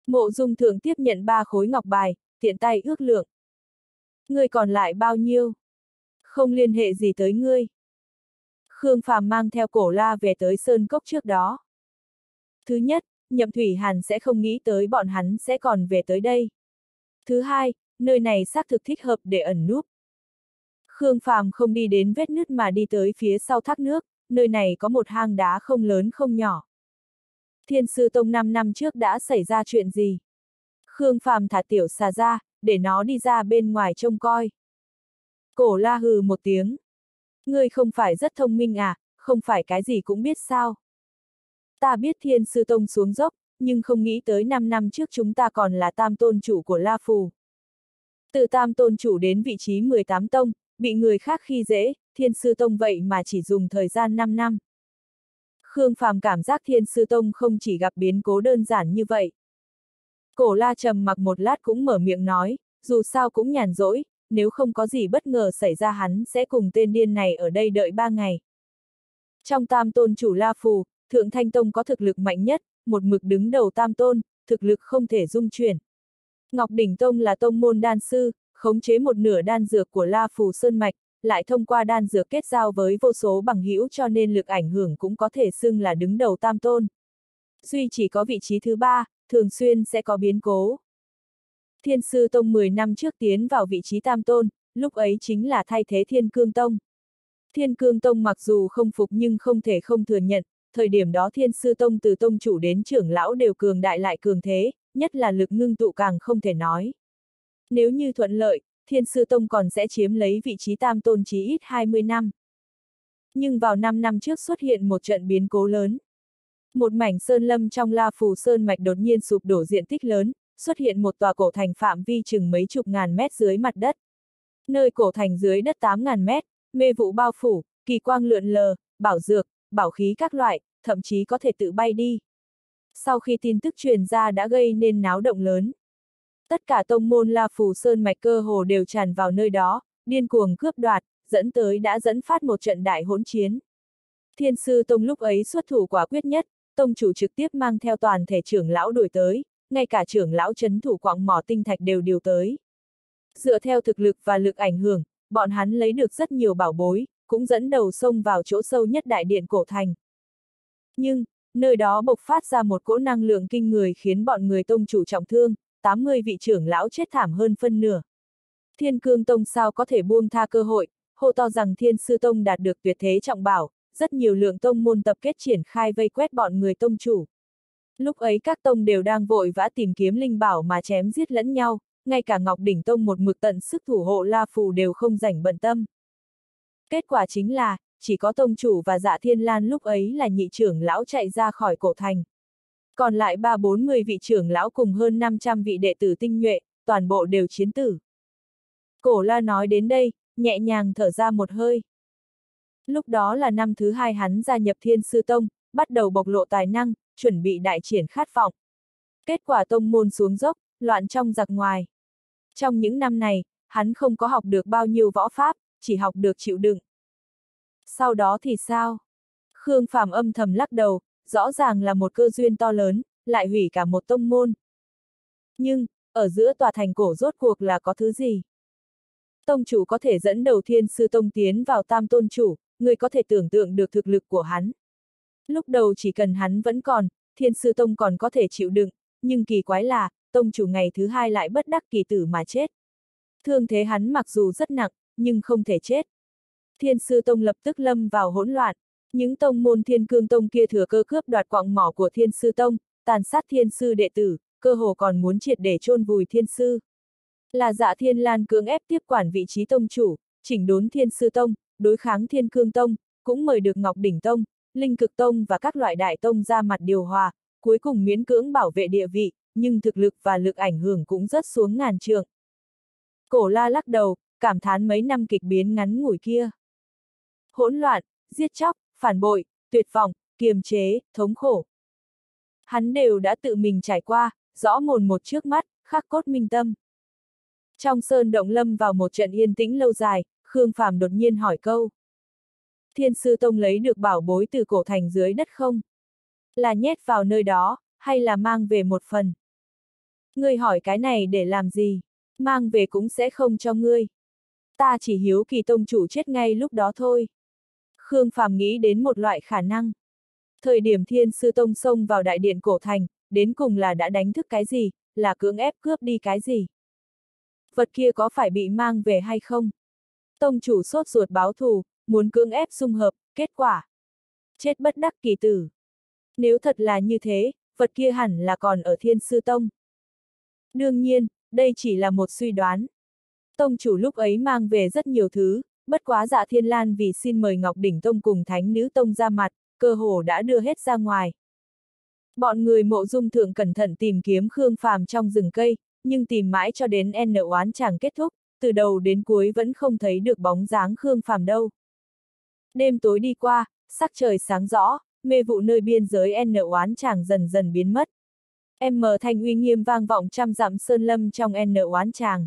Mộ Dung Thượng tiếp nhận 3 khối ngọc bài, tiện tay ước lượng. Ngươi còn lại bao nhiêu? Không liên hệ gì tới ngươi. Khương Phàm mang theo Cổ La về tới Sơn Cốc trước đó. Thứ nhất, Nhậm Thủy Hàn sẽ không nghĩ tới bọn hắn sẽ còn về tới đây. Thứ hai, nơi này xác thực thích hợp để ẩn núp. Khương Phàm không đi đến vết nứt mà đi tới phía sau thác nước, nơi này có một hang đá không lớn không nhỏ. Thiên Sư Tông 5 năm trước đã xảy ra chuyện gì? Khương Phàm thả tiểu xà ra, để nó đi ra bên ngoài trông coi. Cổ La hừ một tiếng. Ngươi không phải rất thông minh à, không phải cái gì cũng biết sao? Ta biết Thiên Sư Tông xuống dốc, nhưng không nghĩ tới 5 năm trước chúng ta còn là tam tôn chủ của La Phù. Từ tam tôn chủ đến vị trí 18 tông, bị người khác khi dễ, Thiên Sư Tông vậy mà chỉ dùng thời gian 5 năm. Khương Phàm cảm giác Thiên Sư Tông không chỉ gặp biến cố đơn giản như vậy. Cổ La trầm mặc một lát cũng mở miệng nói, dù sao cũng nhàn rỗi, nếu không có gì bất ngờ xảy ra hắn sẽ cùng tên điên này ở đây đợi 3 ngày. Trong tam tôn chủ La Phù, Thượng Thanh Tông có thực lực mạnh nhất, một mực đứng đầu tam tôn, thực lực không thể dung chuyển. Ngọc Đỉnh Tông là tông môn đan sư, khống chế một nửa đan dược của La Phù Sơn Mạch, lại thông qua đan dược kết giao với vô số bằng hữu cho nên lực ảnh hưởng cũng có thể xưng là đứng đầu tam tôn. Duy chỉ có vị trí thứ 3, thường xuyên sẽ có biến cố. Thiên Sư Tông 10 năm trước tiến vào vị trí tam tôn, lúc ấy chính là thay thế Thiên Cương Tông. Thiên Cương Tông mặc dù không phục nhưng không thể không thừa nhận, thời điểm đó Thiên Sư Tông từ tông chủ đến trưởng lão đều cường đại lại cường thế, nhất là lực ngưng tụ càng không thể nói. Nếu như thuận lợi, Thiên Sư Tông còn sẽ chiếm lấy vị trí tam tôn chí ít 20 năm. Nhưng vào 5 năm trước xuất hiện một trận biến cố lớn. Một mảnh sơn lâm trong La Phù Sơn Mạch đột nhiên sụp đổ diện tích lớn, xuất hiện một tòa cổ thành phạm vi chừng mấy chục ngàn mét dưới mặt đất. Nơi cổ thành dưới đất 8.000 mét, mê vụ bao phủ, kỳ quang lượn lờ, bảo dược, bảo khí các loại, thậm chí có thể tự bay đi. Sau khi tin tức truyền ra đã gây nên náo động lớn. Tất cả tông môn La Phù Sơn Mạch cơ hồ đều tràn vào nơi đó, điên cuồng cướp đoạt, đã dẫn phát một trận đại hỗn chiến. Thiên Sư Tông lúc ấy xuất thủ quả quyết nhất, tông chủ trực tiếp mang theo toàn thể trưởng lão đuổi tới, ngay cả trưởng lão trấn thủ quặng mỏ tinh thạch đều điều tới. Dựa theo thực lực và lực ảnh hưởng, bọn hắn lấy được rất nhiều bảo bối, cũng dẫn đầu xông vào chỗ sâu nhất đại điện cổ thành. Nhưng, nơi đó bộc phát ra một cỗ năng lượng kinh người khiến bọn người tông chủ trọng thương, 80 vị trưởng lão chết thảm hơn phân nửa. Thiên Cương Tông sao có thể buông tha cơ hội, hô to rằng Thiên Sư Tông đạt được tuyệt thế trọng bảo, rất nhiều lượng tông môn tập kết triển khai vây quét bọn người tông chủ. Lúc ấy các tông đều đang vội vã tìm kiếm linh bảo mà chém giết lẫn nhau, ngay cả Ngọc Đỉnh Tông một mực tận sức thủ hộ La Phù đều không rảnh bận tâm. Kết quả chính là, chỉ có tông chủ và Dạ Thiên Lan lúc ấy là nhị trưởng lão chạy ra khỏi cổ thành. Còn lại 340 vị trưởng lão cùng hơn 500 vị đệ tử tinh nhuệ, toàn bộ đều chiến tử. Cổ La nói đến đây, nhẹ nhàng thở ra một hơi. Lúc đó là năm thứ 2 hắn gia nhập Thiên Sư Tông, bắt đầu bộc lộ tài năng, chuẩn bị đại triển khát vọng. Kết quả tông môn xuống dốc, loạn trong giặc ngoài. Trong những năm này, hắn không có học được bao nhiêu võ pháp, chỉ học được chịu đựng. Sau đó thì sao? Khương Phàm âm thầm lắc đầu, rõ ràng là một cơ duyên to lớn, lại hủy cả một tông môn. Nhưng, ở giữa tòa thành cổ rốt cuộc là có thứ gì? Tông chủ có thể dẫn đầu Thiên Sư Tông tiến vào tam tôn chủ, người có thể tưởng tượng được thực lực của hắn. Lúc đầu chỉ cần hắn vẫn còn, Thiên Sư Tông còn có thể chịu đựng, nhưng kỳ quái là, tông chủ ngày thứ 2 lại bất đắc kỳ tử mà chết. Thương thế hắn mặc dù rất nặng, nhưng không thể chết. Thiên Sư Tông lập tức lâm vào hỗn loạn, những tông môn Thiên Cương Tông kia thừa cơ cướp đoạt quặng mỏ của Thiên Sư Tông, tàn sát Thiên Sư đệ tử, cơ hồ còn muốn triệt để chôn vùi Thiên Sư. Là Dạ Thiên Lan cưỡng ép tiếp quản vị trí tông chủ, chỉnh đốn Thiên Sư Tông, đối kháng Thiên Cương Tông, cũng mời được Ngọc Đỉnh Tông, Linh Cực Tông và các loại đại tông ra mặt điều hòa, cuối cùng miễn cưỡng bảo vệ địa vị, nhưng thực lực và lực ảnh hưởng cũng rất xuống ngàn trượng. Cổ La lắc đầu, cảm thán mấy năm kịch biến ngắn ngủi kia. Hỗn loạn, giết chóc, phản bội, tuyệt vọng, kiềm chế, thống khổ. Hắn đều đã tự mình trải qua, rõ mồn một trước mắt, khắc cốt minh tâm. Trong sơn động lâm vào một trận yên tĩnh lâu dài, Khương Phàm đột nhiên hỏi câu. Thiên Sư Tông lấy được bảo bối từ cổ thành dưới đất không? Là nhét vào nơi đó, hay là mang về một phần? Ngươi hỏi cái này để làm gì? Mang về cũng sẽ không cho ngươi. Ta chỉ hiếu kỳ tông chủ chết ngay lúc đó thôi. Khương Phàm nghĩ đến một loại khả năng. Thời điểm Thiên Sư Tông xông vào đại điện cổ thành, đến cùng là đã đánh thức cái gì, là cưỡng ép cướp đi cái gì? Vật kia có phải bị mang về hay không? Tông chủ sốt ruột báo thù, muốn cưỡng ép xung hợp, kết quả. Chết bất đắc kỳ tử. Nếu thật là như thế, vật kia hẳn là còn ở Thiên Sư Tông. Đương nhiên, đây chỉ là một suy đoán. Tông chủ lúc ấy mang về rất nhiều thứ, bất quá Dạ Thiên Lan vì xin mời Ngọc Đỉnh Tông cùng Thánh Nữ Tông ra mặt, cơ hồ đã đưa hết ra ngoài. Bọn người Mộ Dung Thượng cẩn thận tìm kiếm Khương Phàm trong rừng cây, nhưng tìm mãi cho đến N oán chàng kết thúc, từ đầu đến cuối vẫn không thấy được bóng dáng Khương Phàm đâu. Đêm tối đi qua, sắc trời sáng rõ, mê vụ nơi biên giới N oán chàng dần dần biến mất. M thanh uy nghiêm vang vọng trăm dặm sơn lâm trong N oán chàng.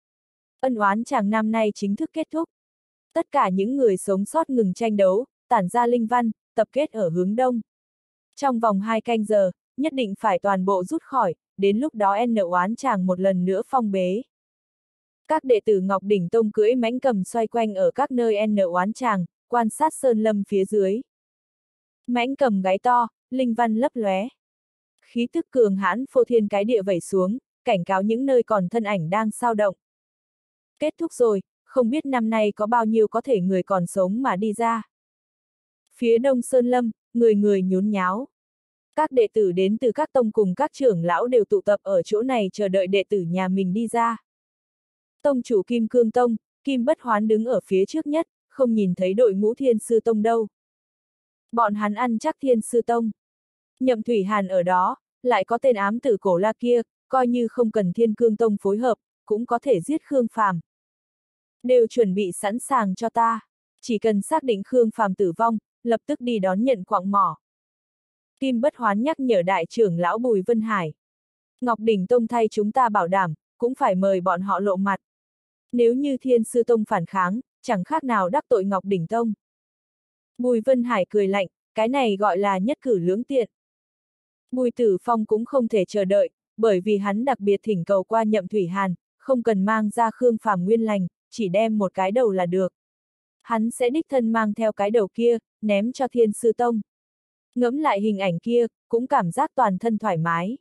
Ân oán chàng năm nay chính thức kết thúc. Tất cả những người sống sót ngừng tranh đấu, tản ra linh văn, tập kết ở hướng đông. Trong vòng 2 canh giờ, nhất định phải toàn bộ rút khỏi, đến lúc đó N oán chàng một lần nữa phong bế. Các đệ tử Ngọc Đỉnh Tông cưỡi mãnh cầm xoay quanh ở các nơi N oán chàng, quan sát sơn lâm phía dưới. Mãnh cầm gáy to, linh văn lấp lóe. Khí tức cường hãn phô thiên cái địa vẩy xuống, cảnh cáo những nơi còn thân ảnh đang sao động. Kết thúc rồi, không biết năm nay có bao nhiêu có thể người còn sống mà đi ra. Phía đông sơn lâm, người người nhốn nháo. Các đệ tử đến từ các tông cùng các trưởng lão đều tụ tập ở chỗ này chờ đợi đệ tử nhà mình đi ra. Tông chủ Kim Cương Tông, Kim Bất Hoán đứng ở phía trước nhất, không nhìn thấy đội ngũ Thiên Sư Tông đâu. Bọn hắn ăn chắc Thiên Sư Tông. Nhậm Thủy Hàn ở đó, lại có tên ám tử Cổ La kia, coi như không cần Thiên Cương Tông phối hợp, cũng có thể giết Khương Phàm. Đều chuẩn bị sẵn sàng cho ta, chỉ cần xác định Khương Phàm tử vong, lập tức đi đón nhận quạng mỏ. Kim Bất Hoán nhắc nhở đại trưởng lão Bùi Vân Hải. Ngọc Đỉnh Tông thay chúng ta bảo đảm, cũng phải mời bọn họ lộ mặt. Nếu như Thiên Sư Tông phản kháng, chẳng khác nào đắc tội Ngọc Đỉnh Tông. Bùi Vân Hải cười lạnh, cái này gọi là nhất cử lưỡng tiện. Bùi Tử Phong cũng không thể chờ đợi, bởi vì hắn đặc biệt thỉnh cầu qua Nhậm Thủy Hàn, không cần mang ra Khương Phàm nguyên lành, chỉ đem một cái đầu là được. Hắn sẽ đích thân mang theo cái đầu kia, ném cho Thiên Sư Tông. Ngẫm lại hình ảnh kia, cũng cảm giác toàn thân thoải mái.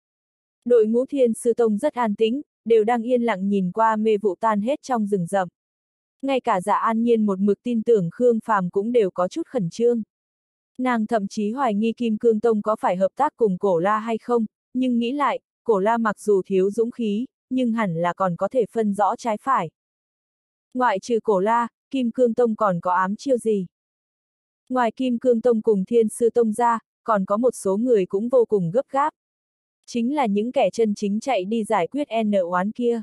Đội ngũ Thiên Sư Tông rất an tĩnh, đều đang yên lặng nhìn qua mê vụ tan hết trong rừng rậm. Ngay cả Dạ An Nhiên một mực tin tưởng Khương Phàm cũng đều có chút khẩn trương. Nàng thậm chí hoài nghi Kim Cương Tông có phải hợp tác cùng Cổ La hay không, nhưng nghĩ lại, Cổ La mặc dù thiếu dũng khí, nhưng hẳn là còn có thể phân rõ trái phải. Ngoại trừ Cổ La, Kim Cương Tông còn có ám chiêu gì? Ngoài Kim Cương Tông cùng Thiên Sư Tông ra, còn có một số người cũng vô cùng gấp gáp. Chính là những kẻ chân chính chạy đi giải quyết N oán kia.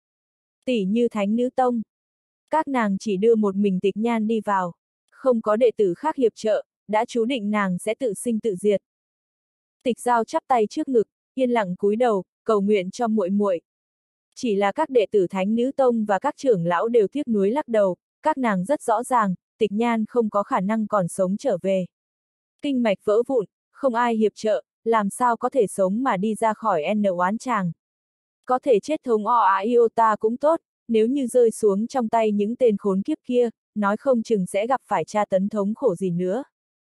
Tỷ như Thánh Nữ Tông. Các nàng chỉ đưa một mình Tịch Nhan đi vào. Không có đệ tử khác hiệp trợ, đã chú định nàng sẽ tự sinh tự diệt. Tịch Giao chắp tay trước ngực, yên lặng cúi đầu, cầu nguyện cho muội muội. Chỉ là các đệ tử Thánh Nữ Tông và các trưởng lão đều tiếc nuối lắc đầu, các nàng rất rõ ràng, Tịch Nhan không có khả năng còn sống trở về. Kinh mạch vỡ vụn, không ai hiệp trợ, làm sao có thể sống mà đi ra khỏi N oán chàng. Có thể chết thống iota cũng tốt, nếu như rơi xuống trong tay những tên khốn kiếp kia, nói không chừng sẽ gặp phải tra tấn thống khổ gì nữa.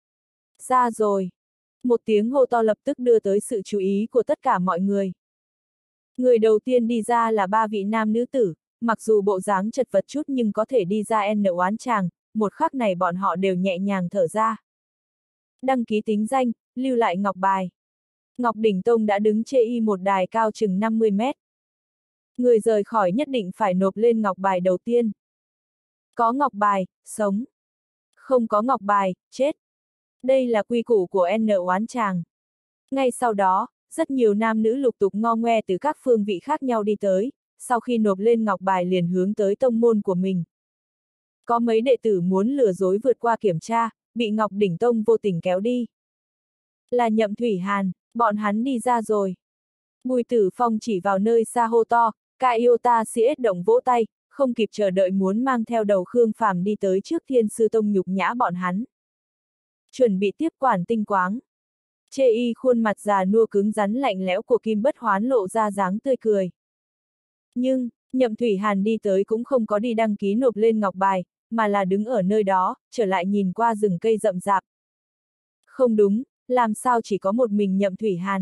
Ra rồi. Một tiếng hô to lập tức đưa tới sự chú ý của tất cả mọi người. Người đầu tiên đi ra là 3 vị nam nữ tử, mặc dù bộ dáng chật vật chút nhưng có thể đi ra N oán chàng, một khắc này bọn họ đều nhẹ nhàng thở ra. Đăng ký tính danh, lưu lại ngọc bài. Ngọc Đỉnh Tông đã đứng chê y một đài cao chừng 50 mét. Người rời khỏi nhất định phải nộp lên ngọc bài đầu tiên. Có ngọc bài, sống. Không có ngọc bài, chết. Đây là quy củ của N oán chàng. Ngay sau đó, rất nhiều nam nữ lục tục ngo ngoe từ các phương vị khác nhau đi tới, sau khi nộp lên ngọc bài liền hướng tới tông môn của mình. Có mấy đệ tử muốn lừa dối vượt qua kiểm tra, bị Ngọc Đỉnh Tông vô tình kéo đi. Là Nhậm Thủy Hàn, bọn hắn đi ra rồi. Bùi Tử Phong chỉ vào nơi xa hô to, Iota CS động vỗ tay, không kịp chờ đợi muốn mang theo đầu Khương Phàm đi tới trước Thiên Sư Tông nhục nhã bọn hắn. Chuẩn bị tiếp quản tinh quáng. Chê y khuôn mặt già nua cứng rắn lạnh lẽo của Kim Bất Hoán lộ ra dáng tươi cười. Nhưng, Nhậm Thủy Hàn đi tới cũng không có đi đăng ký nộp lên ngọc bài, mà là đứng ở nơi đó, trở lại nhìn qua rừng cây rậm rạp. Không đúng, làm sao chỉ có một mình Nhậm Thủy Hàn?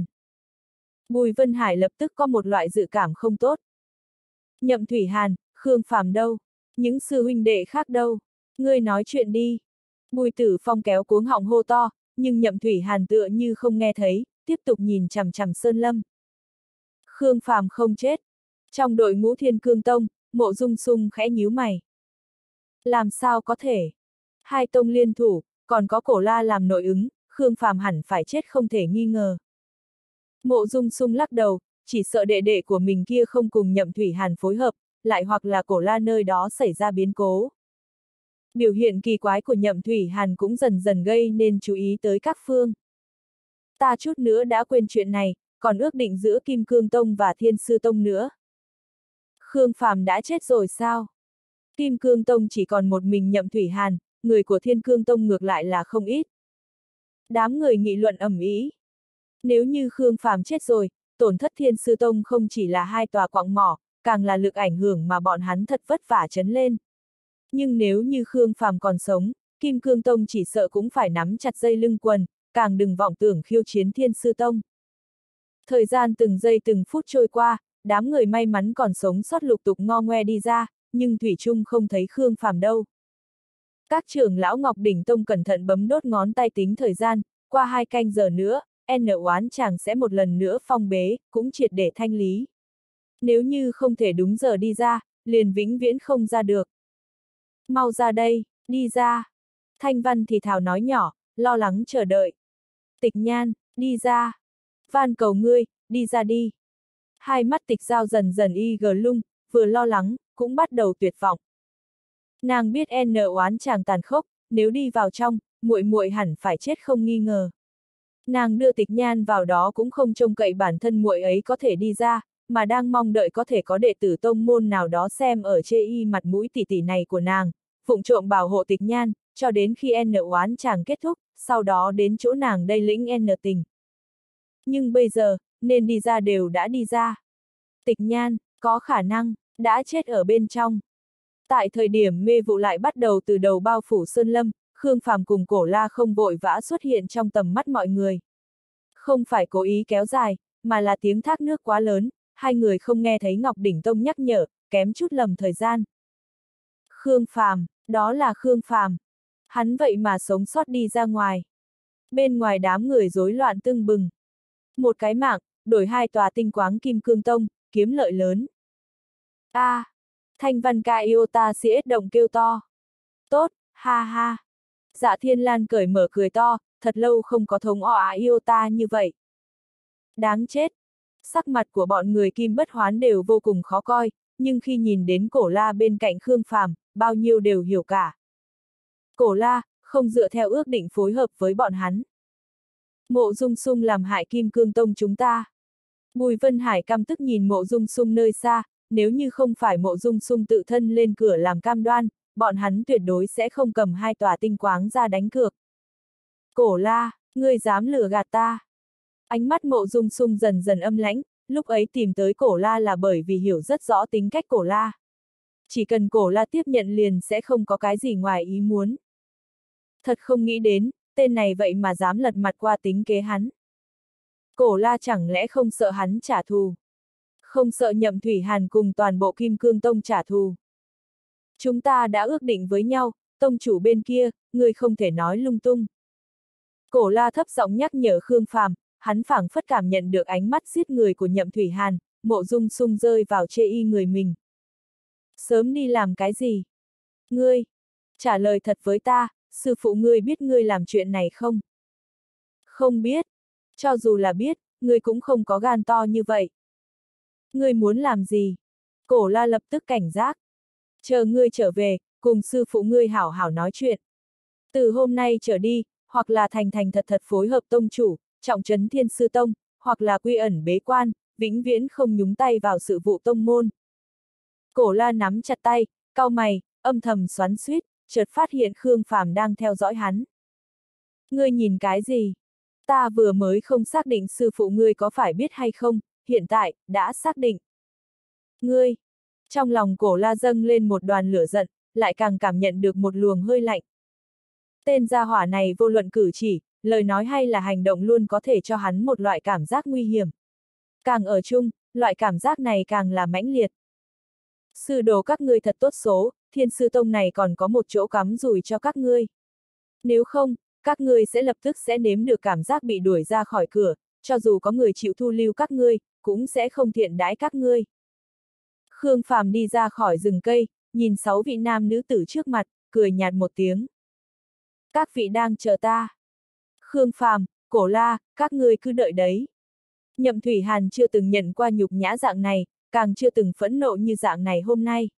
Bùi Vân Hải lập tức có một loại dự cảm không tốt. Nhậm Thủy Hàn, Khương Phàm đâu? Những sư huynh đệ khác đâu? Ngươi nói chuyện đi. Bùi Tử Phong kéo cuống họng hô to, nhưng Nhậm Thủy Hàn tựa như không nghe thấy, tiếp tục nhìn chằm chằm Sơn Lâm. Khương Phàm không chết. Trong đội ngũ Thiên Cương Tông, Mộ Dung Sung khẽ nhíu mày. Làm sao có thể? Hai tông liên thủ, còn có Cổ La làm nội ứng, Khương Phàm hẳn phải chết không thể nghi ngờ. Mộ Dung Sung lắc đầu, chỉ sợ đệ đệ của mình kia không cùng Nhậm Thủy Hàn phối hợp, lại hoặc là Cổ La nơi đó xảy ra biến cố. Biểu hiện kỳ quái của Nhậm Thủy Hàn cũng dần dần gây nên chú ý tới các phương. Ta chút nữa đã quên chuyện này, còn ước định giữa Kim Cương Tông và Thiên Sư Tông nữa. Khương Phàm đã chết rồi sao? Kim Cương Tông chỉ còn một mình Nhậm Thủy Hàn, người của Thiên Cương Tông ngược lại là không ít. Đám người nghị luận ầm ĩ. Nếu như Khương Phàm chết rồi, tổn thất Thiên Sư Tông không chỉ là hai tòa quặng mỏ, càng là lực ảnh hưởng mà bọn hắn thật vất vả trấn lên. Nhưng nếu như Khương Phàm còn sống, Kim Cương Tông chỉ sợ cũng phải nắm chặt dây lưng quần, càng đừng vọng tưởng khiêu chiến Thiên Sư Tông. Thời gian từng giây từng phút trôi qua, đám người may mắn còn sống sót lục tục ngo ngoe đi ra, nhưng thủy chung không thấy Khương Phàm đâu. Các trưởng lão Ngọc Đỉnh Tông cẩn thận bấm đốt ngón tay tính thời gian, qua 2 canh giờ nữa, oán chàng sẽ một lần nữa phong bế, cũng triệt để thanh lý. Nếu như không thể đúng giờ đi ra, liền vĩnh viễn không ra được. Mau ra đây, đi ra. Thanh Văn thì thào nói nhỏ, lo lắng chờ đợi. Tịch Nhan, đi ra. Van cầu ngươi, đi ra đi. Hai mắt Tịch Giao dần dần lung, vừa lo lắng, cũng bắt đầu tuyệt vọng. Nàng biết oán chàng tàn khốc, nếu đi vào trong, muội muội hẳn phải chết không nghi ngờ. Nàng đưa Tịch Nhan vào đó cũng không trông cậy bản thân muội ấy có thể đi ra, mà đang mong đợi có thể có đệ tử tông môn nào đó xem ở chê y mặt mũi tỷ tỷ này của nàng, phụng trộm bảo hộ Tịch Nhan, cho đến khi oán chàng kết thúc, sau đó đến chỗ nàng đây lĩnh tình. Nhưng bây giờ, nên đi ra đều đã đi ra. Tịch Nhan, có khả năng, đã chết ở bên trong. Tại thời điểm mê vụ lại bắt đầu từ đầu bao phủ Sơn Lâm, Khương Phàm cùng Cổ La không vội vã xuất hiện trong tầm mắt mọi người. Không phải cố ý kéo dài, mà là tiếng thác nước quá lớn, hai người không nghe thấy Ngọc Đỉnh Tông nhắc nhở, kém chút lầm thời gian. Khương Phàm, đó là Khương Phàm. Hắn vậy mà sống sót đi ra ngoài. Bên ngoài đám người rối loạn tưng bừng. Một cái mạng, đổi 2 tòa tinh quáng Kim Cương Tông, kiếm lợi lớn. A, Thanh Văn Ca Iota siết động kêu to. Tốt, ha ha. Dạ Thiên Lan cởi mở cười to, thật lâu không có thống Iota như vậy. Đáng chết. Sắc mặt của bọn người Kim Bất Hoán đều vô cùng khó coi, nhưng khi nhìn đến Cổ La bên cạnh Khương Phàm, bao nhiêu đều hiểu cả. Cổ La, không dựa theo ước định phối hợp với bọn hắn. Mộ Dung Sung làm hại Kim Cương Tông chúng ta. Bùi Vân Hải căm tức nhìn Mộ Dung Sung nơi xa, nếu như không phải Mộ Dung Sung tự thân lên cửa làm cam đoan, bọn hắn tuyệt đối sẽ không cầm 2 tòa tinh quáng ra đánh cược. Cổ La, ngươi dám lừa gạt ta. Ánh mắt Mộ Dung Sung dần dần âm lãnh, lúc ấy tìm tới Cổ La là bởi vì hiểu rất rõ tính cách Cổ La. Chỉ cần Cổ La tiếp nhận liền sẽ không có cái gì ngoài ý muốn. Thật không nghĩ đến, tên này vậy mà dám lật mặt qua tính kế hắn. Cổ La chẳng lẽ không sợ hắn trả thù? Không sợ Nhậm Thủy Hàn cùng toàn bộ Kim Cương Tông trả thù? Chúng ta đã ước định với nhau, tông chủ bên kia, ngươi không thể nói lung tung. Cổ La thấp giọng nhắc nhở Khương Phàm, hắn phảng phất cảm nhận được ánh mắt giết người của Nhậm Thủy Hàn, Mộ Dung Sung rơi vào chê y người mình. Sớm đi làm cái gì? Ngươi, trả lời thật với ta, sư phụ ngươi biết ngươi làm chuyện này không? Không biết. Cho dù là biết, ngươi cũng không có gan to như vậy. Ngươi muốn làm gì? Cổ La lập tức cảnh giác. Chờ ngươi trở về, cùng sư phụ ngươi hảo hảo nói chuyện. Từ hôm nay trở đi, hoặc là thành thành thật thật phối hợp tông chủ, trọng trấn Thiên Sư Tông, hoặc là quy ẩn bế quan, vĩnh viễn không nhúng tay vào sự vụ tông môn. Cổ La nắm chặt tay, cau mày, âm thầm xoắn xuýt, chợt phát hiện Khương Phàm đang theo dõi hắn. Ngươi nhìn cái gì? Ta vừa mới không xác định sư phụ ngươi có phải biết hay không, hiện tại, đã xác định. Ngươi! Trong lòng Cổ La dâng lên một đoàn lửa giận, lại càng cảm nhận được một luồng hơi lạnh. Tên gia hỏa này vô luận cử chỉ, lời nói hay là hành động luôn có thể cho hắn một loại cảm giác nguy hiểm. Càng ở chung, loại cảm giác này càng là mãnh liệt. Sư đồ các ngươi thật tốt số, Thiên Sư Tông này còn có một chỗ cắm rủi cho các ngươi. Nếu không, các ngươi sẽ lập tức sẽ nếm được cảm giác bị đuổi ra khỏi cửa, cho dù có người chịu thu lưu các ngươi, cũng sẽ không thiện đãi các ngươi. Khương Phàm đi ra khỏi rừng cây, nhìn 6 vị nam nữ tử trước mặt, cười nhạt một tiếng. Các vị đang chờ ta. Khương Phàm, Cổ La, các ngươi cứ đợi đấy. Nhậm Thủy Hàn chưa từng nhận qua nhục nhã dạng này, càng chưa từng phẫn nộ như dạng này hôm nay.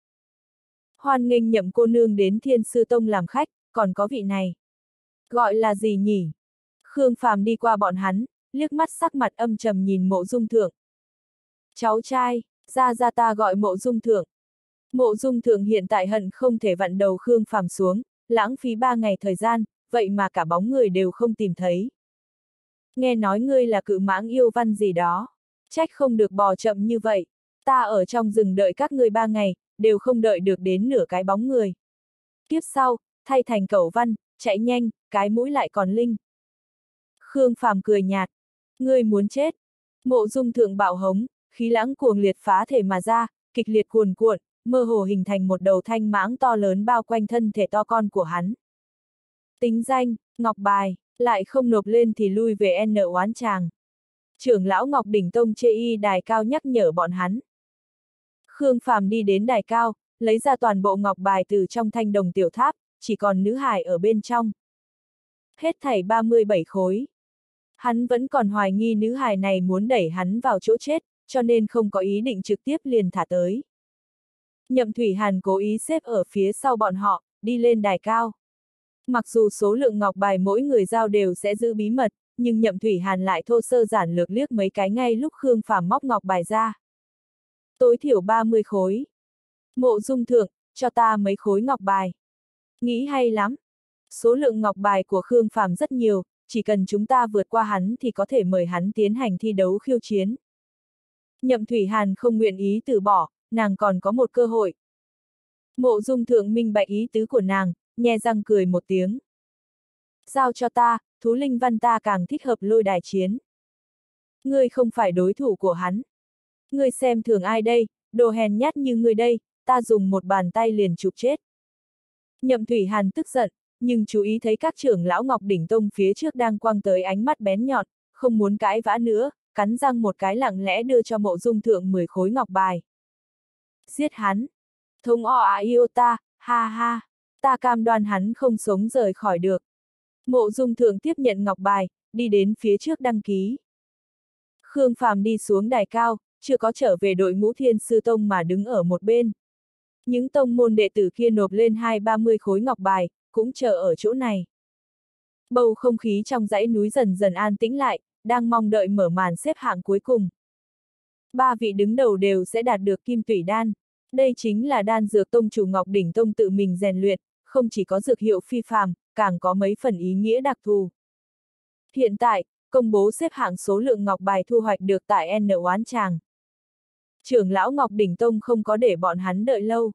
Hoan nghênh Nhậm cô nương đến Thiên Sư Tông làm khách, còn có vị này. Gọi là gì nhỉ? Khương Phàm đi qua bọn hắn, liếc mắt sắc mặt âm trầm nhìn Mộ Dung Thượng. Cháu trai, ra ta gọi Mộ Dung Thượng. Mộ Dung Thượng hiện tại hận không thể vặn đầu Khương Phàm xuống, lãng phí 3 ngày thời gian, vậy mà cả bóng người đều không tìm thấy. Nghe nói ngươi là cự mãng yêu văn gì đó, trách không được bò chậm như vậy, ta ở trong rừng đợi các ngươi 3 ngày, đều không đợi được đến nửa cái bóng người. Tiếp sau, thay thành cẩu văn, chạy nhanh, cái mũi lại còn linh. Khương Phàm cười nhạt, ngươi muốn chết. Mộ Dung Thượng bạo hống, khí lãng cuồng liệt phá thể mà ra, kịch liệt cuồn cuộn, mơ hồ hình thành một đầu thanh mãng to lớn bao quanh thân thể to con của hắn. Tính danh, Ngọc Bài, lại không nộp lên thì lui về N oán chàng. Trưởng lão Ngọc Đỉnh Tông chê y đài cao nhắc nhở bọn hắn. Khương Phàm đi đến đài cao, lấy ra toàn bộ ngọc bài từ trong thanh đồng tiểu tháp, chỉ còn nữ hài ở bên trong. Hết thảy 37 khối. Hắn vẫn còn hoài nghi nữ hài này muốn đẩy hắn vào chỗ chết, cho nên không có ý định trực tiếp liền thả tới. Nhậm Thủy Hàn cố ý xếp ở phía sau bọn họ, đi lên đài cao. Mặc dù số lượng ngọc bài mỗi người giao đều sẽ giữ bí mật, nhưng Nhậm Thủy Hàn lại thô sơ giản lược liếc mấy cái ngay lúc Khương Phàm móc ngọc bài ra. Tối thiểu 30 khối. Mộ Dung Thượng, cho ta mấy khối ngọc bài. Nghĩ hay lắm. Số lượng ngọc bài của Khương Phàm rất nhiều, chỉ cần chúng ta vượt qua hắn thì có thể mời hắn tiến hành thi đấu khiêu chiến. Nhậm Thủy Hàn không nguyện ý từ bỏ, nàng còn có một cơ hội. Mộ Dung Thượng minh bạch ý tứ của nàng, nhe răng cười một tiếng. Giao cho ta, thú linh văn ta càng thích hợp lôi đài chiến. Ngươi không phải đối thủ của hắn. Ngươi xem thường ai đây, đồ hèn nhát như ngươi đây, ta dùng một bàn tay liền chụp chết. Nhậm Thủy Hàn tức giận, nhưng chú ý thấy các trưởng lão Ngọc Đỉnh Tông phía trước đang quăng tới ánh mắt bén nhọn, không muốn cãi vã nữa, cắn răng một cái lặng lẽ đưa cho Mộ Dung Thượng 10 khối ngọc bài. Giết hắn! Thống yêu ta, ha ha! Ta cam đoan hắn không sống rời khỏi được. Mộ Dung Thượng tiếp nhận ngọc bài, đi đến phía trước đăng ký. Khương Phàm đi xuống đài cao, chưa có trở về đội ngũ Thiên Sư Tông mà đứng ở một bên. Những tông môn đệ tử kia nộp lên 20-30 khối ngọc bài, cũng chờ ở chỗ này. Bầu không khí trong dãy núi dần dần an tĩnh lại, đang mong đợi mở màn xếp hạng cuối cùng. 3 vị đứng đầu đều sẽ đạt được kim tủy đan. Đây chính là đan dược tông chủ Ngọc Đỉnh Tông tự mình rèn luyện, không chỉ có dược hiệu phi phàm, càng có mấy phần ý nghĩa đặc thù. Hiện tại, công bố xếp hạng số lượng ngọc bài thu hoạch được tại N oán tràng. Trưởng lão Ngọc Đỉnh Tông không có để bọn hắn đợi lâu.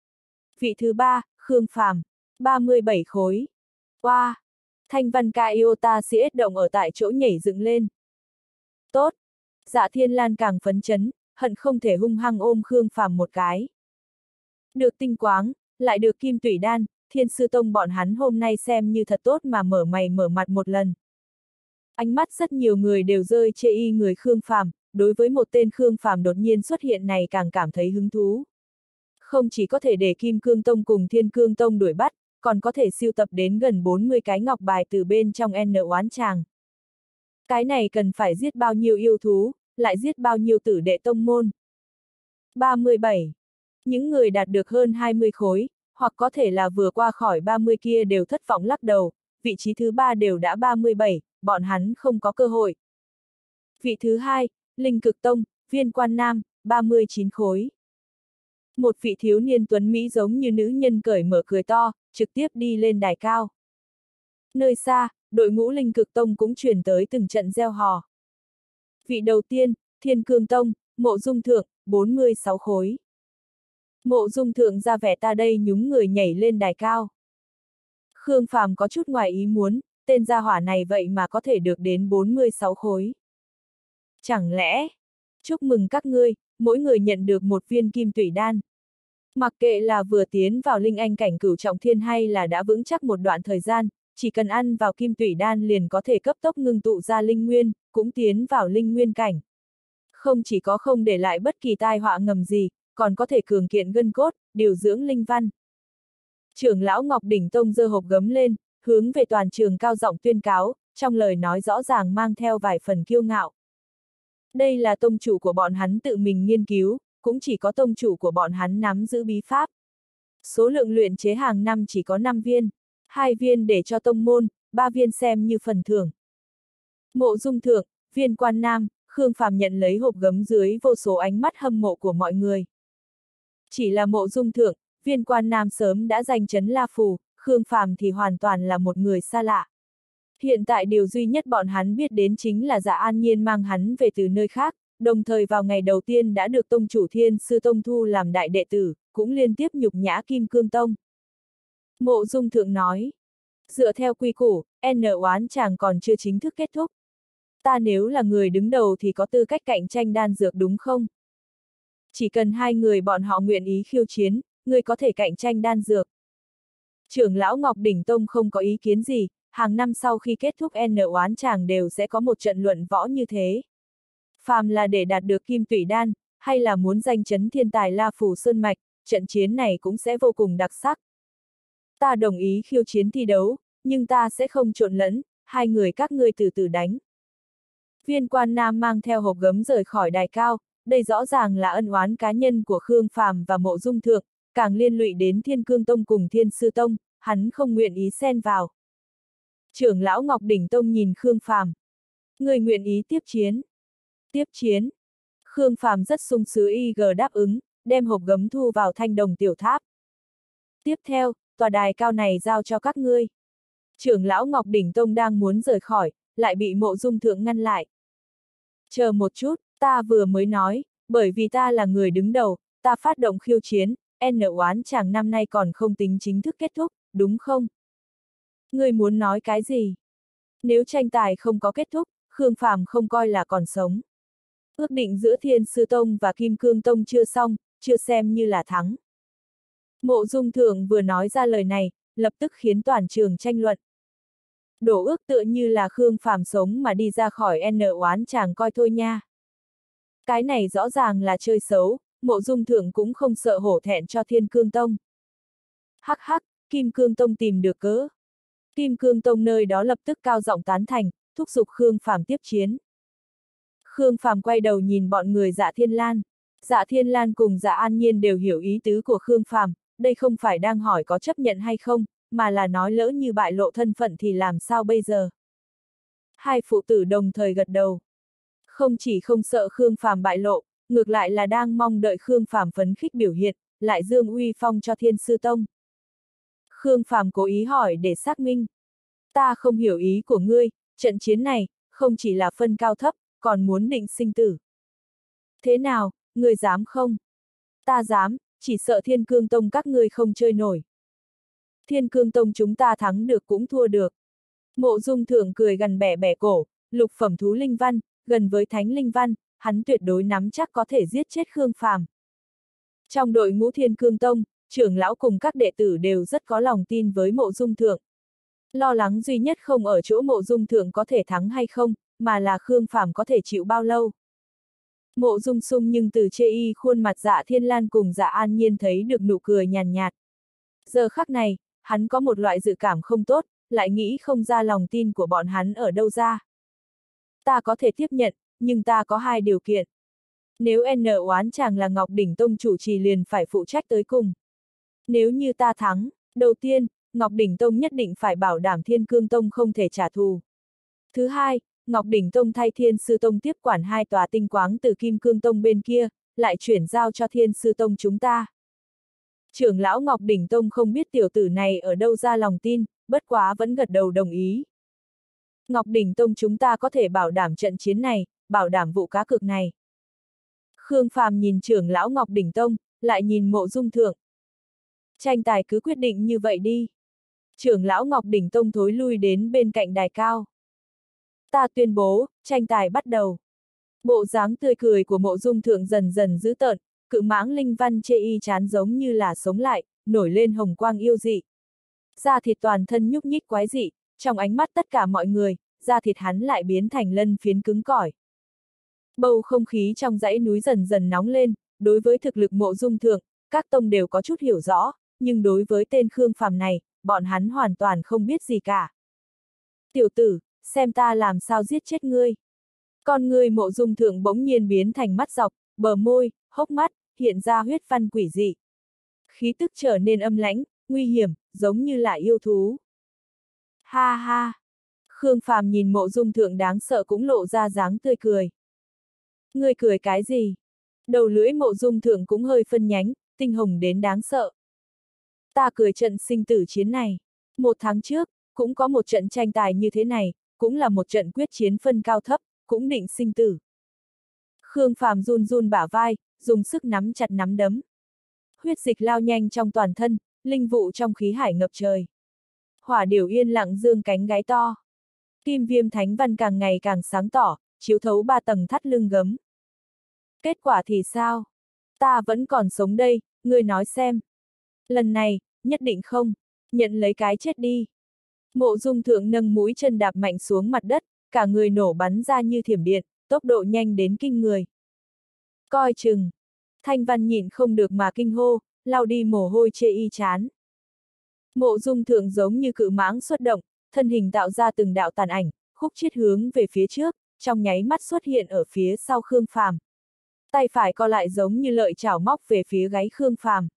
Vị thứ 3, Khương Phàm, 37 khối. Wow! Thanh Văn Ca Iota CS động ở tại chỗ nhảy dựng lên. Tốt! Dạ Thiên Lan càng phấn chấn, hận không thể hung hăng ôm Khương Phàm một cái. Được tinh quáng, lại được kim tủy đan, Thiên Sư Tông bọn hắn hôm nay xem như thật tốt mà mở mày mở mặt một lần. Ánh mắt rất nhiều người đều rơi chê y người Khương Phàm, đối với một tên Khương Phàm đột nhiên xuất hiện này càng cảm thấy hứng thú. Không chỉ có thể để Kim Cương Tông cùng Thiên Cương Tông đuổi bắt, còn có thể siêu tập đến gần 40 cái ngọc bài từ bên trong N oán tràng. Cái này cần phải giết bao nhiêu yêu thú, lại giết bao nhiêu tử đệ tông môn. 37. Những người đạt được hơn 20 khối, hoặc có thể là vừa qua khỏi 30 kia đều thất vọng lắc đầu, vị trí thứ 3 đều đã 37, bọn hắn không có cơ hội. Vị thứ 2, Linh Cực Tông, Viên Quan Nam, 39 khối. Một vị thiếu niên tuấn Mỹ giống như nữ nhân cởi mở cười to, trực tiếp đi lên đài cao. Nơi xa, đội ngũ Linh Cực Tông cũng truyền tới từng trận reo hò. Vị đầu tiên, Thiên Cương Tông, Mộ Dung Thượng, 46 khối. Mộ Dung Thượng ra vẻ ta đây nhúng người nhảy lên đài cao. Khương Phàm có chút ngoài ý muốn, tên gia hỏa này vậy mà có thể được đến 46 khối. Chẳng lẽ, chúc mừng các ngươi, mỗi người nhận được một viên kim tủy đan. Mặc kệ là vừa tiến vào linh anh cảnh cửu trọng thiên hay là đã vững chắc một đoạn thời gian, chỉ cần ăn vào kim tủy đan liền có thể cấp tốc ngưng tụ ra linh nguyên, cũng tiến vào linh nguyên cảnh. Không chỉ có không để lại bất kỳ tai họa ngầm gì, còn có thể cường kiện gân cốt, điều dưỡng linh văn. Trưởng lão Ngọc Đỉnh Tông giơ hộp gấm lên, hướng về toàn trường cao giọng tuyên cáo, trong lời nói rõ ràng mang theo vài phần kiêu ngạo. Đây là tông chủ của bọn hắn tự mình nghiên cứu, cũng chỉ có tông chủ của bọn hắn nắm giữ bí pháp. Số lượng luyện chế hàng năm chỉ có 5 viên, 2 viên để cho tông môn, 3 viên xem như phần thưởng. Mộ Dung Thượng, Viên Quan Nam, Khương Phàm nhận lấy hộp gấm dưới vô số ánh mắt hâm mộ của mọi người. Chỉ là Mộ Dung Thượng, Viên Quan Nam sớm đã danh chấn La Phù, Khương Phàm thì hoàn toàn là một người xa lạ. Hiện tại điều duy nhất bọn hắn biết đến chính là Dạ An Nhiên mang hắn về từ nơi khác, đồng thời vào ngày đầu tiên đã được tông chủ Thiên Sư Tông thu làm đại đệ tử, cũng liên tiếp nhục nhã Kim Cương Tông. Mộ Dung Thượng nói, dựa theo quy củ, N oán chàng còn chưa chính thức kết thúc. Ta nếu là người đứng đầu thì có tư cách cạnh tranh đan dược đúng không? Chỉ cần hai người bọn họ nguyện ý khiêu chiến, người có thể cạnh tranh đan dược. Trưởng lão Ngọc Đỉnh Tông không có ý kiến gì, hàng năm sau khi kết thúc N oán chàng đều sẽ có một trận luận võ như thế. Phàm là để đạt được kim tủy đan, hay là muốn danh chấn thiên tài La Phù Sơn Mạch, trận chiến này cũng sẽ vô cùng đặc sắc. Ta đồng ý khiêu chiến thi đấu, nhưng ta sẽ không trộn lẫn, hai người các ngươi từ từ đánh. Viên Quan Nam mang theo hộp gấm rời khỏi đài cao, đây rõ ràng là ân oán cá nhân của Khương Phàm và Mộ Dung Thượng, càng liên lụy đến Thiên Cương Tông cùng Thiên Sư Tông, hắn không nguyện ý xen vào. Trưởng lão Ngọc Đỉnh Tông nhìn Khương Phàm, người nguyện ý tiếp chiến. Tiếp chiến. Khương Phàm rất sung sướng đáp ứng, đem hộp gấm thu vào thanh đồng tiểu tháp. Tiếp theo, tòa đài cao này giao cho các ngươi. Trưởng lão Ngọc Đỉnh Tông đang muốn rời khỏi, lại bị Mộ Dung Thượng ngăn lại. Chờ một chút, ta vừa mới nói, bởi vì ta là người đứng đầu, ta phát động khiêu chiến, N oán chàng năm nay còn không tính chính thức kết thúc, đúng không? Ngươi muốn nói cái gì? Nếu tranh tài không có kết thúc, Khương Phàm không coi là còn sống. Ước định giữa Thiên Sư Tông và Kim Cương Tông chưa xong, chưa xem như là thắng. Mộ Dung Thượng vừa nói ra lời này, lập tức khiến toàn trường tranh luận. Đổ ước tựa như là Khương Phàm sống mà đi ra khỏi N oán chàng coi thôi nha. Cái này rõ ràng là chơi xấu, Mộ Dung Thượng cũng không sợ hổ thẹn cho Thiên Cương Tông. Hắc hắc, Kim Cương Tông tìm được cớ. Kim Cương Tông nơi đó lập tức cao giọng tán thành, thúc giục Khương Phàm tiếp chiến. Khương Phàm quay đầu nhìn bọn người Dạ Thiên Lan. Dạ Thiên Lan cùng Dạ An Nhiên đều hiểu ý tứ của Khương Phàm, đây không phải đang hỏi có chấp nhận hay không, mà là nói lỡ như bại lộ thân phận thì làm sao bây giờ. Hai phụ tử đồng thời gật đầu. Không chỉ không sợ Khương Phàm bại lộ, ngược lại là đang mong đợi Khương Phàm phấn khích biểu hiện, lại dương uy phong cho Thiên Sư Tông. Khương Phàm cố ý hỏi để xác minh. Ta không hiểu ý của ngươi, trận chiến này, không chỉ là phân cao thấp, còn muốn định sinh tử. Thế nào, ngươi dám không? Ta dám, chỉ sợ Thiên Cương Tông các ngươi không chơi nổi. Thiên Cương Tông chúng ta thắng được cũng thua được. Mộ Dung Thượng cười gần bẻ bẻ cổ, lục phẩm thú linh văn, gần với thánh linh văn, hắn tuyệt đối nắm chắc có thể giết chết Khương Phàm. Trong đội ngũ Thiên Cương Tông, trưởng lão cùng các đệ tử đều rất có lòng tin với Mộ Dung Thượng. Lo lắng duy nhất không ở chỗ Mộ Dung Thượng có thể thắng hay không, mà là Khương Phàm có thể chịu bao lâu. Mộ Dung Sung nhưng từ chê y khuôn mặt Dạ Thiên Lan cùng Dạ An Nhiên thấy được nụ cười nhàn nhạt. Giờ khắc này, hắn có một loại dự cảm không tốt, lại nghĩ không ra lòng tin của bọn hắn ở đâu ra. Ta có thể tiếp nhận, nhưng ta có hai điều kiện. Nếu N oán chàng là Ngọc Đỉnh Tông chủ trì liền phải phụ trách tới cùng. Nếu như ta thắng, đầu tiên, Ngọc Đỉnh Tông nhất định phải bảo đảm Thiên Cương Tông không thể trả thù. Thứ hai, Ngọc Đỉnh Tông thay Thiên Sư Tông tiếp quản hai tòa tinh quáng từ Kim Cương Tông bên kia, lại chuyển giao cho Thiên Sư Tông chúng ta. Trưởng lão Ngọc Đỉnh Tông không biết tiểu tử này ở đâu ra lòng tin, bất quá vẫn gật đầu đồng ý. Ngọc Đỉnh Tông chúng ta có thể bảo đảm trận chiến này, bảo đảm vụ cá cược này. Khương Phàm nhìn trưởng lão Ngọc Đỉnh Tông, lại nhìn Mộ Dung Thượng. Tranh tài cứ quyết định như vậy đi. Trưởng lão Ngọc Đỉnh Tông thối lui đến bên cạnh đài cao. Ta tuyên bố, tranh tài bắt đầu. Bộ dáng tươi cười của Mộ Dung Thượng dần dần dữ tợn, cự mãng linh văn chê y chán giống như là sống lại, nổi lên hồng quang yêu dị. Da thịt toàn thân nhúc nhích quái dị, trong ánh mắt tất cả mọi người, da thịt hắn lại biến thành lân phiến cứng cỏi. Bầu không khí trong dãy núi dần dần nóng lên, đối với thực lực Mộ Dung Thượng, các tông đều có chút hiểu rõ, nhưng đối với tên Khương Phàm này, bọn hắn hoàn toàn không biết gì cả. Tiểu tử, xem ta làm sao giết chết ngươi. Con ngươi Mộ Dung Thượng bỗng nhiên biến thành mắt dọc, bờ môi, hốc mắt, hiện ra huyết văn quỷ dị. Khí tức trở nên âm lãnh, nguy hiểm, giống như là yêu thú. Ha ha! Khương Phàm nhìn Mộ Dung Thượng đáng sợ cũng lộ ra dáng tươi cười. Ngươi cười cái gì? Đầu lưỡi Mộ Dung Thượng cũng hơi phân nhánh, tinh hồng đến đáng sợ. Ta cười trận sinh tử chiến này. 1 tháng trước, cũng có một trận tranh tài như thế này, cũng là một trận quyết chiến phân cao thấp, cũng định sinh tử. Khương Phàm run run bả vai, dùng sức nắm chặt nắm đấm. Huyết dịch lao nhanh trong toàn thân, linh vụ trong khí hải ngập trời. Hỏa điểu yên lặng dương cánh gáy to. Kim viêm thánh văn càng ngày càng sáng tỏ, chiếu thấu 3 tầng thắt lưng gấm. Kết quả thì sao? Ta vẫn còn sống đây, ngươi nói xem. Lần này, nhất định không, nhận lấy cái chết đi. Mộ Dung Thượng nâng mũi chân đạp mạnh xuống mặt đất, cả người nổ bắn ra như thiểm điện, tốc độ nhanh đến kinh người. Coi chừng. Thanh Văn nhịn không được mà kinh hô, lau đi mồ hôi chê y chán. Mộ Dung Thượng giống như cự mãng xuất động, thân hình tạo ra từng đạo tàn ảnh, khúc chiết hướng về phía trước, trong nháy mắt xuất hiện ở phía sau Khương Phàm. Tay phải co lại giống như lợi chảo móc về phía gáy Khương Phàm.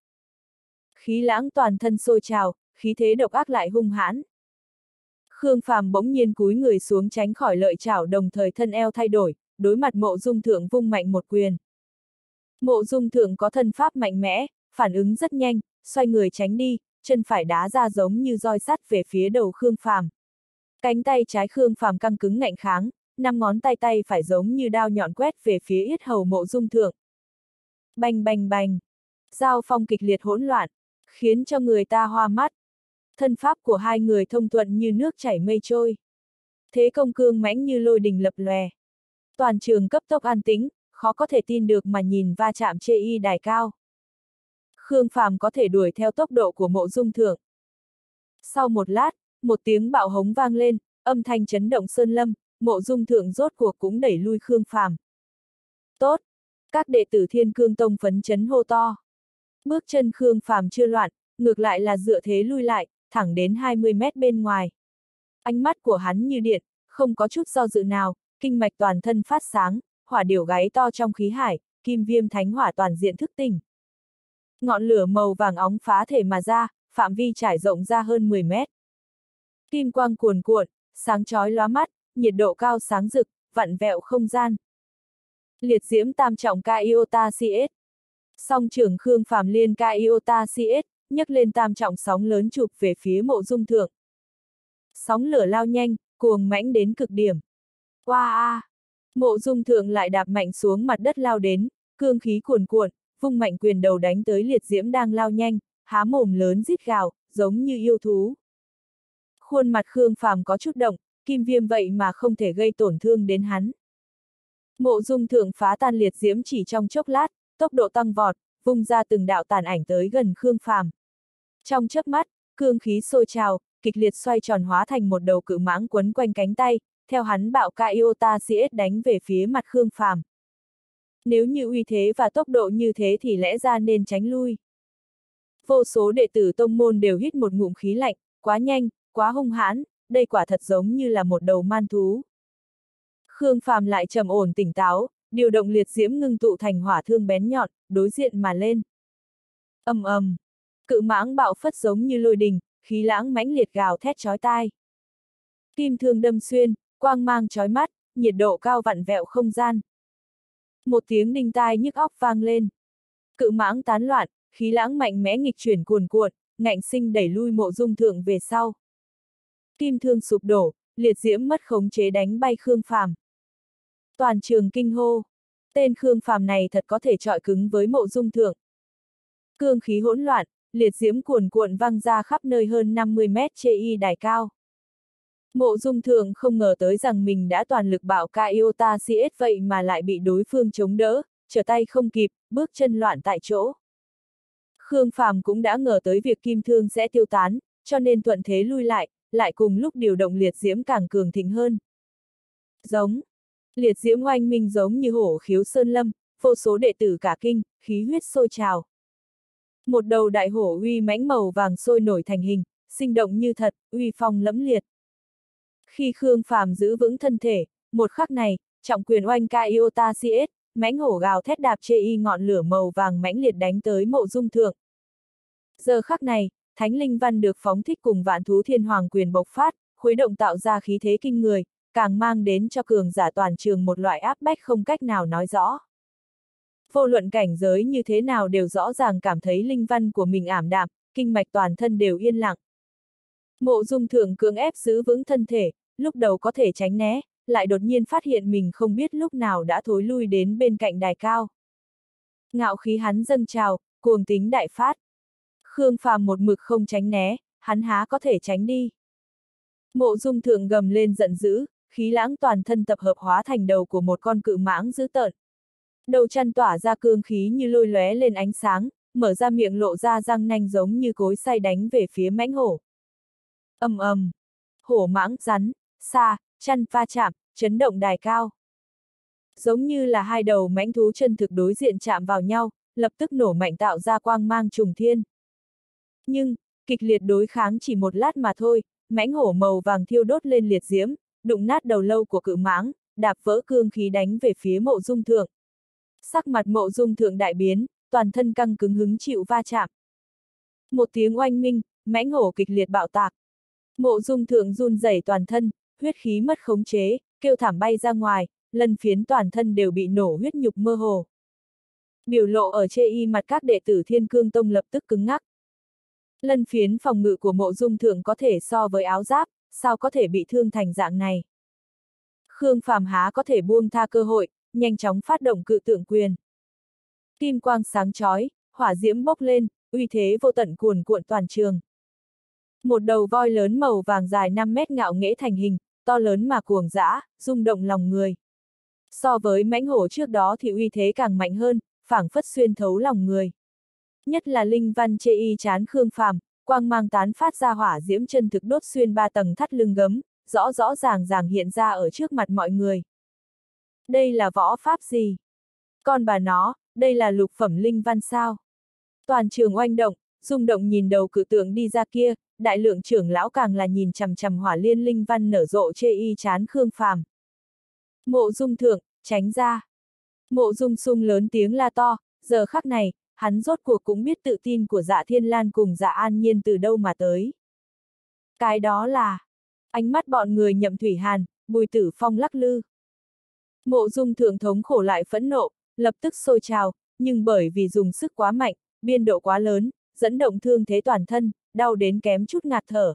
Khí lãng toàn thân sôi trào, khí thế độc ác lại hung hãn. Khương Phàm bỗng nhiên cúi người xuống tránh khỏi lợi chảo, đồng thời thân eo thay đổi, đối mặt Mộ Dung Thượng vung mạnh một quyền. Mộ Dung Thượng có thân pháp mạnh mẽ, phản ứng rất nhanh, xoay người tránh đi, chân phải đá ra giống như roi sắt về phía đầu Khương Phàm. Cánh tay trái Khương Phàm căng cứng ngạnh kháng, 5 ngón tay tay phải giống như đao nhọn quét về phía yết hầu Mộ Dung Thượng. Bành bành bành, giao phong kịch liệt hỗn loạn, khiến cho người ta hoa mắt. Thân pháp của hai người thông thuận như nước chảy mây trôi. Thế công cương mãnh như lôi đình lập lòe. Toàn trường cấp tốc an tĩnh, khó có thể tin được mà nhìn va chạm chê y đài cao. Khương Phàm có thể đuổi theo tốc độ của Mộ Dung Thượng. Sau một lát, một tiếng bạo hống vang lên, âm thanh chấn động sơn lâm, Mộ Dung Thượng rốt cuộc cũng đẩy lui Khương Phàm. Tốt! Các đệ tử Thiên Cương Tông phấn chấn hô to. Bước chân Khương Phàm chưa loạn, ngược lại là dựa thế lui lại, thẳng đến 20 mét bên ngoài. Ánh mắt của hắn như điện, không có chút do dự nào, kinh mạch toàn thân phát sáng, hỏa điểu gáy to trong khí hải, kim viêm thánh hỏa toàn diện thức tỉnh. Ngọn lửa màu vàng óng phá thể mà ra, phạm vi trải rộng ra hơn 10 mét. Kim quang cuồn cuộn, sáng chói lóa mắt, nhiệt độ cao sáng rực, vặn vẹo không gian. Liệt diễm tam trọng Kaiota CS. Song trưởng Khương Phàm liên Kaiota CS, nhấc lên tam trọng sóng lớn chụp về phía Mộ Dung Thượng. Sóng lửa lao nhanh, cuồng mãnh đến cực điểm. Oa! Mộ Dung Thượng lại đạp mạnh xuống mặt đất lao đến, cương khí cuồn cuộn, vung mạnh quyền đầu đánh tới liệt diễm đang lao nhanh, há mồm lớn rít gào, giống như yêu thú. Khuôn mặt Khương Phàm có chút động, kim viêm vậy mà không thể gây tổn thương đến hắn. Mộ Dung Thượng phá tan liệt diễm chỉ trong chốc lát, tốc độ tăng vọt, vung ra từng đạo tàn ảnh tới gần Khương Phàm. Trong chớp mắt, cương khí sôi trào, kịch liệt xoay tròn hóa thành một đầu cự mãng quấn quanh cánh tay, theo hắn bạo Kaiota CS đánh về phía mặt Khương Phàm. Nếu như uy thế và tốc độ như thế thì lẽ ra nên tránh lui. Vô số đệ tử tông môn đều hít một ngụm khí lạnh, quá nhanh, quá hung hãn, đây quả thật giống như là một đầu man thú. Khương Phàm lại trầm ổn tỉnh táo, điều động liệt diễm ngưng tụ thành hỏa thương bén nhọn, đối diện mà lên. Ầm ầm, cự mãng bạo phất giống như lôi đình, khí lãng mãnh liệt gào thét chói tai. Kim thương đâm xuyên, quang mang chói mắt, nhiệt độ cao vặn vẹo không gian. Một tiếng đinh tai nhức óc vang lên. Cự mãng tán loạn, khí lãng mạnh mẽ nghịch chuyển cuồn cuộn, ngạnh sinh đẩy lui Mộ Dung Thượng về sau. Kim thương sụp đổ, liệt diễm mất khống chế đánh bay Khương Phàm. Toàn trường kinh hô. Tên Khương Phàm này thật có thể chọi cứng với Mộ Dung Thượng. Cương khí hỗn loạn, liệt diễm cuồn cuộn văng ra khắp nơi hơn 50 mét chê y đài cao. Mộ Dung Thượng không ngờ tới rằng mình đã toàn lực bạo ca Iota CS vậy mà lại bị đối phương chống đỡ, trở tay không kịp, bước chân loạn tại chỗ. Khương Phàm cũng đã ngờ tới việc kim thương sẽ tiêu tán, cho nên thuận thế lui lại cùng lúc điều động liệt diễm càng cường thịnh hơn. Giống. Liệt diễm oanh minh giống như hổ khiếu sơn lâm, vô số đệ tử cả kinh, khí huyết sôi trào. Một đầu đại hổ uy mãnh màu vàng sôi nổi thành hình, sinh động như thật, uy phong lẫm liệt. Khi Khương Phàm giữ vững thân thể, một khắc này, trọng quyền oanh ca Iota CS, mãnh hổ gào thét đạp chê y ngọn lửa màu vàng mãnh liệt đánh tới Mộ Dung Thượng. Giờ khắc này, Thánh Linh Văn được phóng thích cùng Vạn Thú Thiên Hoàng quyền bộc phát, khuấy động tạo ra khí thế kinh người, càng mang đến cho cường giả toàn trường một loại áp bách không cách nào nói rõ. Vô luận cảnh giới như thế nào đều rõ ràng cảm thấy linh văn của mình ảm đạm, kinh mạch toàn thân đều yên lặng. Mộ Dung Thượng cưỡng ép giữ vững thân thể, lúc đầu có thể tránh né, lại đột nhiên phát hiện mình không biết lúc nào đã thối lui đến bên cạnh đài cao. Ngạo khí hắn dâng trào, cuồng tính đại phát. Khương Phàm một mực không tránh né, hắn há có thể tránh đi. Mộ Dung Thượng gầm lên giận dữ, khí lãng toàn thân tập hợp hóa thành đầu của một con cự mãng dữ tợn. Đầu chăn tỏa ra cương khí như lôi lóe lên ánh sáng, mở ra miệng lộ ra răng nanh giống như cối xay đánh về phía mãnh hổ. Ầm ầm, hổ mãng rắn, xa, chăn va chạm, chấn động đài cao. Giống như là hai đầu mãnh thú chân thực đối diện chạm vào nhau, lập tức nổ mạnh tạo ra quang mang trùng thiên. Nhưng, kịch liệt đối kháng chỉ một lát mà thôi, mãnh hổ màu vàng thiêu đốt lên liệt diễm, đụng nát đầu lâu của cự mãng, đạp vỡ cương khí đánh về phía Mộ Dung Thượng. Sắc mặt Mộ Dung Thượng đại biến, toàn thân căng cứng hứng chịu va chạm. Một tiếng oanh minh, mãnh hổ kịch liệt bạo tạc. Mộ Dung Thượng run rẩy toàn thân, huyết khí mất khống chế, kêu thảm bay ra ngoài, lân phiến toàn thân đều bị nổ huyết nhục mơ hồ. Biểu lộ ở chê y mặt các đệ tử Thiên Cương Tông lập tức cứng ngắc. Lân phiến phòng ngự của Mộ Dung Thượng có thể so với áo giáp, sao có thể bị thương thành dạng này? Khương Phàm há có thể buông tha cơ hội, nhanh chóng phát động cự tượng quyền. Kim quang sáng chói, hỏa diễm bốc lên, uy thế vô tận cuồn cuộn toàn trường. Một đầu voi lớn màu vàng dài 5 mét ngạo nghễ thành hình, to lớn mà cuồng dã, rung động lòng người. So với mãnh hổ trước đó thì uy thế càng mạnh hơn, phảng phất xuyên thấu lòng người. Nhất là linh văn chê y chán Khương Phàm, quang mang tán phát ra hỏa diễm chân thực đốt xuyên 3 tầng thắt lưng gấm, rõ rõ ràng ràng hiện ra ở trước mặt mọi người. Đây là võ pháp gì? Con bà nó, đây là lục phẩm linh văn sao? Toàn trường oanh động, rung động nhìn đầu cự tượng đi ra kia, đại lượng trưởng lão càng là nhìn chằm chằm hỏa liên linh văn nở rộ chê y chán Khương Phàm. Mộ Dung Thượng, tránh ra. Mộ Dung Sung lớn tiếng la to, giờ khắc này, hắn rốt cuộc cũng biết tự tin của Dạ Thiên Lan cùng Dạ An Nhiên từ đâu mà tới. Cái đó là... Ánh mắt bọn người Nhậm Thủy Hàn, Bùi Tử Phong lắc lư. Mộ Dung Thượng thống khổ lại phẫn nộ, lập tức sôi trào, nhưng bởi vì dùng sức quá mạnh, biên độ quá lớn, dẫn động thương thế toàn thân, đau đến kém chút ngạt thở.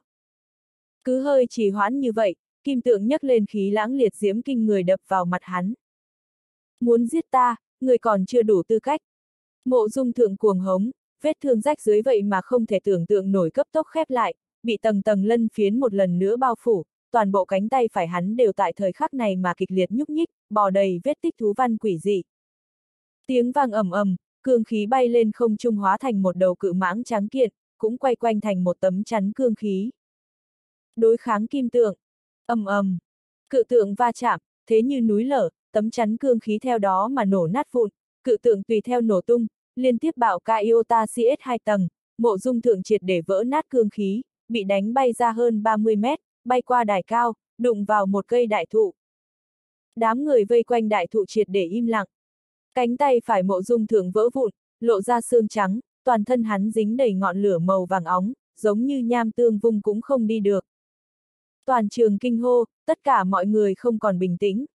Cứ hơi trì hoãn như vậy, kim tượng nhấc lên khí lãng liệt diễm kinh người đập vào mặt hắn. Muốn giết ta, người còn chưa đủ tư cách. Mộ Dung Thượng cuồng hống, vết thương rách dưới vậy mà không thể tưởng tượng nổi cấp tốc khép lại, bị tầng tầng lân phiến một lần nữa bao phủ, toàn bộ cánh tay phải hắn đều tại thời khắc này mà kịch liệt nhúc nhích, bò đầy vết tích thú văn quỷ dị. Tiếng vang ầm ầm, cương khí bay lên không trung hóa thành một đầu cự mãng trắng kiện, cũng quay quanh thành một tấm chắn cương khí. Đối kháng kim tượng, ầm ầm, cự tượng va chạm, thế như núi lở, tấm chắn cương khí theo đó mà nổ nát vụn, cự tượng tùy theo nổ tung, liên tiếp bạo ca Iota CS 2 tầng, Mộ Dung Thượng triệt để vỡ nát cương khí, bị đánh bay ra hơn 30 mét, bay qua đài cao, đụng vào một cây đại thụ. Đám người vây quanh đại thụ triệt để im lặng. Cánh tay phải Mộ Dung Thượng vỡ vụn, lộ ra xương trắng, toàn thân hắn dính đầy ngọn lửa màu vàng óng, giống như nham tương vung cũng không đi được. Toàn trường kinh hô, tất cả mọi người không còn bình tĩnh.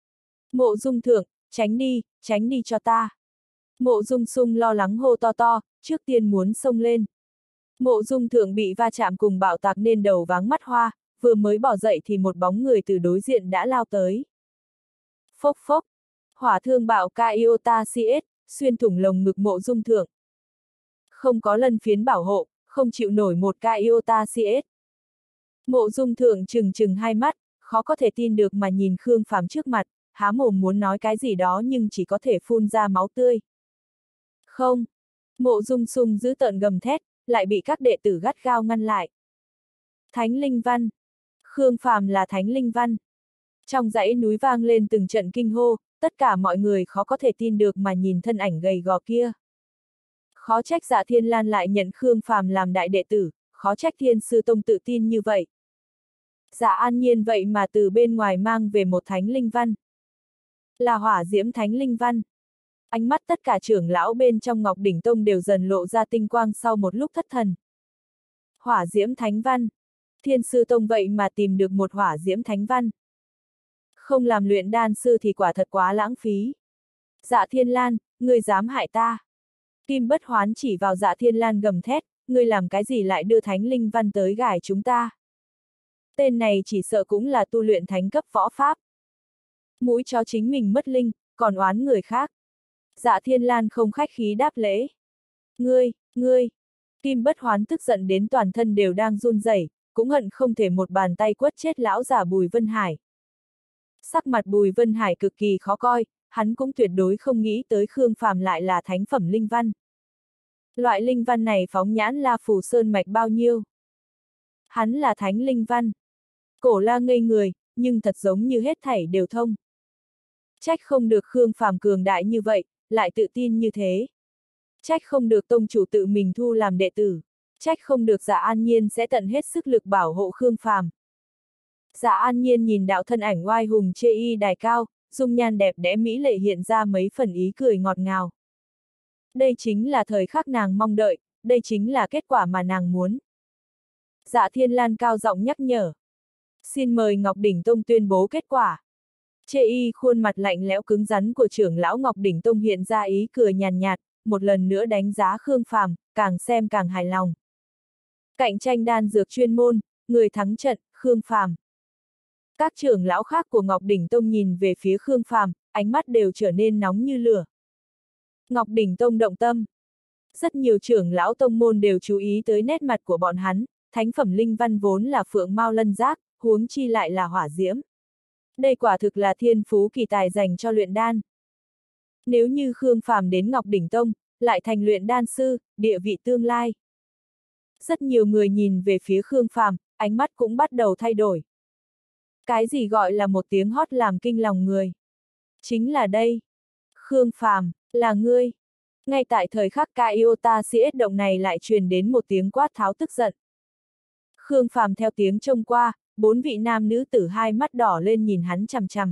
Mộ Dung Thượng, tránh đi cho ta. Mộ Dung Sung lo lắng hô to to, trước tiên muốn xông lên. Mộ Dung Thượng bị va chạm cùng bạo tạc nên đầu váng mắt hoa, vừa mới bỏ dậy thì một bóng người từ đối diện đã lao tới. Phốc phốc, hỏa thương bạo Kaiota CS, xuyên thủng lồng ngực Mộ Dung Thượng. Không có lân phiến bảo hộ, không chịu nổi một Kaiota CS. Mộ Dung Thượng trừng trừng hai mắt, khó có thể tin được mà nhìn Khương Phàm trước mặt, há mồm muốn nói cái gì đó nhưng chỉ có thể phun ra máu tươi. Không! Mộ Dung Sung giữ tợn gầm thét, lại bị các đệ tử gắt gao ngăn lại. Thánh Linh Văn! Khương Phàm là Thánh Linh Văn! Trong dãy núi vang lên từng trận kinh hô, tất cả mọi người khó có thể tin được mà nhìn thân ảnh gầy gò kia. Khó trách Dạ Thiên Lan lại nhận Khương Phàm làm đại đệ tử, khó trách Thiên Sư Tông tự tin như vậy. Dạ An Nhiên vậy mà từ bên ngoài mang về một Thánh Linh Văn. Là Hỏa Diễm Thánh Linh Văn. Ánh mắt tất cả trưởng lão bên trong Ngọc Đỉnh Tông đều dần lộ ra tinh quang sau một lúc thất thần. Hỏa Diễm Thánh Văn. Thiên Sư Tông vậy mà tìm được một Hỏa Diễm Thánh Văn. Không làm luyện đan sư thì quả thật quá lãng phí. Dạ Thiên Lan, ngươi dám hại ta. Kim Bất Hoán chỉ vào Dạ Thiên Lan gầm thét, ngươi làm cái gì lại đưa Thánh Linh Văn tới gài chúng ta. Tên này chỉ sợ cũng là tu luyện thánh cấp võ pháp. Mũi chó chính mình mất linh, còn oán người khác. Dạ Thiên Lan không khách khí đáp lễ. Ngươi! Kim Bất Hoán tức giận đến toàn thân đều đang run rẩy, cũng hận không thể một bàn tay quất chết lão già Bùi Vân Hải. Sắc mặt Bùi Vân Hải cực kỳ khó coi, hắn cũng tuyệt đối không nghĩ tới Khương Phàm lại là thánh phẩm linh văn. Loại linh văn này phóng nhãn La Phù Sơn mạch bao nhiêu? Hắn là thánh linh văn. Cổ La ngây người, nhưng thật giống như hết thảy đều thông. Trách không được Khương Phàm cường đại như vậy, lại tự tin như thế. Trách không được tông chủ tự mình thu làm đệ tử. Trách không được Dạ An Nhiên sẽ tận hết sức lực bảo hộ Khương Phàm. Dạ An Nhiên nhìn đạo thân ảnh oai hùng chê y đài cao, dung nhan đẹp đẽ mỹ lệ hiện ra mấy phần ý cười ngọt ngào. Đây chính là thời khắc nàng mong đợi, đây chính là kết quả mà nàng muốn. Dạ Thiên Lan cao giọng nhắc nhở. Xin mời Ngọc Đỉnh Tông tuyên bố kết quả. Chê y khuôn mặt lạnh lẽo cứng rắn của trưởng lão Ngọc Đỉnh Tông hiện ra ý cười nhàn nhạt, một lần nữa đánh giá Khương Phàm, càng xem càng hài lòng. Cạnh tranh đan dược chuyên môn, người thắng trận, Khương Phàm. Các trưởng lão khác của Ngọc Đỉnh Tông nhìn về phía Khương Phàm, ánh mắt đều trở nên nóng như lửa. Ngọc Đỉnh Tông động tâm. Rất nhiều trưởng lão tông môn đều chú ý tới nét mặt của bọn hắn, thánh phẩm linh văn vốn là phượng mao lân giác, huống chi lại là hỏa diễm. Đây quả thực là thiên phú kỳ tài dành cho luyện đan. Nếu như Khương Phàm đến Ngọc Đỉnh Tông, lại thành luyện đan sư, địa vị tương lai. Rất nhiều người nhìn về phía Khương Phàm, ánh mắt cũng bắt đầu thay đổi. Cái gì gọi là một tiếng hót làm kinh lòng người? Chính là đây. Khương Phàm, là ngươi. Ngay tại thời khắc Kaiota CS động này lại truyền đến một tiếng quát tháo tức giận. Khương Phàm theo tiếng trông qua, 4 vị nam nữ tử hai mắt đỏ lên nhìn hắn chằm chằm.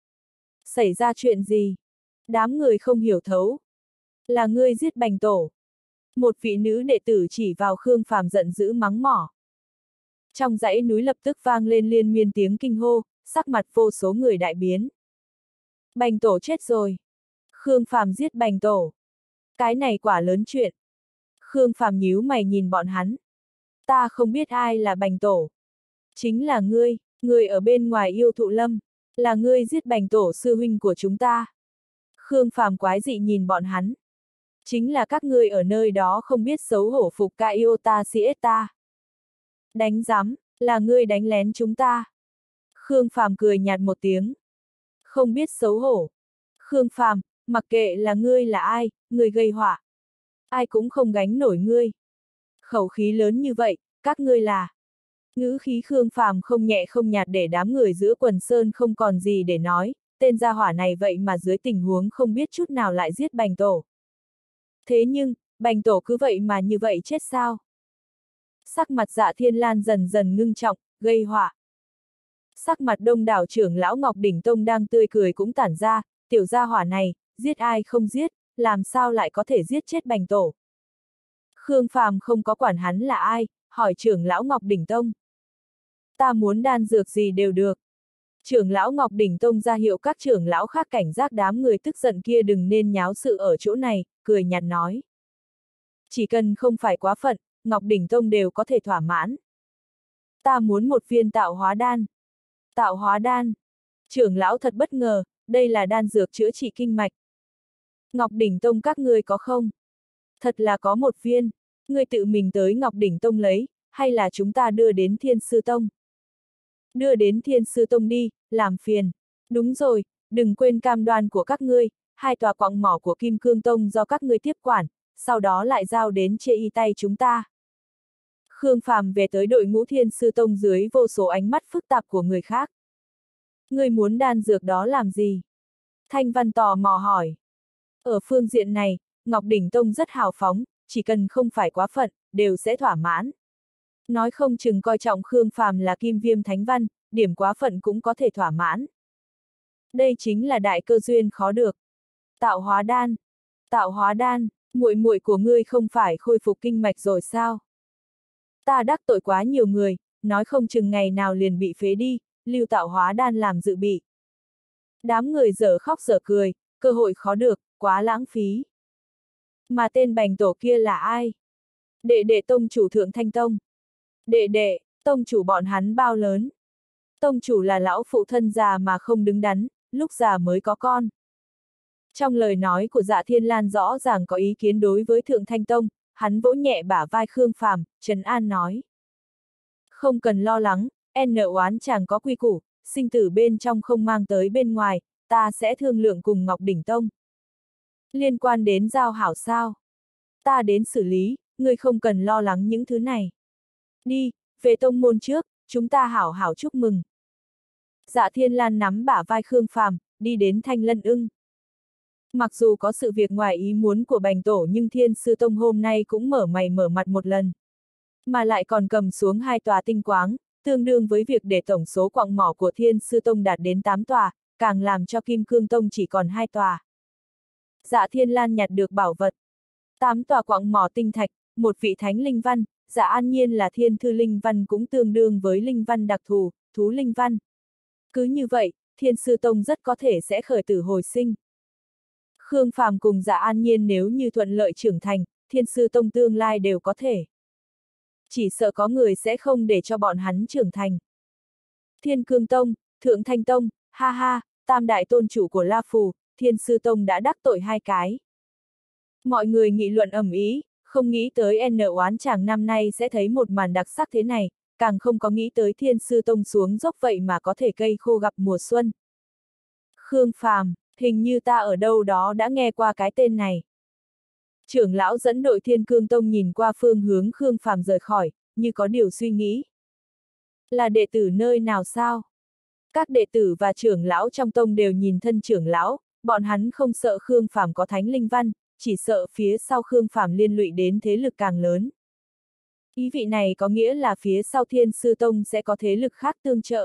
Xảy ra chuyện gì? Đám người không hiểu thấu. Là ngươi giết Bành Tổ. Một vị nữ đệ tử chỉ vào Khương Phàm giận dữ mắng mỏ. Trong dãy núi lập tức vang lên liên miên tiếng kinh hô, sắc mặt vô số người đại biến. Bành Tổ chết rồi. Khương Phàm giết Bành Tổ. Cái này quả lớn chuyện. Khương Phàm nhíu mày nhìn bọn hắn. Ta không biết ai là Bành Tổ. Chính là ngươi, người ở bên ngoài Yêu Thụ Lâm. Là ngươi giết Bành Tổ sư huynh của chúng ta. Khương Phàm quái dị nhìn bọn hắn. Chính là các ngươi ở nơi đó không biết xấu hổ phục Kaiota Siesta. Đánh giám, là ngươi đánh lén chúng ta. Khương Phàm cười nhạt một tiếng. Không biết xấu hổ. Khương Phàm, mặc kệ là ngươi là ai, người gây họa. Ai cũng không gánh nổi ngươi. Khẩu khí lớn như vậy, các ngươi là. Ngữ khí Khương Phàm không nhẹ không nhạt để đám người giữa quần sơn không còn gì để nói, tên gia hỏa này vậy mà dưới tình huống không biết chút nào lại giết Bành Tổ. Thế nhưng, Bành Tổ cứ vậy mà như vậy chết sao? Sắc mặt Dạ Thiên Lan dần dần ngưng trọng, gây họa. Sắc mặt đông đảo trưởng lão Ngọc Đỉnh Tông đang tươi cười cũng tản ra, tiểu gia hỏa này, giết ai không giết, làm sao lại có thể giết chết Bành Tổ. Khương Phàm không có quản hắn là ai, hỏi trưởng lão Ngọc Đỉnh Tông. Ta muốn đan dược gì đều được. Trưởng lão Ngọc Đỉnh Tông ra hiệu các trưởng lão khác cảnh giác đám người tức giận kia đừng nên nháo sự ở chỗ này, cười nhạt nói. Chỉ cần không phải quá phận, Ngọc Đỉnh Tông đều có thể thỏa mãn. Ta muốn một viên tạo hóa đan. Tạo hóa đan. Trưởng lão thật bất ngờ, đây là đan dược chữa trị kinh mạch. Ngọc Đỉnh Tông các ngươi có không? Thật là có một viên. Ngươi tự mình tới Ngọc Đỉnh Tông lấy, hay là chúng ta đưa đến Thiên Sư Tông? Đưa đến Thiên Sư Tông đi, làm phiền. Đúng rồi, đừng quên cam đoan của các ngươi, 2 tòa quặng mỏ của Kim Cương Tông do các ngươi tiếp quản, sau đó lại giao đến Chê Y tay chúng ta. Khương Phàm về tới đội ngũ Thiên Sư Tông dưới vô số ánh mắt phức tạp của người khác. Ngươi muốn đan dược đó làm gì? Thanh Văn tò mò hỏi. Ở phương diện này, Ngọc Đỉnh Tông rất hào phóng, chỉ cần không phải quá phận, đều sẽ thỏa mãn. Nói không chừng coi trọng Khương Phàm là Kim Viêm Thánh Văn, điểm quá phận cũng có thể thỏa mãn. Đây chính là đại cơ duyên khó được. Tạo hóa đan. Tạo hóa đan, muội muội của ngươi không phải khôi phục kinh mạch rồi sao? Ta đắc tội quá nhiều người, nói không chừng ngày nào liền bị phế đi, lưu tạo hóa đan làm dự bị. Đám người dở khóc dở cười, cơ hội khó được, quá lãng phí. Mà tên bành tổ kia là ai? Đệ đệ tông chủ Thượng Thanh Tông. Đệ đệ, tông chủ bọn hắn bao lớn? Tông chủ là lão phụ thân già mà không đứng đắn, lúc già mới có con. Trong lời nói của Dạ Thiên Lan rõ ràng có ý kiến đối với Thượng Thanh Tông, hắn vỗ nhẹ bả vai Khương Phàm, trấn an nói. Không cần lo lắng, N oán chàng có quy củ, sinh tử bên trong không mang tới bên ngoài, ta sẽ thương lượng cùng Ngọc Đỉnh Tông. Liên quan đến giao hảo sao? Ta đến xử lý, ngươi không cần lo lắng những thứ này. Đi, về tông môn trước, chúng ta hảo hảo chúc mừng. Dạ Thiên Lan nắm bả vai Khương Phàm, đi đến Thanh Lân Ưng. Mặc dù có sự việc ngoài ý muốn của bành tổ nhưng Thiên Sư Tông hôm nay cũng mở mày mở mặt một lần. Mà lại còn cầm xuống 2 tòa tinh quáng, tương đương với việc để tổng số quặng mỏ của Thiên Sư Tông đạt đến 8 tòa, càng làm cho Kim Cương Tông chỉ còn 2 tòa. Dạ Thiên Lan nhặt được bảo vật. 8 tòa quặng mỏ tinh thạch, 1 vị thánh linh văn, Dạ An Nhiên là thiên thư linh văn cũng tương đương với linh văn đặc thù, thú linh văn. Cứ như vậy, Thiên Sư Tông rất có thể sẽ khởi tử hồi sinh. Khương Phàm cùng Dạ An Nhiên nếu như thuận lợi trưởng thành, Thiên Sư Tông tương lai đều có thể. Chỉ sợ có người sẽ không để cho bọn hắn trưởng thành. Thiên Cương Tông, Thượng Thanh Tông, ha ha, tam đại tôn chủ của La Phù, Thiên Sư Tông đã đắc tội 2 cái. Mọi người nghị luận ầm ĩ, không nghĩ tới N oán chàng năm nay sẽ thấy một màn đặc sắc thế này, càng không có nghĩ tới Thiên Sư Tông xuống dốc vậy mà có thể cây khô gặp mùa xuân. Khương Phàm, hình như ta ở đâu đó đã nghe qua cái tên này. Trưởng lão dẫn đội Thiên Cương Tông nhìn qua phương hướng Khương Phàm rời khỏi, như có điều suy nghĩ. Là đệ tử nơi nào sao? Các đệ tử và trưởng lão trong tông đều nhìn thân trưởng lão, bọn hắn không sợ Khương Phàm có thánh linh văn, chỉ sợ phía sau Khương Phàm liên lụy đến thế lực càng lớn. Ý vị này có nghĩa là phía sau Thiên Sư Tông sẽ có thế lực khác tương trợ.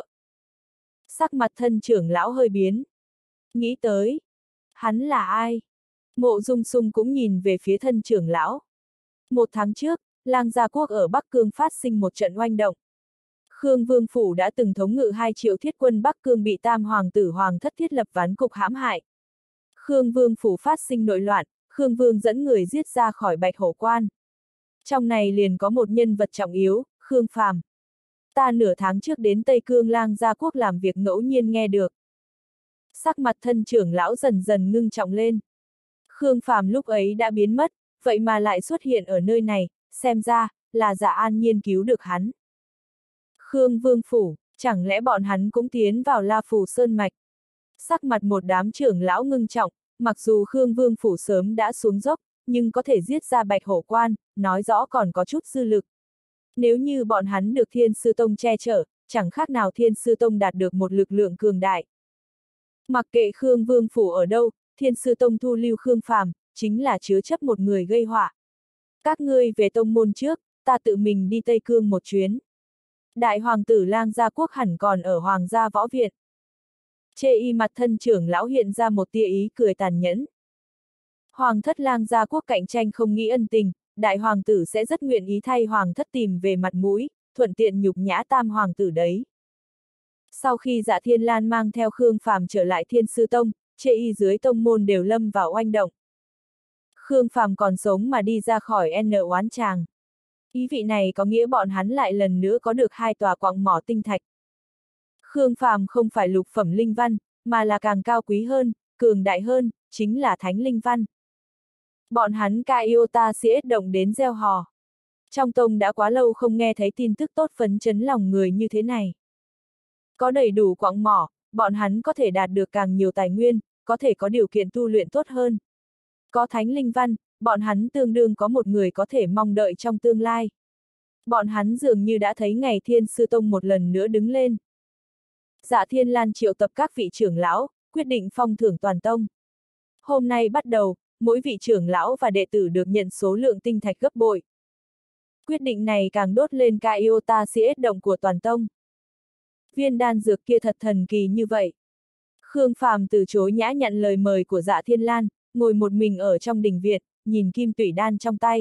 Sắc mặt thân trưởng lão hơi biến. Nghĩ tới, hắn là ai? Mộ Dung Sung cũng nhìn về phía thân trưởng lão. 1 tháng trước, Lang Gia Quốc ở Bắc Cương phát sinh một trận oanh động. Khương Vương Phủ đã từng thống ngự 2 triệu thiết quân Bắc Cương bị Tam Hoàng tử Hoàng thất thiết lập ván cục hãm hại. Khương Vương Phủ phát sinh nội loạn, Khương Vương dẫn người giết ra khỏi Bạch Hổ Quan. Trong này liền có một nhân vật trọng yếu, Khương Phàm. Ta nửa tháng trước đến Tây Cương Lang Gia Quốc làm việc ngẫu nhiên nghe được. Sắc mặt thân trưởng lão dần dần ngưng trọng lên. Khương Phàm lúc ấy đã biến mất, vậy mà lại xuất hiện ở nơi này, xem ra, là Dạ An Nhiên cứu được hắn. Khương Vương Phủ, chẳng lẽ bọn hắn cũng tiến vào La Phù Sơn Mạch? Sắc mặt một đám trưởng lão ngưng trọng, mặc dù Khương Vương Phủ sớm đã xuống dốc, nhưng có thể giết ra Bạch Hổ Quan, nói rõ còn có chút dư lực. Nếu như bọn hắn được Thiên Sư Tông che chở, chẳng khác nào Thiên Sư Tông đạt được một lực lượng cường đại. Mặc kệ Khương Vương Phủ ở đâu, Thiên Sư Tông thu lưu Khương Phàm, chính là chứa chấp một người gây họa. Các ngươi về tông môn trước, ta tự mình đi Tây Cương một chuyến. Đại hoàng tử Lang Gia Quốc hẳn còn ở Hoàng gia võ viện. Chê Y mặt thân trưởng lão hiện ra một tia ý cười tàn nhẫn. Hoàng thất Lang Gia Quốc cạnh tranh không nghĩ ân tình, đại hoàng tử sẽ rất nguyện ý thay hoàng thất tìm về mặt mũi, thuận tiện nhục nhã tam hoàng tử đấy. Sau khi Dạ Thiên Lan mang theo Khương Phàm trở lại Thiên Sư Tông, Chê Y dưới tông môn đều lâm vào oanh động. Khương Phàm còn sống mà đi ra khỏi N oán chàng. Ý vị này có nghĩa bọn hắn lại lần nữa có được 2 tòa quặng mỏ tinh thạch. Khương Phàm không phải lục phẩm linh văn, mà là càng cao quý hơn, cường đại hơn, chính là thánh linh văn. Bọn hắn ca Iota CS động đến gieo hò. Trong tông đã quá lâu không nghe thấy tin tức tốt phấn chấn lòng người như thế này. Có đầy đủ quặng mỏ, bọn hắn có thể đạt được càng nhiều tài nguyên, có thể có điều kiện tu luyện tốt hơn. Có thánh linh văn, bọn hắn tương đương có một người có thể mong đợi trong tương lai. Bọn hắn dường như đã thấy ngày Thiên Sư Tông một lần nữa đứng lên. Dạ Thiên Lan triệu tập các vị trưởng lão, quyết định phong thưởng toàn tông. Hôm nay bắt đầu, mỗi vị trưởng lão và đệ tử được nhận số lượng tinh thạch gấp bội. Quyết định này càng đốt lên ca Iota CS động của toàn tông. Viên đan dược kia thật thần kỳ như vậy. Khương Phàm từ chối nhã nhận lời mời của Dạ Thiên Lan, ngồi một mình ở trong đình viện, nhìn kim tủy đan trong tay.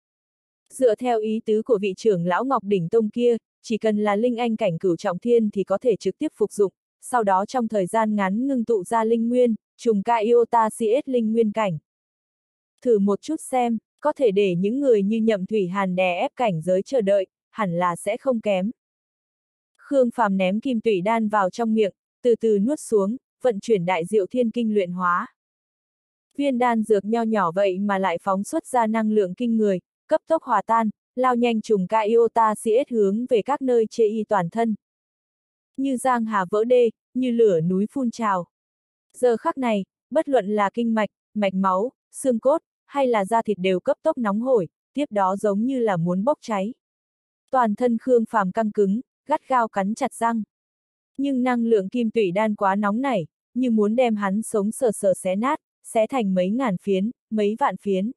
Dựa theo ý tứ của vị trưởng lão Ngọc Đỉnh Tông kia, chỉ cần là linh anh cảnh cửu trọng thiên thì có thể trực tiếp phục dụng, sau đó trong thời gian ngắn ngưng tụ ra linh nguyên, trùng ca Iota CS linh nguyên cảnh. Thử một chút xem, có thể để những người như Nhậm Thủy Hàn đè ép cảnh giới chờ đợi, hẳn là sẽ không kém. Khương Phàm ném kim tủy đan vào trong miệng, từ từ nuốt xuống, vận chuyển đại diệu thiên kinh luyện hóa. Viên đan dược nho nhỏ vậy mà lại phóng xuất ra năng lượng kinh người, cấp tốc hòa tan, lao nhanh trùng ca Iota CS hướng về các nơi chê y toàn thân. Như giang hà vỡ đê, như lửa núi phun trào. Giờ khắc này, bất luận là kinh mạch, mạch máu, xương cốt, hay là da thịt đều cấp tốc nóng hổi, tiếp đó giống như là muốn bốc cháy. Toàn thân Khương Phàm căng cứng, gắt gao cắn chặt răng. Nhưng năng lượng kim tủy đan quá nóng nảy, như muốn đem hắn sống sờ sờ xé nát, xé thành mấy ngàn phiến, mấy vạn phiến.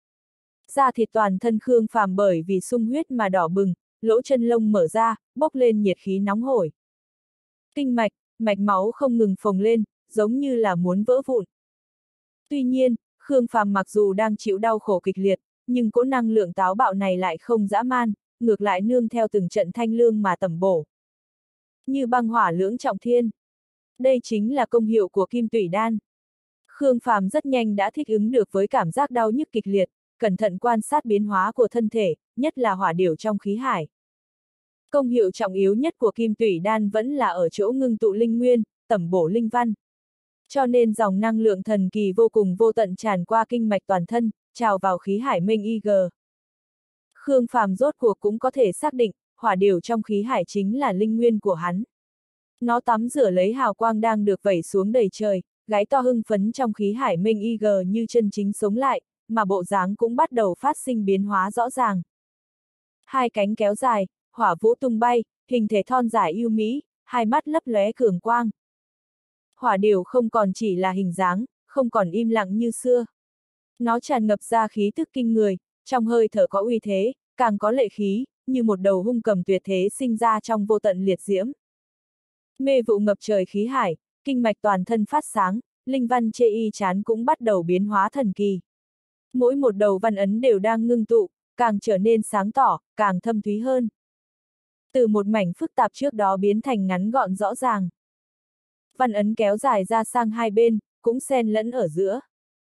Da thịt toàn thân Khương Phàm bởi vì sung huyết mà đỏ bừng, lỗ chân lông mở ra, bốc lên nhiệt khí nóng hổi. Kinh mạch, mạch máu không ngừng phồng lên, giống như là muốn vỡ vụn. Tuy nhiên, Khương Phàm mặc dù đang chịu đau khổ kịch liệt, nhưng cỗ năng lượng táo bạo này lại không dã man, ngược lại nương theo từng trận thanh lương mà tẩm bổ. Như băng hỏa lưỡng trọng thiên. Đây chính là công hiệu của kim tủy đan. Khương Phàm rất nhanh đã thích ứng được với cảm giác đau nhức kịch liệt, cẩn thận quan sát biến hóa của thân thể, nhất là hỏa điểu trong khí hải. Công hiệu trọng yếu nhất của kim tủy đan vẫn là ở chỗ ngưng tụ linh nguyên, tẩm bổ linh văn. Cho nên dòng năng lượng thần kỳ vô cùng vô tận tràn qua kinh mạch toàn thân, trào vào khí hải mênh IG. Khương Phàm rốt cuộc cũng có thể xác định, hỏa điểu trong khí hải chính là linh nguyên của hắn. Nó tắm rửa lấy hào quang đang được vẩy xuống đầy trời, gáy to hưng phấn trong khí hải mênh IG như chân chính sống lại, mà bộ dáng cũng bắt đầu phát sinh biến hóa rõ ràng. Hai cánh kéo dài, hỏa vũ tung bay, hình thể thon dài yêu mỹ, hai mắt lấp lóe cường quang. Hỏa điểu không còn chỉ là hình dáng, không còn im lặng như xưa. Nó tràn ngập ra khí tức kinh người, trong hơi thở có uy thế, càng có lệ khí, như một đầu hung cầm tuyệt thế sinh ra trong vô tận liệt diễm. Mê vụ ngập trời khí hải, kinh mạch toàn thân phát sáng, linh văn chê y chán cũng bắt đầu biến hóa thần kỳ. Mỗi một đầu văn ấn đều đang ngưng tụ, càng trở nên sáng tỏ, càng thâm thúy hơn. Từ một mảnh phức tạp trước đó biến thành ngắn gọn rõ ràng. Văn ấn kéo dài ra sang hai bên, cũng xen lẫn ở giữa.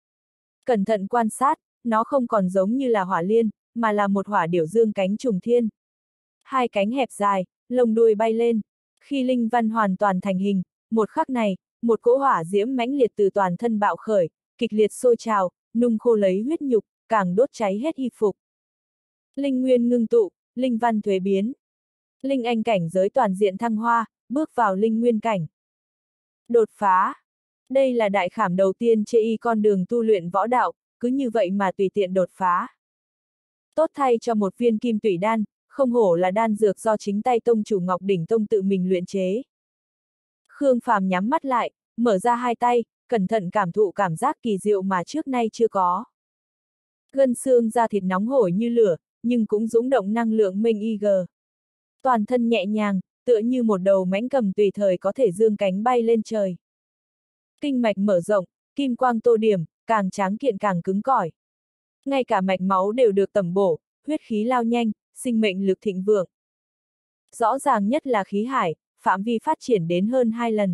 Cẩn thận quan sát, nó không còn giống như là hỏa liên, mà là một hỏa điểu dương cánh trùng thiên. Hai cánh hẹp dài, lông đuôi bay lên. Khi linh văn hoàn toàn thành hình, một khắc này, một cỗ hỏa diễm mãnh liệt từ toàn thân bạo khởi, kịch liệt sôi trào, nung khô lấy huyết nhục, càng đốt cháy hết y phục. Linh nguyên ngưng tụ, linh văn thuế biến. Linh anh cảnh giới toàn diện thăng hoa, bước vào linh nguyên cảnh. Đột phá. Đây là đại khảm đầu tiên chê y con đường tu luyện võ đạo, cứ như vậy mà tùy tiện đột phá. Tốt thay cho một viên kim tủy đan, không hổ là đan dược do chính tay tông chủ Ngọc Đỉnh Tông tự mình luyện chế. Khương Phàm nhắm mắt lại, mở ra hai tay, cẩn thận cảm thụ cảm giác kỳ diệu mà trước nay chưa có. Gân xương da thịt nóng hổi như lửa, nhưng cũng dũng động năng lượng mênh IG. Toàn thân nhẹ nhàng, tựa như một đầu mãnh cầm tùy thời có thể dương cánh bay lên trời. Kinh mạch mở rộng, kim quang tô điểm, càng tráng kiện càng cứng cỏi. Ngay cả mạch máu đều được tẩm bổ, huyết khí lao nhanh, sinh mệnh lực thịnh vượng. Rõ ràng nhất là khí hải, phạm vi phát triển đến hơn 2 lần.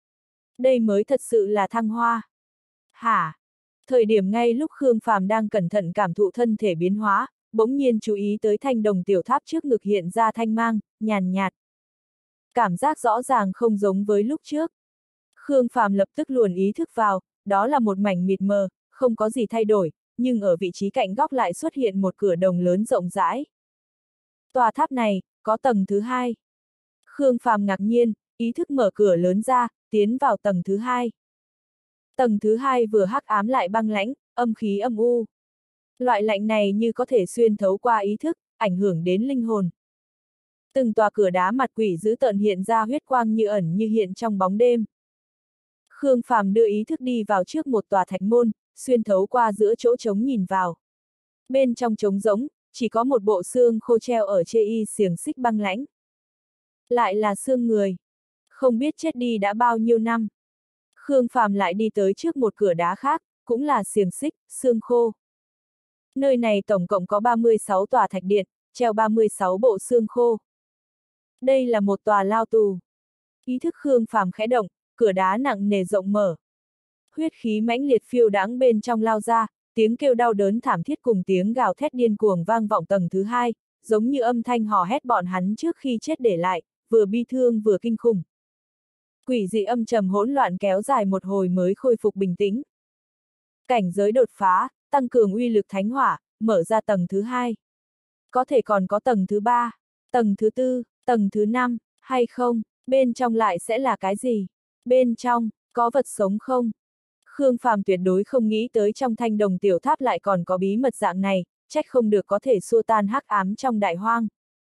Đây mới thật sự là thăng hoa. Hả? Thời điểm ngay lúc Khương Phàm đang cẩn thận cảm thụ thân thể biến hóa, bỗng nhiên chú ý tới thanh đồng tiểu tháp trước ngực hiện ra thanh mang, nhàn nhạt. Cảm giác rõ ràng không giống với lúc trước. Khương Phàm lập tức luồn ý thức vào, đó là một mảnh mịt mờ, không có gì thay đổi, nhưng ở vị trí cạnh góc lại xuất hiện một cửa đồng lớn rộng rãi. Tòa tháp này, có tầng thứ hai. Khương Phàm ngạc nhiên, ý thức mở cửa lớn ra, tiến vào tầng thứ hai. Tầng thứ hai vừa hắc ám lại băng lãnh, âm khí âm u. Loại lạnh này như có thể xuyên thấu qua ý thức, ảnh hưởng đến linh hồn. Từng tòa cửa đá mặt quỷ dữ tợn hiện ra huyết quang như ẩn như hiện trong bóng đêm. Khương Phàm đưa ý thức đi vào trước một tòa thạch môn, xuyên thấu qua giữa chỗ trống nhìn vào. Bên trong trống rỗng, chỉ có một bộ xương khô treo ở chê y xiềng xích băng lãnh. Lại là xương người. Không biết chết đi đã bao nhiêu năm. Khương Phàm lại đi tới trước một cửa đá khác, cũng là xiềng xích, xương khô. Nơi này tổng cộng có 36 tòa thạch điện, treo 36 bộ xương khô. Đây là một tòa lao tù. Ý thức Khương Phàm khẽ động, cửa đá nặng nề rộng mở. Huyết khí mãnh liệt phiêu đãng bên trong lao ra, tiếng kêu đau đớn thảm thiết cùng tiếng gào thét điên cuồng vang vọng tầng thứ hai, giống như âm thanh hò hét bọn hắn trước khi chết để lại, vừa bi thương vừa kinh khủng. Quỷ dị âm trầm hỗn loạn kéo dài một hồi mới khôi phục bình tĩnh. Cảnh giới đột phá, tăng cường uy lực thánh hỏa, mở ra tầng thứ hai. Có thể còn có tầng thứ ba, tầng thứ tư, tầng thứ năm, hay không, bên trong lại sẽ là cái gì? Bên trong, có vật sống không? Khương Phàm tuyệt đối không nghĩ tới trong thanh đồng tiểu tháp lại còn có bí mật dạng này, trách không được có thể xua tan hắc ám trong đại hoang.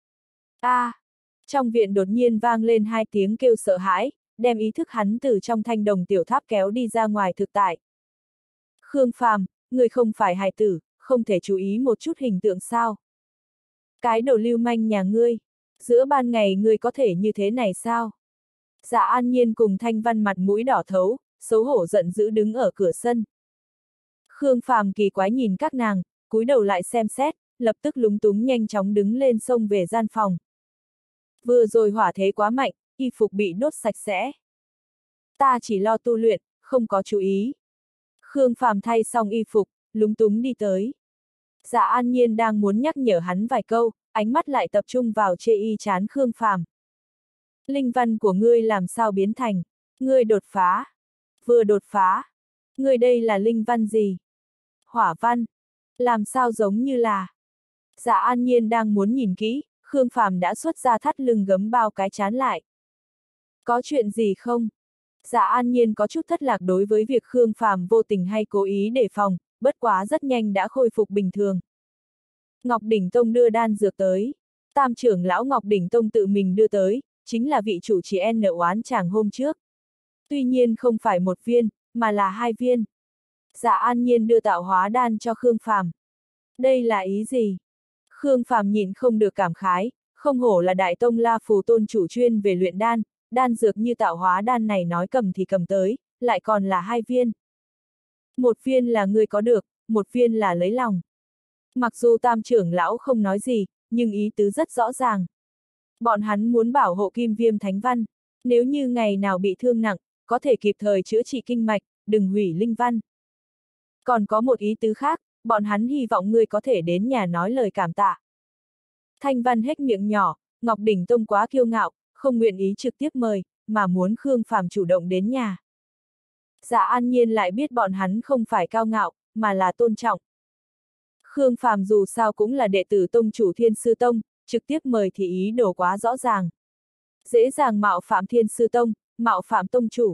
Trong viện đột nhiên vang lên hai tiếng kêu sợ hãi, đem ý thức hắn từ trong thanh đồng tiểu tháp kéo đi ra ngoài thực tại. Khương Phàm, người không phải hài tử, không thể chú ý một chút hình tượng sao? Cái đồ lưu manh nhà ngươi, giữa ban ngày ngươi có thể như thế này sao? Dạ An Nhiên cùng Thanh Văn mặt mũi đỏ thấu, xấu hổ giận dữ đứng ở cửa sân. Khương Phàm kỳ quái nhìn các nàng, cúi đầu lại xem xét, lập tức lúng túng nhanh chóng đứng lên xông về gian phòng. Vừa rồi hỏa thế quá mạnh, y phục bị đốt sạch sẽ. Ta chỉ lo tu luyện, không có chú ý. Khương Phàm thay xong y phục, lúng túng đi tới. Dạ An Nhiên đang muốn nhắc nhở hắn vài câu, ánh mắt lại tập trung vào chê y chán Khương Phàm. Linh văn của ngươi làm sao biến thành? Ngươi đột phá. Vừa đột phá. Ngươi đây là linh văn gì? Hỏa văn. Làm sao giống như là... Dạ An Nhiên đang muốn nhìn kỹ, Khương Phàm đã xuất ra thắt lưng gấm bao cái chán lại. Có chuyện gì không? Dạ An Nhiên có chút thất lạc đối với việc Khương Phàm vô tình hay cố ý đề phòng, bất quá rất nhanh đã khôi phục bình thường. Ngọc Đỉnh Tông đưa đan dược tới. Tam trưởng lão Ngọc Đỉnh Tông tự mình đưa tới, chính là vị chủ trì N oán chàng hôm trước. Tuy nhiên không phải một viên, mà là hai viên. Dạ An Nhiên đưa tạo hóa đan cho Khương Phàm. Đây là ý gì? Khương Phàm nhìn không được cảm khái, không hổ là Đại Tông La Phù Tôn chủ chuyên về luyện đan, đan dược như tạo hóa đan này nói cầm thì cầm tới, lại còn là hai viên. Một viên là người có được, một viên là lấy lòng. Mặc dù tam trưởng lão không nói gì, nhưng ý tứ rất rõ ràng. Bọn hắn muốn bảo hộ Kim Viêm Thánh Văn, nếu như ngày nào bị thương nặng, có thể kịp thời chữa trị kinh mạch, đừng hủy linh văn. Còn có một ý tứ khác, bọn hắn hy vọng ngươi có thể đến nhà nói lời cảm tạ. Thanh Văn hét miệng nhỏ, Ngọc Đỉnh Tông quá kiêu ngạo, không nguyện ý trực tiếp mời, mà muốn Khương Phàm chủ động đến nhà. Dạ An Nhiên lại biết bọn hắn không phải cao ngạo, mà là tôn trọng. Khương Phàm dù sao cũng là đệ tử tông chủ Thiên Sư Tông, trực tiếp mời thì ý đồ quá rõ ràng. Dễ dàng mạo phạm Thiên Sư Tông, mạo phạm tông chủ.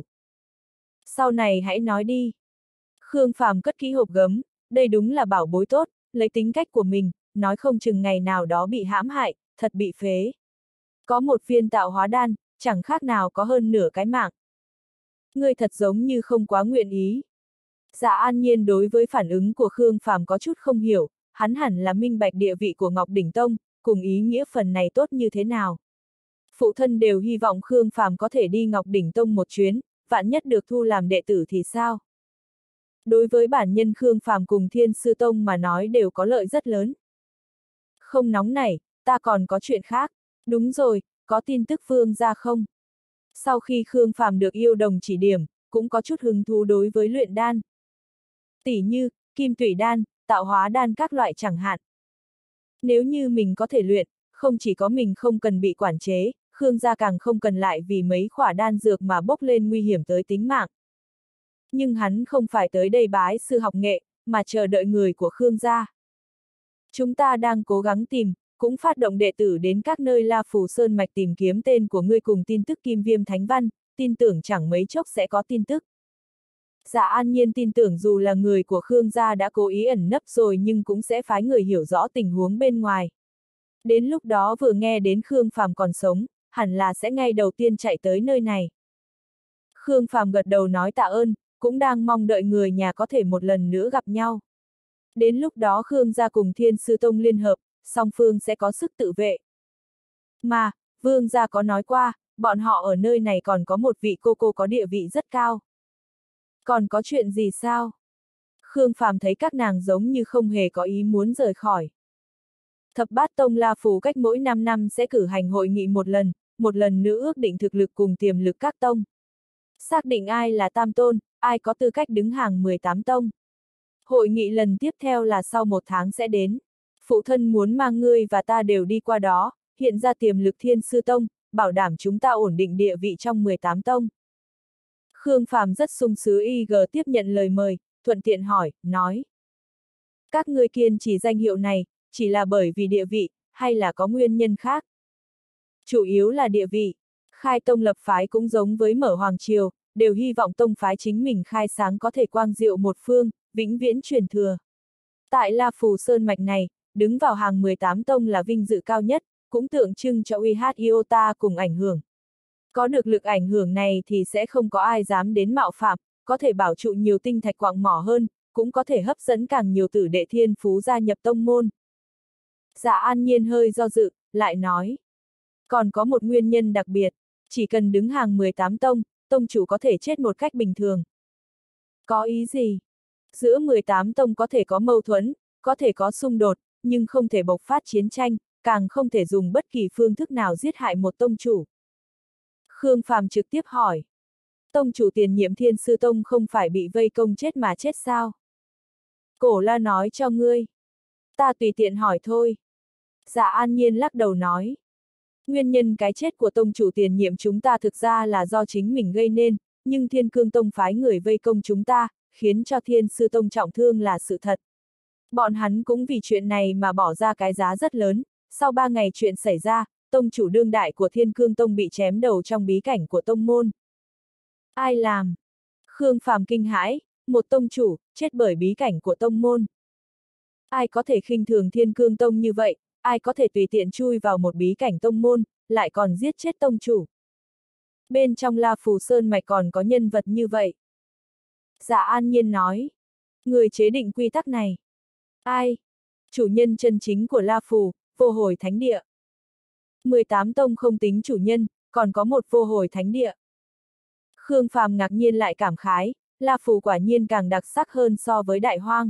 Sau này hãy nói đi. Khương Phàm cất kỹ hộp gấm, đây đúng là bảo bối tốt, lấy tính cách của mình, nói không chừng ngày nào đó bị hãm hại, thật bị phế. Có một viên tạo hóa đan, chẳng khác nào có hơn nửa cái mạng. Ngươi thật giống như không quá nguyện ý. Dạ An Nhiên đối với phản ứng của Khương Phàm có chút không hiểu, hắn hẳn là minh bạch địa vị của Ngọc Đỉnh Tông, cùng ý nghĩa phần này tốt như thế nào. Phụ thân đều hy vọng Khương Phàm có thể đi Ngọc Đỉnh Tông một chuyến, vạn nhất được thu làm đệ tử thì sao? Đối với bản nhân Khương Phàm cùng Thiên Sư Tông mà nói đều có lợi rất lớn. Không nóng nảy, ta còn có chuyện khác. Đúng rồi, có tin tức Phương ra không? Sau khi Khương Phàm được yêu đồng chỉ điểm, cũng có chút hứng thú đối với luyện đan. Tỉ như, kim tủy đan, tạo hóa đan các loại chẳng hạn. Nếu như mình có thể luyện, không chỉ có mình không cần bị quản chế, Khương gia càng không cần lại vì mấy khỏa đan dược mà bốc lên nguy hiểm tới tính mạng. Nhưng hắn không phải tới đây bái sư học nghệ, mà chờ đợi người của Khương gia. Chúng ta đang cố gắng tìm, cũng phát động đệ tử đến các nơi La Phù Sơn Mạch tìm kiếm tên của ngươi cùng tin tức Kim Viêm Thánh Văn, tin tưởng chẳng mấy chốc sẽ có tin tức. Dạ An Nhiên tin tưởng dù là người của Khương gia đã cố ý ẩn nấp rồi nhưng cũng sẽ phái người hiểu rõ tình huống bên ngoài. Đến lúc đó vừa nghe đến Khương Phàm còn sống, hẳn là sẽ ngay đầu tiên chạy tới nơi này. Khương Phàm gật đầu nói tạ ơn, cũng đang mong đợi người nhà có thể một lần nữa gặp nhau. Đến lúc đó Khương gia cùng Thiên Sư Tông liên hợp, song phương sẽ có sức tự vệ. Mà, Vương gia có nói qua, bọn họ ở nơi này còn có một vị cô có địa vị rất cao. Còn có chuyện gì sao? Khương Phàm thấy các nàng giống như không hề có ý muốn rời khỏi. Thập Bát Tông La Phù cách mỗi 5 năm sẽ cử hành hội nghị một lần nữa ước định thực lực cùng tiềm lực các tông. Xác định ai là tam tôn, ai có tư cách đứng hàng 18 tông. Hội nghị lần tiếp theo là sau 1 tháng sẽ đến. Phụ thân muốn mang ngươi và ta đều đi qua đó, hiện ra tiềm lực Thiên Sư Tông, bảo đảm chúng ta ổn định địa vị trong 18 tông. Khương Phàm rất sung sướng tiếp nhận lời mời, thuận tiện hỏi, nói. Các ngươi kiên trì danh hiệu này, chỉ là bởi vì địa vị, hay là có nguyên nhân khác? Chủ yếu là địa vị. Khai tông lập phái cũng giống với mở hoàng triều, đều hy vọng tông phái chính mình khai sáng có thể quang diệu một phương, vĩnh viễn truyền thừa. Tại La Phù Sơn Mạch này, đứng vào hàng 18 tông là vinh dự cao nhất, cũng tượng trưng cho uy hát Iota cùng ảnh hưởng. Có được lực ảnh hưởng này thì sẽ không có ai dám đến mạo phạm, có thể bảo trụ nhiều tinh thạch quạng mỏ hơn, cũng có thể hấp dẫn càng nhiều tử đệ thiên phú gia nhập tông môn. Dạ An Nhiên hơi do dự, lại nói. Còn có một nguyên nhân đặc biệt, chỉ cần đứng hàng 18 tông, tông chủ có thể chết một cách bình thường. Có ý gì? Giữa 18 tông có thể có mâu thuẫn, có thể có xung đột, nhưng không thể bộc phát chiến tranh, càng không thể dùng bất kỳ phương thức nào giết hại một tông chủ. Khương Phàm trực tiếp hỏi. Tông chủ tiền nhiệm Thiên Sư Tông không phải bị vây công chết mà chết sao? Cổ La nói cho ngươi. Ta tùy tiện hỏi thôi. Dạ An Nhiên lắc đầu nói. Nguyên nhân cái chết của tông chủ tiền nhiệm chúng ta thực ra là do chính mình gây nên, nhưng Thiên Cương Tông phái người vây công chúng ta, khiến cho Thiên Sư Tông trọng thương là sự thật. Bọn hắn cũng vì chuyện này mà bỏ ra cái giá rất lớn, sau 3 ngày chuyện xảy ra, tông chủ đương đại của Thiên Cương Tông bị chém đầu trong bí cảnh của tông môn. Ai làm? Khương Phàm kinh hãi, một tông chủ, chết bởi bí cảnh của tông môn. Ai có thể khinh thường Thiên Cương Tông như vậy, ai có thể tùy tiện chui vào một bí cảnh tông môn, lại còn giết chết tông chủ. Bên trong La Phù Sơn Mạch còn có nhân vật như vậy. Dạ An Nhiên nói. Người chế định quy tắc này. Ai? Chủ nhân chân chính của La Phù, Vô Hồi Thánh Địa. 18 tông không tính chủ nhân, còn có một Vô Hồi Thánh Địa. Khương Phàm ngạc nhiên lại cảm khái, La Phù quả nhiên càng đặc sắc hơn so với Đại Hoang.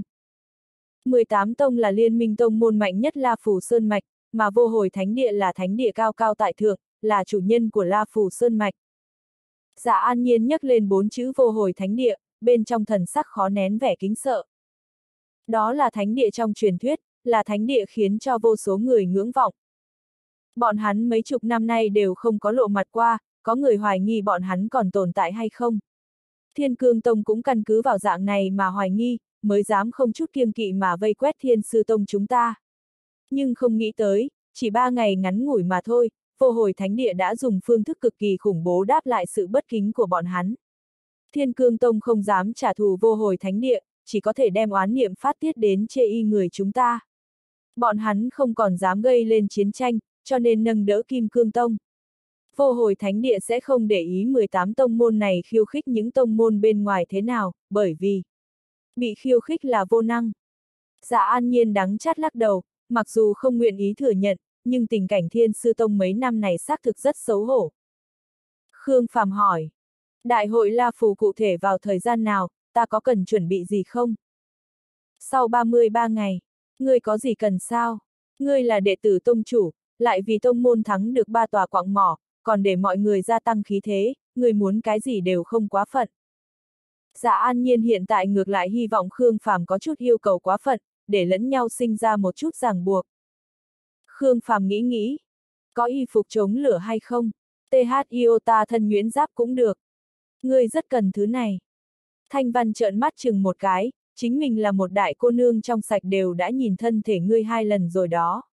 18 tông là liên minh tông môn mạnh nhất La Phù Sơn Mạch, mà Vô Hồi Thánh Địa là thánh địa cao cao tại thượng, là chủ nhân của La Phù Sơn Mạch. Dạ An Nhiên nhắc lên 4 chữ Vô Hồi Thánh Địa, bên trong thần sắc khó nén vẻ kính sợ. Đó là thánh địa trong truyền thuyết, là thánh địa khiến cho vô số người ngưỡng vọng. Bọn hắn mấy chục năm nay đều không có lộ mặt qua, có người hoài nghi bọn hắn còn tồn tại hay không. Thiên Cương Tông cũng căn cứ vào dạng này mà hoài nghi, mới dám không chút kiêng kỵ mà vây quét Thiên Sư Tông chúng ta. Nhưng không nghĩ tới, chỉ 3 ngày ngắn ngủi mà thôi, Vô Hồi Thánh Địa đã dùng phương thức cực kỳ khủng bố đáp lại sự bất kính của bọn hắn. Thiên Cương Tông không dám trả thù Vô Hồi Thánh Địa, chỉ có thể đem oán niệm phát tiết đến chê y người chúng ta. Bọn hắn không còn dám gây lên chiến tranh, cho nên nâng đỡ Kim Cương Tông. Vô Hồi Thánh Địa sẽ không để ý 18 tông môn này khiêu khích những tông môn bên ngoài thế nào, bởi vì bị khiêu khích là vô năng. Dạ An Nhiên đắng chát lắc đầu, mặc dù không nguyện ý thừa nhận, nhưng tình cảnh Thiên Sư Tông mấy năm này xác thực rất xấu hổ. Khương Phàm hỏi, đại hội La Phù cụ thể vào thời gian nào, ta có cần chuẩn bị gì không? Sau 33 ngày, ngươi có gì cần sao? Ngươi là đệ tử tông chủ, lại vì tông môn thắng được 3 tòa quạng mỏ, còn để mọi người gia tăng khí thế, ngươi muốn cái gì đều không quá phận. Dạ An Nhiên hiện tại ngược lại hy vọng Khương Phàm có chút yêu cầu quá phận, để lẫn nhau sinh ra một chút ràng buộc. Khương Phàm nghĩ nghĩ. Có y phục chống lửa hay không? THIOTA thân nhuyễn giáp cũng được. Ngươi rất cần thứ này. Thanh Văn trợn mắt chừng một cái, chính mình là một đại cô nương trong sạch đều đã nhìn thân thể ngươi 2 lần rồi đó.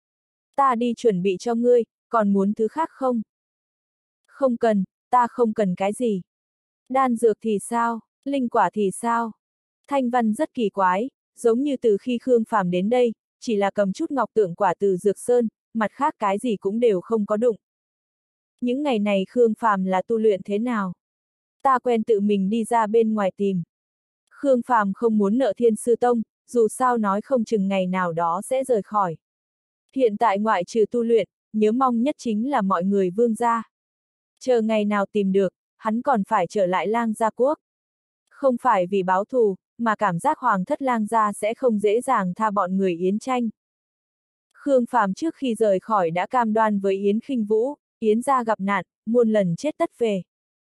Ta đi chuẩn bị cho ngươi, còn muốn thứ khác không? Không cần, ta không cần cái gì. Đan dược thì sao, linh quả thì sao? Thanh Văn rất kỳ quái, giống như từ khi Khương Phàm đến đây, chỉ là cầm chút ngọc tượng quả từ Dược Sơn, mặt khác cái gì cũng đều không có đụng. Những ngày này Khương Phàm là tu luyện thế nào? Ta quen tự mình đi ra bên ngoài tìm. Khương Phàm không muốn nợ Thiên Sư Tông, dù sao nói không chừng ngày nào đó sẽ rời khỏi. Hiện tại ngoại trừ tu luyện, nhớ mong nhất chính là mọi người Vương gia. Chờ ngày nào tìm được, hắn còn phải trở lại Lang Gia Quốc. Không phải vì báo thù, mà cảm giác Hoàng thất Lang Gia sẽ không dễ dàng tha bọn người Yến Tranh. Khương Phàm trước khi rời khỏi đã cam đoan với Yến Khinh Vũ, Yến gia gặp nạn, muôn lần chết tất về.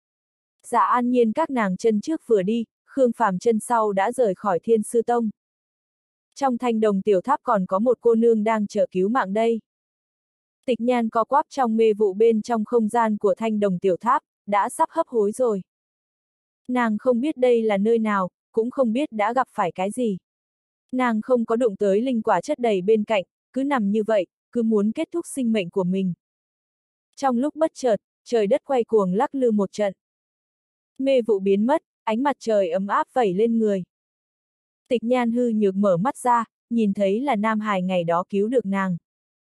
Dạ An Nhiên các nàng chân trước vừa đi, Khương Phàm chân sau đã rời khỏi Thiên Sư Tông. Trong Thanh Đồng tiểu tháp còn có một cô nương đang chờ cứu mạng đây. Tịch Nhan co quắp trong mê vụ bên trong không gian của Thanh Đồng tiểu tháp, đã sắp hấp hối rồi. Nàng không biết đây là nơi nào, cũng không biết đã gặp phải cái gì. Nàng không có đụng tới linh quả chất đầy bên cạnh, cứ nằm như vậy, cứ muốn kết thúc sinh mệnh của mình. Trong lúc bất chợt, trời đất quay cuồng lắc lư một trận. Mê vụ biến mất, ánh mặt trời ấm áp vẩy lên người. Tịch Nhan hư nhược mở mắt ra, nhìn thấy là Nam Hải ngày đó cứu được nàng.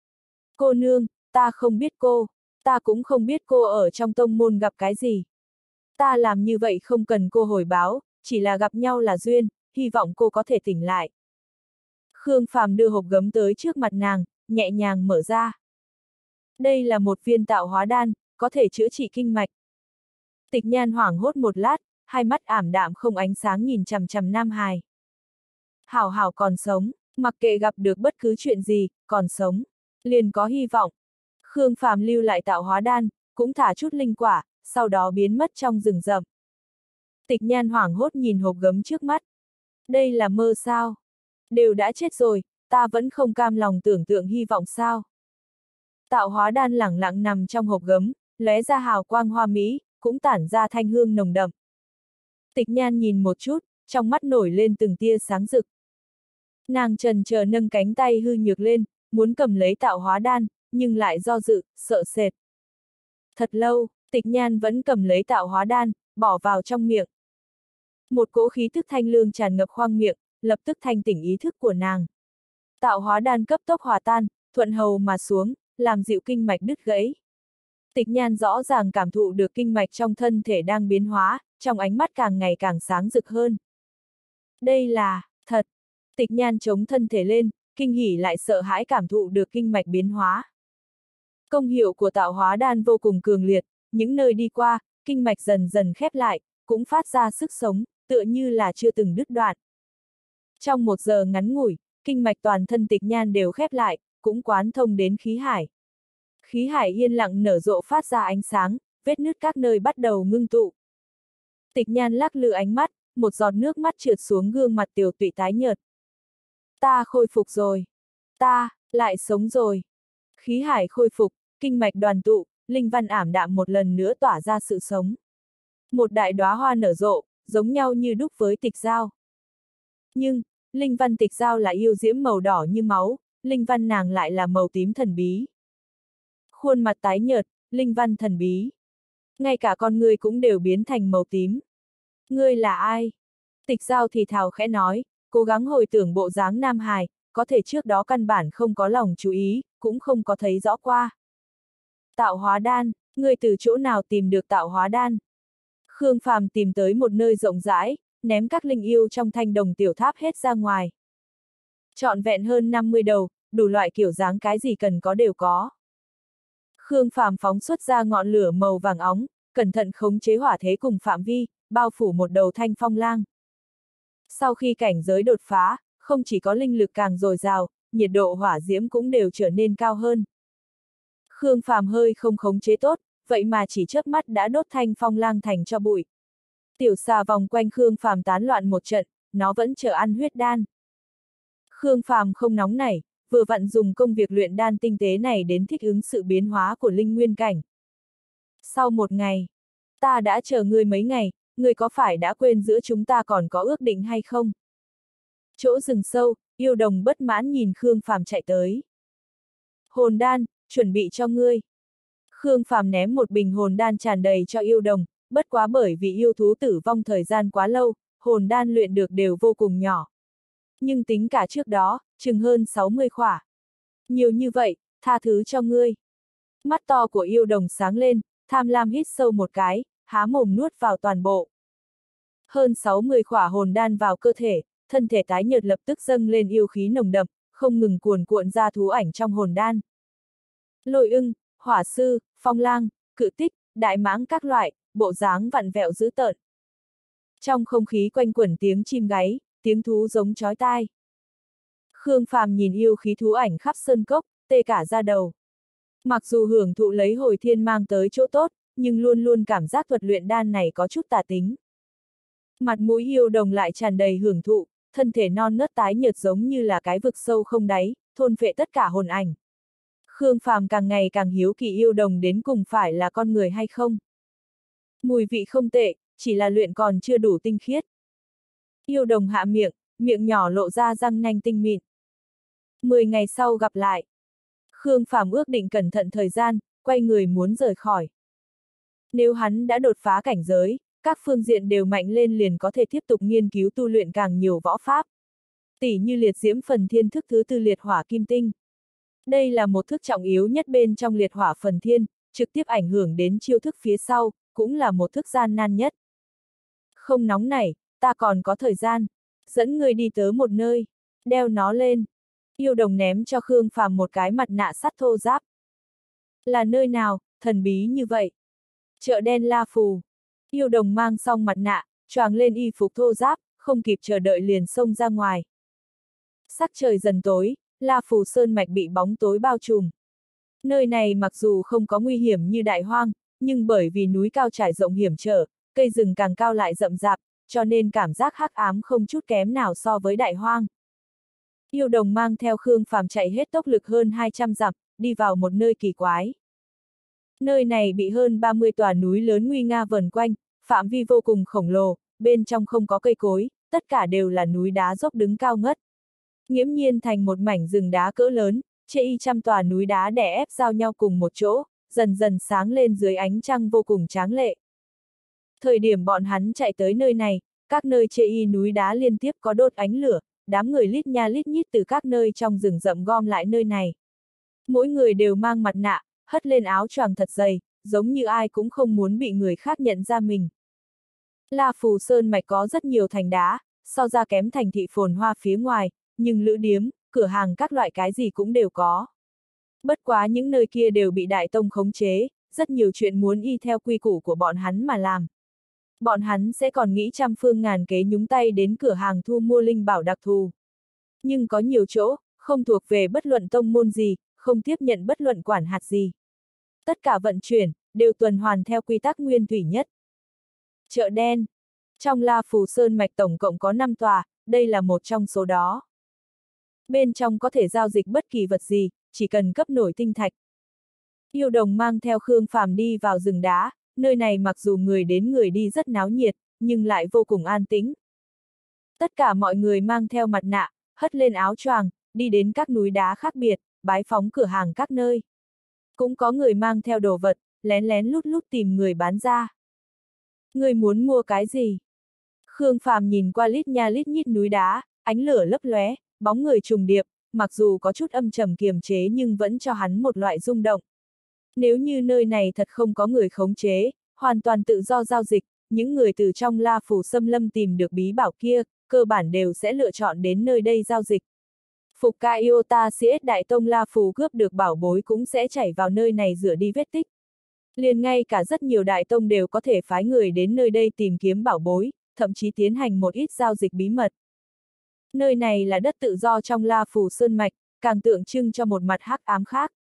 Cô nương, ta không biết cô, ta cũng không biết cô ở trong tông môn gặp cái gì. Ta làm như vậy không cần cô hồi báo, chỉ là gặp nhau là duyên, hy vọng cô có thể tỉnh lại. Khương Phàm đưa hộp gấm tới trước mặt nàng, nhẹ nhàng mở ra. Đây là một viên tạo hóa đan, có thể chữa trị kinh mạch. Tịch Nhan hoảng hốt một lát, hai mắt ảm đạm không ánh sáng nhìn chằm chằm Nam Hải. Hảo hảo còn sống, mặc kệ gặp được bất cứ chuyện gì, còn sống, liền có hy vọng. Khương Phàm lưu lại tạo hóa đan, cũng thả chút linh quả, sau đó biến mất trong rừng rậm. Tịch Nhan hoảng hốt nhìn hộp gấm trước mắt. Đây là mơ sao? Đều đã chết rồi, ta vẫn không cam lòng tưởng tượng hy vọng sao? Tạo hóa đan lẳng lặng nằm trong hộp gấm, lóe ra hào quang hoa mỹ, cũng tản ra thanh hương nồng đậm. Tịch Nhan nhìn một chút, trong mắt nổi lên từng tia sáng rực. Nàng chần chờ nâng cánh tay hư nhược lên, muốn cầm lấy tạo hóa đan, nhưng lại do dự, sợ sệt. Thật lâu, Tịch Nhan vẫn cầm lấy tạo hóa đan, bỏ vào trong miệng. Một cỗ khí thức thanh lương tràn ngập khoang miệng, lập tức thanh tỉnh ý thức của nàng. Tạo hóa đan cấp tốc hòa tan, thuận hầu mà xuống, làm dịu kinh mạch đứt gãy. Tịch Nhan rõ ràng cảm thụ được kinh mạch trong thân thể đang biến hóa, trong ánh mắt càng ngày càng sáng rực hơn. Đây là, thật. Tịch Nhan chống thân thể lên, kinh hỉ lại sợ hãi cảm thụ được kinh mạch biến hóa. Công hiệu của tạo hóa đan vô cùng cường liệt, những nơi đi qua, kinh mạch dần dần khép lại, cũng phát ra sức sống, tựa như là chưa từng đứt đoạn. Trong 1 giờ ngắn ngủi, kinh mạch toàn thân Tịch Nhan đều khép lại, cũng quán thông đến khí hải. Khí hải yên lặng nở rộ phát ra ánh sáng, vết nứt các nơi bắt đầu ngưng tụ. Tịch Nhan lắc lư ánh mắt, một giọt nước mắt trượt xuống gương mặt tiều tụy tái nhợt. Ta khôi phục rồi. Ta, lại sống rồi. Khí hải khôi phục, kinh mạch đoàn tụ, linh văn ảm đạm một lần nữa tỏa ra sự sống. Một đại đóa hoa nở rộ, giống nhau như đúc với tịch giao. Nhưng, linh văn tịch giao là yêu diễm màu đỏ như máu, linh văn nàng lại là màu tím thần bí. Khuôn mặt tái nhợt, linh văn thần bí. Ngay cả con người cũng đều biến thành màu tím. Ngươi là ai? Tịch giao thì thào khẽ nói, cố gắng hồi tưởng bộ dáng Nam Hải, có thể trước đó căn bản không có lòng chú ý, cũng không có thấy rõ qua. Tạo hóa đan, ngươi từ chỗ nào tìm được tạo hóa đan? Khương Phàm tìm tới một nơi rộng rãi, ném các linh yêu trong Thanh Đồng tiểu tháp hết ra ngoài. Trọn vẹn hơn 50 đầu, đủ loại kiểu dáng cái gì cần có đều có. Khương Phàm phóng xuất ra ngọn lửa màu vàng óng, cẩn thận khống chế hỏa thế cùng phạm vi, bao phủ một đầu thanh phong lang. Sau khi cảnh giới đột phá, không chỉ có linh lực càng dồi dào, nhiệt độ hỏa diễm cũng đều trở nên cao hơn. Khương Phàm hơi không khống chế tốt, vậy mà chỉ chớp mắt đã đốt thanh phong lang thành cho bụi. Tiểu xà vòng quanh Khương Phàm tán loạn một trận, nó vẫn chờ ăn huyết đan. Khương Phàm không nóng nảy, vừa vặn dùng công việc luyện đan tinh tế này đến thích ứng sự biến hóa của linh nguyên cảnh. Sau một ngày, ta đã chờ ngươi mấy ngày, ngươi có phải đã quên giữa chúng ta còn có ước định hay không? Chỗ rừng sâu, yêu đồng bất mãn nhìn Khương Phàm chạy tới. Hồn đan, chuẩn bị cho ngươi. Khương Phàm ném một bình hồn đan tràn đầy cho yêu đồng, bất quá bởi vì yêu thú tử vong thời gian quá lâu, hồn đan luyện được đều vô cùng nhỏ. Nhưng tính cả trước đó, chừng hơn 60 khỏa. Nhiều như vậy, tha thứ cho ngươi. Mắt to của yêu đồng sáng lên, tham lam hít sâu một cái, há mồm nuốt vào toàn bộ. Hơn 60 khỏa hồn đan vào cơ thể, thân thể tái nhợt lập tức dâng lên yêu khí nồng đậm, không ngừng cuồn cuộn ra thú ảnh trong hồn đan. Lôi ưng, hỏa sư, phong lang, cự tích, đại mãng các loại, bộ dáng vặn vẹo dữ tợn. Trong không khí quanh quẩn tiếng chim gáy, tiếng thú giống chói tai. Khương Phàm nhìn yêu khí thú ảnh khắp sơn cốc, tê cả da đầu. Mặc dù hưởng thụ lấy hồi thiên mang tới chỗ tốt, nhưng luôn luôn cảm giác thuật luyện đan này có chút tà tính. Mặt mũi yêu đồng lại tràn đầy hưởng thụ, thân thể non nớt tái nhợt giống như là cái vực sâu không đáy, thôn phệ tất cả hồn ảnh. Khương Phàm càng ngày càng hiếu kỳ yêu đồng đến cùng phải là con người hay không. Mùi vị không tệ, chỉ là luyện còn chưa đủ tinh khiết. Yêu đồng hạ miệng, miệng nhỏ lộ ra răng nanh tinh mịn. 10 ngày sau gặp lại. Khương Phàm ước định cẩn thận thời gian, quay người muốn rời khỏi. Nếu hắn đã đột phá cảnh giới, các phương diện đều mạnh lên liền có thể tiếp tục nghiên cứu tu luyện càng nhiều võ pháp. Tỉ như liệt diễm phần thiên thức thứ tư liệt hỏa kim tinh. Đây là một thức trọng yếu nhất bên trong liệt hỏa phần thiên, trực tiếp ảnh hưởng đến chiêu thức phía sau, cũng là một thức gian nan nhất. Không nóng nảy, ta còn có thời gian. Dẫn người đi tới một nơi, đeo nó lên. Yêu đồng ném cho Khương Phàm một cái mặt nạ sắt thô ráp. Là nơi nào, thần bí như vậy? Chợ đen La Phù. Yêu đồng mang xong mặt nạ, choàng lên y phục thô ráp, không kịp chờ đợi liền xông ra ngoài. Sắc trời dần tối, La Phù sơn mạch bị bóng tối bao trùm. Nơi này mặc dù không có nguy hiểm như Đại Hoang, nhưng bởi vì núi cao trải rộng hiểm trở, cây rừng càng cao lại rậm rạp, cho nên cảm giác hắc ám không chút kém nào so với Đại Hoang. Yêu đồng mang theo Khương Phàm chạy hết tốc lực hơn 200 dặm, đi vào một nơi kỳ quái. Nơi này bị hơn 30 tòa núi lớn nguy nga vờn quanh, phạm vi vô cùng khổng lồ, bên trong không có cây cối, tất cả đều là núi đá dốc đứng cao ngất. Nghiễm nhiên thành một mảnh rừng đá cỡ lớn, chê y trăm tòa núi đá đè ép giao nhau cùng một chỗ, dần dần sáng lên dưới ánh trăng vô cùng tráng lệ. Thời điểm bọn hắn chạy tới nơi này, các nơi chê y núi đá liên tiếp có đốt ánh lửa, đám người lít nha lít nhít từ các nơi trong rừng rậm gom lại nơi này. Mỗi người đều mang mặt nạ, hất lên áo choàng thật dày, giống như ai cũng không muốn bị người khác nhận ra mình. La Phù Sơn mạch có rất nhiều thành đá, so ra kém thành thị phồn hoa phía ngoài, nhưng lữ điếm, cửa hàng các loại cái gì cũng đều có. Bất quá những nơi kia đều bị Đại Tông khống chế, rất nhiều chuyện muốn y theo quy củ của bọn hắn mà làm. Bọn hắn sẽ còn nghĩ trăm phương ngàn kế nhúng tay đến cửa hàng thu mua linh bảo đặc thù. Nhưng có nhiều chỗ, không thuộc về bất luận tông môn gì, không tiếp nhận bất luận quản hạt gì. Tất cả vận chuyển, đều tuần hoàn theo quy tắc nguyên thủy nhất. Chợ đen. Trong La Phù Sơn mạch tổng cộng có 5 tòa, đây là một trong số đó. Bên trong có thể giao dịch bất kỳ vật gì, chỉ cần cấp nổi tinh thạch. Yêu đồng mang theo Khương Phàm đi vào rừng đá, nơi này mặc dù người đến người đi rất náo nhiệt, nhưng lại vô cùng an tĩnh. Tất cả mọi người mang theo mặt nạ, hất lên áo choàng, đi đến các núi đá khác biệt, bái phóng cửa hàng các nơi. Cũng có người mang theo đồ vật, lén lén lút lút tìm người bán ra. Người muốn mua cái gì? Khương Phàm nhìn qua lít nha lít nhít núi đá, ánh lửa lấp lóe, bóng người trùng điệp, mặc dù có chút âm trầm kiềm chế nhưng vẫn cho hắn một loại rung động. Nếu như nơi này thật không có người khống chế, hoàn toàn tự do giao dịch, những người từ trong La Phù xâm lâm tìm được bí bảo kia, cơ bản đều sẽ lựa chọn đến nơi đây giao dịch. Phục ca Iota CS Đại Tông La Phù cướp được bảo bối cũng sẽ chảy vào nơi này rửa đi vết tích. Liền ngay cả rất nhiều đại tông đều có thể phái người đến nơi đây tìm kiếm bảo bối, thậm chí tiến hành một ít giao dịch bí mật. Nơi này là đất tự do trong La Phù Sơn mạch, càng tượng trưng cho một mặt hắc ám khác.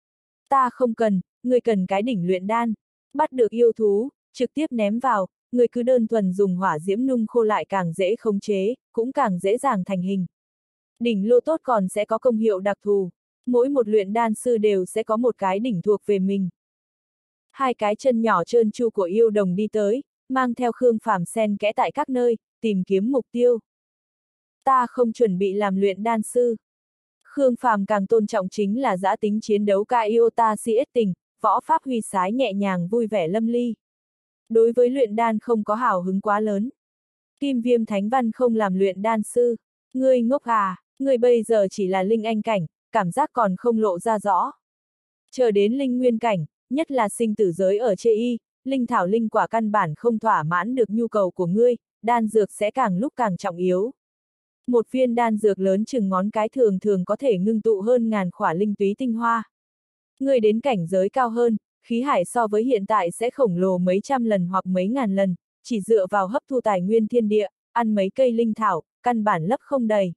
Ta không cần, người cần cái đỉnh luyện đan. Bắt được yêu thú, trực tiếp ném vào, người cứ đơn thuần dùng hỏa diễm nung khô lại càng dễ khống chế, cũng càng dễ dàng thành hình. Đỉnh lô tốt còn sẽ có công hiệu đặc thù. Mỗi một luyện đan sư đều sẽ có một cái đỉnh thuộc về mình. Hai cái chân nhỏ trơn tru của Yêu Đồng đi tới, mang theo Khương Phàm xen kẽ tại các nơi, tìm kiếm mục tiêu. Ta không chuẩn bị làm luyện đan sư. Khương Phàm càng tôn trọng chính là dã tính chiến đấu ca iota siết tình, võ pháp huy sái nhẹ nhàng vui vẻ lâm ly. Đối với luyện đan không có hào hứng quá lớn. Kim Viêm Thánh Văn không làm luyện đan sư. Ngươi ngốc à, ngươi bây giờ chỉ là linh anh cảnh, cảm giác còn không lộ ra rõ. Chờ đến linh nguyên cảnh, nhất là sinh tử giới ở chê y, linh thảo linh quả căn bản không thỏa mãn được nhu cầu của ngươi, đan dược sẽ càng lúc càng trọng yếu. Một viên đan dược lớn chừng ngón cái thường thường có thể ngưng tụ hơn ngàn khỏa linh túy tinh hoa. Ngươi đến cảnh giới cao hơn, khí hải so với hiện tại sẽ khổng lồ mấy trăm lần hoặc mấy ngàn lần, chỉ dựa vào hấp thu tài nguyên thiên địa, ăn mấy cây linh thảo, căn bản lấp không đầy.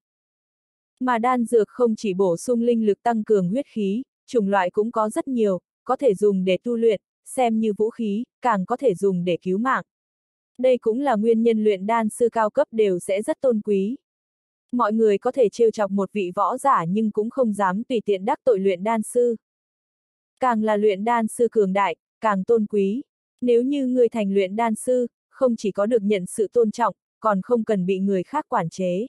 Mà đan dược không chỉ bổ sung linh lực tăng cường huyết khí, chủng loại cũng có rất nhiều, có thể dùng để tu luyện, xem như vũ khí, càng có thể dùng để cứu mạng. Đây cũng là nguyên nhân luyện đan sư cao cấp đều sẽ rất tôn quý. Mọi người có thể trêu chọc một vị võ giả nhưng cũng không dám tùy tiện đắc tội luyện đan sư. Càng là luyện đan sư cường đại, càng tôn quý. Nếu như người thành luyện đan sư, không chỉ có được nhận sự tôn trọng, còn không cần bị người khác quản chế.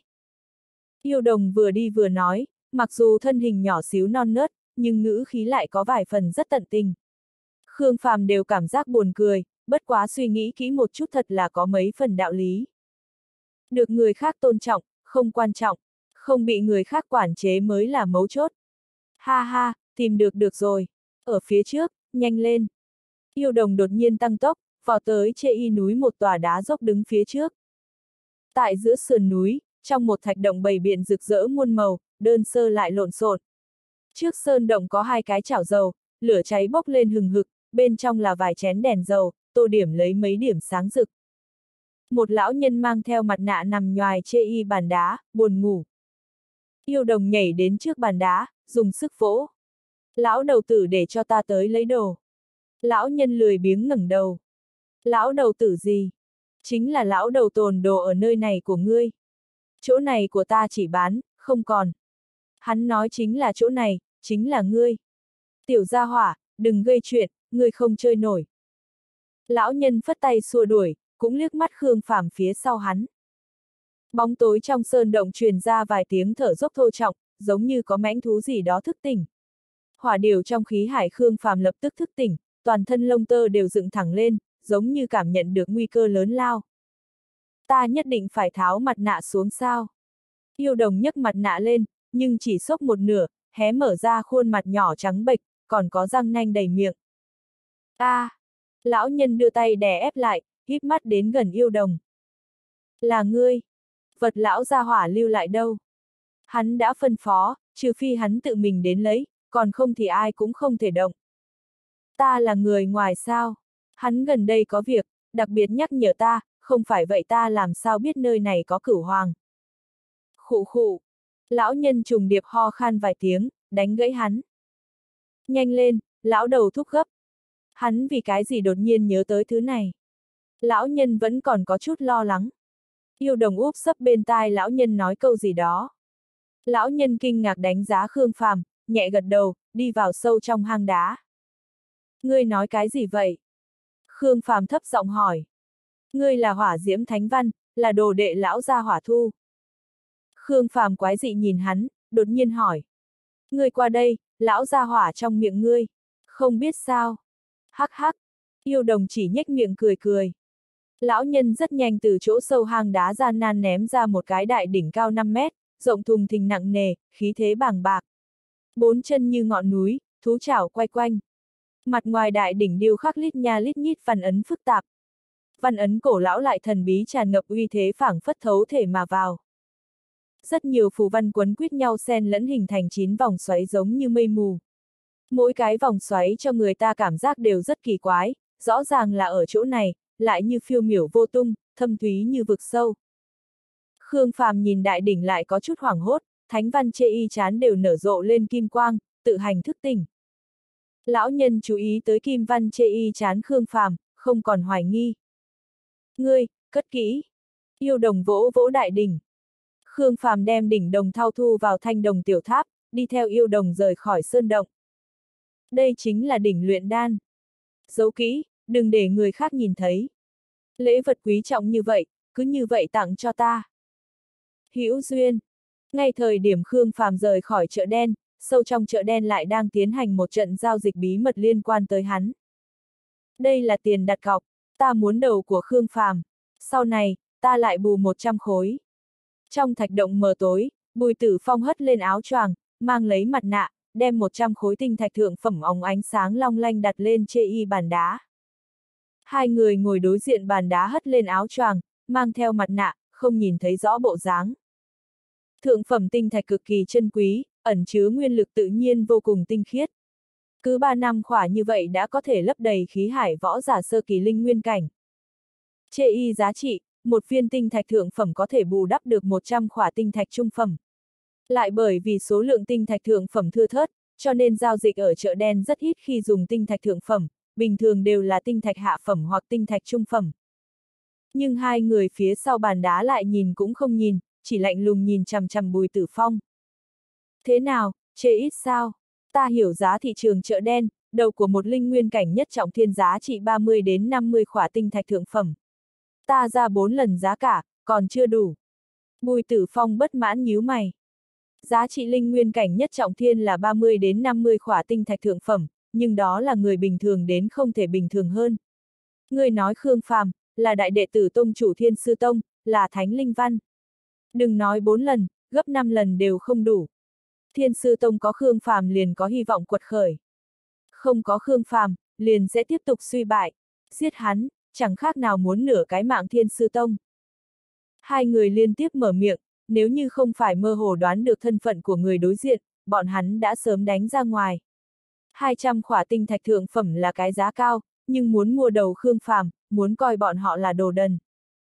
Yêu Đồng vừa đi vừa nói, mặc dù thân hình nhỏ xíu non nớt, nhưng ngữ khí lại có vài phần rất tận tình. Khương Phàm đều cảm giác buồn cười, bất quá suy nghĩ kỹ một chút thật là có mấy phần đạo lý. Được người khác tôn trọng, không quan trọng, không bị người khác quản chế mới là mấu chốt. Ha ha, tìm được rồi. Ở phía trước, nhanh lên. Yêu Đồng đột nhiên tăng tốc, vào tới chê y núi một tòa đá dốc đứng phía trước. Tại giữa sườn núi, trong một thạch động bầy biện rực rỡ muôn màu, đơn sơ lại lộn xộn. Trước sơn động có hai cái chảo dầu, lửa cháy bốc lên hừng hực, bên trong là vài chén đèn dầu, tô điểm lấy mấy điểm sáng rực. Một lão nhân mang theo mặt nạ nằm nhoài chê y bàn đá, buồn ngủ. Yêu Đồng nhảy đến trước bàn đá, dùng sức vỗ. Lão đầu tử để cho ta tới lấy đồ. Lão nhân lười biếng ngẩng đầu. Lão đầu tử gì? Chính là lão đầu tồn đồ ở nơi này của ngươi. Chỗ này của ta chỉ bán, không còn. Hắn nói chính là chỗ này, chính là ngươi. Tiểu gia hỏa, đừng gây chuyện, ngươi không chơi nổi. Lão nhân phất tay xua đuổi, cũng liếc mắt Khương Phàm phía sau hắn. Bóng tối trong sơn động truyền ra vài tiếng thở dốc thô trọng, giống như có mãnh thú gì đó thức tỉnh. Hỏa điều trong khí hải Khương Phàm lập tức thức tỉnh, toàn thân lông tơ đều dựng thẳng lên, giống như cảm nhận được nguy cơ lớn lao. Ta nhất định phải tháo mặt nạ xuống sao? Yêu Đồng nhấc mặt nạ lên, nhưng chỉ xốc một nửa, hé mở ra khuôn mặt nhỏ trắng bệch, còn có răng nanh đầy miệng. Lão nhân đưa tay đè ép lại, híp mắt đến gần Yêu Đồng. Là ngươi. Vật lão gia hỏa lưu lại đâu? Hắn đã phân phó, trừ phi hắn tự mình đến lấy, còn không thì ai cũng không thể động. Ta là người ngoài sao? Hắn gần đây có việc, đặc biệt nhắc nhở ta, không phải vậy ta làm sao biết nơi này có cửu hoàng. Khụ khụ. Lão nhân trùng điệp ho khan vài tiếng, đánh gãy hắn. Nhanh lên, lão đầu thúc gấp. Hắn vì cái gì đột nhiên nhớ tới thứ này? Lão nhân vẫn còn có chút lo lắng. Yêu Đồng úp sấp bên tai lão nhân nói câu gì đó. Lão nhân kinh ngạc đánh giá Khương Phàm, nhẹ gật đầu, đi vào sâu trong hang đá. Ngươi nói cái gì vậy? Khương Phàm thấp giọng hỏi. Ngươi là Hỏa Diễm Thánh Văn, là đồ đệ lão gia hỏa thu. Khương Phàm quái dị nhìn hắn, đột nhiên hỏi. Ngươi qua đây, lão gia hỏa trong miệng ngươi. Không biết sao? Hắc hắc. Yêu Đồng chỉ nhếch miệng cười cười. Lão nhân rất nhanh từ chỗ sâu hang đá gian nan ném ra một cái đại đỉnh cao 5 mét, rộng thùng thình nặng nề, khí thế bàng bạc. Bốn chân như ngọn núi, thú chảo quay quanh. Mặt ngoài đại đỉnh điêu khắc lít nha lít nhít văn ấn phức tạp. Văn ấn cổ lão lại thần bí tràn ngập uy thế phảng phất thấu thể mà vào. Rất nhiều phù văn quấn quýt nhau xen lẫn hình thành 9 vòng xoáy giống như mây mù. Mỗi cái vòng xoáy cho người ta cảm giác đều rất kỳ quái, rõ ràng là ở chỗ này, lại như phiêu miểu vô tung, thâm thúy như vực sâu. Khương Phàm nhìn đại đỉnh lại có chút hoảng hốt, thánh văn chê y chán đều nở rộ lên kim quang, tự hành thức tỉnh. Lão nhân chú ý tới kim văn chê y chán Khương Phàm, không còn hoài nghi. Ngươi, cất kỹ. Yêu Đồng vỗ vỗ đại đỉnh. Khương Phàm đem đỉnh đồng thau thu vào thanh đồng tiểu tháp, đi theo yêu đồng rời khỏi sơn động. Đây chính là đỉnh luyện đan. Giấu kỹ, đừng để người khác nhìn thấy. Lễ vật quý trọng như vậy, cứ như vậy tặng cho ta. Hữu duyên. Ngay thời điểm Khương Phàm rời khỏi chợ đen, sâu trong chợ đen lại đang tiến hành một trận giao dịch bí mật liên quan tới hắn. Đây là tiền đặt cọc, ta muốn đầu của Khương Phàm. Sau này, ta lại bù 100 khối. Trong thạch động mờ tối, Bùi Tử Phong hất lên áo choàng, mang lấy mặt nạ, đem 100 khối tinh thạch thượng phẩm óng ánh sáng long lanh đặt lên chê y bàn đá. Hai người ngồi đối diện bàn đá hất lên áo choàng, mang theo mặt nạ, không nhìn thấy rõ bộ dáng. Thượng phẩm tinh thạch cực kỳ chân quý, ẩn chứa nguyên lực tự nhiên vô cùng tinh khiết. Cứ 3 năm khỏa như vậy đã có thể lấp đầy khí hải võ giả sơ kỳ linh nguyên cảnh. Chê y giá trị, một viên tinh thạch thượng phẩm có thể bù đắp được 100 khỏa tinh thạch trung phẩm. Lại bởi vì số lượng tinh thạch thượng phẩm thưa thớt, cho nên giao dịch ở chợ đen rất ít khi dùng tinh thạch thượng phẩm, bình thường đều là tinh thạch hạ phẩm hoặc tinh thạch trung phẩm. Nhưng hai người phía sau bàn đá lại nhìn cũng không nhìn, chỉ lạnh lùng nhìn chằm chằm Bùi Tử Phong. Thế nào, chê ít sao? Ta hiểu giá thị trường chợ đen, đầu của một linh nguyên cảnh nhất trọng thiên giá trị 30 đến 50 khỏa tinh thạch thượng phẩm. Ta ra 4 lần giá cả, còn chưa đủ. Bùi Tử Phong bất mãn nhíu mày. Giá trị linh nguyên cảnh nhất trọng thiên là 30 đến 50 khỏa tinh thạch thượng phẩm, nhưng đó là người bình thường đến không thể bình thường hơn. Người nói Khương Phàm là đại đệ tử tông chủ Thiên Sư Tông, là thánh linh văn. Đừng nói 4 lần, gấp 5 lần đều không đủ. Thiên Sư Tông có Khương Phàm liền có hy vọng quật khởi. Không có Khương Phàm, liền sẽ tiếp tục suy bại. Giết hắn, chẳng khác nào muốn nửa cái mạng Thiên Sư Tông. Hai người liên tiếp mở miệng, nếu như không phải mơ hồ đoán được thân phận của người đối diện, bọn hắn đã sớm đánh ra ngoài. 200 khỏa tinh thạch thượng phẩm là cái giá cao, nhưng muốn mua đầu Khương Phàm, muốn coi bọn họ là đồ đần.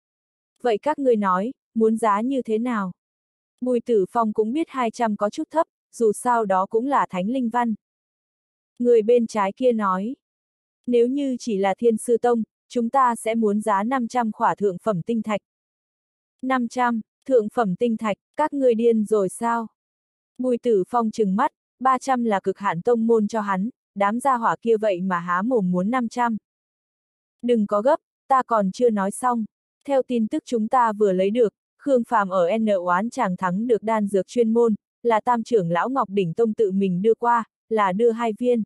Vậy các ngươi nói, muốn giá như thế nào? Bùi Tử Phong cũng biết 200 có chút thấp, dù sao đó cũng là thánh linh văn. Người bên trái kia nói, nếu như chỉ là Thiên Sư Tông, chúng ta sẽ muốn giá 500 khỏa thượng phẩm tinh thạch. 500, thượng phẩm tinh thạch, các ngươi điên rồi sao? Bùi Tử Phong trừng mắt, 300 là cực hạn tông môn cho hắn, đám gia hỏa kia vậy mà há mồm muốn 500. Đừng có gấp, ta còn chưa nói xong. Theo tin tức chúng ta vừa lấy được, Khương Phàm ở N Oán chàng thắng được đan dược chuyên môn, là tam trưởng lão Ngọc Đỉnh Tông tự mình đưa qua, là đưa 2 viên.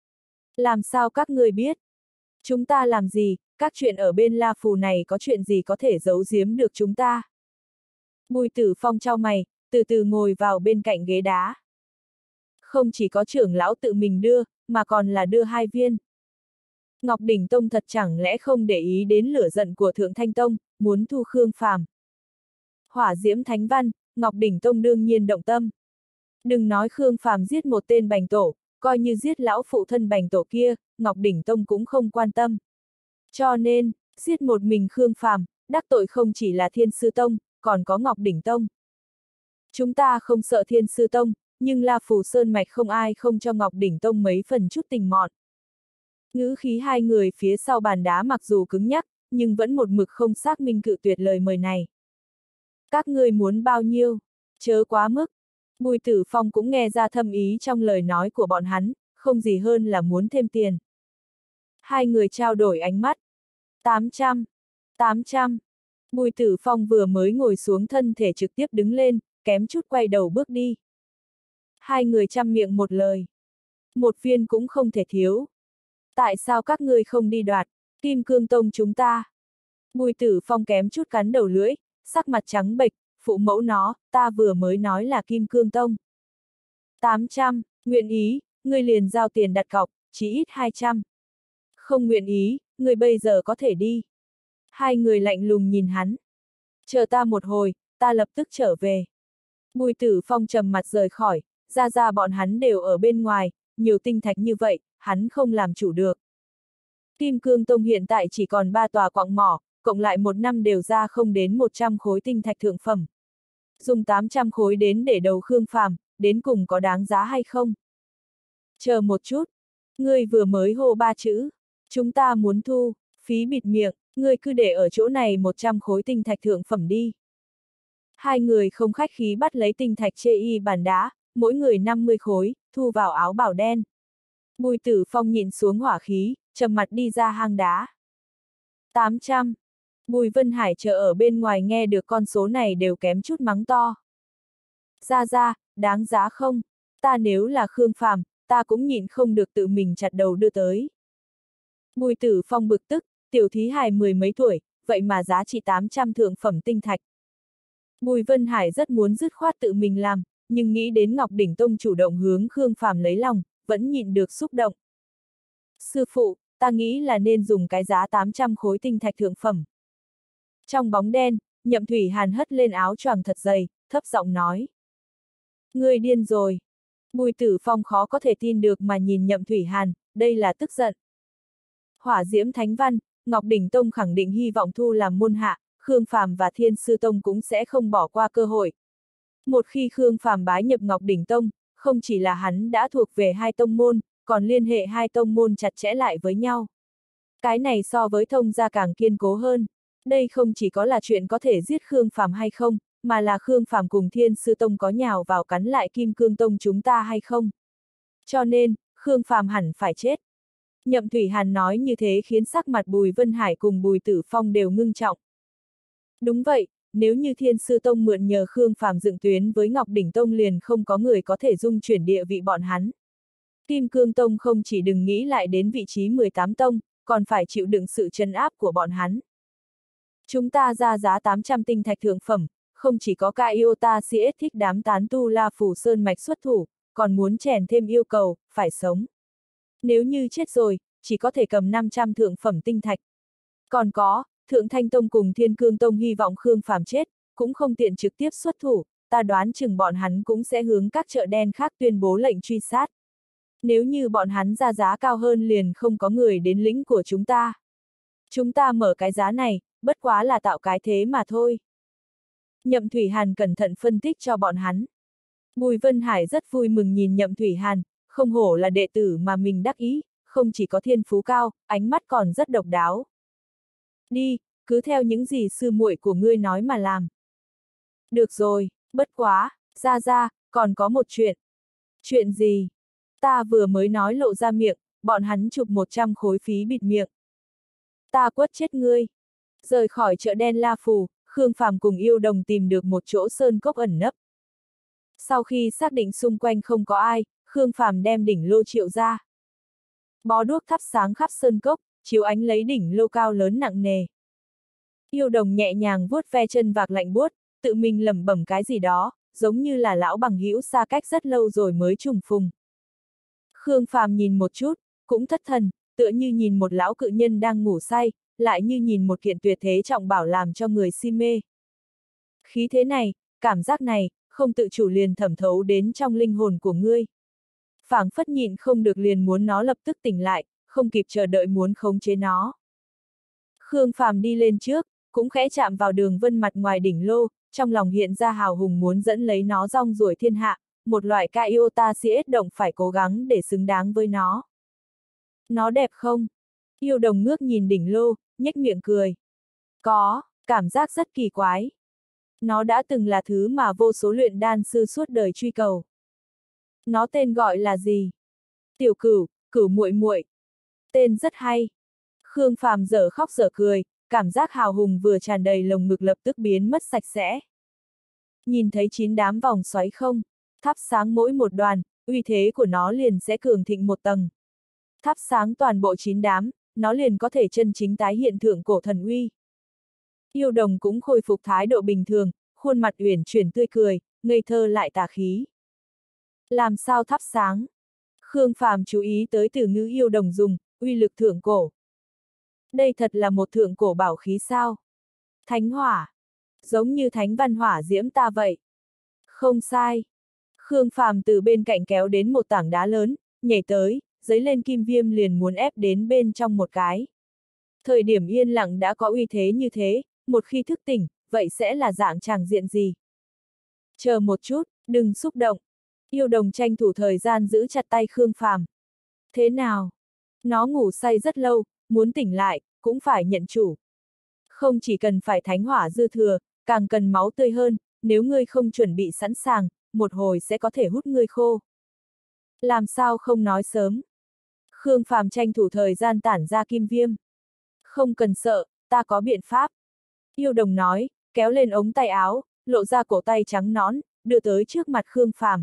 Làm sao các ngươi biết? Chúng ta làm gì, các chuyện ở bên La Phù này có chuyện gì có thể giấu giếm được chúng ta? Bùi Tử Phong chau mày, từ từ ngồi vào bên cạnh ghế đá. Không chỉ có trưởng lão tự mình đưa, mà còn là đưa 2 viên. Ngọc Đỉnh Tông thật chẳng lẽ không để ý đến lửa giận của Thượng Thanh Tông, muốn thu Khương Phàm. Hỏa diễm thánh văn, Ngọc Đỉnh Tông đương nhiên động tâm. Đừng nói Khương Phàm giết một tên bành tổ, coi như giết lão phụ thân bành tổ kia, Ngọc Đỉnh Tông cũng không quan tâm. Cho nên, giết một mình Khương Phàm, đắc tội không chỉ là Thiên Sư Tông, còn có Ngọc Đỉnh Tông. Chúng ta không sợ Thiên Sư Tông, nhưng La Phù Sơn Mạch không ai không cho Ngọc Đỉnh Tông mấy phần chút tình mọn. Ngữ khí hai người phía sau bàn đá mặc dù cứng nhắc, nhưng vẫn một mực không xác minh cự tuyệt lời mời này. Các ngươi muốn bao nhiêu? Chớ quá mức. Bùi Tử Phong cũng nghe ra thâm ý trong lời nói của bọn hắn, không gì hơn là muốn thêm tiền. Hai người trao đổi ánh mắt. 800. 800. Bùi Tử Phong vừa mới ngồi xuống thân thể trực tiếp đứng lên, kém chút quay đầu bước đi. Hai người chăm miệng một lời. Một viên cũng không thể thiếu. Tại sao các ngươi không đi đoạt Kim Cương Tông chúng ta? Bùi Tử Phong kém chút cắn đầu lưỡi, sắc mặt trắng bệch, phụ mẫu nó, ta vừa mới nói là Kim Cương Tông. 800, nguyện ý, ngươi liền giao tiền đặt cọc, chỉ ít 200. Không nguyện ý, ngươi bây giờ có thể đi. Hai người lạnh lùng nhìn hắn. Chờ ta một hồi, ta lập tức trở về. Bùi Tử Phong trầm mặt rời khỏi, ra bọn hắn đều ở bên ngoài, nhiều tinh thạch như vậy, hắn không làm chủ được. Kim Cương Tông hiện tại chỉ còn 3 tòa quặng mỏ, cộng lại một năm đều ra không đến 100 khối tinh thạch thượng phẩm. Dùng 800 khối đến để đầu Khương Phàm, đến cùng có đáng giá hay không? Chờ một chút, ngươi vừa mới hô 3 chữ, chúng ta muốn thu, phí bịt miệng, ngươi cứ để ở chỗ này 100 khối tinh thạch thượng phẩm đi. Hai người không khách khí bắt lấy tinh thạch chê y bản đá, mỗi người 50 khối, thu vào áo bào đen. Bùi Tử Phong nhìn xuống hỏa khí, trầm mặt đi ra hang đá. 800. Bùi Vân Hải chờ ở bên ngoài nghe được con số này đều kém chút mắng to. Ra, đáng giá không? Ta nếu là Khương Phàm, ta cũng nhịn không được tự mình chặt đầu đưa tới. Bùi Tử Phong bực tức, tiểu thí hài 10 mấy tuổi, vậy mà giá trị 800 thượng phẩm tinh thạch. Bùi Vân Hải rất muốn dứt khoát tự mình làm, nhưng nghĩ đến Ngọc Đỉnh Tông chủ động hướng Khương Phàm lấy lòng, vẫn nhịn được xúc động. Sư phụ, ta nghĩ là nên dùng cái giá 800 khối tinh thạch thượng phẩm. Trong bóng đen, Nhậm Thủy Hàn hất lên áo choàng thật dày, thấp giọng nói. Ngươi điên rồi. Bùi Tử Phong khó có thể tin được mà nhìn Nhậm Thủy Hàn, đây là tức giận. Hỏa Diễm Thánh Văn, Ngọc Đỉnh Tông khẳng định hy vọng thu làm môn hạ, Khương Phàm và Thiên Sư Tông cũng sẽ không bỏ qua cơ hội. Một khi Khương Phàm bái nhập Ngọc Đỉnh Tông, không chỉ là hắn đã thuộc về hai tông môn, còn liên hệ hai tông môn chặt chẽ lại với nhau. Cái này so với thông gia càng kiên cố hơn. Đây không chỉ có là chuyện có thể giết Khương Phàm hay không, mà là Khương Phàm cùng Thiên Sư Tông có nhào vào cắn lại Kim Cương Tông chúng ta hay không. Cho nên, Khương Phàm hẳn phải chết. Nhậm Thủy Hàn nói như thế khiến sắc mặt Bùi Vân Hải cùng Bùi Tử Phong đều ngưng trọng. Đúng vậy, nếu như Thiên Sư Tông mượn nhờ Khương Phàm dựng tuyến với Ngọc Đỉnh Tông liền không có người có thể dung chuyển địa vị bọn hắn. Kim Cương Tông không chỉ đừng nghĩ lại đến vị trí 18 tông, còn phải chịu đựng sự trấn áp của bọn hắn. Chúng ta ra giá 800 tinh thạch thượng phẩm, không chỉ có cả Iota CS thích đám tán tu La Phủ Sơn mạch xuất thủ, còn muốn chèn thêm yêu cầu, phải sống. Nếu như chết rồi, chỉ có thể cầm 500 thượng phẩm tinh thạch. Còn có, Thượng Thanh Tông cùng Thiên Cương Tông hy vọng Khương Phàm chết, cũng không tiện trực tiếp xuất thủ, ta đoán chừng bọn hắn cũng sẽ hướng các chợ đen khác tuyên bố lệnh truy sát. Nếu như bọn hắn ra giá cao hơn liền không có người đến lĩnh của chúng ta. Chúng ta mở cái giá này, bất quá là tạo cái thế mà thôi. Nhậm Thủy Hàn cẩn thận phân tích cho bọn hắn. Bùi Vân Hải rất vui mừng nhìn Nhậm Thủy Hàn, không hổ là đệ tử mà mình đắc ý, không chỉ có thiên phú cao, ánh mắt còn rất độc đáo. Đi, cứ theo những gì sư muội của ngươi nói mà làm. Được rồi, bất quá, ra, còn có một chuyện. Chuyện gì? Ta vừa mới nói lộ ra miệng, bọn hắn chụp 100 khối phí bịt miệng. Ta quất chết ngươi. Rời khỏi chợ đen La Phù, Khương Phàm cùng Yêu Đồng tìm được một chỗ sơn cốc ẩn nấp. Sau khi xác định xung quanh không có ai, Khương Phàm đem đỉnh lô triệu ra. Bó đuốc thắp sáng khắp sơn cốc, chiếu ánh lấy đỉnh lô cao lớn nặng nề. Yêu Đồng nhẹ nhàng vuốt ve chân vạc lạnh buốt, tự mình lẩm bẩm cái gì đó, giống như là lão bằng hữu xa cách rất lâu rồi mới trùng phùng. Khương Phàm nhìn một chút, cũng thất thần, tựa như nhìn một lão cự nhân đang ngủ say, lại như nhìn một kiện tuyệt thế trọng bảo làm cho người si mê. Khí thế này, cảm giác này, không tự chủ liền thẩm thấu đến trong linh hồn của ngươi. Phảng phất nhịn không được liền muốn nó lập tức tỉnh lại, không kịp chờ đợi muốn khống chế nó. Khương Phàm đi lên trước, cũng khẽ chạm vào đường vân mặt ngoài đỉnh lô, trong lòng hiện ra hào hùng muốn dẫn lấy nó rong ruổi thiên hạ, một loại ca iota CS động phải cố gắng để xứng đáng với nó. Nó đẹp không? Yêu Đồng ngước nhìn đỉnh lô, nhếch miệng cười. Có, cảm giác rất kỳ quái. Nó đã từng là thứ mà vô số luyện đan sư suốt đời truy cầu. Nó tên gọi là gì? Tiểu Cửu, Cửu muội muội. Tên rất hay. Khương Phàm dở khóc dở cười, cảm giác hào hùng vừa tràn đầy lồng ngực lập tức biến mất sạch sẽ. Nhìn thấy 9 đám vòng xoáy không? Thắp sáng mỗi một đoàn, uy thế của nó liền sẽ cường thịnh một tầng. Thắp sáng toàn bộ 9 đám, nó liền có thể chân chính tái hiện thượng cổ thần uy. Yêu Đồng cũng khôi phục thái độ bình thường, khuôn mặt uyển chuyển tươi cười, ngây thơ lại tà khí. Làm sao thắp sáng? Khương Phàm chú ý tới từ ngữ Yêu Đồng dùng, uy lực thượng cổ. Đây thật là một thượng cổ bảo khí sao? Thánh hỏa. Giống như thánh văn hỏa diễm ta vậy. Không sai. Khương Phàm từ bên cạnh kéo đến một tảng đá lớn, nhảy tới, giấy lên kim viêm liền muốn ép đến bên trong một cái. Thời điểm yên lặng đã có uy thế như thế, một khi thức tỉnh, vậy sẽ là dạng tràng diện gì? Chờ một chút, đừng xúc động. Yêu Đồng tranh thủ thời gian giữ chặt tay Khương Phàm. Thế nào? Nó ngủ say rất lâu, muốn tỉnh lại, cũng phải nhận chủ. Không chỉ cần phải thánh hỏa dư thừa, càng cần máu tươi hơn, nếu ngươi không chuẩn bị sẵn sàng, một hồi sẽ có thể hút ngươi khô. Làm sao không nói sớm? Khương Phàm tranh thủ thời gian tản ra kim viêm. Không cần sợ, ta có biện pháp. Yêu Đồng nói, kéo lên ống tay áo, lộ ra cổ tay trắng nõn, đưa tới trước mặt Khương Phàm.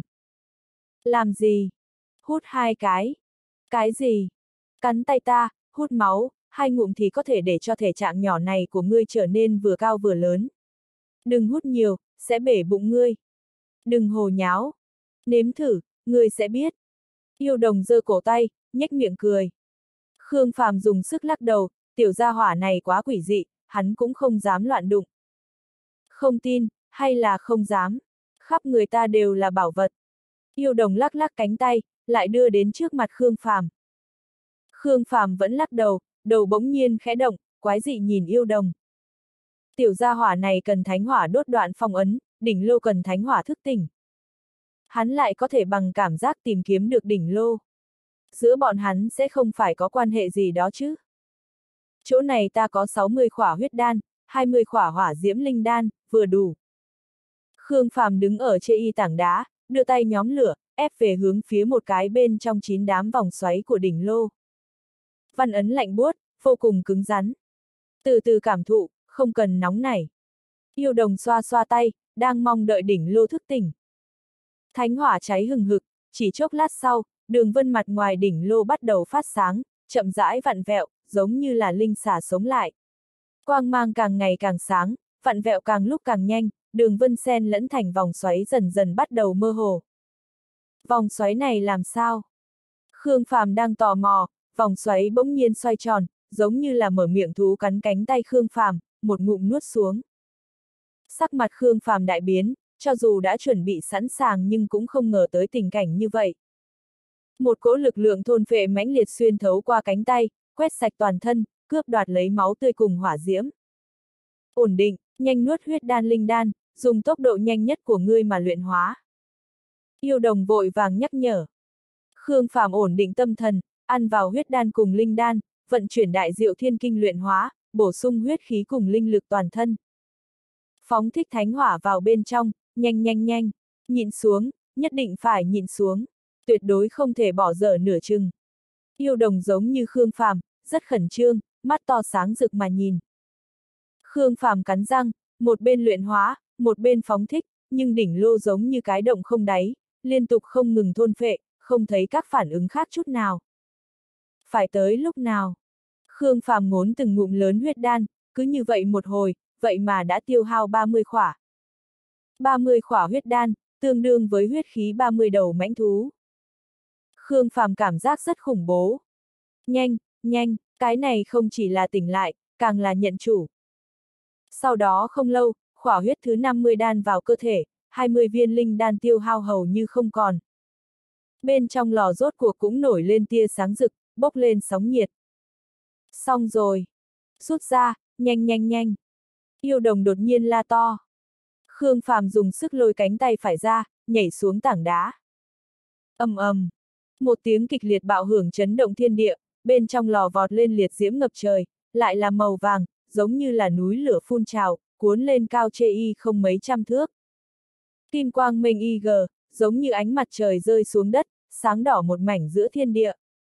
Làm gì? Hút 2 cái. Cái gì? Cắn tay ta, hút máu, 2 ngụm thì có thể để cho thể trạng nhỏ này của ngươi trở nên vừa cao vừa lớn. Đừng hút nhiều, sẽ bể bụng ngươi. Đừng hồ nháo. Nếm thử, ngươi sẽ biết. Yêu Đồng giơ cổ tay, nhếch miệng cười. Khương Phàm dùng sức lắc đầu, tiểu gia hỏa này quá quỷ dị, hắn cũng không dám loạn đụng. Không tin, hay là không dám. Khắp người ta đều là bảo vật. Yêu Đồng lắc lắc cánh tay, lại đưa đến trước mặt Khương Phàm. Khương Phàm vẫn lắc đầu, đầu bỗng nhiên khẽ động, quái dị nhìn Yêu Đồng. Tiểu gia hỏa này cần thánh hỏa đốt đoạn phong ấn, đỉnh lô cần thánh hỏa thức tỉnh. Hắn lại có thể bằng cảm giác tìm kiếm được đỉnh lô. Giữa bọn hắn sẽ không phải có quan hệ gì đó chứ. Chỗ này ta có 60 khỏa huyết đan, 20 khỏa hỏa diễm linh đan, vừa đủ. Khương Phàm đứng ở trên y tảng đá, đưa tay nhóm lửa, ép về hướng phía một cái bên trong 9 đám vòng xoáy của đỉnh lô. Văn ấn lạnh buốt, vô cùng cứng rắn. Từ từ cảm thụ, không cần nóng nảy. Yêu Đồng xoa xoa tay, đang mong đợi đỉnh lô thức tỉnh. Thánh hỏa cháy hừng hực, chỉ chốc lát sau, đường vân mặt ngoài đỉnh lô bắt đầu phát sáng, chậm rãi vặn vẹo, giống như là linh xà sống lại. Quang mang càng ngày càng sáng, vặn vẹo càng lúc càng nhanh, đường vân xen lẫn thành vòng xoáy dần dần bắt đầu mơ hồ. Vòng xoáy này làm sao? Khương Phàm đang tò mò, vòng xoáy bỗng nhiên xoay tròn, giống như là mở miệng thú cắn cánh tay Khương Phàm, một ngụm nuốt xuống. Sắc mặt Khương Phàm đại biến, cho dù đã chuẩn bị sẵn sàng nhưng cũng không ngờ tới tình cảnh như vậy. Một cỗ lực lượng thôn phệ mãnh liệt xuyên thấu qua cánh tay, quét sạch toàn thân, cướp đoạt lấy máu tươi cùng hỏa diễm. Ổn định, nhanh nuốt huyết đan linh đan, dùng tốc độ nhanh nhất của ngươi mà luyện hóa. Yêu Đồng vội vàng nhắc nhở. Khương Phàm ổn định tâm thần, ăn vào huyết đan cùng linh đan, vận chuyển đại diệu thiên kinh luyện hóa, bổ sung huyết khí cùng linh lực toàn thân. Phóng thích thánh hỏa vào bên trong, nhanh nhanh nhanh, nhịn xuống, nhất định phải nhịn xuống, tuyệt đối không thể bỏ dở nửa chừng. Yêu Đồng giống như Khương Phàm, rất khẩn trương, mắt to sáng rực mà nhìn. Khương Phàm cắn răng, một bên luyện hóa, một bên phóng thích, nhưng đỉnh lô giống như cái động không đáy, liên tục không ngừng thôn phệ, không thấy các phản ứng khác chút nào. Phải tới lúc nào? Khương Phàm ngốn từng ngụm lớn huyết đan, cứ như vậy một hồi, vậy mà đã tiêu hao 30 khỏa. 30 khỏa huyết đan, tương đương với huyết khí 30 đầu mãnh thú. Khương Phàm cảm giác rất khủng bố. Nhanh, nhanh, cái này không chỉ là tỉnh lại, càng là nhận chủ. Sau đó không lâu, khỏa huyết thứ 50 đan vào cơ thể, 20 viên linh đan tiêu hao hầu như không còn. Bên trong lò rốt cuộc cũng nổi lên tia sáng rực, bốc lên sóng nhiệt. Xong rồi. Rút ra, nhanh nhanh nhanh. Yêu Đồng đột nhiên la to. Khương Phàm dùng sức lôi cánh tay phải ra, nhảy xuống tảng đá. Ầm ầm. Một tiếng kịch liệt bạo hưởng chấn động thiên địa, bên trong lò vọt lên liệt diễm ngập trời, lại là màu vàng, giống như là núi lửa phun trào, cuốn lên cao chê y không mấy trăm thước. Kim quang mênh y gờ, giống như ánh mặt trời rơi xuống đất, sáng đỏ một mảnh giữa thiên địa.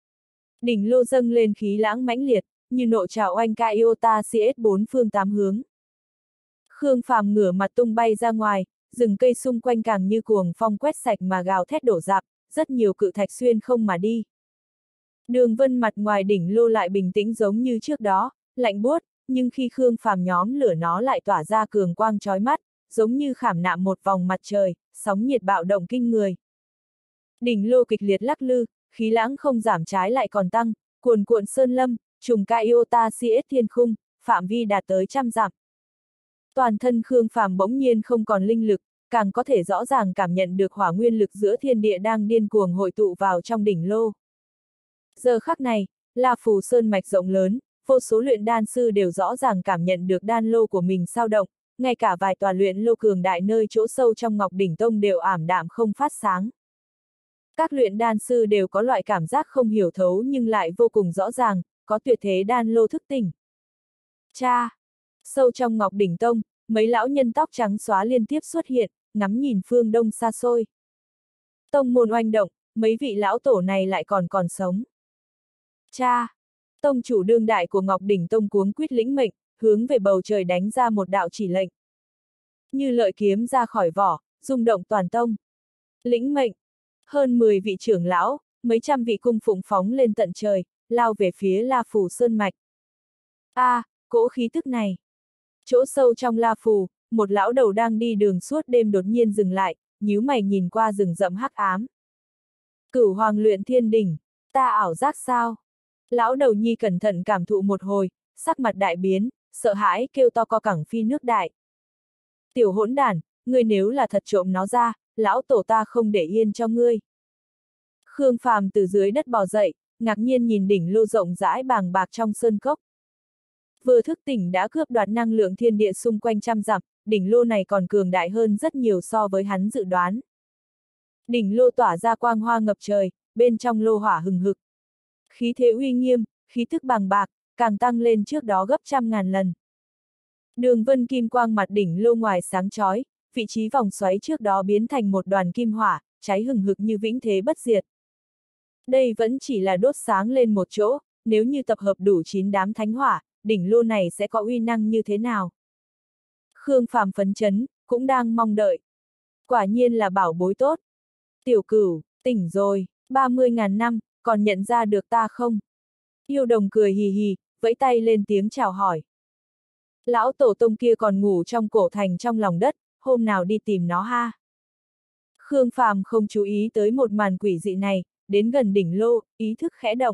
Đỉnh lô dâng lên khí lãng mãnh liệt, như nộ trào oanh ca iota CS 4 phương 8 hướng. Khương Phàm ngửa mặt tung bay ra ngoài, rừng cây xung quanh càng như cuồng phong quét sạch mà gào thét đổ rạp, rất nhiều cự thạch xuyên không mà đi. Đường vân mặt ngoài đỉnh lô lại bình tĩnh giống như trước đó, lạnh buốt, nhưng khi Khương Phàm nhóm lửa nó lại tỏa ra cường quang chói mắt, giống như khảm nạm một vòng mặt trời, sóng nhiệt bạo động kinh người. Đỉnh lô kịch liệt lắc lư, khí lãng không giảm trái lại còn tăng, cuồn cuộn sơn lâm, trùng ca iota CS thiên khung, phạm vi đạt tới 100 dặm. Toàn thân Khương Phàm bỗng nhiên không còn linh lực, càng có thể rõ ràng cảm nhận được hỏa nguyên lực giữa thiên địa đang điên cuồng hội tụ vào trong đỉnh lô. Giờ khắc này, La Phù Sơn mạch rộng lớn, vô số luyện đan sư đều rõ ràng cảm nhận được đan lô của mình sao động, ngay cả vài tòa luyện lô cường đại nơi chỗ sâu trong Ngọc Đỉnh Tông đều ảm đạm không phát sáng. Các luyện đan sư đều có loại cảm giác không hiểu thấu nhưng lại vô cùng rõ ràng, có tuyệt thế đan lô thức tỉnh. Cha! Sâu trong Ngọc Đỉnh Tông, mấy lão nhân tóc trắng xóa liên tiếp xuất hiện, ngắm nhìn phương đông xa xôi. Tông môn oanh động, mấy vị lão tổ này lại còn sống. Cha! Tông chủ đương đại của Ngọc Đỉnh Tông cuống quýt lĩnh mệnh, hướng về bầu trời đánh ra một đạo chỉ lệnh. Như lợi kiếm ra khỏi vỏ, rung động toàn tông. Lĩnh mệnh! Hơn 10 vị trưởng lão, mấy trăm vị cung phụng phóng lên tận trời, lao về phía La Phù Sơn Mạch. Cỗ khí tức này! Chỗ sâu trong La Phù, một lão đầu đang đi đường suốt đêm đột nhiên dừng lại, nhíu mày nhìn qua rừng rậm hắc ám. Cửu Hoàng Luyện Thiên Đỉnh, ta ảo giác sao? Lão đầu nhi cẩn thận cảm thụ một hồi, sắc mặt đại biến, sợ hãi kêu to co cẳng phi nước đại. Tiểu hỗn đản, ngươi nếu là thật trộm nó ra, lão tổ ta không để yên cho ngươi. Khương Phàm từ dưới đất bò dậy, ngạc nhiên nhìn đỉnh lô rộng rãi bàng bạc trong sơn cốc. Vừa thức tỉnh đã cướp đoạt năng lượng thiên địa xung quanh trăm dặm, đỉnh lô này còn cường đại hơn rất nhiều so với hắn dự đoán. Đỉnh lô tỏa ra quang hoa ngập trời, bên trong lô hỏa hừng hực. Khí thế uy nghiêm, khí tức bàng bạc, càng tăng lên trước đó gấp trăm ngàn lần. Đường vân kim quang mặt đỉnh lô ngoài sáng chói, vị trí vòng xoáy trước đó biến thành một đoàn kim hỏa, cháy hừng hực như vĩnh thế bất diệt. Đây vẫn chỉ là đốt sáng lên một chỗ, nếu như tập hợp đủ 9 đám thánh hỏa, đỉnh lô này sẽ có uy năng như thế nào? Khương Phàm phấn chấn, cũng đang mong đợi. Quả nhiên là bảo bối tốt. Tiểu Cửu, tỉnh rồi, 30.000 năm, còn nhận ra được ta không? Yêu Đồng cười hì hì, vẫy tay lên tiếng chào hỏi. Lão tổ tông kia còn ngủ trong cổ thành trong lòng đất, hôm nào đi tìm nó ha? Khương Phàm không chú ý tới một màn quỷ dị này, đến gần đỉnh lô, ý thức khẽ động.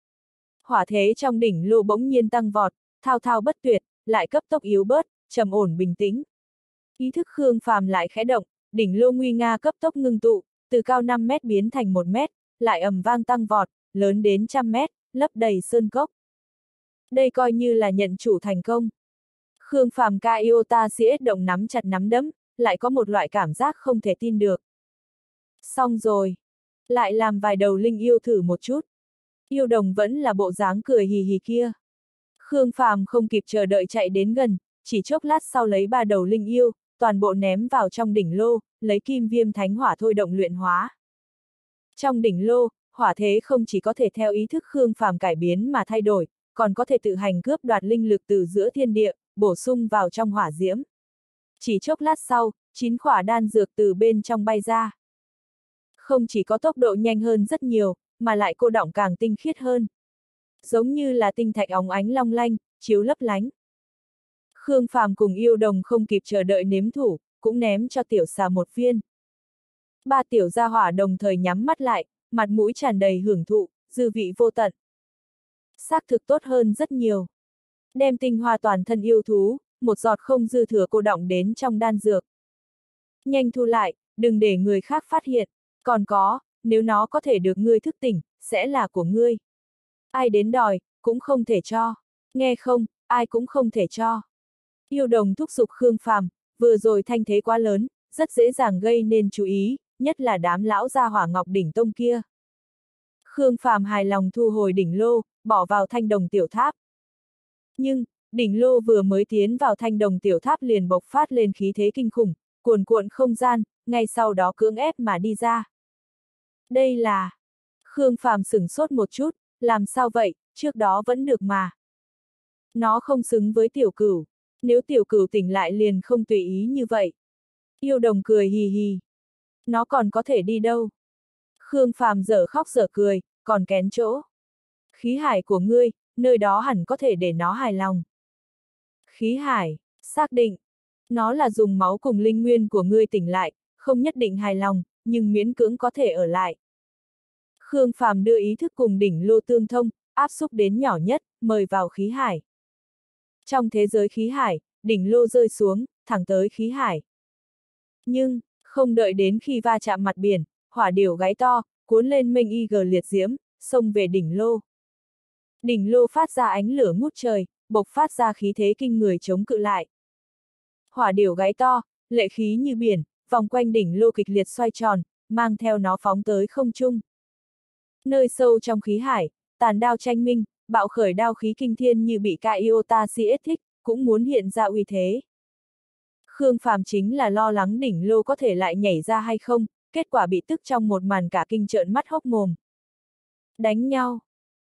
Hỏa thế trong đỉnh lô bỗng nhiên tăng vọt, thao thao bất tuyệt, lại cấp tốc yếu bớt, trầm ổn bình tĩnh. Ý thức Khương Phàm lại khẽ động, đỉnh lô nguy nga cấp tốc ngưng tụ, từ cao 5 mét biến thành 1 mét, lại ầm vang tăng vọt, lớn đến trăm mét, lấp đầy sơn cốc. Đây coi như là nhận chủ thành công. Khương Phàm Iota CS động nắm chặt nắm đấm, lại có một loại cảm giác không thể tin được. Xong rồi. Lại làm vài đầu linh yêu thử một chút. Yêu Đồng vẫn là bộ dáng cười hì hì kia. Khương Phàm không kịp chờ đợi chạy đến gần, chỉ chốc lát sau lấy 3 đầu linh yêu, toàn bộ ném vào trong đỉnh lô, lấy kim viêm thánh hỏa thôi động luyện hóa. Trong đỉnh lô, hỏa thế không chỉ có thể theo ý thức Khương Phàm cải biến mà thay đổi, còn có thể tự hành cướp đoạt linh lực từ giữa thiên địa, bổ sung vào trong hỏa diễm. Chỉ chốc lát sau, 9 khỏa đan dược từ bên trong bay ra. Không chỉ có tốc độ nhanh hơn rất nhiều, mà lại cô đọng càng tinh khiết hơn. Giống như là tinh thạch óng ánh long lanh, chiếu lấp lánh. Khương Phàm cùng Yêu Đồng không kịp chờ đợi nếm thử, cũng ném cho tiểu xà một viên. 3 tiểu gia hỏa đồng thời nhắm mắt lại, mặt mũi tràn đầy hưởng thụ, dư vị vô tận. Xác thực tốt hơn rất nhiều. Đem tinh hoa toàn thân yêu thú, một giọt không dư thừa cô đọng đến trong đan dược. Nhanh thu lại, đừng để người khác phát hiện. Còn có, nếu nó có thể được ngươi thức tỉnh, sẽ là của ngươi. Ai đến đòi, cũng không thể cho. Nghe không, ai cũng không thể cho. Yêu Đồng thúc giục Khương Phàm, vừa rồi thanh thế quá lớn, rất dễ dàng gây nên chú ý, nhất là đám lão gia hỏa Ngọc Đỉnh Tông kia. Khương Phàm hài lòng thu hồi đỉnh lô, bỏ vào thanh đồng tiểu tháp. Nhưng, đỉnh lô vừa mới tiến vào thanh đồng tiểu tháp liền bộc phát lên khí thế kinh khủng, cuồn cuộn không gian, ngay sau đó cưỡng ép mà đi ra. Đây là... Khương Phàm sửng sốt một chút, làm sao vậy, trước đó vẫn được mà. Nó không xứng với Tiểu Cửu, nếu Tiểu Cửu tỉnh lại liền không tùy ý như vậy. Yêu Đồng cười hì hì. Nó còn có thể đi đâu? Khương Phàm dở khóc dở cười, còn kén chỗ. Khí hải của ngươi, nơi đó hẳn có thể để nó hài lòng. Khí hải, xác định. Nó là dùng máu cùng linh nguyên của ngươi tỉnh lại, không nhất định hài lòng, nhưng miễn cưỡng có thể ở lại. Khương Phàm đưa ý thức cùng đỉnh lô tương thông, áp xúc đến nhỏ nhất, mời vào khí hải. Trong thế giới khí hải, đỉnh lô rơi xuống, thẳng tới khí hải. Nhưng, không đợi đến khi va chạm mặt biển, hỏa điểu gáy to, cuốn lên mênh y gờ liệt diễm, xông về đỉnh lô. Đỉnh lô phát ra ánh lửa ngút trời, bộc phát ra khí thế kinh người chống cự lại. Hỏa điểu gáy to, lệ khí như biển, vòng quanh đỉnh lô kịch liệt xoay tròn, mang theo nó phóng tới không trung. Nơi sâu trong khí hải, tàn đao tranh minh, bạo khởi đao khí kinh thiên như bị Iota CS thích, cũng muốn hiện ra uy thế. Khương Phàm chính là lo lắng đỉnh lô có thể lại nhảy ra hay không, kết quả bị tức trong một màn cả kinh trợn mắt hốc mồm. Đánh nhau.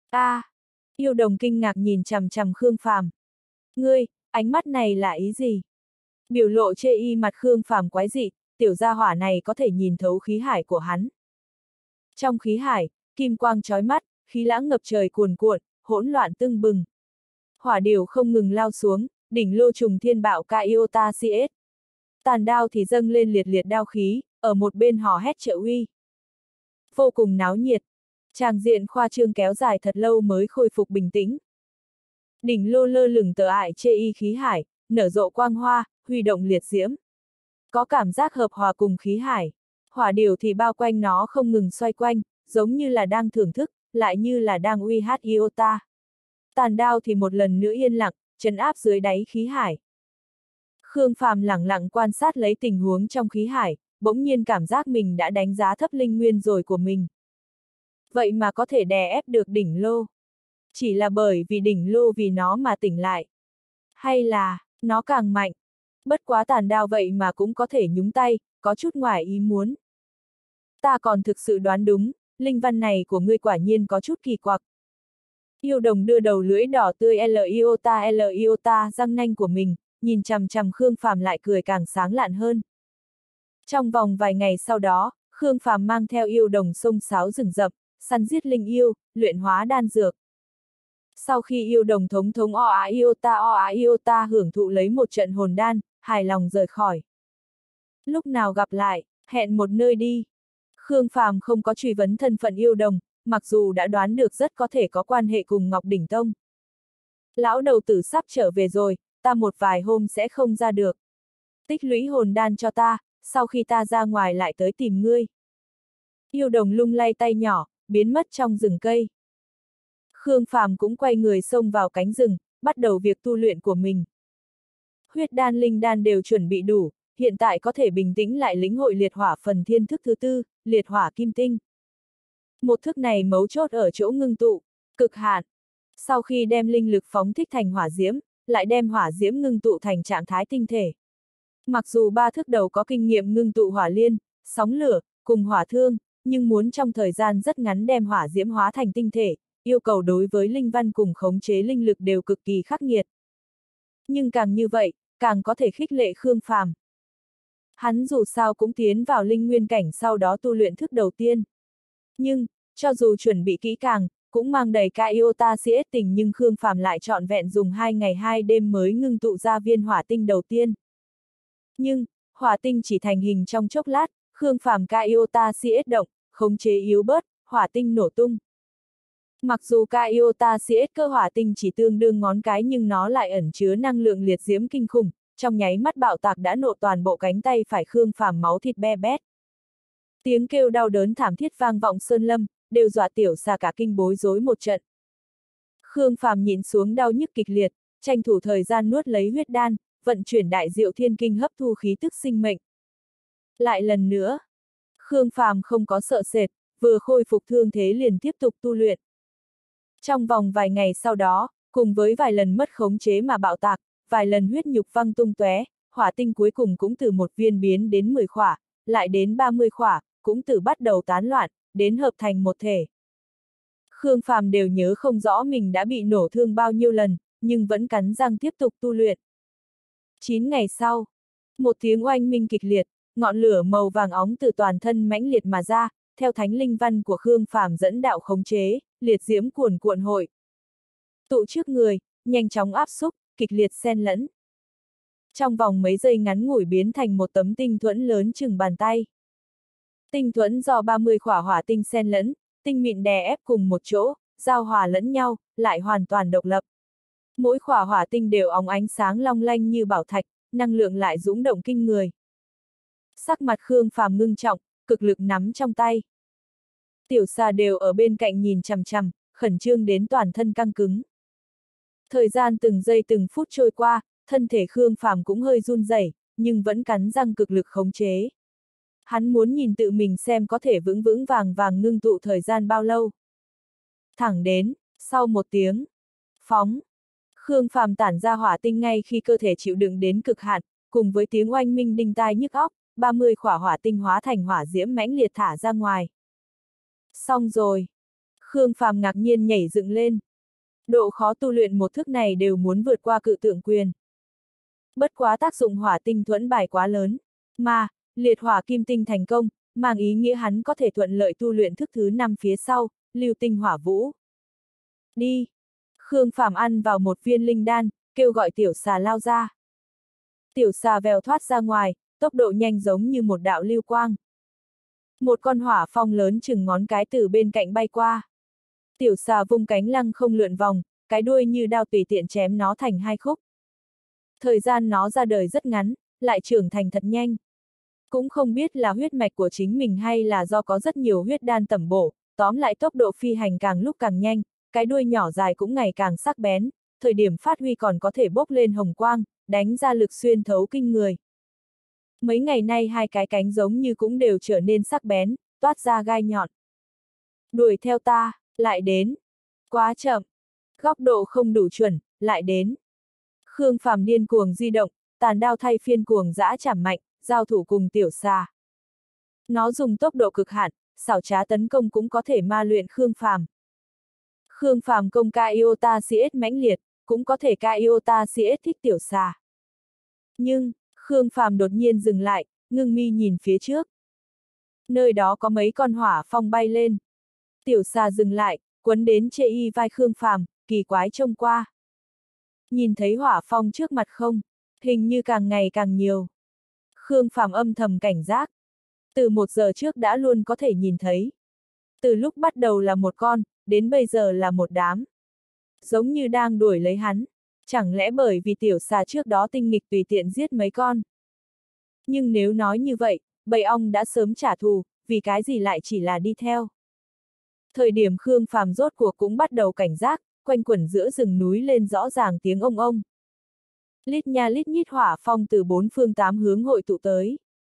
Yêu đồng kinh ngạc nhìn chằm chằm Khương Phàm. Ngươi, ánh mắt này là ý gì? Biểu lộ chê y mặt Khương Phàm quái dị, tiểu gia hỏa này có thể nhìn thấu khí hải của hắn. Trong khí hải, kim quang chói mắt, khí lãng ngập trời cuồn cuộn, hỗn loạn tưng bừng. Hỏa điểu không ngừng lao xuống, đỉnh lô trùng thiên bạo ca Iota CS. Tàn đao thì dâng lên liệt liệt đao khí, ở một bên hò hét trợ uy. Vô cùng náo nhiệt. Tràng diện khoa trương kéo dài thật lâu mới khôi phục bình tĩnh. Đỉnh lô lơ lửng tờ ải chê y khí hải, nở rộ quang hoa, huy động liệt diễm. Có cảm giác hợp hòa cùng khí hải. Hỏa điểu thì bao quanh nó không ngừng xoay quanh, giống như là đang thưởng thức, lại như là đang uy hát Iota. Tàn đao thì một lần nữa yên lặng, trấn áp dưới đáy khí hải. Khương Phàm lẳng lặng quan sát lấy tình huống trong khí hải, bỗng nhiên cảm giác mình đã đánh giá thấp linh nguyên rồi của mình. Vậy mà có thể đè ép được đỉnh lô. Chỉ là bởi vì đỉnh lô vì nó mà tỉnh lại. Hay là, nó càng mạnh. Bất quá tàn đao vậy mà cũng có thể nhúng tay, có chút ngoài ý muốn. Ta còn thực sự đoán đúng, linh văn này của ngươi quả nhiên có chút kỳ quặc. Yêu đồng đưa đầu lưỡi đỏ tươi L-iota răng nanh của mình, nhìn chằm chằm Khương Phàm lại cười càng sáng lạn hơn. Trong vòng vài ngày sau đó, Khương Phàm mang theo yêu đồng sông sáo rừng rậm, săn giết linh yêu, luyện hóa đan dược. Sau khi yêu đồng thống thống oa iota hưởng thụ lấy một trận hồn đan, hài lòng rời khỏi. Lúc nào gặp lại, hẹn một nơi đi. Khương Phàm không có truy vấn thân phận yêu đồng, mặc dù đã đoán được rất có thể có quan hệ cùng Ngọc Đỉnh Tông. Lão đầu tử sắp trở về rồi, ta một vài hôm sẽ không ra được. Tích lũy hồn đan cho ta, sau khi ta ra ngoài lại tới tìm ngươi. Yêu đồng lung lay tay nhỏ, biến mất trong rừng cây. Khương Phàm cũng quay người xông vào cánh rừng, bắt đầu việc tu luyện của mình. Huyết đan linh đan đều chuẩn bị đủ, hiện tại có thể bình tĩnh lại lĩnh hội liệt hỏa phần thiên thức thứ tư, liệt hỏa kim tinh. Một thức này mấu chốt ở chỗ ngưng tụ, cực hạn. Sau khi đem linh lực phóng thích thành hỏa diễm, lại đem hỏa diễm ngưng tụ thành trạng thái tinh thể. Mặc dù ba thức đầu có kinh nghiệm ngưng tụ hỏa liên, sóng lửa, cùng hỏa thương, nhưng muốn trong thời gian rất ngắn đem hỏa diễm hóa thành tinh thể, yêu cầu đối với linh văn cùng khống chế linh lực đều cực kỳ khắc nghiệt. Nhưng càng như vậy, càng có thể khích lệ Khương Phàm. Hắn dù sao cũng tiến vào linh nguyên cảnh sau đó tu luyện thức đầu tiên. Nhưng, cho dù chuẩn bị kỹ càng, cũng mang đầy ca iota CS tình nhưng Khương Phàm lại trọn vẹn dùng 2 ngày 2 đêm mới ngưng tụ ra viên hỏa tinh đầu tiên. Nhưng, hỏa tinh chỉ thành hình trong chốc lát, Khương Phàm ca iota CS động, khống chế yếu bớt, hỏa tinh nổ tung. Mặc dù ca iota CS cơ hỏa tinh chỉ tương đương ngón cái nhưng nó lại ẩn chứa năng lượng liệt diễm kinh khủng, trong nháy mắt bạo tạc đã nổ toàn bộ cánh tay phải Khương Phàm máu thịt be bét. Tiếng kêu đau đớn thảm thiết vang vọng sơn lâm, đều dọa tiểu xà cả kinh bối rối một trận. Khương Phàm nhịn xuống đau nhức kịch liệt, tranh thủ thời gian nuốt lấy huyết đan, vận chuyển đại diệu thiên kinh hấp thu khí tức sinh mệnh. Lại lần nữa, Khương Phàm không có sợ sệt, vừa khôi phục thương thế liền tiếp tục tu luyện. Trong vòng vài ngày sau đó, cùng với vài lần mất khống chế mà bạo tạc, vài lần huyết nhục văng tung tóe, hỏa tinh cuối cùng cũng từ 1 viên biến đến 10 khỏa, lại đến 30 khỏa, cũng từ bắt đầu tán loạn, đến hợp thành một thể. Khương Phàm đều nhớ không rõ mình đã bị nổ thương bao nhiêu lần, nhưng vẫn cắn răng tiếp tục tu luyện. 9 ngày sau, một tiếng oanh minh kịch liệt, ngọn lửa màu vàng óng từ toàn thân mãnh liệt mà ra, theo thánh linh văn của Khương Phàm dẫn đạo khống chế, liệt diễm cuồn cuộn hội tụ trước người, nhanh chóng áp xúc, kịch liệt xen lẫn. Trong vòng mấy giây ngắn ngủi biến thành một tấm tinh thuẫn lớn chừng bàn tay. Tinh thuẫn do 30 khỏa hỏa tinh xen lẫn, tinh mịn đè ép cùng một chỗ, giao hòa lẫn nhau, lại hoàn toàn độc lập. Mỗi khỏa hỏa tinh đều óng ánh sáng long lanh như bảo thạch, năng lượng lại dũng động kinh người. Sắc mặt Khương Phàm ngưng trọng, cực lực nắm trong tay. Tiểu xà đều ở bên cạnh nhìn chằm chằm, khẩn trương đến toàn thân căng cứng. Thời gian từng giây từng phút trôi qua, thân thể Khương Phàm cũng hơi run rẩy, nhưng vẫn cắn răng cực lực khống chế. Hắn muốn nhìn tự mình xem có thể vững vững vàng vàng ngưng tụ thời gian bao lâu. Thẳng đến, sau 1 tiếng, phóng. Khương Phàm tản ra hỏa tinh ngay khi cơ thể chịu đựng đến cực hạn, cùng với tiếng oanh minh đinh tai nhức óc, 30 khỏa hỏa tinh hóa thành hỏa diễm mãnh liệt thả ra ngoài. Xong rồi. Khương Phàm ngạc nhiên nhảy dựng lên. Độ khó tu luyện một thức này đều muốn vượt qua cự tượng quyền. Bất quá tác dụng hỏa tinh thuẫn bài quá lớn, mà, liệt hỏa kim tinh thành công, mang ý nghĩa hắn có thể thuận lợi tu luyện thức thứ 5 phía sau, lưu tinh hỏa vũ. Đi! Khương Phàm ăn vào một viên linh đan, kêu gọi tiểu xà lao ra. Tiểu xà vèo thoát ra ngoài, tốc độ nhanh giống như một đạo lưu quang. Một con hỏa phong lớn chừng ngón cái từ bên cạnh bay qua. Tiểu xà vung cánh lăng không lượn vòng, cái đuôi như đao tùy tiện chém nó thành 2 khúc. Thời gian nó ra đời rất ngắn, lại trưởng thành thật nhanh. Cũng không biết là huyết mạch của chính mình hay là do có rất nhiều huyết đan tẩm bổ, tóm lại tốc độ phi hành càng lúc càng nhanh, cái đuôi nhỏ dài cũng ngày càng sắc bén, thời điểm phát huy còn có thể bốc lên hồng quang, đánh ra lực xuyên thấu kinh người. Mấy ngày nay 2 cái cánh giống như cũng đều trở nên sắc bén, toát ra gai nhọn. Đuổi theo ta, lại đến. Quá chậm. Góc độ không đủ chuẩn, lại đến. Khương Phàm điên cuồng di động, tàn đao thay phiên cuồng dã chảm mạnh, giao thủ cùng tiểu xà. Nó dùng tốc độ cực hạn, xảo trá tấn công cũng có thể ma luyện Khương Phàm. Khương Phàm công Kaiota CS mãnh liệt, cũng có thể Kaiota CS thích tiểu xà. Nhưng, Khương Phàm đột nhiên dừng lại, ngưng mi nhìn phía trước. Nơi đó có mấy con hỏa phong bay lên. Tiểu xà dừng lại, quấn đến chê y vai Khương Phàm, kỳ quái trông qua. Nhìn thấy hỏa phong trước mặt không? Hình như càng ngày càng nhiều. Khương Phàm âm thầm cảnh giác. Từ 1 giờ trước đã luôn có thể nhìn thấy. Từ lúc bắt đầu là một con, đến bây giờ là một đám. Giống như đang đuổi lấy hắn. Chẳng lẽ bởi vì tiểu xà trước đó tinh nghịch tùy tiện giết mấy con? Nhưng nếu nói như vậy, bầy ong đã sớm trả thù, vì cái gì lại chỉ là đi theo? Thời điểm Khương Phàm rốt cuộc cũng bắt đầu cảnh giác, quanh quẩn giữa rừng núi lên rõ ràng tiếng ông ông. Lít nha lít nhít hỏa phong từ 4 phương 8 hướng hội tụ tới.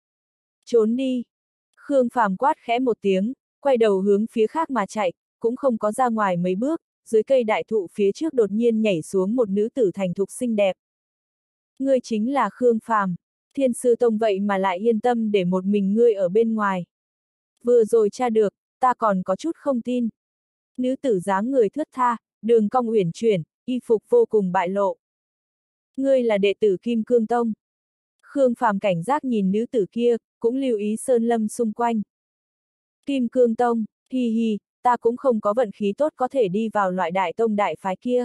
Trốn đi! Khương Phàm quát khẽ một tiếng, quay đầu hướng phía khác mà chạy, cũng không có ra ngoài mấy bước, dưới cây đại thụ phía trước đột nhiên nhảy xuống một nữ tử thành thục xinh đẹp. Ngươi chính là Khương Phàm, Thiên Sư Tông vậy mà lại yên tâm để một mình ngươi ở bên ngoài. Vừa rồi tra được, ta còn có chút không tin. Nữ tử dáng người thướt tha, đường cong uyển chuyển, y phục vô cùng bại lộ. Ngươi là đệ tử Kim Cương Tông. Khương Phàm cảnh giác nhìn nữ tử kia, cũng lưu ý sơn lâm xung quanh. Kim Cương Tông, hi hi, ta cũng không có vận khí tốt có thể đi vào loại đại tông đại phái kia.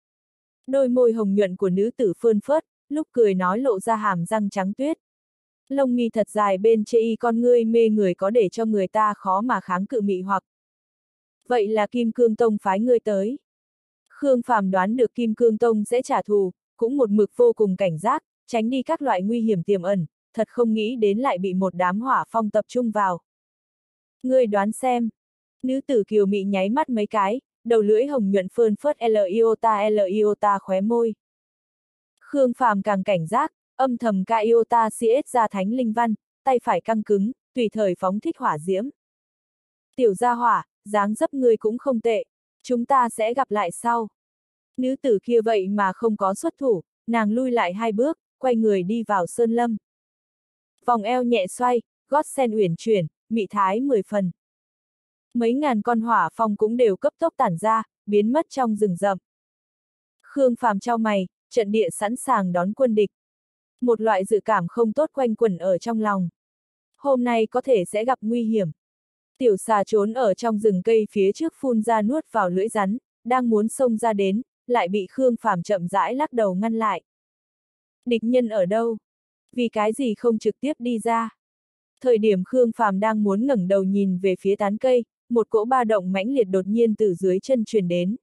Đôi môi hồng nhuận của nữ tử phơn phớt, lúc cười nói lộ ra hàm răng trắng tuyết. Lông mi thật dài bên chê y con ngươi mê người có để cho người ta khó mà kháng cự mị hoặc. Vậy là Kim Cương Tông phái ngươi tới. Khương Phàm đoán được Kim Cương Tông sẽ trả thù, cũng một mực vô cùng cảnh giác, tránh đi các loại nguy hiểm tiềm ẩn, thật không nghĩ đến lại bị một đám hỏa phong tập trung vào. Ngươi đoán xem. Nữ tử kiều mị nháy mắt mấy cái, đầu lưỡi hồng nhuận phơn phớt L-iota khóe môi. Khương Phàm càng cảnh giác, âm thầm Kaiota CS ra thánh linh văn, tay phải căng cứng, tùy thời phóng thích hỏa diễm. Tiểu gia hỏa, dáng dấp ngươi cũng không tệ, chúng ta sẽ gặp lại sau. Nữ tử kia vậy mà không có xuất thủ, nàng lui lại 2 bước, quay người đi vào sơn lâm. Vòng eo nhẹ xoay, gót sen uyển chuyển, mị thái 10 phần. Mấy ngàn con hỏa phong cũng đều cấp tốc tản ra, biến mất trong rừng rậm. Khương Phàm chau mày, trận địa sẵn sàng đón quân địch. Một loại dự cảm không tốt quanh quẩn ở trong lòng. Hôm nay có thể sẽ gặp nguy hiểm. Tiểu xà trốn ở trong rừng cây phía trước phun ra nuốt vào lưỡi rắn, đang muốn xông ra đến, lại bị Khương Phàm chậm rãi lắc đầu ngăn lại. Địch nhân ở đâu? Vì cái gì không trực tiếp đi ra? Thời điểm Khương Phàm đang muốn ngẩng đầu nhìn về phía tán cây, một cỗ ba động mãnh liệt đột nhiên từ dưới chân truyền đến.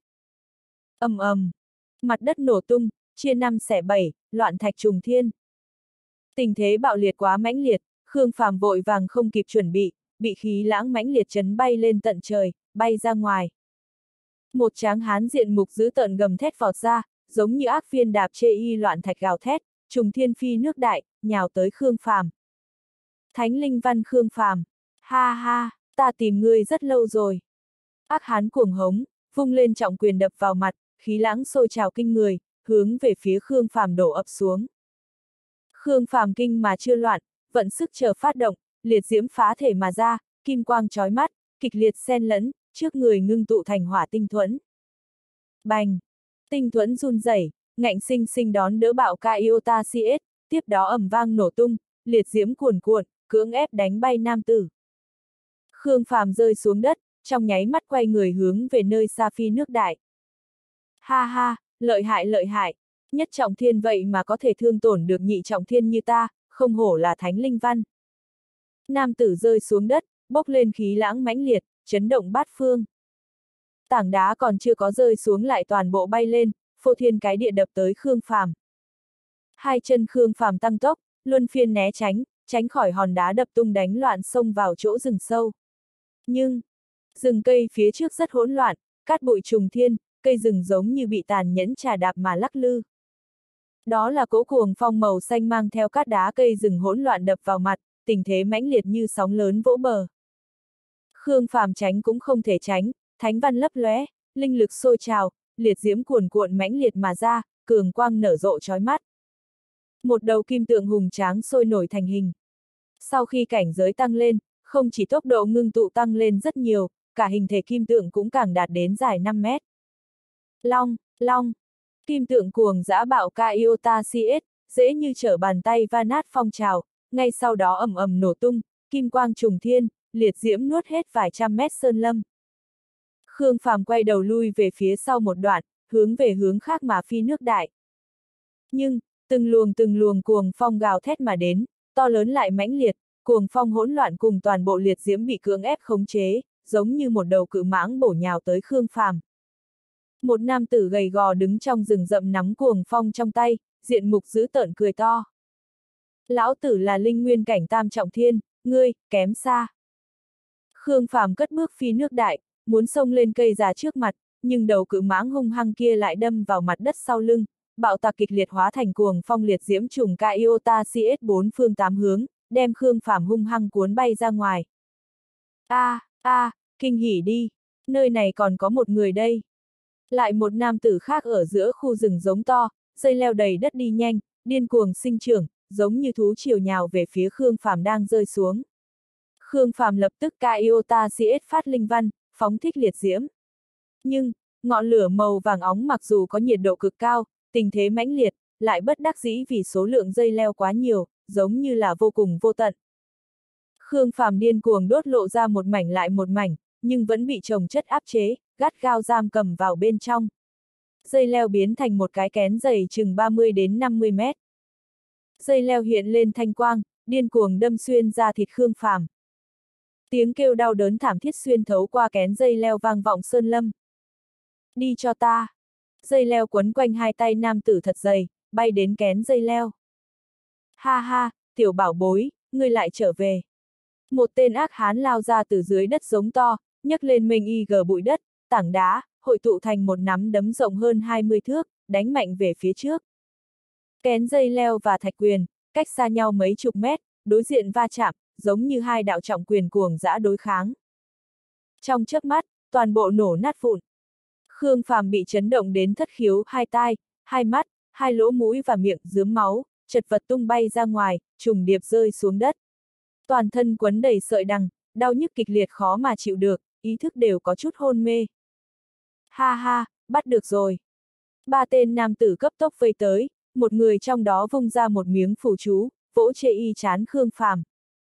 Ầm ầm, mặt đất nổ tung, chia 5 xẻ 7, loạn thạch trùng thiên. Tình thế bạo liệt quá mãnh liệt, Khương Phàm vội vàng không kịp chuẩn bị khí lãng mãnh liệt chấn bay lên tận trời, bay ra ngoài. Một tráng hán diện mục dữ tợn gầm thét vọt ra, giống như ác phiên đạp chê y loạn thạch gào thét, trùng thiên phi nước đại, nhào tới Khương Phàm. Thánh linh văn Khương Phàm, ha ha, ta tìm ngươi rất lâu rồi. Ác hán cuồng hống, vung lên trọng quyền đập vào mặt, khí lãng sôi trào kinh người, hướng về phía Khương Phàm đổ ập xuống. Khương Phàm kinh mà chưa loạn, vận sức chờ phát động, liệt diễm phá thể mà ra, kim quang chói mắt, kịch liệt xen lẫn, trước người ngưng tụ thành hỏa tinh thuẫn. Bành! Tinh thuẫn run rẩy, ngạnh sinh sinh đón đỡ bạo ca Iota CS, tiếp đó ầm vang nổ tung, liệt diễm cuồn cuộn, cưỡng ép đánh bay nam tử. Khương Phàm rơi xuống đất, trong nháy mắt quay người hướng về nơi xa phi nước đại. Ha ha, lợi hại, nhất trọng thiên vậy mà có thể thương tổn được nhị trọng thiên như ta, không hổ là thánh linh văn. Nam tử rơi xuống đất, bốc lên khí lãng mãnh liệt, chấn động bát phương. Tảng đá còn chưa có rơi xuống lại toàn bộ bay lên, phô thiên cái địa đập tới Khương Phàm. Hai chân Khương Phàm tăng tốc, luân phiên né tránh khỏi hòn đá đập tung đánh loạn xông vào chỗ rừng sâu. Nhưng, rừng cây phía trước rất hỗn loạn, cát bụi trùng thiên, cây rừng giống như bị tàn nhẫn trà đạp mà lắc lư. Đó là cỗ cuồng phong màu xanh mang theo cát đá cây rừng hỗn loạn đập vào mặt, tình thế mãnh liệt như sóng lớn vỗ bờ. Khương Phàm tránh cũng không thể tránh, thánh văn lấp lóe, linh lực sôi trào, liệt diễm cuồn cuộn mãnh liệt mà ra, cường quang nở rộ chói mắt. Một đầu kim tượng hùng tráng sôi nổi thành hình. Sau khi cảnh giới tăng lên, không chỉ tốc độ ngưng tụ tăng lên rất nhiều, cả hình thể kim tượng cũng càng đạt đến dài 5 mét. Long, kim tượng cuồng dã bạo ca Iota CS, dễ như trở bàn tay va nát phong trào, ngay sau đó ầm ầm nổ tung, kim quang trùng thiên, liệt diễm nuốt hết vài trăm mét sơn lâm. Khương Phàm quay đầu lui về phía sau một đoạn, hướng về hướng khác mà phi nước đại. Nhưng, từng luồng cuồng phong gào thét mà đến, to lớn lại mãnh liệt, cuồng phong hỗn loạn cùng toàn bộ liệt diễm bị cưỡng ép khống chế, giống như một đầu cự mãng bổ nhào tới Khương Phàm. Một nam tử gầy gò đứng trong rừng rậm nắm cuồng phong trong tay, diện mục dữ tợn cười to. Lão tử là linh nguyên cảnh tam trọng thiên, ngươi, kém xa. Khương Phàm cất bước phi nước đại, muốn xông lên cây già trước mặt, nhưng đầu cự mãng hung hăng kia lại đâm vào mặt đất sau lưng, bạo tạc kịch liệt hóa thành cuồng phong liệt diễm trùng ca Iota CS bốn phương tám hướng, đem Khương Phàm hung hăng cuốn bay ra ngoài. Kinh hỉ đi, nơi này còn có một người đây. Lại một nam tử khác ở giữa khu rừng giống to, dây leo đầy đất đi nhanh, điên cuồng sinh trưởng, giống như thú triều nhào về phía Khương Phàm đang rơi xuống. Khương Phàm lập tức ca Iota CS phát linh văn, phóng thích liệt diễm. Nhưng, ngọn lửa màu vàng óng mặc dù có nhiệt độ cực cao, tình thế mãnh liệt, lại bất đắc dĩ vì số lượng dây leo quá nhiều, giống như là vô cùng vô tận. Khương Phàm điên cuồng đốt lộ ra một mảnh lại một mảnh, nhưng vẫn bị chồng chất áp chế, gắt gao giam cầm vào bên trong. Dây leo biến thành một cái kén dày chừng 30 đến 50 mét. Dây leo hiện lên thanh quang, điên cuồng đâm xuyên ra thịt Khương Phàm. Tiếng kêu đau đớn thảm thiết xuyên thấu qua kén dây leo vang vọng sơn lâm. Đi cho ta! Dây leo quấn quanh hai tay nam tử thật dày, bay đến kén dây leo. Ha ha, tiểu bảo bối, ngươi lại trở về. Một tên ác hán lao ra từ dưới đất giống to, nhấc lên mình y gờ bụi đất, tảng đá, hội tụ thành một nắm đấm rộng hơn 20 thước, đánh mạnh về phía trước. Kén dây leo và thạch quyền, cách xa nhau mấy chục mét, đối diện va chạm, giống như hai đạo trọng quyền cuồng dã đối kháng. Trong chớp mắt, toàn bộ nổ nát vụn. Khương Phàm bị chấn động đến thất khiếu hai tai, hai mắt, hai lỗ mũi và miệng rướm máu, chật vật tung bay ra ngoài, trùng điệp rơi xuống đất. Toàn thân quấn đầy sợi đằng, đau nhức kịch liệt khó mà chịu được, ý thức đều có chút hôn mê. Ha ha, bắt được rồi. Ba tên nam tử cấp tốc vây tới, một người trong đó vung ra một miếng phù chú, vỗ chê y chán Khương Phàm.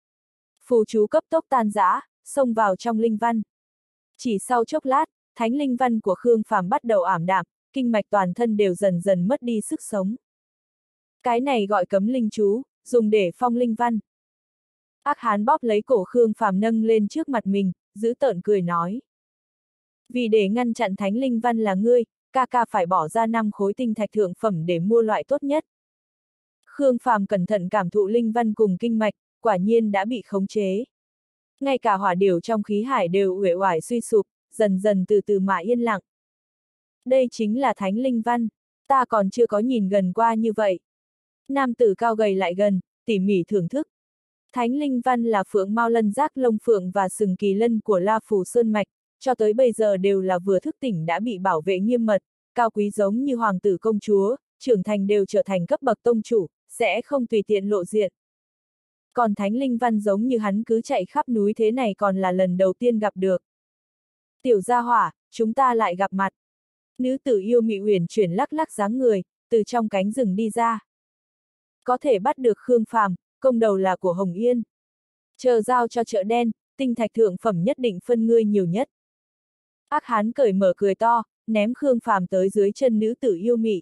Phù chú cấp tốc tan rã, xông vào trong linh văn. Chỉ sau chốc lát, thánh linh văn của Khương Phàm bắt đầu ảm đạm, kinh mạch toàn thân đều dần dần mất đi sức sống. Cái này gọi cấm linh chú, dùng để phong linh văn. Ác hán bóp lấy cổ Khương Phàm nâng lên trước mặt mình, giữ tợn cười nói. Vì để ngăn chặn thánh linh văn là ngươi, ca ca phải bỏ ra 5 khối tinh thạch thượng phẩm để mua loại tốt nhất. Khương Phàm cẩn thận cảm thụ linh văn cùng kinh mạch, quả nhiên đã bị khống chế. Ngay cả hỏa điểu trong khí hải đều uể oải suy sụp, dần dần từ từ mà yên lặng. Đây chính là thánh linh văn, ta còn chưa có nhìn gần qua như vậy. Nam tử cao gầy lại gần, tỉ mỉ thưởng thức. Thánh linh văn là phượng mao lân giác lông phượng và sừng kỳ lân của La Phù Sơn Mạch, cho tới bây giờ đều là vừa thức tỉnh đã bị bảo vệ nghiêm mật, cao quý giống như hoàng tử công chúa, trưởng thành đều trở thành cấp bậc tông chủ, sẽ không tùy tiện lộ diện. Còn Thánh Linh Văn giống như hắn cứ chạy khắp núi thế này còn là lần đầu tiên gặp được. Tiểu gia hỏa, chúng ta lại gặp mặt. Nữ tử yêu mị uyển chuyển lắc lắc dáng người, từ trong cánh rừng đi ra. Có thể bắt được Khương Phàm, công đầu là của Hồng Yên. Chờ giao cho chợ đen, tinh thạch thượng phẩm nhất định phân ngươi nhiều nhất. Ác hán cởi mở cười to, ném Khương Phàm tới dưới chân nữ tử yêu mị.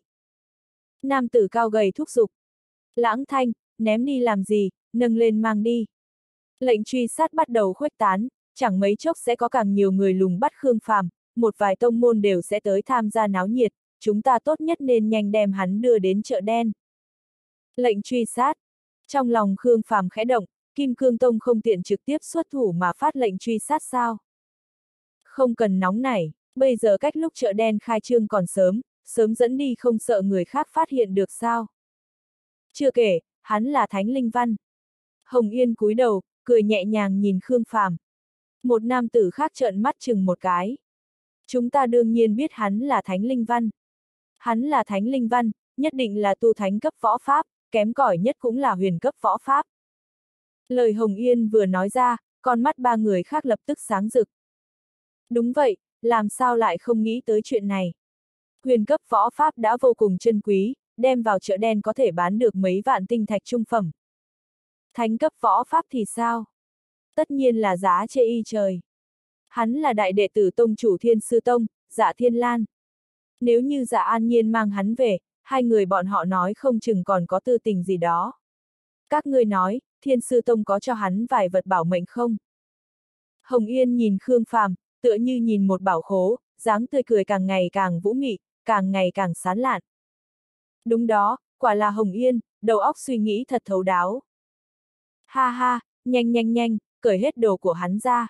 Nam tử cao gầy thúc giục. Lãng Thanh, ném đi làm gì, nâng lên mang đi. Lệnh truy sát bắt đầu khuếch tán, chẳng mấy chốc sẽ có càng nhiều người lùng bắt Khương Phàm, một vài tông môn đều sẽ tới tham gia náo nhiệt, chúng ta tốt nhất nên nhanh đem hắn đưa đến chợ đen. Lệnh truy sát. Trong lòng Khương Phàm khẽ động, Kim Cương Tông không tiện trực tiếp xuất thủ mà phát lệnh truy sát sao? Không cần nóng nảy, bây giờ cách lúc chợ đen khai trương còn sớm, sớm dẫn đi không sợ người khác phát hiện được sao? Chưa kể, hắn là Thánh Linh Văn. Hồng Yên cúi đầu, cười nhẹ nhàng nhìn Khương Phàm. Một nam tử khác trợn mắt chừng một cái. Chúng ta đương nhiên biết hắn là Thánh Linh Văn. Hắn là Thánh Linh Văn, nhất định là tu thánh cấp võ pháp, kém cỏi nhất cũng là huyền cấp võ pháp. Lời Hồng Yên vừa nói ra, con mắt ba người khác lập tức sáng rực. Đúng vậy, làm sao lại không nghĩ tới chuyện này. Huyền cấp võ pháp đã vô cùng chân quý, đem vào chợ đen có thể bán được mấy vạn tinh thạch trung phẩm. Thánh cấp võ pháp thì sao? Tất nhiên là giá chê y trời. Hắn là đại đệ tử tông chủ Thiên Sư Tông, Dạ Thiên Lan. Nếu như Dạ An Nhiên mang hắn về, hai người bọn họ nói không chừng còn có tư tình gì đó. Các ngươi nói, Thiên Sư Tông có cho hắn vài vật bảo mệnh không? Hồng Yên nhìn Khương Phàm, tựa như nhìn một bảo khố, dáng tươi cười càng ngày càng vũ mị, càng ngày càng sán lạn. Đúng đó, quả là Hồng Yên, đầu óc suy nghĩ thật thấu đáo. Ha ha, nhanh nhanh nhanh, cởi hết đồ của hắn ra.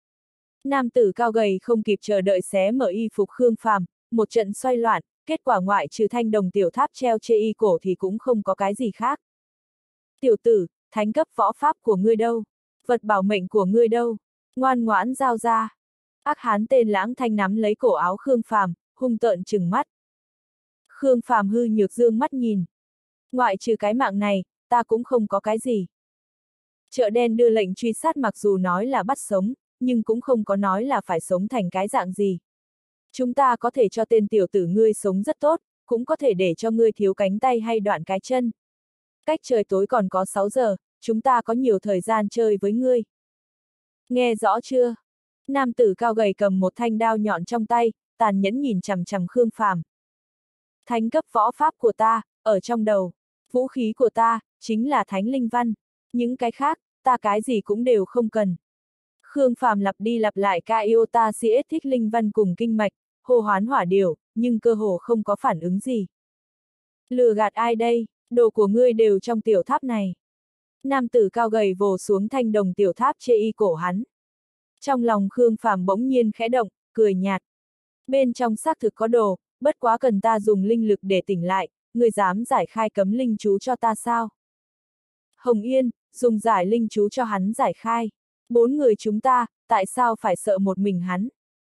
Nam tử cao gầy không kịp chờ đợi xé mở y phục Khương Phàm, một trận xoay loạn, kết quả ngoại trừ thanh đồng tiểu tháp treo trên y cổ thì cũng không có cái gì khác. Tiểu tử, thánh cấp võ pháp của ngươi đâu? Vật bảo mệnh của ngươi đâu? Ngoan ngoãn giao ra. Ác hán tên Lãng Thanh nắm lấy cổ áo Khương Phàm, hung tợn trừng mắt. Khương Phàm hư nhược dương mắt nhìn. Ngoại trừ cái mạng này, ta cũng không có cái gì. Chợ đen đưa lệnh truy sát mặc dù nói là bắt sống, nhưng cũng không có nói là phải sống thành cái dạng gì. Chúng ta có thể cho tên tiểu tử ngươi sống rất tốt, cũng có thể để cho ngươi thiếu cánh tay hay đoạn cái chân. Cách trời tối còn có 6 giờ, chúng ta có nhiều thời gian chơi với ngươi. Nghe rõ chưa? Nam tử cao gầy cầm một thanh đao nhọn trong tay, tàn nhẫn nhìn chằm chằm Khương Phàm. Thánh cấp võ pháp của ta, ở trong đầu. Vũ khí của ta, chính là Thánh Linh Văn. Những cái khác, ta cái gì cũng đều không cần. Khương Phàm lặp đi lặp lại ca iota siết thích linh văn cùng kinh mạch, hô hoán hỏa điều, nhưng cơ hồ không có phản ứng gì. Lừa gạt ai đây, đồ của ngươi đều trong tiểu tháp này. Nam tử cao gầy vồ xuống thanh đồng tiểu tháp chê y cổ hắn. Trong lòng Khương Phàm bỗng nhiên khẽ động, cười nhạt. Bên trong xác thực có đồ, bất quá cần ta dùng linh lực để tỉnh lại, ngươi dám giải khai cấm linh chú cho ta sao? Hồng Yên, dùng giải linh chú cho hắn giải khai. 4 người chúng ta, tại sao phải sợ một mình hắn?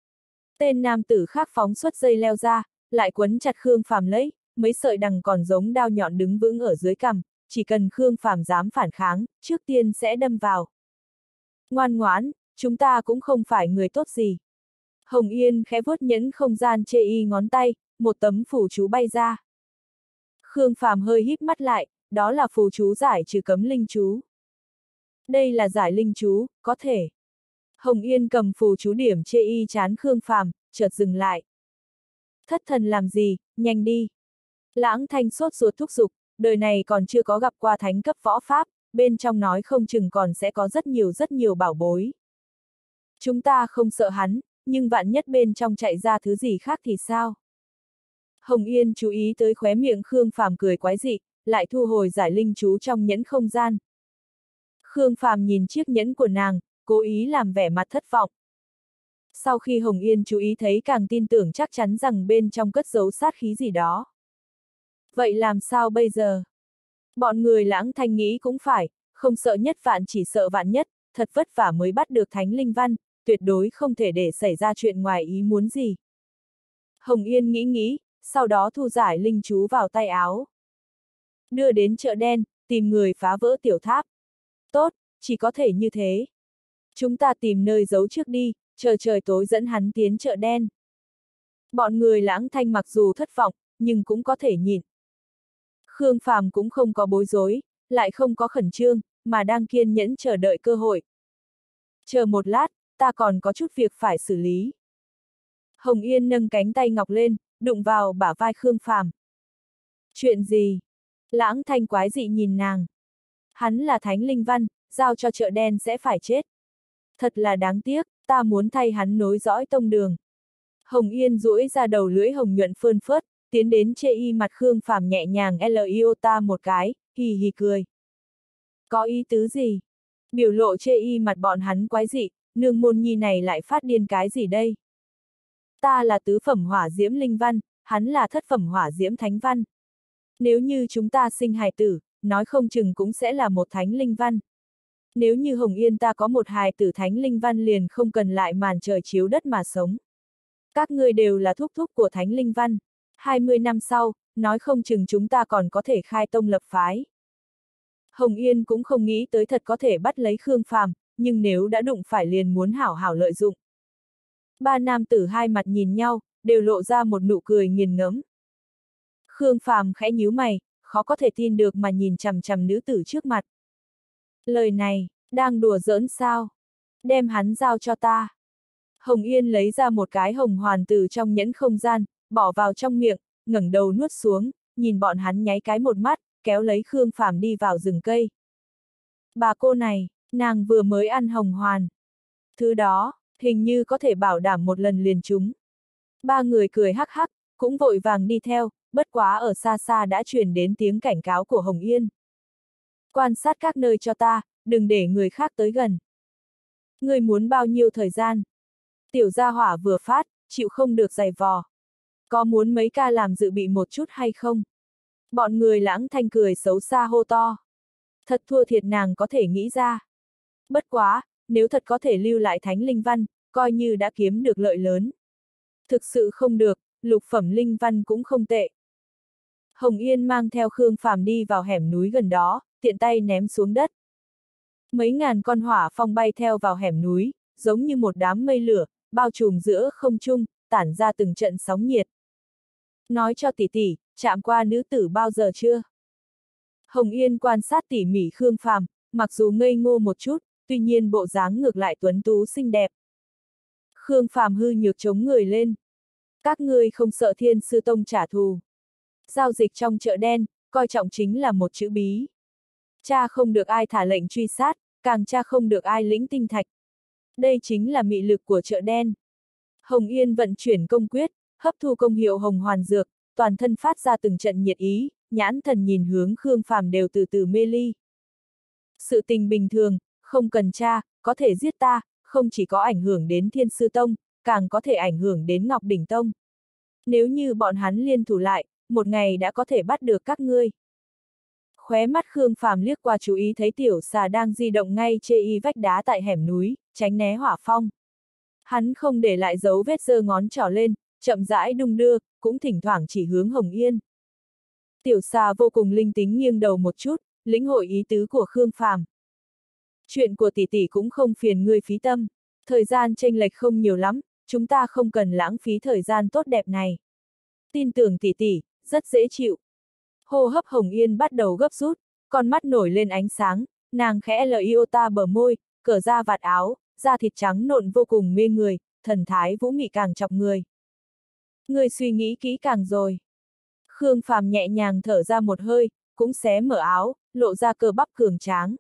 Tên nam tử khác phóng xuất dây leo ra, lại quấn chặt Khương Phàm lấy, mấy sợi đằng còn giống đao nhọn đứng vững ở dưới cằm, chỉ cần Khương Phàm dám phản kháng, trước tiên sẽ đâm vào. Ngoan ngoãn, chúng ta cũng không phải người tốt gì. Hồng Yên khẽ vuốt nhẫn không gian chê y ngón tay, một tấm phù chú bay ra. Khương Phàm hơi híp mắt lại, đó là phù chú giải trừ cấm linh chú. Đây là giải linh chú, có thể. Hồng Yên cầm phù chú điểm chê y chán Khương Phàm, chợt dừng lại. Thất thần làm gì, nhanh đi. Lãng Thanh sốt ruột thúc giục, đời này còn chưa có gặp qua thánh cấp võ pháp, bên trong nói không chừng còn sẽ có rất nhiều bảo bối. Chúng ta không sợ hắn, nhưng vạn nhất bên trong chạy ra thứ gì khác thì sao? Hồng Yên chú ý tới khóe miệng Khương Phàm cười quái dị, lại thu hồi giải linh chú trong nhẫn không gian. Khương Phàm nhìn chiếc nhẫn của nàng, cố ý làm vẻ mặt thất vọng. Sau khi Hồng Yên chú ý thấy càng tin tưởng chắc chắn rằng bên trong cất giấu sát khí gì đó. Vậy làm sao bây giờ? Bọn người Lãng Thanh nghĩ cũng phải, không sợ nhất vạn chỉ sợ vạn nhất, thật vất vả mới bắt được Thánh Linh Văn, tuyệt đối không thể để xảy ra chuyện ngoài ý muốn gì. Hồng Yên nghĩ, sau đó thu giải linh chú vào tay áo. Đưa đến chợ đen, tìm người phá vỡ tiểu tháp. Tốt, chỉ có thể như thế. Chúng ta tìm nơi giấu trước đi, chờ trời tối dẫn hắn tiến chợ đen. Bọn người Lãng Thanh mặc dù thất vọng, nhưng cũng có thể nhịn. Khương Phàm cũng không có bối rối, lại không có khẩn trương, mà đang kiên nhẫn chờ đợi cơ hội. Chờ một lát, ta còn có chút việc phải xử lý. Hồng Yên nâng cánh tay ngọc lên, đụng vào bả vai Khương Phàm. Chuyện gì? Lãng Thanh quái dị nhìn nàng. Hắn là Thánh Linh Văn, giao cho chợ đen sẽ phải chết. Thật là đáng tiếc, ta muốn thay hắn nối dõi tông đường. Hồng Yên duỗi ra đầu lưỡi hồng nhuận phơn phớt, tiến đến chê y mặt Khương Phàm nhẹ nhàng ta một cái, hì hì cười. Có ý tứ gì? Biểu lộ chê y mặt bọn hắn quái dị, nương môn nhi này lại phát điên cái gì đây? Ta là tứ phẩm hỏa diễm linh văn, hắn là thất phẩm hỏa diễm thánh văn. Nếu như chúng ta sinh hài tử, nói không chừng cũng sẽ là một thánh linh văn. Nếu như Hồng Yên ta có một hài tử thánh linh văn liền không cần lại màn trời chiếu đất mà sống. Các ngươi đều là thúc thúc của thánh linh văn. 20 năm sau, nói không chừng chúng ta còn có thể khai tông lập phái. Hồng Yên cũng không nghĩ tới thật có thể bắt lấy Khương Phàm, nhưng nếu đã đụng phải liền muốn hảo hảo lợi dụng. Ba nam tử hai mặt nhìn nhau, đều lộ ra một nụ cười nghiền ngẫm. Khương Phàm khẽ nhíu mày, khó có thể tin được mà nhìn chằm chằm nữ tử trước mặt. Lời này, đang đùa giỡn sao? Đem hắn giao cho ta. Hồng Yên lấy ra một cái hồng hoàn từ trong nhẫn không gian, bỏ vào trong miệng, ngẩng đầu nuốt xuống, nhìn bọn hắn nháy cái một mắt, kéo lấy Khương Phàm đi vào rừng cây. Bà cô này, nàng vừa mới ăn hồng hoàn. Thứ đó, hình như có thể bảo đảm một lần liền trúng. Ba người cười hắc hắc, cũng vội vàng đi theo, bất quá ở xa xa đã truyền đến tiếng cảnh cáo của Hồng Yên. Quan sát các nơi cho ta, đừng để người khác tới gần. Người muốn bao nhiêu thời gian? Tiểu gia hỏa vừa phát, chịu không được giày vò. Có muốn mấy ca làm dự bị một chút hay không? Bọn người Lãng Thanh cười xấu xa hô to. Thật thua thiệt nàng có thể nghĩ ra. Bất quá, nếu thật có thể lưu lại thánh linh văn, coi như đã kiếm được lợi lớn. Thực sự không được, lục phẩm linh văn cũng không tệ. Hồng Yên mang theo Khương Phàm đi vào hẻm núi gần đó, tiện tay ném xuống đất. Mấy ngàn con hỏa phong bay theo vào hẻm núi, giống như một đám mây lửa, bao trùm giữa không trung, tản ra từng trận sóng nhiệt. Nói cho tỷ tỷ, chạm qua nữ tử bao giờ chưa? Hồng Yên quan sát tỉ mỉ Khương Phàm, mặc dù ngây ngô một chút, tuy nhiên bộ dáng ngược lại tuấn tú xinh đẹp. Khương Phàm hư nhược chống người lên. Các ngươi không sợ Thiên Sư Tông trả thù. Giao dịch trong chợ đen, coi trọng chính là một chữ bí. Cha không được ai thả lệnh truy sát, càng cha không được ai lĩnh tinh thạch. Đây chính là mị lực của chợ đen. Hồng Yên vận chuyển công quyết, hấp thu công hiệu hồng hoàn dược, toàn thân phát ra từng trận nhiệt ý, nhãn thần nhìn hướng Khương Phàm đều từ từ mê ly. Sự tình bình thường, không cần tra, có thể giết ta, không chỉ có ảnh hưởng đến Thiên Sư Tông, càng có thể ảnh hưởng đến Ngọc Đỉnh Tông. Nếu như bọn hắn liên thủ lại, một ngày đã có thể bắt được các ngươi. Khóe mắt Khương Phàm liếc qua chú ý thấy tiểu xà đang di động ngay chê y vách đá tại hẻm núi, tránh né hỏa phong. Hắn không để lại dấu vết giơ ngón trỏ lên, chậm rãi đung đưa, cũng thỉnh thoảng chỉ hướng Hồng Yên. Tiểu xà vô cùng linh tính nghiêng đầu một chút, lĩnh hội ý tứ của Khương Phàm. Chuyện của tỷ tỷ cũng không phiền ngươi phí tâm, thời gian chênh lệch không nhiều lắm, chúng ta không cần lãng phí thời gian tốt đẹp này. Tin tưởng tỷ tỷ, rất dễ chịu. Hô hấp Hồng Yên bắt đầu gấp rút, con mắt nổi lên ánh sáng, nàng khẽ ta bờ môi, cởi ra vạt áo, da thịt trắng nộn vô cùng mê người, thần thái vũ mị càng chọc người. Ngươi suy nghĩ kỹ càng rồi. Khương Phàm nhẹ nhàng thở ra một hơi, cũng xé mở áo, lộ ra cơ bắp cường tráng.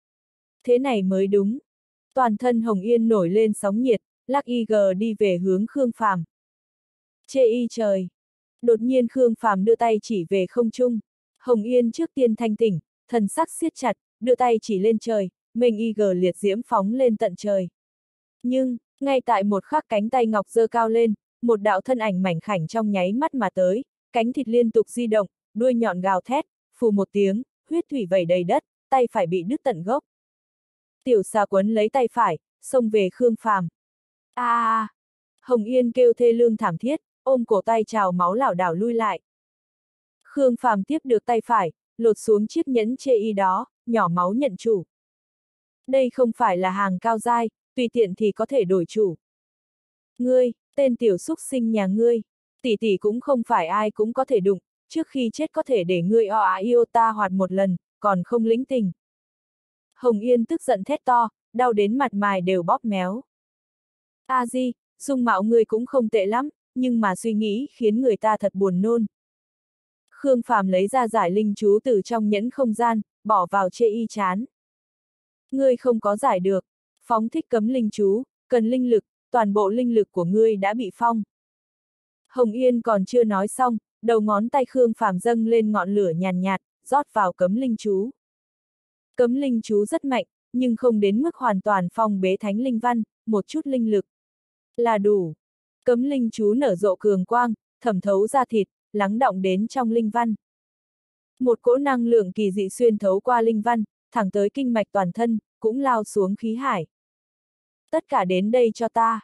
Thế này mới đúng. Toàn thân Hồng Yên nổi lên sóng nhiệt, lắc đi về hướng Khương Phàm. Chê y trời. Đột nhiên Khương Phàm đưa tay chỉ về không trung. Hồng Yên trước tiên thanh tỉnh, thần sắc siết chặt, đưa tay chỉ lên trời, mênh liệt diễm phóng lên tận trời. Nhưng, ngay tại một khắc cánh tay ngọc giơ cao lên, một đạo thân ảnh mảnh khảnh trong nháy mắt mà tới, cánh thịt liên tục di động, đuôi nhọn gào thét, phù một tiếng, huyết thủy vẩy đầy đất, tay phải bị đứt tận gốc. Tiểu xà quấn lấy tay phải, xông về Khương Phàm. Hồng Yên kêu thê lương thảm thiết, ôm cổ tay trào máu lảo đảo lui lại. Khương Phàm tiếp được tay phải, lột xuống chiếc nhẫn chê y đó, nhỏ máu nhận chủ. Đây không phải là hàng cao giai, tùy tiện thì có thể đổi chủ. Ngươi, tên tiểu xúc sinh nhà ngươi, tỷ tỷ cũng không phải ai cũng có thể đụng, trước khi chết có thể để ngươi yêu ta hoạt một lần, còn không lĩnh tình. Hồng Yên tức giận thét to, đau đến mặt mày đều bóp méo. A Di, dung mạo ngươi cũng không tệ lắm, nhưng mà suy nghĩ khiến người ta thật buồn nôn. Khương Phàm lấy ra giải linh chú từ trong nhẫn không gian, bỏ vào chê y chán. Ngươi không có giải được, phóng thích cấm linh chú, cần linh lực, toàn bộ linh lực của ngươi đã bị phong. Hồng Yên còn chưa nói xong, đầu ngón tay Khương Phàm dâng lên ngọn lửa nhàn nhạt, rót vào cấm linh chú. Cấm linh chú rất mạnh, nhưng không đến mức hoàn toàn phong bế thánh linh văn, một chút linh lực là đủ. Cấm linh chú nở rộ cường quang, thẩm thấu ra thịt, lắng đọng đến trong linh văn. Một cỗ năng lượng kỳ dị xuyên thấu qua linh văn, thẳng tới kinh mạch toàn thân, cũng lao xuống khí hải. Tất cả đến đây cho ta.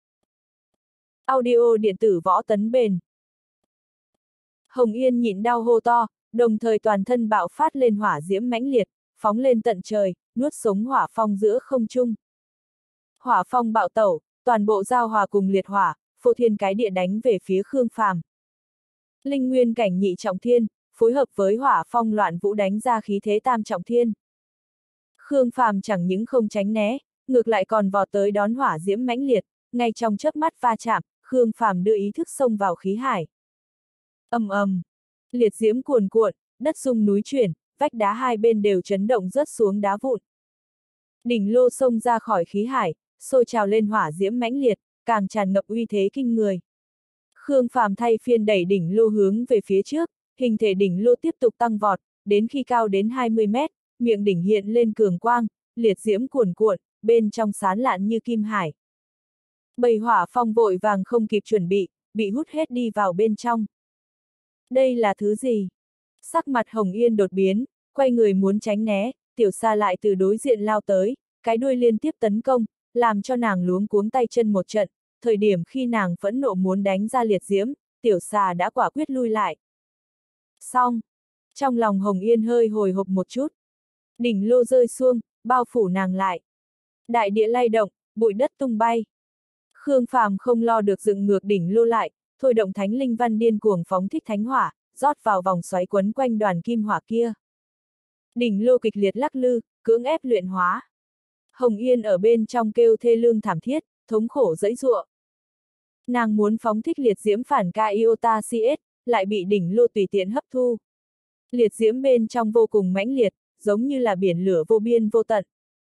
Audio điện tử Võ Tấn Bền. Hồng Yên nhịn đau hô to, đồng thời toàn thân bạo phát lên hỏa diễm mãnh liệt, phóng lên tận trời, nuốt sống hỏa phong giữa không trung. Hỏa phong bạo tẩu, toàn bộ giao hòa cùng liệt hỏa, phô thiên cái địa đánh về phía Khương Phàm. Linh nguyên cảnh nhị trọng thiên, phối hợp với hỏa phong loạn vũ đánh ra khí thế tam trọng thiên. Khương Phàm chẳng những không tránh né, ngược lại còn vọt tới đón hỏa diễm mãnh liệt, ngay trong chớp mắt va chạm, Khương Phàm đưa ý thức xông vào khí hải. Ầm ầm, liệt diễm cuồn cuộn, đất rung núi chuyển, vách đá hai bên đều chấn động rớt xuống đá vụn. Đỉnh lô xông ra khỏi khí hải, sôi trào lên hỏa diễm mãnh liệt, càng tràn ngập uy thế kinh người. Khương Phàm thay phiên đẩy đỉnh lô hướng về phía trước, hình thể đỉnh lô tiếp tục tăng vọt, đến khi cao đến 20 mét, miệng đỉnh hiện lên cường quang, liệt diễm cuồn cuộn, bên trong sán lạn như kim hải. Bầy hỏa phong vội vàng không kịp chuẩn bị hút hết đi vào bên trong. Đây là thứ gì? Sắc mặt Hồng Yên đột biến, quay người muốn tránh né, tiểu xa lại từ đối diện lao tới, cái đuôi liên tiếp tấn công, làm cho nàng luống cuống tay chân một trận, thời điểm khi nàng phẫn nộ muốn đánh ra liệt diễm, tiểu xà đã quả quyết lui lại. Xong, trong lòng Hồng Yên hơi hồi hộp một chút. Đỉnh lô rơi xuông, bao phủ nàng lại. Đại địa lay động, bụi đất tung bay. Khương Phàm không lo được dựng ngược đỉnh lô lại, thôi động thánh linh văn điên cuồng phóng thích thánh hỏa, rót vào vòng xoáy quấn quanh đoàn kim hỏa kia. Đỉnh lô kịch liệt lắc lư, cưỡng ép luyện hóa. Hồng Yên ở bên trong kêu thê lương thảm thiết, thống khổ giãy giụa. Nàng muốn phóng thích liệt diễm phản ca iota CS, lại bị đỉnh lô tùy tiện hấp thu. Liệt diễm bên trong vô cùng mãnh liệt, giống như là biển lửa vô biên vô tận.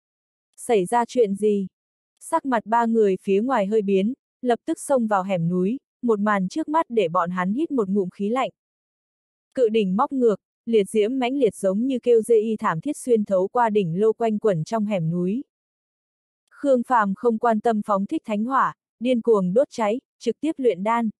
Xảy ra chuyện gì? Sắc mặt ba người phía ngoài hơi biến, lập tức xông vào hẻm núi, một màn trước mắt để bọn hắn hít một ngụm khí lạnh. Cự đỉnh móc ngược, liệt diễm mãnh liệt giống như kêu dê y thảm thiết xuyên thấu qua đỉnh lô quanh quẩn trong hẻm núi. Khương Phàm không quan tâm phóng thích thánh hỏa, điên cuồng đốt cháy, trực tiếp luyện đan.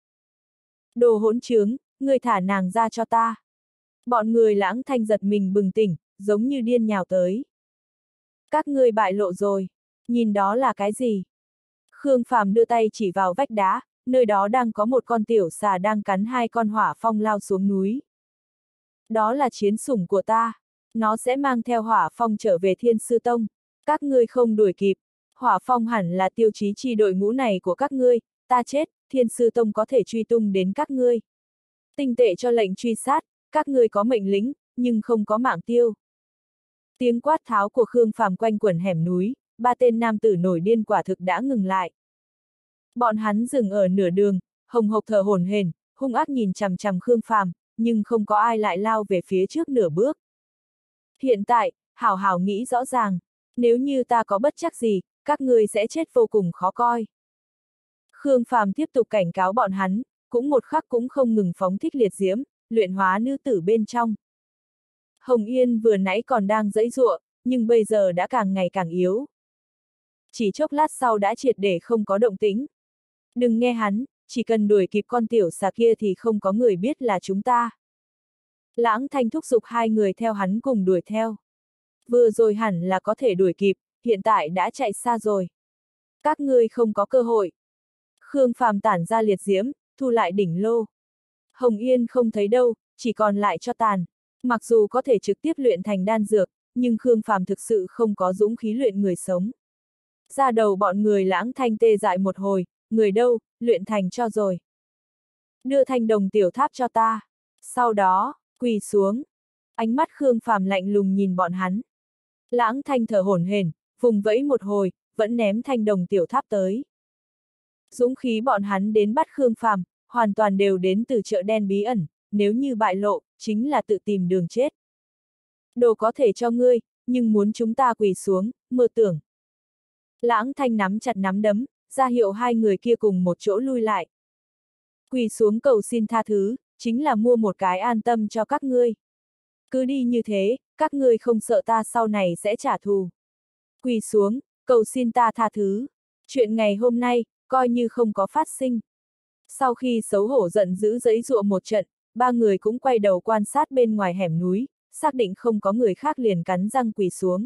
Đồ hỗn trướng, ngươi thả nàng ra cho ta. Bọn người Lãng Thanh giật mình bừng tỉnh, giống như điên nhào tới. Các ngươi bại lộ rồi, nhìn đó là cái gì? Khương Phàm đưa tay chỉ vào vách đá, nơi đó đang có một con tiểu xà đang cắn hai con hỏa phong lao xuống núi. Đó là chiến sủng của ta, nó sẽ mang theo hỏa phong trở về Thiên Sư Tông. Các ngươi không đuổi kịp, hỏa phong hẳn là tiêu chí chi đội ngũ này của các ngươi, ta chết, Thiên Sư Tông có thể truy tung đến các ngươi. Tinh tệ cho lệnh truy sát, các ngươi có mệnh lĩnh, nhưng không có mạng tiêu. Tiếng quát tháo của Khương Phàm quanh quẩn hẻm núi, ba tên nam tử nổi điên quả thực đã ngừng lại. Bọn hắn dừng ở nửa đường, hồng hộc thở hổn hển, hung ác nhìn chằm chằm Khương Phàm, nhưng không có ai lại lao về phía trước nửa bước. Hiện tại, hảo hảo nghĩ rõ ràng, nếu như ta có bất trắc gì, các ngươi sẽ chết vô cùng khó coi. Khương Phàm tiếp tục cảnh cáo bọn hắn, cũng một khắc cũng không ngừng phóng thích liệt diễm, luyện hóa nữ tử bên trong. Hồng Yên vừa nãy còn đang giãy giụa, nhưng bây giờ đã càng ngày càng yếu. Chỉ chốc lát sau đã triệt để không có động tĩnh. Đừng nghe hắn, chỉ cần đuổi kịp con tiểu xà kia thì không có người biết là chúng ta. Lãng Thanh thúc giục hai người theo hắn cùng đuổi theo. Vừa rồi hẳn là có thể đuổi kịp, hiện tại đã chạy xa rồi. Các ngươi không có cơ hội. Khương Phàm tản ra liệt diễm, thu lại đỉnh lô. Hồng Yên không thấy đâu, chỉ còn lại cho tàn. Mặc dù có thể trực tiếp luyện thành đan dược, nhưng Khương Phàm thực sự không có dũng khí luyện người sống. Ra đầu bọn người Lãng Thanh tê dại một hồi, người đâu, luyện thành cho rồi. Đưa thanh đồng tiểu tháp cho ta. Sau đó, quỳ xuống. Ánh mắt Khương Phàm lạnh lùng nhìn bọn hắn. Lãng Thanh thở hổn hển, vùng vẫy một hồi, vẫn ném thanh đồng tiểu tháp tới. Dũng khí bọn hắn đến bắt Khương Phàm, hoàn toàn đều đến từ chợ đen bí ẩn, nếu như bại lộ, chính là tự tìm đường chết. Đồ có thể cho ngươi, nhưng muốn chúng ta quỳ xuống, mơ tưởng. Lãng Thanh nắm chặt nắm đấm, ra hiệu hai người kia cùng một chỗ lui lại. Quỳ xuống cầu xin tha thứ, chính là mua một cái an tâm cho các ngươi. Cứ đi như thế, các ngươi không sợ ta sau này sẽ trả thù. Quỳ xuống, cầu xin ta tha thứ. Chuyện ngày hôm nay, coi như không có phát sinh. Sau khi xấu hổ giận dữ giãy giụa một trận, ba người cũng quay đầu quan sát bên ngoài hẻm núi, xác định không có người khác liền cắn răng quỳ xuống.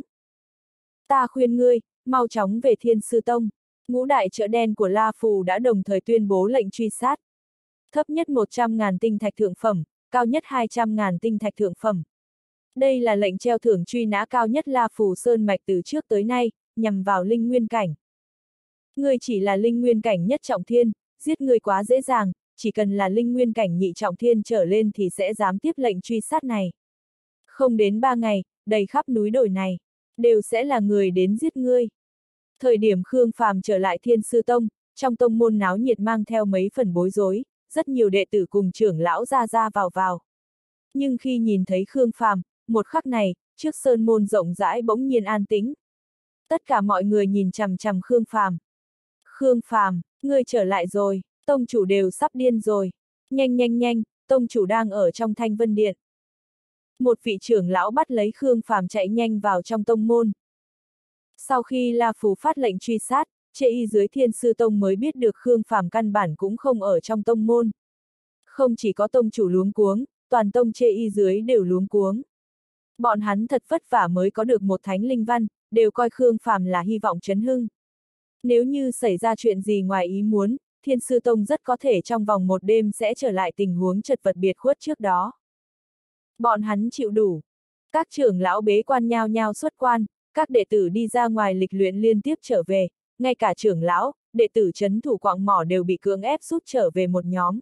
Ta khuyên ngươi, mau chóng về Thiên Sư Tông. Ngũ đại chợ đen của La Phù đã đồng thời tuyên bố lệnh truy sát. Thấp nhất 100.000 tinh thạch thượng phẩm, cao nhất 200.000 tinh thạch thượng phẩm. Đây là lệnh treo thưởng truy nã cao nhất La Phù Sơn Mạch từ trước tới nay, nhằm vào linh nguyên cảnh. Ngươi chỉ là linh nguyên cảnh nhất trọng thiên, giết ngươi quá dễ dàng, chỉ cần là linh nguyên cảnh nhị trọng thiên trở lên thì sẽ dám tiếp lệnh truy sát này. Không đến 3 ngày, đầy khắp núi đồi này, đều sẽ là người đến giết ngươi. Thời điểm Khương Phàm trở lại Thiên Sư Tông, trong tông môn náo nhiệt mang theo mấy phần bối rối, rất nhiều đệ tử cùng trưởng lão ra vào. Nhưng khi nhìn thấy Khương Phàm, một khắc này, trước sơn môn rộng rãi bỗng nhiên an tĩnh. Tất cả mọi người nhìn chằm chằm Khương Phàm. Khương Phàm, ngươi trở lại rồi, tông chủ đều sắp điên rồi. Nhanh, tông chủ đang ở trong Thanh Vân Điện. Một vị trưởng lão bắt lấy Khương Phàm chạy nhanh vào trong tông môn. Sau khi La Phù phát lệnh truy sát, Chê Y dưới Thiên Sư Tông mới biết được Khương Phàm căn bản cũng không ở trong tông môn. Không chỉ có tông chủ luống cuống, toàn tông Chê Y dưới đều luống cuống. Bọn hắn thật vất vả mới có được một thánh linh văn, đều coi Khương Phàm là hy vọng chấn hưng. Nếu như xảy ra chuyện gì ngoài ý muốn, Thiên Sư Tông rất có thể trong vòng một đêm sẽ trở lại tình huống chật vật biệt khuất trước đó. Bọn hắn chịu đủ. Các trưởng lão bế quan nhao nhao xuất quan, các đệ tử đi ra ngoài lịch luyện liên tiếp trở về, ngay cả trưởng lão, đệ tử trấn thủ quạng mỏ đều bị cưỡng ép rút trở về một nhóm.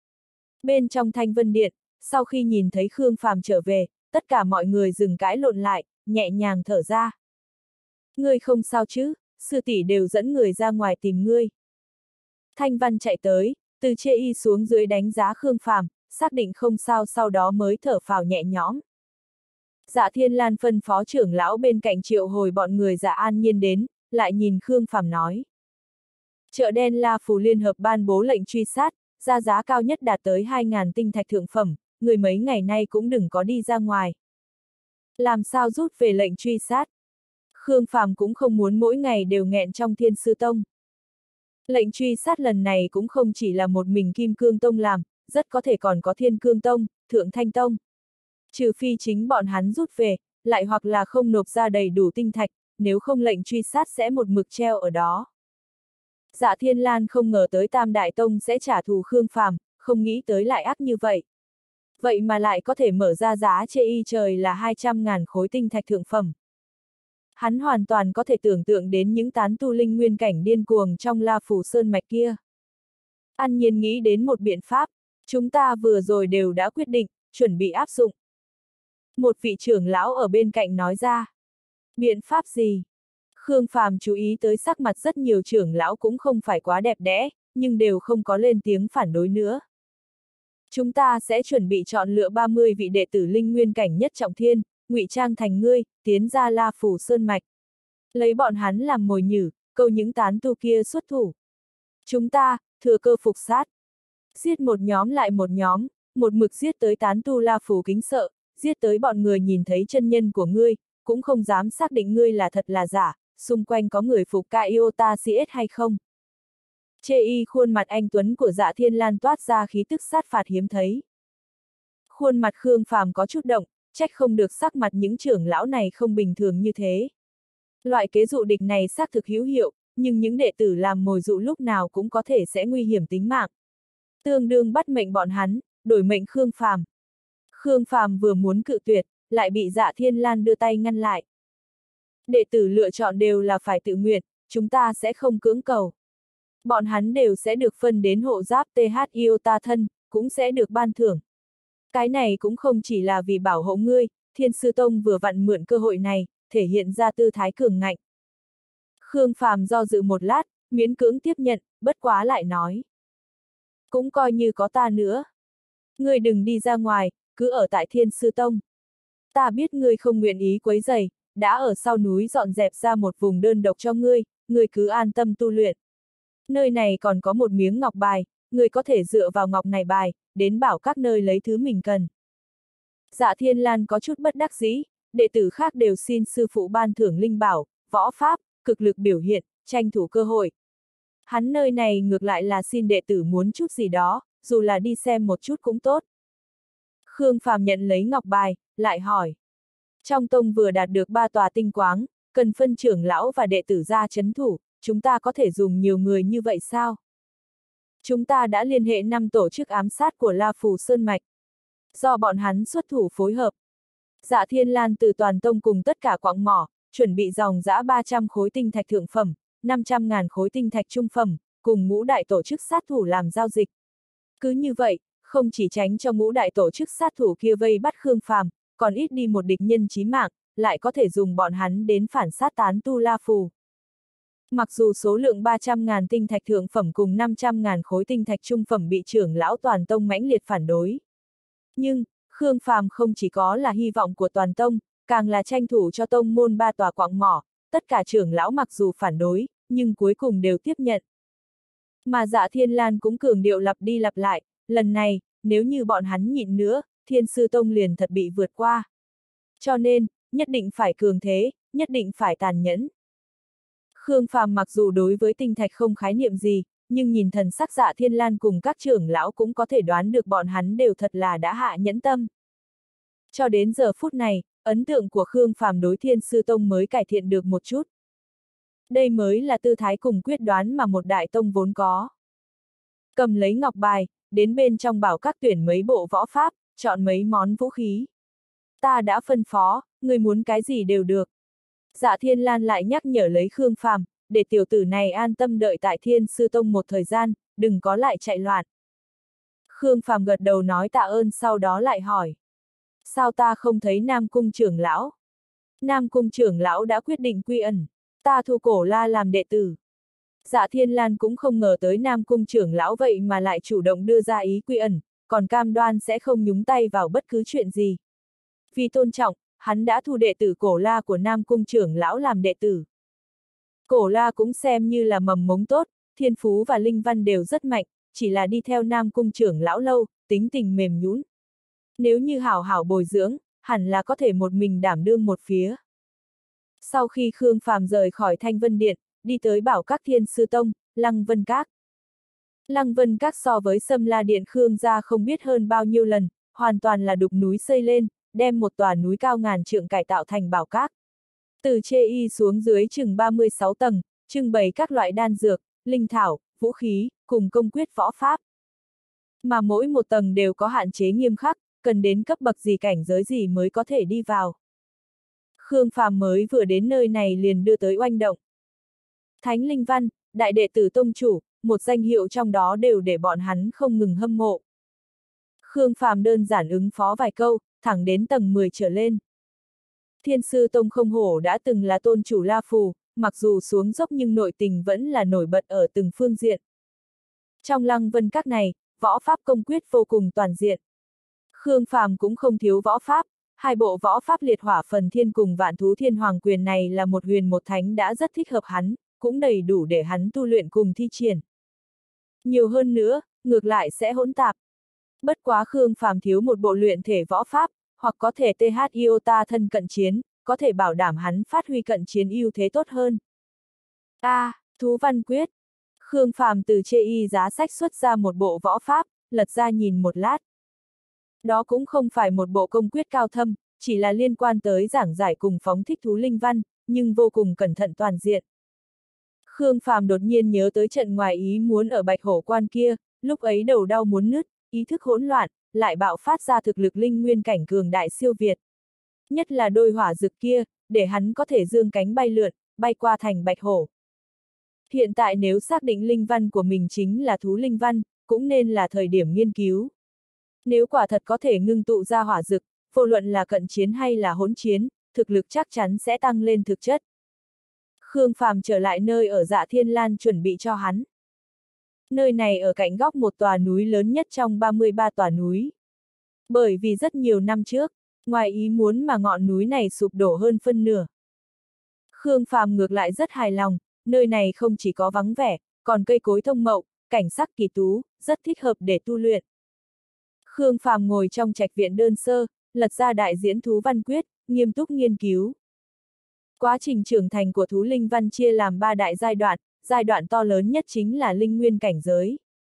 Bên trong Thanh Vân Điện, sau khi nhìn thấy Khương Phàm trở về, tất cả mọi người dừng cãi lộn lại, nhẹ nhàng thở ra. Ngươi không sao chứ, sư tỷ đều dẫn người ra ngoài tìm ngươi. Thanh Văn chạy tới, từ Chê Y xuống dưới đánh giá Khương Phàm, xác định không sao sau đó mới thở phào nhẹ nhõm. Dạ Thiên Lan phân phó trưởng lão bên cạnh triệu hồi bọn người Dạ An Nhiên đến, lại nhìn Khương Phàm nói. Chợ đen La Phù liên hợp ban bố lệnh truy sát, ra giá cao nhất đạt tới 2.000 tinh thạch thượng phẩm, người mấy ngày nay cũng đừng có đi ra ngoài. Làm sao rút về lệnh truy sát? Khương Phàm cũng không muốn mỗi ngày đều nghẹn trong Thiên Sư Tông. Lệnh truy sát lần này cũng không chỉ là một mình Kim Cương Tông làm, rất có thể còn có Thiên Cương Tông, Thượng Thanh Tông. Trừ phi chính bọn hắn rút về, lại hoặc là không nộp ra đầy đủ tinh thạch, nếu không lệnh truy sát sẽ một mực treo ở đó. Dạ Thiên Lan không ngờ tới Tam Đại Tông sẽ trả thù Khương Phàm, không nghĩ tới lại ác như vậy. Vậy mà lại có thể mở ra giá Chê Y trời là 200.000 khối tinh thạch thượng phẩm. Hắn hoàn toàn có thể tưởng tượng đến những tán tu linh nguyên cảnh điên cuồng trong La Phù Sơn Mạch kia. An Nhiên nghĩ đến một biện pháp, chúng ta vừa rồi đều đã quyết định, chuẩn bị áp dụng. Một vị trưởng lão ở bên cạnh nói ra. Biện pháp gì? Khương Phàm chú ý tới sắc mặt rất nhiều trưởng lão cũng không phải quá đẹp đẽ, nhưng đều không có lên tiếng phản đối nữa. Chúng ta sẽ chuẩn bị chọn lựa 30 vị đệ tử linh nguyên cảnh nhất trọng thiên, ngụy trang thành ngươi, tiến ra La Phù Sơn Mạch. Lấy bọn hắn làm mồi nhử, câu những tán tu kia xuất thủ. Chúng ta, thừa cơ phục sát. Giết một nhóm lại một nhóm, một mực giết tới tán tu La Phù kính sợ, giết tới bọn người nhìn thấy chân nhân của ngươi, cũng không dám xác định ngươi là thật là giả, xung quanh có người phục ca iota CS hay không. Chê Y khuôn mặt anh tuấn của Dạ Thiên Lan toát ra khí tức sát phạt hiếm thấy. Khuôn mặt Khương Phàm có chút động, trách không được sắc mặt những trưởng lão này không bình thường như thế. Loại kế dụ địch này xác thực hữu hiệu, nhưng những đệ tử làm mồi dụ lúc nào cũng có thể sẽ nguy hiểm tính mạng. tương đương bắt mệnh bọn hắn, đổi mệnh Khương Phàm. Khương Phàm vừa muốn cự tuyệt, lại bị Dạ Thiên Lan đưa tay ngăn lại. Đệ tử lựa chọn đều là phải tự nguyện, chúng ta sẽ không cưỡng cầu. Bọn hắn đều sẽ được phân đến hộ giáp TH Iota thân, cũng sẽ được ban thưởng. Cái này cũng không chỉ là vì bảo hộ ngươi, Thiên Sư Tông vừa vặn mượn cơ hội này, thể hiện ra tư thái cường ngạnh. Khương Phàm do dự một lát, miễn cưỡng tiếp nhận, bất quá lại nói. Cũng coi như có ta nữa. Ngươi đừng đi ra ngoài, cứ ở tại Thiên Sư Tông. Ta biết ngươi không nguyện ý quấy rầy, đã ở sau núi dọn dẹp ra một vùng đơn độc cho ngươi, ngươi cứ an tâm tu luyện. Nơi này còn có một miếng ngọc bài, ngươi có thể dựa vào ngọc này bài, đến bảo các nơi lấy thứ mình cần. Dạ Thiên Lan có chút bất đắc dĩ, đệ tử khác đều xin sư phụ ban thưởng linh bảo, võ pháp, cực lực biểu hiện, tranh thủ cơ hội. Hắn nơi này ngược lại là xin đệ tử muốn chút gì đó, dù là đi xem một chút cũng tốt. Khương Phàm nhận lấy ngọc bài, lại hỏi. Trong tông vừa đạt được 3 tòa tinh quáng, cần phân trưởng lão và đệ tử ra chấn thủ, chúng ta có thể dùng nhiều người như vậy sao? Chúng ta đã liên hệ 5 tổ chức ám sát của La Phù Sơn Mạch. Do bọn hắn xuất thủ phối hợp. Dạ Thiên Lan từ toàn tông cùng tất cả quặng mỏ, chuẩn bị dòng dã 300 khối tinh thạch thượng phẩm, 500.000 khối tinh thạch trung phẩm, cùng ngũ đại tổ chức sát thủ làm giao dịch. Cứ như vậy, không chỉ tránh cho ngũ đại tổ chức sát thủ kia vây bắt Khương Phàm, còn ít đi một địch nhân chí mạng, lại có thể dùng bọn hắn đến phản sát tán tu La Phù. Mặc dù số lượng 300.000 tinh thạch thượng phẩm cùng 500.000 khối tinh thạch trung phẩm bị trưởng lão toàn tông mãnh liệt phản đối. Nhưng, Khương Phàm không chỉ có là hy vọng của toàn tông, càng là tranh thủ cho tông môn 3 tòa quặng mỏ, tất cả trưởng lão mặc dù phản đối, nhưng cuối cùng đều tiếp nhận. Mà Dạ Thiên Lan cũng cường điệu lặp đi lặp lại, lần này, nếu như bọn hắn nhịn nữa, Thiên Sư Tông liền thật bị vượt qua. Cho nên, nhất định phải cường thế, nhất định phải tàn nhẫn. Khương Phàm mặc dù đối với tinh thạch không khái niệm gì, nhưng nhìn thần sắc Dạ Thiên Lan cùng các trưởng lão cũng có thể đoán được bọn hắn đều thật là đã hạ nhẫn tâm. Cho đến giờ phút này, ấn tượng của Khương Phàm đối Thiên Sư Tông mới cải thiện được một chút. Đây mới là tư thái cùng quyết đoán mà một đại tông vốn có. Cầm lấy ngọc bài, đến bên trong bảo các tuyển mấy bộ võ pháp, chọn mấy món vũ khí. Ta đã phân phó, người muốn cái gì đều được. Dạ Thiên Lan lại nhắc nhở lấy Khương Phàm, để tiểu tử này an tâm đợi tại Thiên Sư Tông một thời gian, đừng có lại chạy loạn. Khương Phàm gật đầu nói tạ ơn, sau đó lại hỏi. Sao ta không thấy Nam Cung trưởng lão? Nam Cung trưởng lão đã quyết định quy ẩn, ta thu Cổ La làm đệ tử. Dạ Thiên Lan cũng không ngờ tới Nam Cung trưởng lão vậy mà lại chủ động đưa ra ý quy ẩn, còn cam đoan sẽ không nhúng tay vào bất cứ chuyện gì. Vì tôn trọng, hắn đã thu đệ tử Cổ La của Nam Cung trưởng lão làm đệ tử. Cổ La cũng xem như là mầm mống tốt, thiên phú và linh văn đều rất mạnh, chỉ là đi theo Nam Cung trưởng lão lâu, tính tình mềm nhũn. Nếu như hảo hảo bồi dưỡng, hẳn là có thể một mình đảm đương một phía. Sau khi Khương Phàm rời khỏi Thanh Vân Điện, đi tới bảo các Thiên Sư Tông, Lăng Vân Các. Lăng Vân Các so với Sâm La Điện Khương gia không biết hơn bao nhiêu lần, hoàn toàn là đục núi xây lên, đem một tòa núi cao ngàn trượng cải tạo thành bảo các. Từ chê y xuống dưới chừng 36 tầng, trưng bày các loại đan dược, linh thảo, vũ khí, cùng công quyết võ pháp. Mà mỗi một tầng đều có hạn chế nghiêm khắc, cần đến cấp bậc gì cảnh giới gì mới có thể đi vào. Khương Phàm mới vừa đến nơi này liền đưa tới oanh động. Thánh Linh Văn, đại đệ tử tông chủ, một danh hiệu trong đó đều để bọn hắn không ngừng hâm mộ. Khương Phàm đơn giản ứng phó vài câu, thẳng đến tầng 10 trở lên. Thiên Sư Tông không hổ đã từng là tôn chủ La Phù, mặc dù xuống dốc nhưng nội tình vẫn là nổi bật ở từng phương diện. Trong Lăng Vân Các này, võ pháp công quyết vô cùng toàn diện. Khương Phàm cũng không thiếu võ pháp, hai bộ võ pháp liệt hỏa phần thiên cùng vạn thú thiên hoàng quyền này là một huyền một thánh đã rất thích hợp hắn, cũng đầy đủ để hắn tu luyện cùng thi triển. Nhiều hơn nữa, ngược lại sẽ hỗn tạp. Bất quá Khương Phàm thiếu một bộ luyện thể võ pháp, hoặc có thể TH Iota thân cận chiến, có thể bảo đảm hắn phát huy cận chiến ưu thế tốt hơn. Thú văn quyết. Khương Phàm từ chê y giá sách xuất ra một bộ võ pháp, lật ra nhìn một lát. Đó cũng không phải một bộ công quyết cao thâm, chỉ là liên quan tới giảng giải cùng phóng thích thú linh văn, nhưng vô cùng cẩn thận toàn diện. Khương Phàm đột nhiên nhớ tới trận ngoài ý muốn ở Bạch Hổ Quan kia, lúc ấy đầu đau muốn nứt, ý thức hỗn loạn, lại bạo phát ra thực lực linh nguyên cảnh cường đại siêu việt. Nhất là đôi hỏa dực kia, để hắn có thể dương cánh bay lượn, bay qua thành bạch hổ. Hiện tại nếu xác định linh văn của mình chính là thú linh văn, cũng nên là thời điểm nghiên cứu. Nếu quả thật có thể ngưng tụ ra hỏa dực, vô luận là cận chiến hay là hỗn chiến, thực lực chắc chắn sẽ tăng lên thực chất. Khương Phàm trở lại nơi ở Dạ Thiên Lan chuẩn bị cho hắn. Nơi này ở cạnh góc một tòa núi lớn nhất trong 33 tòa núi. Bởi vì rất nhiều năm trước, ngoài ý muốn mà ngọn núi này sụp đổ hơn phân nửa. Khương Phàm ngược lại rất hài lòng, nơi này không chỉ có vắng vẻ, còn cây cối thông mậu, cảnh sắc kỳ tú, rất thích hợp để tu luyện. Khương Phàm ngồi trong trạch viện đơn sơ, lật ra đại diễn thú văn quyết, nghiêm túc nghiên cứu. Quá trình trưởng thành của thú linh văn chia làm 3 đại giai đoạn to lớn nhất chính là linh nguyên cảnh giới.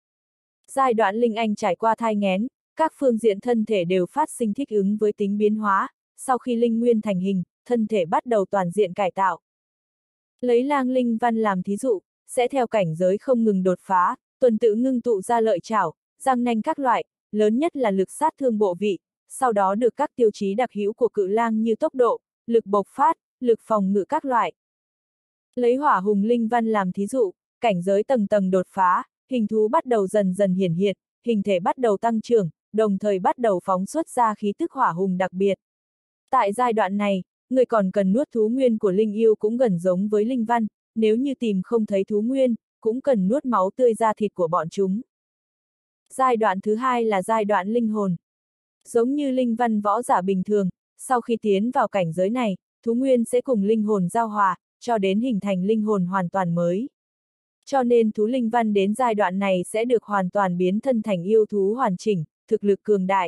Giai đoạn linh anh trải qua thai nghén, các phương diện thân thể đều phát sinh thích ứng với tính biến hóa, sau khi linh nguyên thành hình, thân thể bắt đầu toàn diện cải tạo. Lấy lang linh văn làm thí dụ, sẽ theo cảnh giới không ngừng đột phá, tuần tự ngưng tụ ra lợi chảo, răng nanh các loại, lớn nhất là lực sát thương bộ vị, sau đó được các tiêu chí đặc hữu của cự lang như tốc độ, lực bộc phát, lực phòng ngự các loại. Lấy hỏa hùng linh văn làm thí dụ, cảnh giới tầng tầng đột phá, hình thú bắt đầu dần dần hiển hiện, hình thể bắt đầu tăng trưởng, đồng thời bắt đầu phóng xuất ra khí tức hỏa hùng đặc biệt. Tại giai đoạn này, người còn cần nuốt thú nguyên của linh yêu cũng gần giống với linh văn, nếu như tìm không thấy thú nguyên, cũng cần nuốt máu tươi ra thịt của bọn chúng. Giai đoạn thứ hai là giai đoạn linh hồn. Giống như linh văn võ giả bình thường, sau khi tiến vào cảnh giới này, thú nguyên sẽ cùng linh hồn giao hòa, cho đến hình thành linh hồn hoàn toàn mới. Cho nên thú linh văn đến giai đoạn này sẽ được hoàn toàn biến thân thành yêu thú hoàn chỉnh, thực lực cường đại.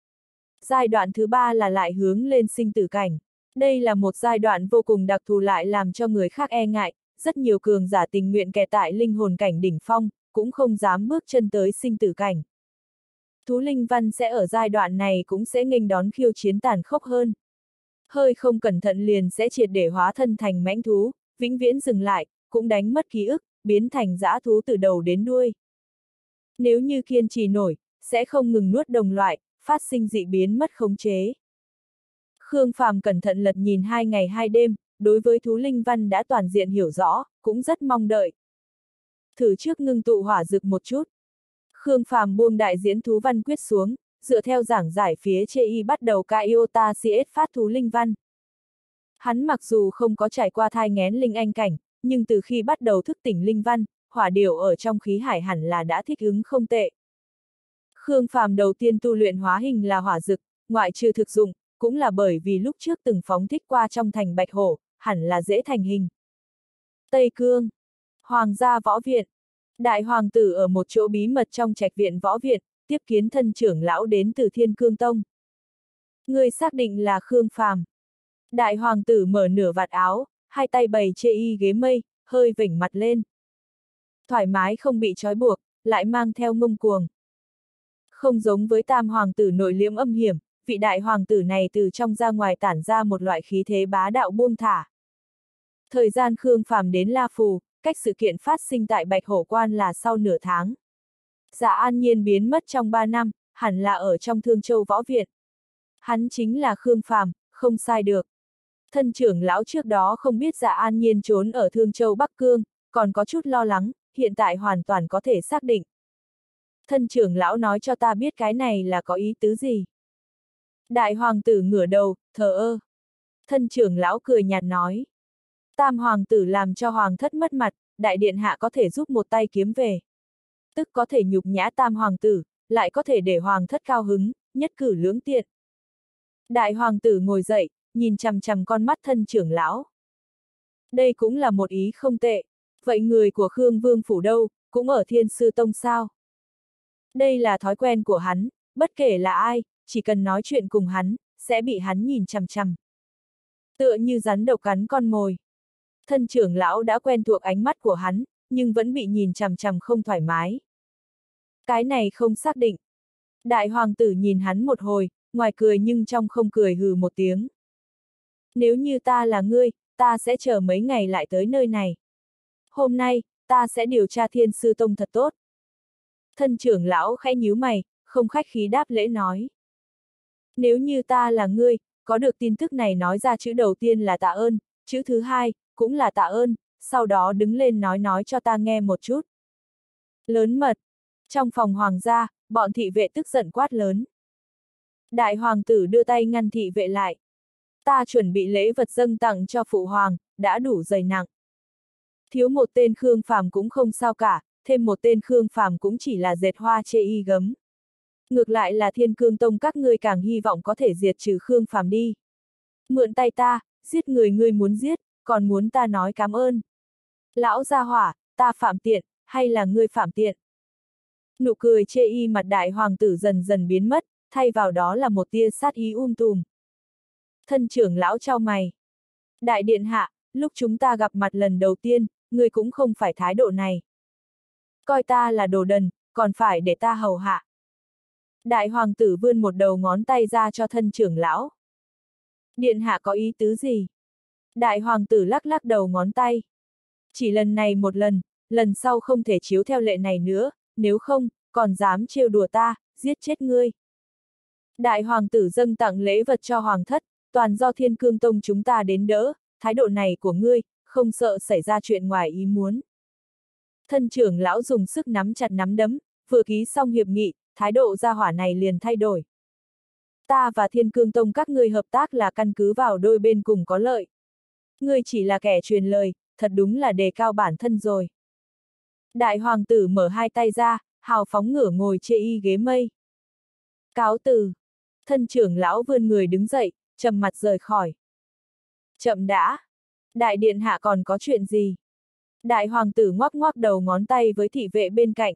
Giai đoạn thứ ba là lại hướng lên sinh tử cảnh. Đây là một giai đoạn vô cùng đặc thù lại làm cho người khác e ngại, rất nhiều cường giả tình nguyện kẹt tại linh hồn cảnh đỉnh phong, cũng không dám bước chân tới sinh tử cảnh. Thú linh văn sẽ ở giai đoạn này cũng sẽ nghênh đón khiêu chiến tàn khốc hơn. Hơi không cẩn thận liền sẽ triệt để hóa thân thành mãnh thú, vĩnh viễn dừng lại, cũng đánh mất ký ức, biến thành dã thú từ đầu đến đuôi. Nếu như kiên trì nổi, sẽ không ngừng nuốt đồng loại, phát sinh dị biến mất khống chế. Khương Phàm cẩn thận lật nhìn 2 ngày 2 đêm, đối với thú linh văn đã toàn diện hiểu rõ, cũng rất mong đợi. Thử trước ngưng tụ hỏa dực một chút. Khương Phàm buông đại diễn thú văn quyết xuống, dựa theo giảng giải phía chê bắt đầu ca iota CS phát thú linh văn. Hắn mặc dù không có trải qua thai nghén linh anh cảnh, nhưng từ khi bắt đầu thức tỉnh linh văn, hỏa điểu ở trong khí hải hẳn là đã thích ứng không tệ. Khương Phàm đầu tiên tu luyện hóa hình là hỏa dực, ngoại trừ thực dụng, cũng là bởi vì lúc trước từng phóng thích qua trong thành bạch hổ, hẳn là dễ thành hình. Tây Cương, Hoàng gia võ viện. Đại hoàng tử ở một chỗ bí mật trong trạch viện võ viện, tiếp kiến thân trưởng lão đến từ Thiên Cương Tông. Người xác định là Khương Phàm. Đại hoàng tử mở nửa vạt áo, hai tay bày chê ghế mây, hơi vểnh mặt lên. Thoải mái không bị trói buộc, lại mang theo ngông cuồng. Không giống với tam hoàng tử nội liễm âm hiểm, vị đại hoàng tử này từ trong ra ngoài tản ra một loại khí thế bá đạo buông thả. Thời gian Khương Phàm đến La Phù, cách sự kiện phát sinh tại Bạch Hổ Quan là sau nửa tháng. Dạ An Nhiên biến mất trong 3 năm, hẳn là ở trong Thương Châu Võ Viện. Hắn chính là Khương Phàm, không sai được. Thân trưởng lão trước đó không biết Dạ An Nhiên trốn ở Thương Châu Bắc Cương, còn có chút lo lắng, hiện tại hoàn toàn có thể xác định. Thân trưởng lão nói cho ta biết cái này là có ý tứ gì. Đại hoàng tử ngửa đầu, thờ ơ. Thân trưởng lão cười nhạt nói. Tam hoàng tử làm cho hoàng thất mất mặt, đại điện hạ có thể giúp một tay kiếm về. Tức có thể nhục nhã tam hoàng tử, lại có thể để hoàng thất cao hứng, nhất cử lưỡng tiện. Đại hoàng tử ngồi dậy, nhìn chằm chằm con mắt thân trưởng lão. Đây cũng là một ý không tệ. Vậy người của Khương Vương Phủ đâu, cũng ở Thiên Sư Tông sao? Đây là thói quen của hắn, bất kể là ai, chỉ cần nói chuyện cùng hắn, sẽ bị hắn nhìn chằm chằm. Tựa như rắn độc cắn con mồi. Thân trưởng lão đã quen thuộc ánh mắt của hắn, nhưng vẫn bị nhìn chằm chằm không thoải mái. Cái này không xác định. Đại hoàng tử nhìn hắn một hồi, ngoài cười nhưng trong không cười hừ một tiếng. Nếu như ta là ngươi, ta sẽ chờ mấy ngày lại tới nơi này. Hôm nay, ta sẽ điều tra Thiên Sư Tông thật tốt. Thân trưởng lão khẽ nhíu mày, không khách khí đáp lễ nói. Nếu như ta là ngươi, có được tin tức này nói ra chữ đầu tiên là tạ ơn, chữ thứ hai, cũng là tạ ơn, sau đó đứng lên nói cho ta nghe một chút. Lớn mật. Trong phòng hoàng gia, bọn thị vệ tức giận quát lớn. Đại hoàng tử đưa tay ngăn thị vệ lại. Ta chuẩn bị lễ vật dâng tặng cho phụ hoàng, đã đủ dày nặng. Thiếu một tên Khương Phàm cũng không sao cả, thêm một tên Khương Phàm cũng chỉ là dệt hoa chê y gấm. Ngược lại là Thiên Cương Tông các ngươi càng hy vọng có thể diệt trừ Khương Phàm đi. Mượn tay ta, giết người ngươi muốn giết, còn muốn ta nói cảm ơn. Lão gia hỏa, ta phạm tiện, hay là ngươi phạm tiện? Nụ cười chê y mặt đại hoàng tử dần dần biến mất, thay vào đó là một tia sát ý tùm. Thân trưởng lão chau mày. Đại điện hạ, lúc chúng ta gặp mặt lần đầu tiên, ngươi cũng không phải thái độ này. Coi ta là đồ đần, còn phải để ta hầu hạ. Đại hoàng tử vươn một đầu ngón tay ra cho thân trưởng lão. Điện hạ có ý tứ gì? Đại hoàng tử lắc lắc đầu ngón tay. Chỉ lần này một lần sau không thể chiếu theo lệ này nữa, nếu không, còn dám trêu đùa ta, giết chết ngươi. Đại hoàng tử dâng tặng lễ vật cho hoàng thất, toàn do Thiên Cương Tông chúng ta đến đỡ, thái độ này của ngươi, không sợ xảy ra chuyện ngoài ý muốn. Thân trưởng lão dùng sức nắm chặt nắm đấm, vừa ký xong hiệp nghị, thái độ gia hỏa này liền thay đổi. Ta và Thiên Cương Tông các ngươi hợp tác là căn cứ vào đôi bên cùng có lợi. Ngươi chỉ là kẻ truyền lời, thật đúng là đề cao bản thân rồi. Đại hoàng tử mở hai tay ra, hào phóng ngửa ngồi chê y ghế mây. Cáo từ. Thân trưởng lão vươn người đứng dậy, trầm mặt rời khỏi. Chậm đã. Đại điện hạ còn có chuyện gì? Đại hoàng tử ngoắc ngoắc đầu ngón tay với thị vệ bên cạnh.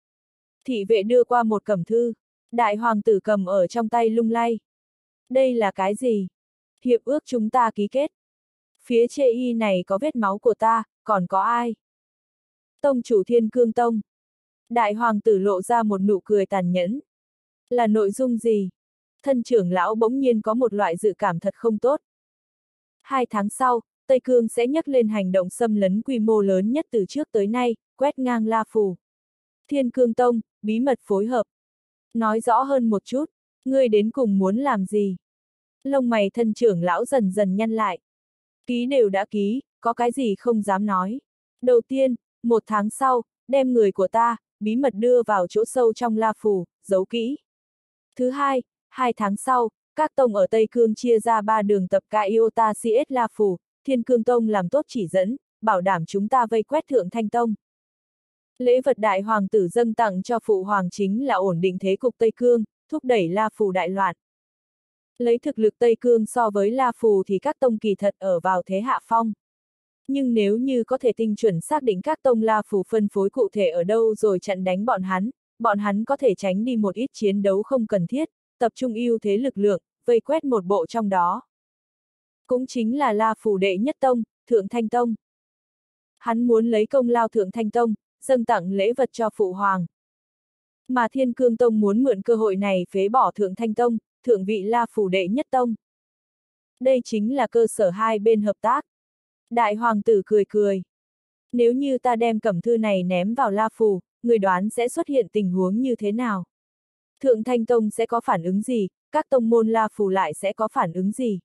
Thị vệ đưa qua một cẩm thư. Đại hoàng tử cầm ở trong tay lung lay. Đây là cái gì? Hiệp ước chúng ta ký kết. Phía chê y này có vết máu của ta, còn có ai? Tông chủ Thiên Cương Tông. Đại hoàng tử lộ ra một nụ cười tàn nhẫn. Là nội dung gì? Thân trưởng lão bỗng nhiên có một loại dự cảm thật không tốt. 2 tháng sau, Tây Cương sẽ nhấc lên hành động xâm lấn quy mô lớn nhất từ trước tới nay, quét ngang La Phù. Thiên Cương Tông, bí mật phối hợp. Nói rõ hơn một chút, ngươi đến cùng muốn làm gì? Lông mày thân trưởng lão dần dần nhăn lại. Ký đều đã ký, có cái gì không dám nói. Đầu tiên, 1 tháng sau, đem người của ta, bí mật đưa vào chỗ sâu trong La Phù, giấu kỹ. Thứ hai, 2 tháng sau, các tông ở Tây Cương chia ra 3 đường tập ca Iota CS La Phù, Thiên Cương Tông làm tốt chỉ dẫn, bảo đảm chúng ta vây quét Thượng Thanh Tông. Lễ vật đại hoàng tử dâng tặng cho phụ hoàng chính là ổn định thế cục Tây Cương, thúc đẩy La Phù đại loạn. Lấy thực lực Tây Cương so với La Phù thì các tông kỳ thật ở vào thế hạ phong. Nhưng nếu như có thể tinh chuẩn xác định các tông La Phù phân phối cụ thể ở đâu rồi chặn đánh bọn hắn có thể tránh đi một ít chiến đấu không cần thiết, tập trung ưu thế lực lượng, vây quét một bộ trong đó. Cũng chính là La Phù đệ nhất tông, Thượng Thanh Tông. Hắn muốn lấy công lao Thượng Thanh Tông, dâng tặng lễ vật cho phụ hoàng. Mà Thiên Cương Tông muốn mượn cơ hội này phế bỏ Thượng Thanh Tông, thượng vị La Phù đệ nhất tông. Đây chính là cơ sở hai bên hợp tác. Đại hoàng tử cười cười. Nếu như ta đem cẩm thư này ném vào La Phù, người đoán sẽ xuất hiện tình huống như thế nào? Thượng Thanh Tông sẽ có phản ứng gì, các tông môn La Phù lại sẽ có phản ứng gì?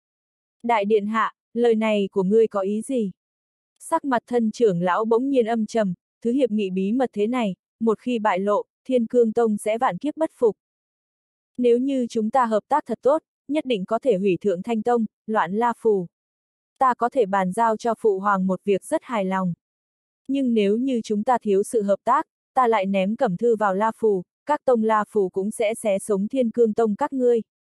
Đại điện hạ, lời này của ngươi có ý gì? Sắc mặt thân trưởng lão bỗng nhiên âm trầm, thứ hiệp nghị bí mật thế này, một khi bại lộ, Thiên Cương Tông sẽ vạn kiếp bất phục. Nếu như chúng ta hợp tác thật tốt, nhất định có thể hủy Thượng Thanh Tông, loạn La Phù. Ta có thể bàn giao cho phụ hoàng một việc rất hài lòng. Nhưng nếu như chúng ta thiếu sự hợp tác, ta lại ném cẩm thư vào La Phù, các tông La Phù cũng sẽ xé sống Thiên Cương Tông các ngươi.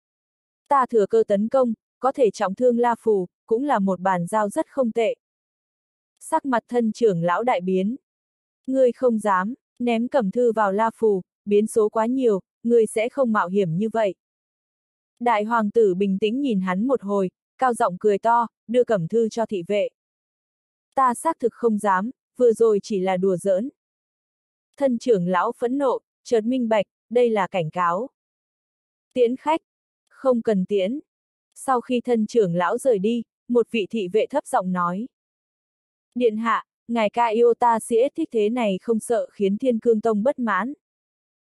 Ta thừa cơ tấn công, có thể trọng thương La Phù, cũng là một bàn giao rất không tệ. Sắc mặt thân trưởng lão đại biến. Ngươi không dám, ném cẩm thư vào La Phù, biến số quá nhiều, ngươi sẽ không mạo hiểm như vậy. Đại hoàng tử bình tĩnh nhìn hắn một hồi, cao giọng cười to, đưa cẩm thư cho thị vệ. Ta xác thực không dám, vừa rồi chỉ là đùa giỡn. Thân trưởng lão phẫn nộ, chợt minh bạch, đây là cảnh cáo. Tiễn khách, không cần tiễn. Sau khi thân trưởng lão rời đi, một vị thị vệ thấp giọng nói. Điện hạ, ngài ca Iota CS thích thế này không sợ khiến Thiên Cương Tông bất mãn.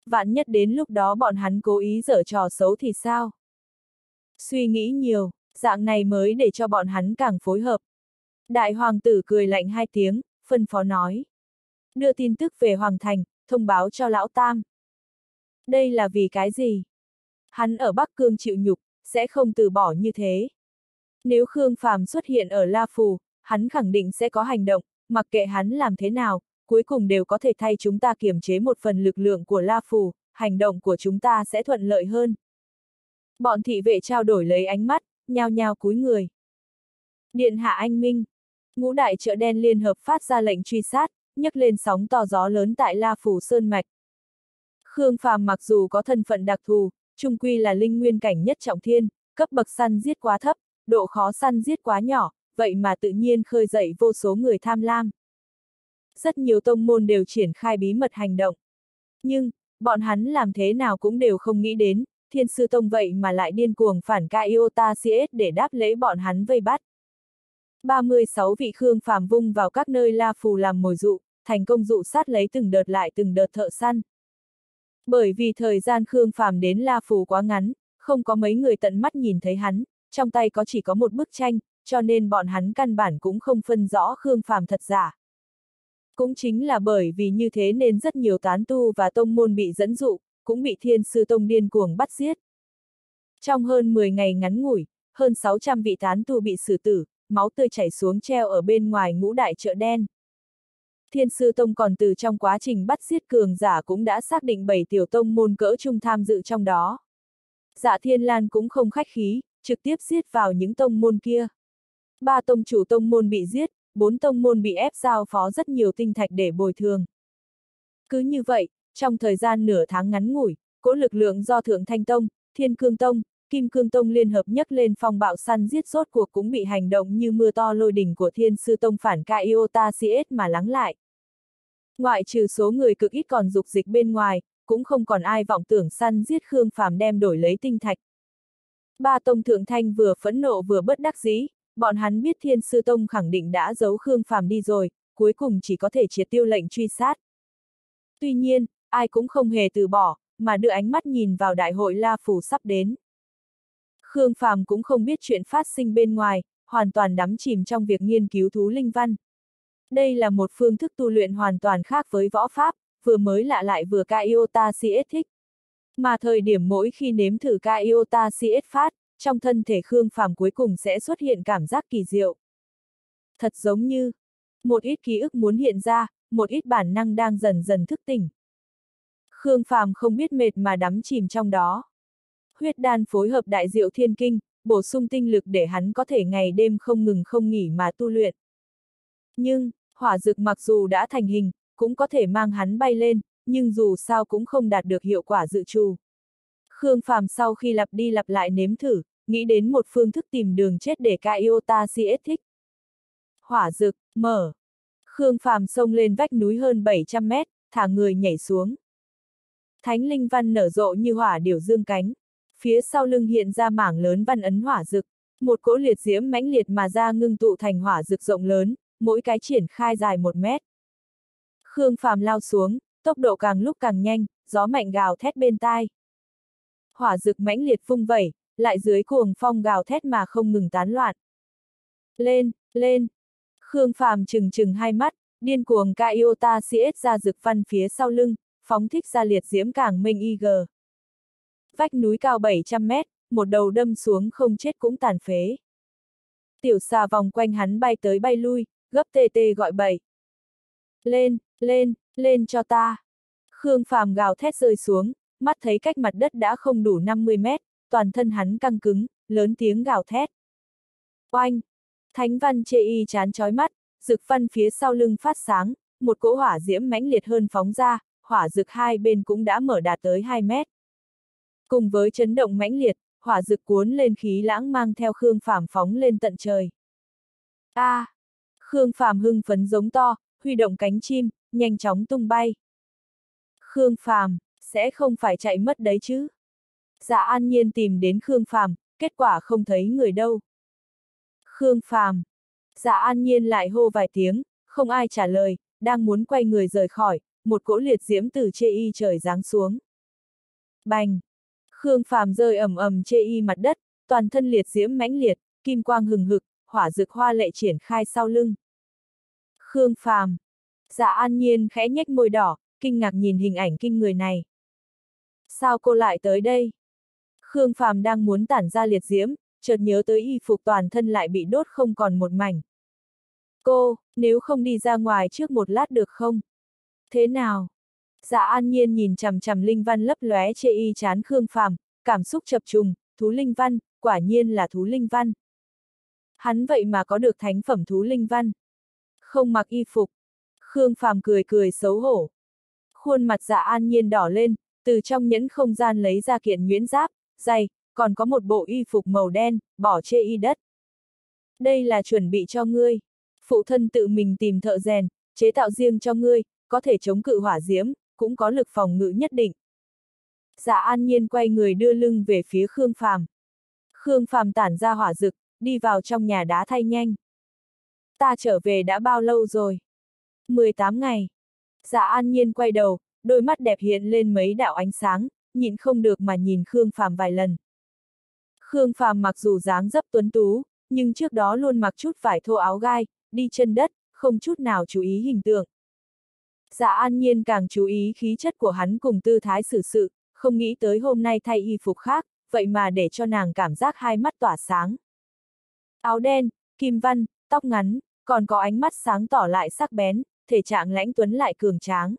Vạn nhất đến lúc đó bọn hắn cố ý giở trò xấu thì sao? Suy nghĩ nhiều, dạng này mới để cho bọn hắn càng phối hợp. Đại hoàng tử cười lạnh 2 tiếng, phân phó nói. Đưa tin tức về Hoàng Thành, thông báo cho Lão Tam. Đây là vì cái gì? Hắn ở Bắc Cương chịu nhục, sẽ không từ bỏ như thế. Nếu Khương Phàm xuất hiện ở La Phù, hắn khẳng định sẽ có hành động, mặc kệ hắn làm thế nào, cuối cùng đều có thể thay chúng ta kiềm chế một phần lực lượng của La Phù, hành động của chúng ta sẽ thuận lợi hơn. Bọn thị vệ trao đổi lấy ánh mắt, nhao nhao cúi người. Điện hạ anh minh. Ngũ đại chợ đen liên hợp phát ra lệnh truy sát, nhấc lên sóng to gió lớn tại La Phù Sơn Mạch. Khương Phàm mặc dù có thân phận đặc thù, chung quy là linh nguyên cảnh nhất trọng thiên, cấp bậc săn giết quá thấp, độ khó săn giết quá nhỏ, vậy mà tự nhiên khơi dậy vô số người tham lam. Rất nhiều tông môn đều triển khai bí mật hành động. Nhưng, bọn hắn làm thế nào cũng đều không nghĩ đến, Thiên Sư Tông vậy mà lại điên cuồng phản ca Iota CS để đáp lễ bọn hắn vây bắt. 36 vị Khương Phàm vung vào các nơi La Phù làm mồi dụ, thành công dụ sát lấy từng đợt lại từng đợt thợ săn. Bởi vì thời gian Khương Phàm đến La Phù quá ngắn, không có mấy người tận mắt nhìn thấy hắn, trong tay có chỉ có một bức tranh, cho nên bọn hắn căn bản cũng không phân rõ Khương Phàm thật giả. Cũng chính là bởi vì như thế nên rất nhiều tán tu và tông môn bị dẫn dụ, cũng bị Thiên Sư Tông điên cuồng bắt giết. Trong hơn 10 ngày ngắn ngủi, hơn 600 vị tán tu bị xử tử, máu tươi chảy xuống treo ở bên ngoài ngũ đại chợ đen. Thiên Sư Tông còn từ trong quá trình bắt giết cường giả cũng đã xác định 7 tiểu tông môn cỡ trung tham dự trong đó. Dạ Thiên Lan cũng không khách khí, trực tiếp giết vào những tông môn kia. 3 tông chủ tông môn bị giết, 4 tông môn bị ép giao phó rất nhiều tinh thạch để bồi thường. Cứ như vậy, trong thời gian nửa tháng ngắn ngủi, cỗ lực lượng do Thượng Thanh Tông, Thiên Cương Tông, Kim Cương Tông liên hợp nhấc lên phong bạo săn giết rốt cuộc cũng bị hành động như mưa to lôi đỉnh của Thiên Sư Tông phản ca Iota CS mà lắng lại. Ngoại trừ số người cực ít còn dục dịch bên ngoài, cũng không còn ai vọng tưởng săn giết Khương Phàm đem đổi lấy tinh thạch. 3 tông Thượng Thanh vừa phẫn nộ vừa bất đắc dĩ, bọn hắn biết Thiên Sư Tông khẳng định đã giấu Khương Phàm đi rồi, cuối cùng chỉ có thể triệt tiêu lệnh truy sát. Tuy nhiên, ai cũng không hề từ bỏ, mà đưa ánh mắt nhìn vào đại hội La Phù sắp đến. Khương Phàm cũng không biết chuyện phát sinh bên ngoài, hoàn toàn đắm chìm trong việc nghiên cứu thú linh văn. Đây là một phương thức tu luyện hoàn toàn khác với võ pháp, vừa mới lạ lại vừa ca Iota CS thích. Mà thời điểm mỗi khi nếm thử ca Iota CS phát, trong thân thể Khương Phàm cuối cùng sẽ xuất hiện cảm giác kỳ diệu. Thật giống như, một ít ký ức muốn hiện ra, một ít bản năng đang dần dần thức tỉnh. Khương Phàm không biết mệt mà đắm chìm trong đó. Huyết đan phối hợp đại diệu thiên kinh, bổ sung tinh lực để hắn có thể ngày đêm không ngừng không nghỉ mà tu luyện. Nhưng, hỏa dược mặc dù đã thành hình, cũng có thể mang hắn bay lên, nhưng dù sao cũng không đạt được hiệu quả dự trù. Khương Phàm sau khi lặp đi lặp lại nếm thử, nghĩ đến một phương thức tìm đường chết để ca Iota CS thích. Hỏa dược, mở. Khương Phàm xông lên vách núi hơn 700 mét, thả người nhảy xuống. Thánh linh văn nở rộ như hỏa điểu dương cánh. Phía sau lưng hiện ra mảng lớn văn ấn hỏa dược, một cỗ liệt diễm mãnh liệt mà ra ngưng tụ thành hỏa dược rộng lớn, mỗi cái triển khai dài 1 mét. Khương Phàm lao xuống, tốc độ càng lúc càng nhanh, gió mạnh gào thét bên tai. Hỏa dược mãnh liệt vung vẩy, lại dưới cuồng phong gào thét mà không ngừng tán loạn. Lên, lên! Khương Phàm trừng trừng hai mắt, điên cuồng ca Iota CS ra dược văn phía sau lưng, phóng thích ra liệt diễm càng mênh IG. Vách núi cao 700 mét, một đầu đâm xuống không chết cũng tàn phế. Tiểu xà vòng quanh hắn bay tới bay lui, gấp tê tê gọi bậy. Lên, lên, lên cho ta! Khương Phàm gào thét rơi xuống, mắt thấy cách mặt đất đã không đủ 50 mét, toàn thân hắn căng cứng, lớn tiếng gào thét. Oanh! Thánh văn chê y chán chói mắt, dược văn phía sau lưng phát sáng, một cỗ hỏa diễm mãnh liệt hơn phóng ra, hỏa dược hai bên cũng đã mở đạt tới 2 mét. Cùng với chấn động mãnh liệt, hỏa dược cuốn lên khí lãng mang theo Khương Phàm phóng lên tận trời. Khương Phàm hưng phấn giống to, huy động cánh chim, nhanh chóng tung bay. Khương Phàm, sẽ không phải chạy mất đấy chứ? Dạ An Nhiên tìm đến Khương Phàm, kết quả không thấy người đâu. Khương Phàm, Dạ An Nhiên lại hô vài tiếng, không ai trả lời, đang muốn quay người rời khỏi, một cỗ liệt diễm từ chê y trời giáng xuống. Bành! Khương Phàm rơi ầm ầm chê y mặt đất, toàn thân liệt diễm mãnh liệt, kim quang hừng hực, hỏa dực hoa lệ triển khai sau lưng. Khương Phàm! Dạ An Nhiên khẽ nhếch môi đỏ, kinh ngạc nhìn hình ảnh kinh người này. Sao cô lại tới đây? Khương Phàm đang muốn tản ra liệt diễm, chợt nhớ tới y phục toàn thân lại bị đốt không còn một mảnh. Cô, nếu không đi ra ngoài trước một lát được không? Thế nào? Dạ An Nhiên nhìn chằm chằm linh văn lấp lóe chê y chán Khương Phàm, cảm xúc chập trùng, thú linh văn, quả nhiên là thú linh văn. Hắn vậy mà có được thánh phẩm thú linh văn. Không mặc y phục. Khương Phàm cười cười xấu hổ. Khuôn mặt Dạ An Nhiên đỏ lên, từ trong nhẫn không gian lấy ra kiện nhuyễn giáp, giày, còn có một bộ y phục màu đen, bỏ chê y đất. Đây là chuẩn bị cho ngươi. Phụ thân tự mình tìm thợ rèn, chế tạo riêng cho ngươi, có thể chống cự hỏa diễm, cũng có lực phòng ngự nhất định. Dạ An Nhiên quay người đưa lưng về phía Khương Phàm. Khương Phàm tản ra hỏa dực, đi vào trong nhà đá thay nhanh. Ta trở về đã bao lâu rồi? 18 ngày. Dạ An Nhiên quay đầu, đôi mắt đẹp hiện lên mấy đạo ánh sáng, nhịn không được mà nhìn Khương Phàm vài lần. Khương Phàm mặc dù dáng dấp tuấn tú, nhưng trước đó luôn mặc chút vải thô áo gai, đi chân đất, không chút nào chú ý hình tượng. Dạ An Nhiên càng chú ý khí chất của hắn cùng tư thái xử sự, không nghĩ tới hôm nay thay y phục khác, vậy mà để cho nàng cảm giác hai mắt tỏa sáng. Áo đen, kim văn, tóc ngắn, còn có ánh mắt sáng tỏ lại sắc bén, thể trạng lãnh tuấn lại cường tráng.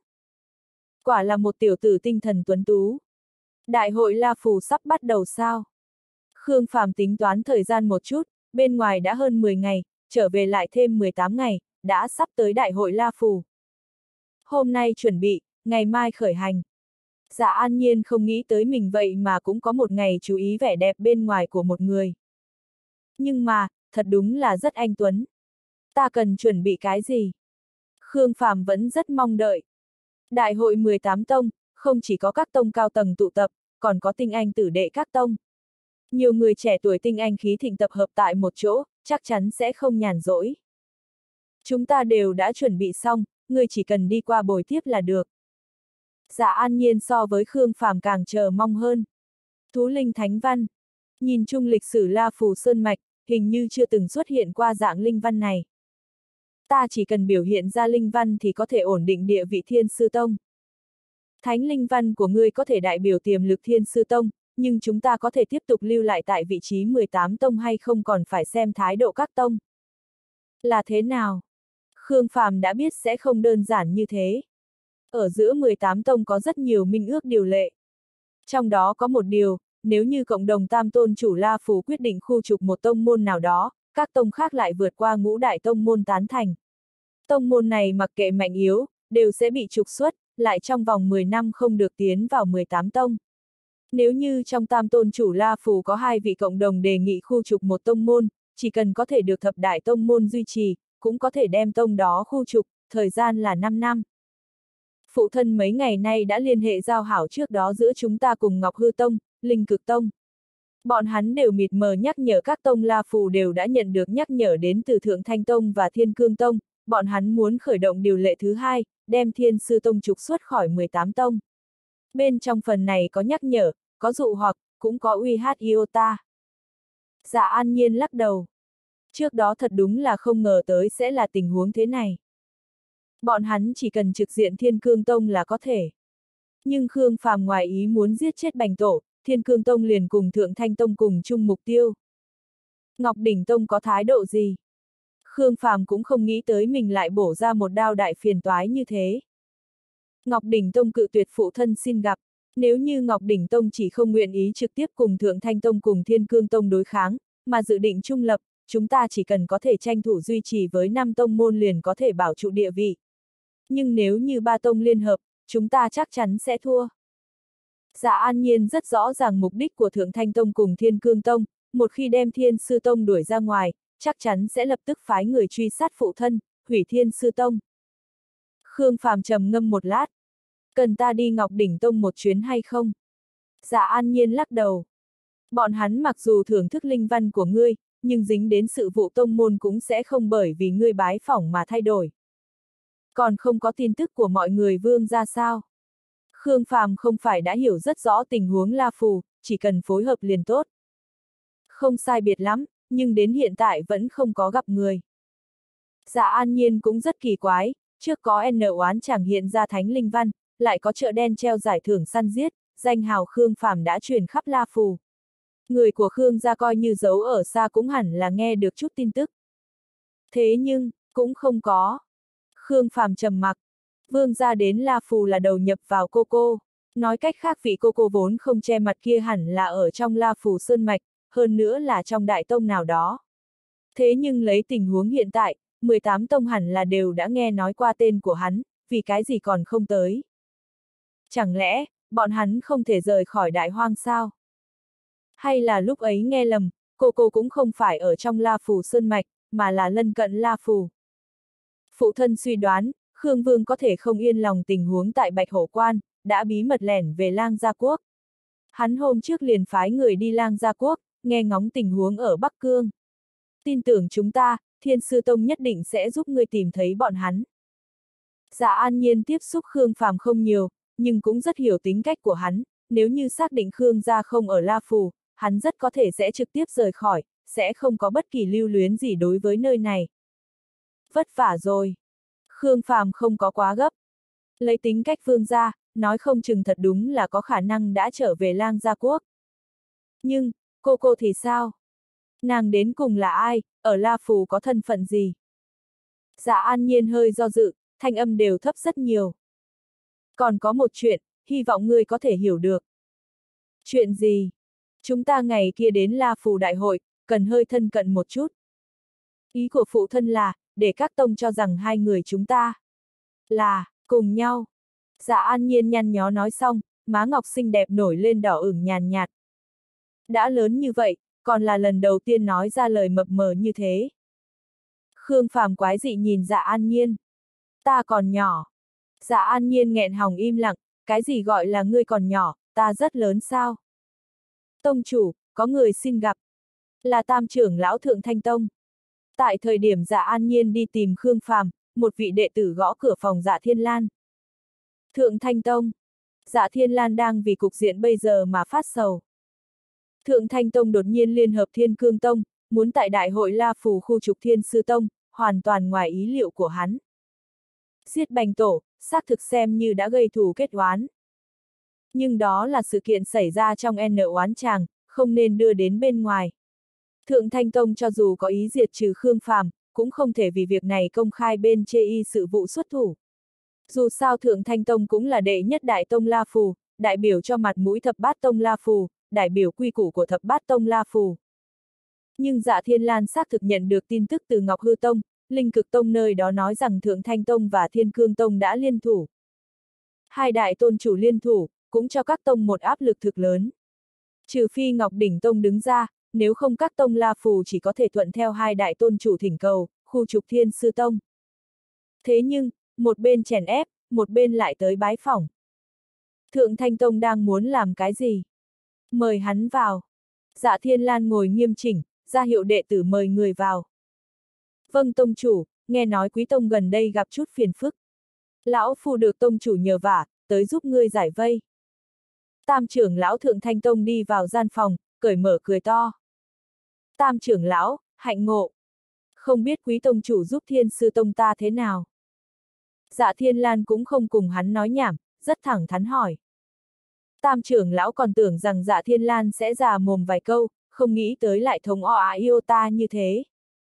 Quả là một tiểu tử tinh thần tuấn tú. Đại hội La Phù sắp bắt đầu sao? Khương Phàm tính toán thời gian một chút, bên ngoài đã hơn 10 ngày, trở về lại thêm 18 ngày, đã sắp tới Đại hội La Phù. Hôm nay chuẩn bị, ngày mai khởi hành. Dạ An Nhiên không nghĩ tới mình vậy mà cũng có một ngày chú ý vẻ đẹp bên ngoài của một người. Nhưng mà, thật đúng là rất anh tuấn. Ta cần chuẩn bị cái gì? Khương Phàm vẫn rất mong đợi. Đại hội 18 tông, không chỉ có các tông cao tầng tụ tập, còn có tinh anh tử đệ các tông. Nhiều người trẻ tuổi tinh anh khí thịnh tập hợp tại một chỗ, chắc chắn sẽ không nhàn rỗi. Chúng ta đều đã chuẩn bị xong, ngươi chỉ cần đi qua bồi tiếp là được. Dạ An Nhiên so với Khương Phàm càng chờ mong hơn. Thú linh thánh văn. Nhìn chung lịch sử La Phù Sơn Mạch, hình như chưa từng xuất hiện qua dạng linh văn này. Ta chỉ cần biểu hiện ra linh văn thì có thể ổn định địa vị Thiên Sư Tông. Thánh linh văn của ngươi có thể đại biểu tiềm lực Thiên Sư Tông, nhưng chúng ta có thể tiếp tục lưu lại tại vị trí 18 tông hay không còn phải xem thái độ các tông. Là thế nào? Khương Phàm đã biết sẽ không đơn giản như thế. Ở giữa 18 tông có rất nhiều minh ước điều lệ. Trong đó có một điều, nếu như cộng đồng tam tôn chủ La Phù quyết định khu trục một tông môn nào đó, các tông khác lại vượt qua ngũ đại tông môn tán thành. Tông môn này mặc kệ mạnh yếu, đều sẽ bị trục xuất, lại trong vòng 10 năm không được tiến vào 18 tông. Nếu như trong tam tôn chủ La Phù có 2 vị cộng đồng đề nghị khu trục một tông môn, chỉ cần có thể được thập đại tông môn duy trì, cũng có thể đem tông đó khu trục, thời gian là 5 năm. Phụ thân mấy ngày nay đã liên hệ giao hảo trước đó giữa chúng ta cùng Ngọc Hư Tông, Linh Cực Tông. Bọn hắn đều mịt mờ nhắc nhở các tông La Phù đều đã nhận được nhắc nhở đến từ Thượng Thanh Tông và Thiên Cương Tông, bọn hắn muốn khởi động điều lệ thứ 2, đem Thiên Sư Tông trục xuất khỏi 18 tông. Bên trong phần này có nhắc nhở, có dụ hoặc, cũng có uy hát iota. Dạ An Nhiên lắc đầu. Trước đó thật đúng là không ngờ tới sẽ là tình huống thế này. Bọn hắn chỉ cần trực diện Thiên Cương Tông là có thể. Nhưng Khương Phàm ngoài ý muốn giết chết Bành Tổ, Thiên Cương Tông liền cùng Thượng Thanh Tông cùng chung mục tiêu. Ngọc Đỉnh Tông có thái độ gì? Khương Phàm cũng không nghĩ tới mình lại bổ ra một đao đại phiền toái như thế. Ngọc Đỉnh Tông cự tuyệt phụ thân xin gặp. Nếu như Ngọc Đỉnh Tông chỉ không nguyện ý trực tiếp cùng Thượng Thanh Tông cùng Thiên Cương Tông đối kháng, mà dự định trung lập, chúng ta chỉ cần có thể tranh thủ duy trì với 5 tông môn liền có thể bảo trụ địa vị. Nhưng nếu như 3 tông liên hợp, chúng ta chắc chắn sẽ thua. Dạ An Nhiên rất rõ ràng mục đích của Thượng Thanh Tông cùng Thiên Cương Tông, một khi đem Thiên Sư Tông đuổi ra ngoài, chắc chắn sẽ lập tức phái người truy sát phụ thân, hủy Thiên Sư Tông. Khương Phàm trầm ngâm một lát. Cần ta đi Ngọc Đỉnh Tông một chuyến hay không? Dạ An Nhiên lắc đầu. Bọn hắn mặc dù thưởng thức linh văn của ngươi, nhưng dính đến sự vụ tông môn cũng sẽ không bởi vì ngươi bái phỏng mà thay đổi. Còn không có tin tức của mọi người Vương ra sao? Khương Phàm không phải đã hiểu rất rõ tình huống La Phù, chỉ cần phối hợp liền tốt. Không sai biệt lắm, nhưng đến hiện tại vẫn không có gặp người. Dạ An Nhiên cũng rất kỳ quái, trước có N oán chẳng hiện ra thánh linh văn, lại có chợ đen treo giải thưởng săn giết, danh hào Khương Phàm đã truyền khắp La Phù. Người của Khương gia coi như giấu ở xa cũng hẳn là nghe được chút tin tức. Thế nhưng, cũng không có. Khương Phàm trầm mặc. Vương gia đến La Phù là đầu nhập vào cô. Nói cách khác vị cô vốn không che mặt kia hẳn là ở trong La Phù Sơn Mạch, hơn nữa là trong đại tông nào đó. Thế nhưng lấy tình huống hiện tại, 18 tông hẳn là đều đã nghe nói qua tên của hắn, vì cái gì còn không tới. Chẳng lẽ, bọn hắn không thể rời khỏi đại hoang sao? Hay là lúc ấy nghe lầm, cô cũng không phải ở trong La Phù Sơn Mạch, mà là lân cận La Phù. Phụ thân suy đoán, Khương Vương có thể không yên lòng tình huống tại Bạch Hổ Quan, đã bí mật lẻn về Lang Gia Quốc. Hắn hôm trước liền phái người đi Lang Gia Quốc, nghe ngóng tình huống ở Bắc Cương. Tin tưởng chúng ta, Thiên Sư Tông nhất định sẽ giúp ngươi tìm thấy bọn hắn. Dạ An Nhiên tiếp xúc Khương Phàm không nhiều, nhưng cũng rất hiểu tính cách của hắn, nếu như xác định Khương gia không ở La Phù, hắn rất có thể sẽ trực tiếp rời khỏi, sẽ không có bất kỳ lưu luyến gì đối với nơi này. Vất vả rồi. Khương Phàm không có quá gấp. Lấy tính cách Vương gia, nói không chừng thật đúng là có khả năng đã trở về Lang Gia Quốc. Nhưng, cô thì sao? Nàng đến cùng là ai, ở La Phù có thân phận gì? Dạ An Nhiên hơi do dự, thanh âm đều thấp rất nhiều. Còn có một chuyện, hy vọng ngươi có thể hiểu được. Chuyện gì? Chúng ta ngày kia đến La Phù đại hội, cần hơi thân cận một chút. Ý của phụ thân là, để các tông cho rằng hai người chúng ta là cùng nhau. Dạ An Nhiên nhăn nhó nói xong, má ngọc xinh đẹp nổi lên đỏ ửng nhàn nhạt. Đã lớn như vậy, còn là lần đầu tiên nói ra lời mập mờ như thế. Khương Phàm quái dị nhìn Dạ An Nhiên. Ta còn nhỏ. Dạ An Nhiên nghẹn họng im lặng, cái gì gọi là ngươi còn nhỏ, ta rất lớn sao? Tông chủ, có người xin gặp. Là Tam trưởng lão Thượng Thanh Tông. Tại thời điểm Dạ An Nhiên đi tìm Khương Phàm, một vị đệ tử gõ cửa phòng Dạ Thiên Lan. Thượng Thanh Tông. Dạ Thiên Lan đang vì cục diện bây giờ mà phát sầu. Thượng Thanh Tông đột nhiên liên hợp Thiên Cương Tông, muốn tại đại hội La Phù khu trục Thiên Sư Tông, hoàn toàn ngoài ý liệu của hắn. Giết Bành Tổ, xác thực xem như đã gây thù kết oán. Nhưng đó là sự kiện xảy ra trong N oán tràng, không nên đưa đến bên ngoài. Thượng Thanh Tông cho dù có ý diệt trừ Khương Phàm, cũng không thể vì việc này công khai bên chê y sự vụ xuất thủ. Dù sao Thượng Thanh Tông cũng là đệ nhất đại tông La Phù, đại biểu cho mặt mũi thập bát tông La Phù, đại biểu quy củ của thập bát tông La Phù. Nhưng Dạ Thiên Lan xác thực nhận được tin tức từ Ngọc Hư Tông, Linh Cực Tông nơi đó nói rằng Thượng Thanh Tông và Thiên Cương Tông đã liên thủ. Hai đại tôn chủ liên thủ, cũng cho các tông một áp lực thực lớn. Trừ phi Ngọc Đỉnh Tông đứng ra, nếu không các tông La Phù chỉ có thể thuận theo hai đại tôn chủ thỉnh cầu, khu trục Thiên Sư Tông. Thế nhưng, một bên chèn ép, một bên lại tới bái phỏng. Thượng Thanh Tông đang muốn làm cái gì? Mời hắn vào. Dạ Thiên Lan ngồi nghiêm chỉnh, ra hiệu đệ tử mời người vào. Vâng tông chủ, nghe nói quý tông gần đây gặp chút phiền phức. Lão phu được tông chủ nhờ vả, tới giúp ngươi giải vây. Tam trưởng lão Thượng Thanh Tông đi vào gian phòng, cởi mở cười to. Tam trưởng lão, hạnh ngộ. Không biết quý tông chủ giúp Thiên Sư Tông ta thế nào? Dạ Thiên Lan cũng không cùng hắn nói nhảm, rất thẳng thắn hỏi. Tam trưởng lão còn tưởng rằng Dạ Thiên Lan sẽ già mồm vài câu, không nghĩ tới lại thống yêu ta như thế.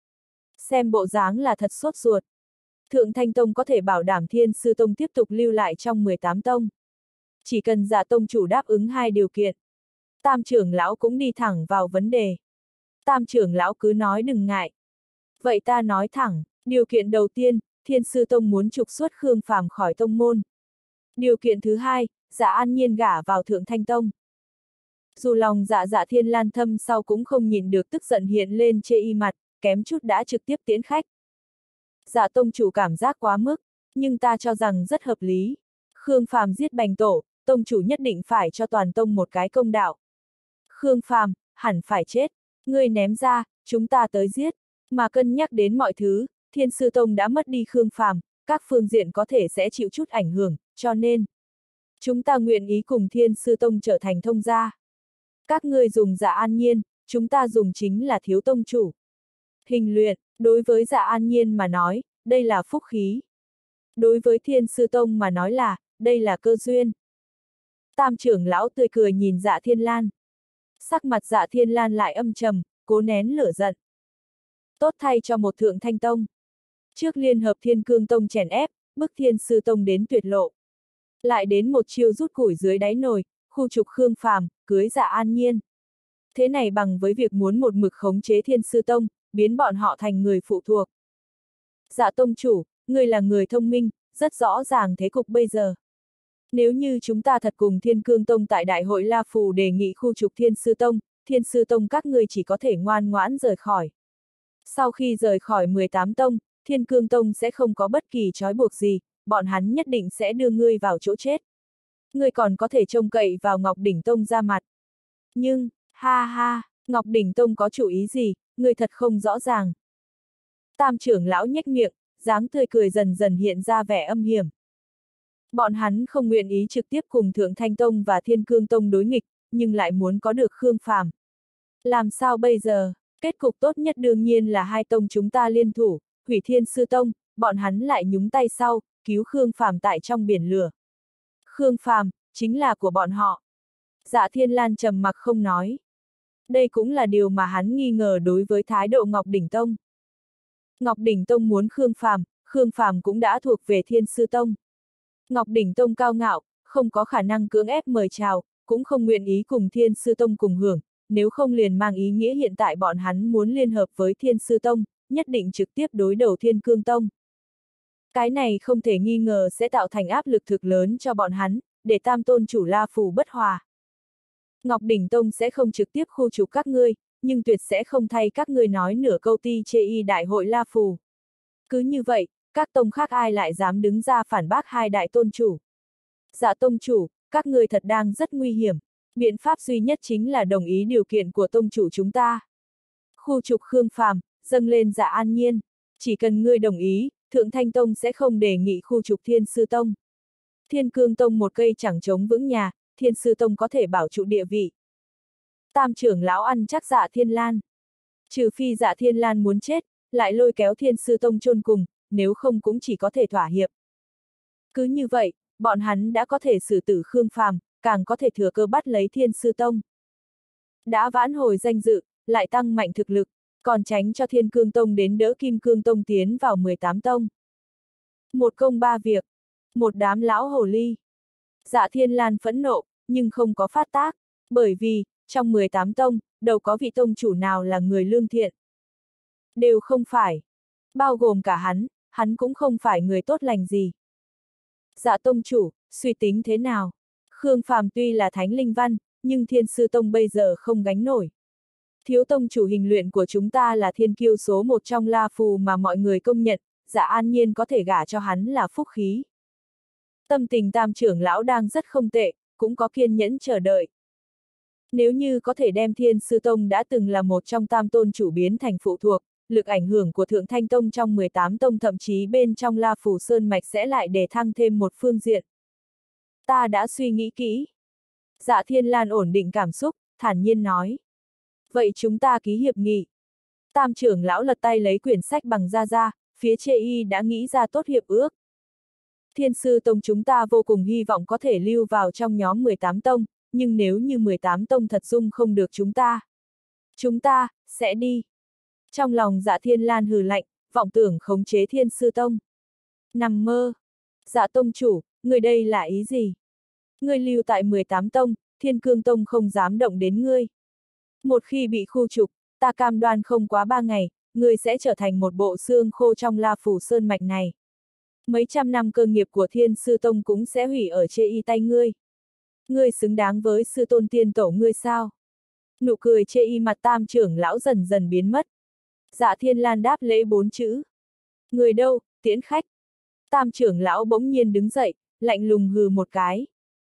Xem bộ dáng là thật sốt ruột. Thượng Thanh Tông có thể bảo đảm Thiên Sư Tông tiếp tục lưu lại trong 18 tông. Chỉ cần Dạ tông chủ đáp ứng hai điều kiện. Tam trưởng lão cũng đi thẳng vào vấn đề. Tam trưởng lão cứ nói đừng ngại. Vậy ta nói thẳng, điều kiện đầu tiên, Thiên Sư Tông muốn trục xuất Khương Phàm khỏi tông môn. Điều kiện thứ hai, Dạ An Nhiên gả vào Thượng Thanh Tông. Dù lòng Dạ Thiên Lan thâm sau cũng không nhìn được tức giận hiện lên chê y mặt, kém chút đã trực tiếp tiễn khách. Dạ tông chủ cảm giác quá mức, nhưng ta cho rằng rất hợp lý. Khương Phàm giết Bành Tổ, tông chủ nhất định phải cho toàn tông một cái công đạo. Khương Phàm, hẳn phải chết, ngươi ném ra, chúng ta tới giết. Mà cân nhắc đến mọi thứ, Thiên Sư Tông đã mất đi Khương Phàm, các phương diện có thể sẽ chịu chút ảnh hưởng, cho nên Chúng ta nguyện ý cùng Thiên Sư Tông trở thành thông gia. Các ngươi dùng Dạ An Nhiên, chúng ta dùng chính là Thiếu Tông chủ. Hình luyện, đối với Dạ An Nhiên mà nói, đây là phúc khí. Đối với Thiên Sư Tông mà nói là, đây là cơ duyên. Tam trưởng lão tươi cười nhìn Dạ Thiên Lan. Sắc mặt Dạ Thiên Lan lại âm trầm, cố nén lửa giận. Tốt thay cho một Thượng Thanh Tông. Trước liên hợp Thiên Cương Tông chèn ép, bức Thiên Sư Tông đến tuyệt lộ. Lại đến một chiêu rút củi dưới đáy nồi, khu trục Khương Phàm, cưới Dạ An Nhiên. Thế này bằng với việc muốn một mực khống chế Thiên Sư Tông, biến bọn họ thành người phụ thuộc. Dạ Tông chủ, ngươi là người thông minh, rất rõ ràng thế cục bây giờ. Nếu như chúng ta thật cùng Thiên Cương Tông tại Đại hội La Phù đề nghị khu trục Thiên Sư Tông các ngươi chỉ có thể ngoan ngoãn rời khỏi. Sau khi rời khỏi 18 tông, Thiên Cương Tông sẽ không có bất kỳ trói buộc gì, bọn hắn nhất định sẽ đưa ngươi vào chỗ chết. Ngươi còn có thể trông cậy vào Ngọc Đỉnh Tông ra mặt. Nhưng, ha ha, Ngọc Đỉnh Tông có chủ ý gì, ngươi thật không rõ ràng. Tam trưởng lão nhếch miệng, dáng tươi cười dần dần hiện ra vẻ âm hiểm. Bọn hắn không nguyện ý trực tiếp cùng Thượng Thanh Tông và Thiên Cương Tông đối nghịch, nhưng lại muốn có được Khương Phàm. Làm sao bây giờ? Kết cục tốt nhất đương nhiên là hai tông chúng ta liên thủ, hủy Thiên Sư Tông, bọn hắn lại nhúng tay sau, cứu Khương Phàm tại trong biển lửa. Khương Phàm, chính là của bọn họ. Dạ Thiên Lan trầm mặc không nói. Đây cũng là điều mà hắn nghi ngờ đối với thái độ Ngọc Đỉnh Tông. Ngọc Đỉnh Tông muốn Khương Phàm cũng đã thuộc về Thiên Sư Tông. Ngọc Đỉnh Tông cao ngạo, không có khả năng cưỡng ép mời chào, cũng không nguyện ý cùng Thiên Sư Tông cùng hưởng, nếu không liền mang ý nghĩa hiện tại bọn hắn muốn liên hợp với Thiên Sư Tông, nhất định trực tiếp đối đầu Thiên Cương Tông. Cái này không thể nghi ngờ sẽ tạo thành áp lực thực lớn cho bọn hắn, để Tam Tôn chủ La Phù bất hòa. Ngọc Đỉnh Tông sẽ không trực tiếp khu trục các ngươi, nhưng tuyệt sẽ không thay các ngươi nói nửa câu ti chê y đại hội La Phù. Cứ như vậy, các tông khác ai lại dám đứng ra phản bác hai đại tôn chủ. Dạ tông chủ, các ngươi thật đang rất nguy hiểm, biện pháp duy nhất chính là đồng ý điều kiện của tông chủ chúng ta. Khu trục Khương Phàm, dâng lên Dạ An Nhiên, chỉ cần ngươi đồng ý, Thượng Thanh Tông sẽ không đề nghị khu trục Thiên Sư Tông. Thiên Cương Tông một cây chẳng chống vững nhà, Thiên Sư Tông có thể bảo trụ địa vị. Tam trưởng lão ăn chắc Dạ Thiên Lan. Trừ phi Dạ Thiên Lan muốn chết, lại lôi kéo Thiên Sư Tông chôn cùng, nếu không cũng chỉ có thể thỏa hiệp. Cứ như vậy, bọn hắn đã có thể xử tử Khương Phàm, càng có thể thừa cơ bắt lấy Thiên Sư Tông. Đã vãn hồi danh dự, lại tăng mạnh thực lực, còn tránh cho Thiên Cương Tông đến đỡ Kim Cương Tông tiến vào 18 tông. Một công ba việc, một đám lão hồ ly. Dạ Thiên Lan phẫn nộ, nhưng không có phát tác, bởi vì, trong 18 tông, đâu có vị tông chủ nào là người lương thiện. Đều không phải. Bao gồm cả hắn cũng không phải người tốt lành gì. Dạ tông chủ, suy tính thế nào? Khương Phàm tuy là thánh linh văn, nhưng Thiên Sư Tông bây giờ không gánh nổi. Thiếu tông chủ hình luyện của chúng ta là thiên kiêu số một trong La Phù mà mọi người công nhận, Dạ An Nhiên có thể gả cho hắn là phúc khí. Tâm tình Tam trưởng lão đang rất không tệ, cũng có kiên nhẫn chờ đợi. Nếu như có thể đem Thiên Sư Tông đã từng là một trong tam tôn chủ biến thành phụ thuộc, lực ảnh hưởng của Thượng Thanh Tông trong 18 tông thậm chí bên trong La Phù Sơn Mạch sẽ lại đề thăng thêm một phương diện. Ta đã suy nghĩ kỹ. Dạ Thiên Lan ổn định cảm xúc, thản nhiên nói. Vậy chúng ta ký hiệp nghị. Tam trưởng lão lật tay lấy quyển sách bằng da, phía chê y đã nghĩ ra tốt hiệp ước. Thiên Sư Tông chúng ta vô cùng hy vọng có thể lưu vào trong nhóm 18 tông, nhưng nếu như 18 tông thật dung không được chúng ta, sẽ đi. Trong lòng Dạ Thiên Lan hừ lạnh, vọng tưởng khống chế Thiên Sư Tông. Nằm mơ. Dạ tông chủ, người đây là ý gì? Ngươi lưu tại 18 tông, Thiên Cương Tông không dám động đến ngươi. Một khi bị khu trục, ta cam đoan không quá 3 ngày, ngươi sẽ trở thành một bộ xương khô trong La Phù Sơn Mạch này. Mấy trăm năm cơ nghiệp của Thiên Sư Tông cũng sẽ hủy ở chê y tay ngươi. Ngươi xứng đáng với sư tôn tiên tổ ngươi sao? Nụ cười chê y mặt Tam trưởng lão dần dần biến mất. Dạ Thiên Lan đáp lễ 4 chữ. Người đâu, tiễn khách. Tam trưởng lão bỗng nhiên đứng dậy, lạnh lùng hừ một cái.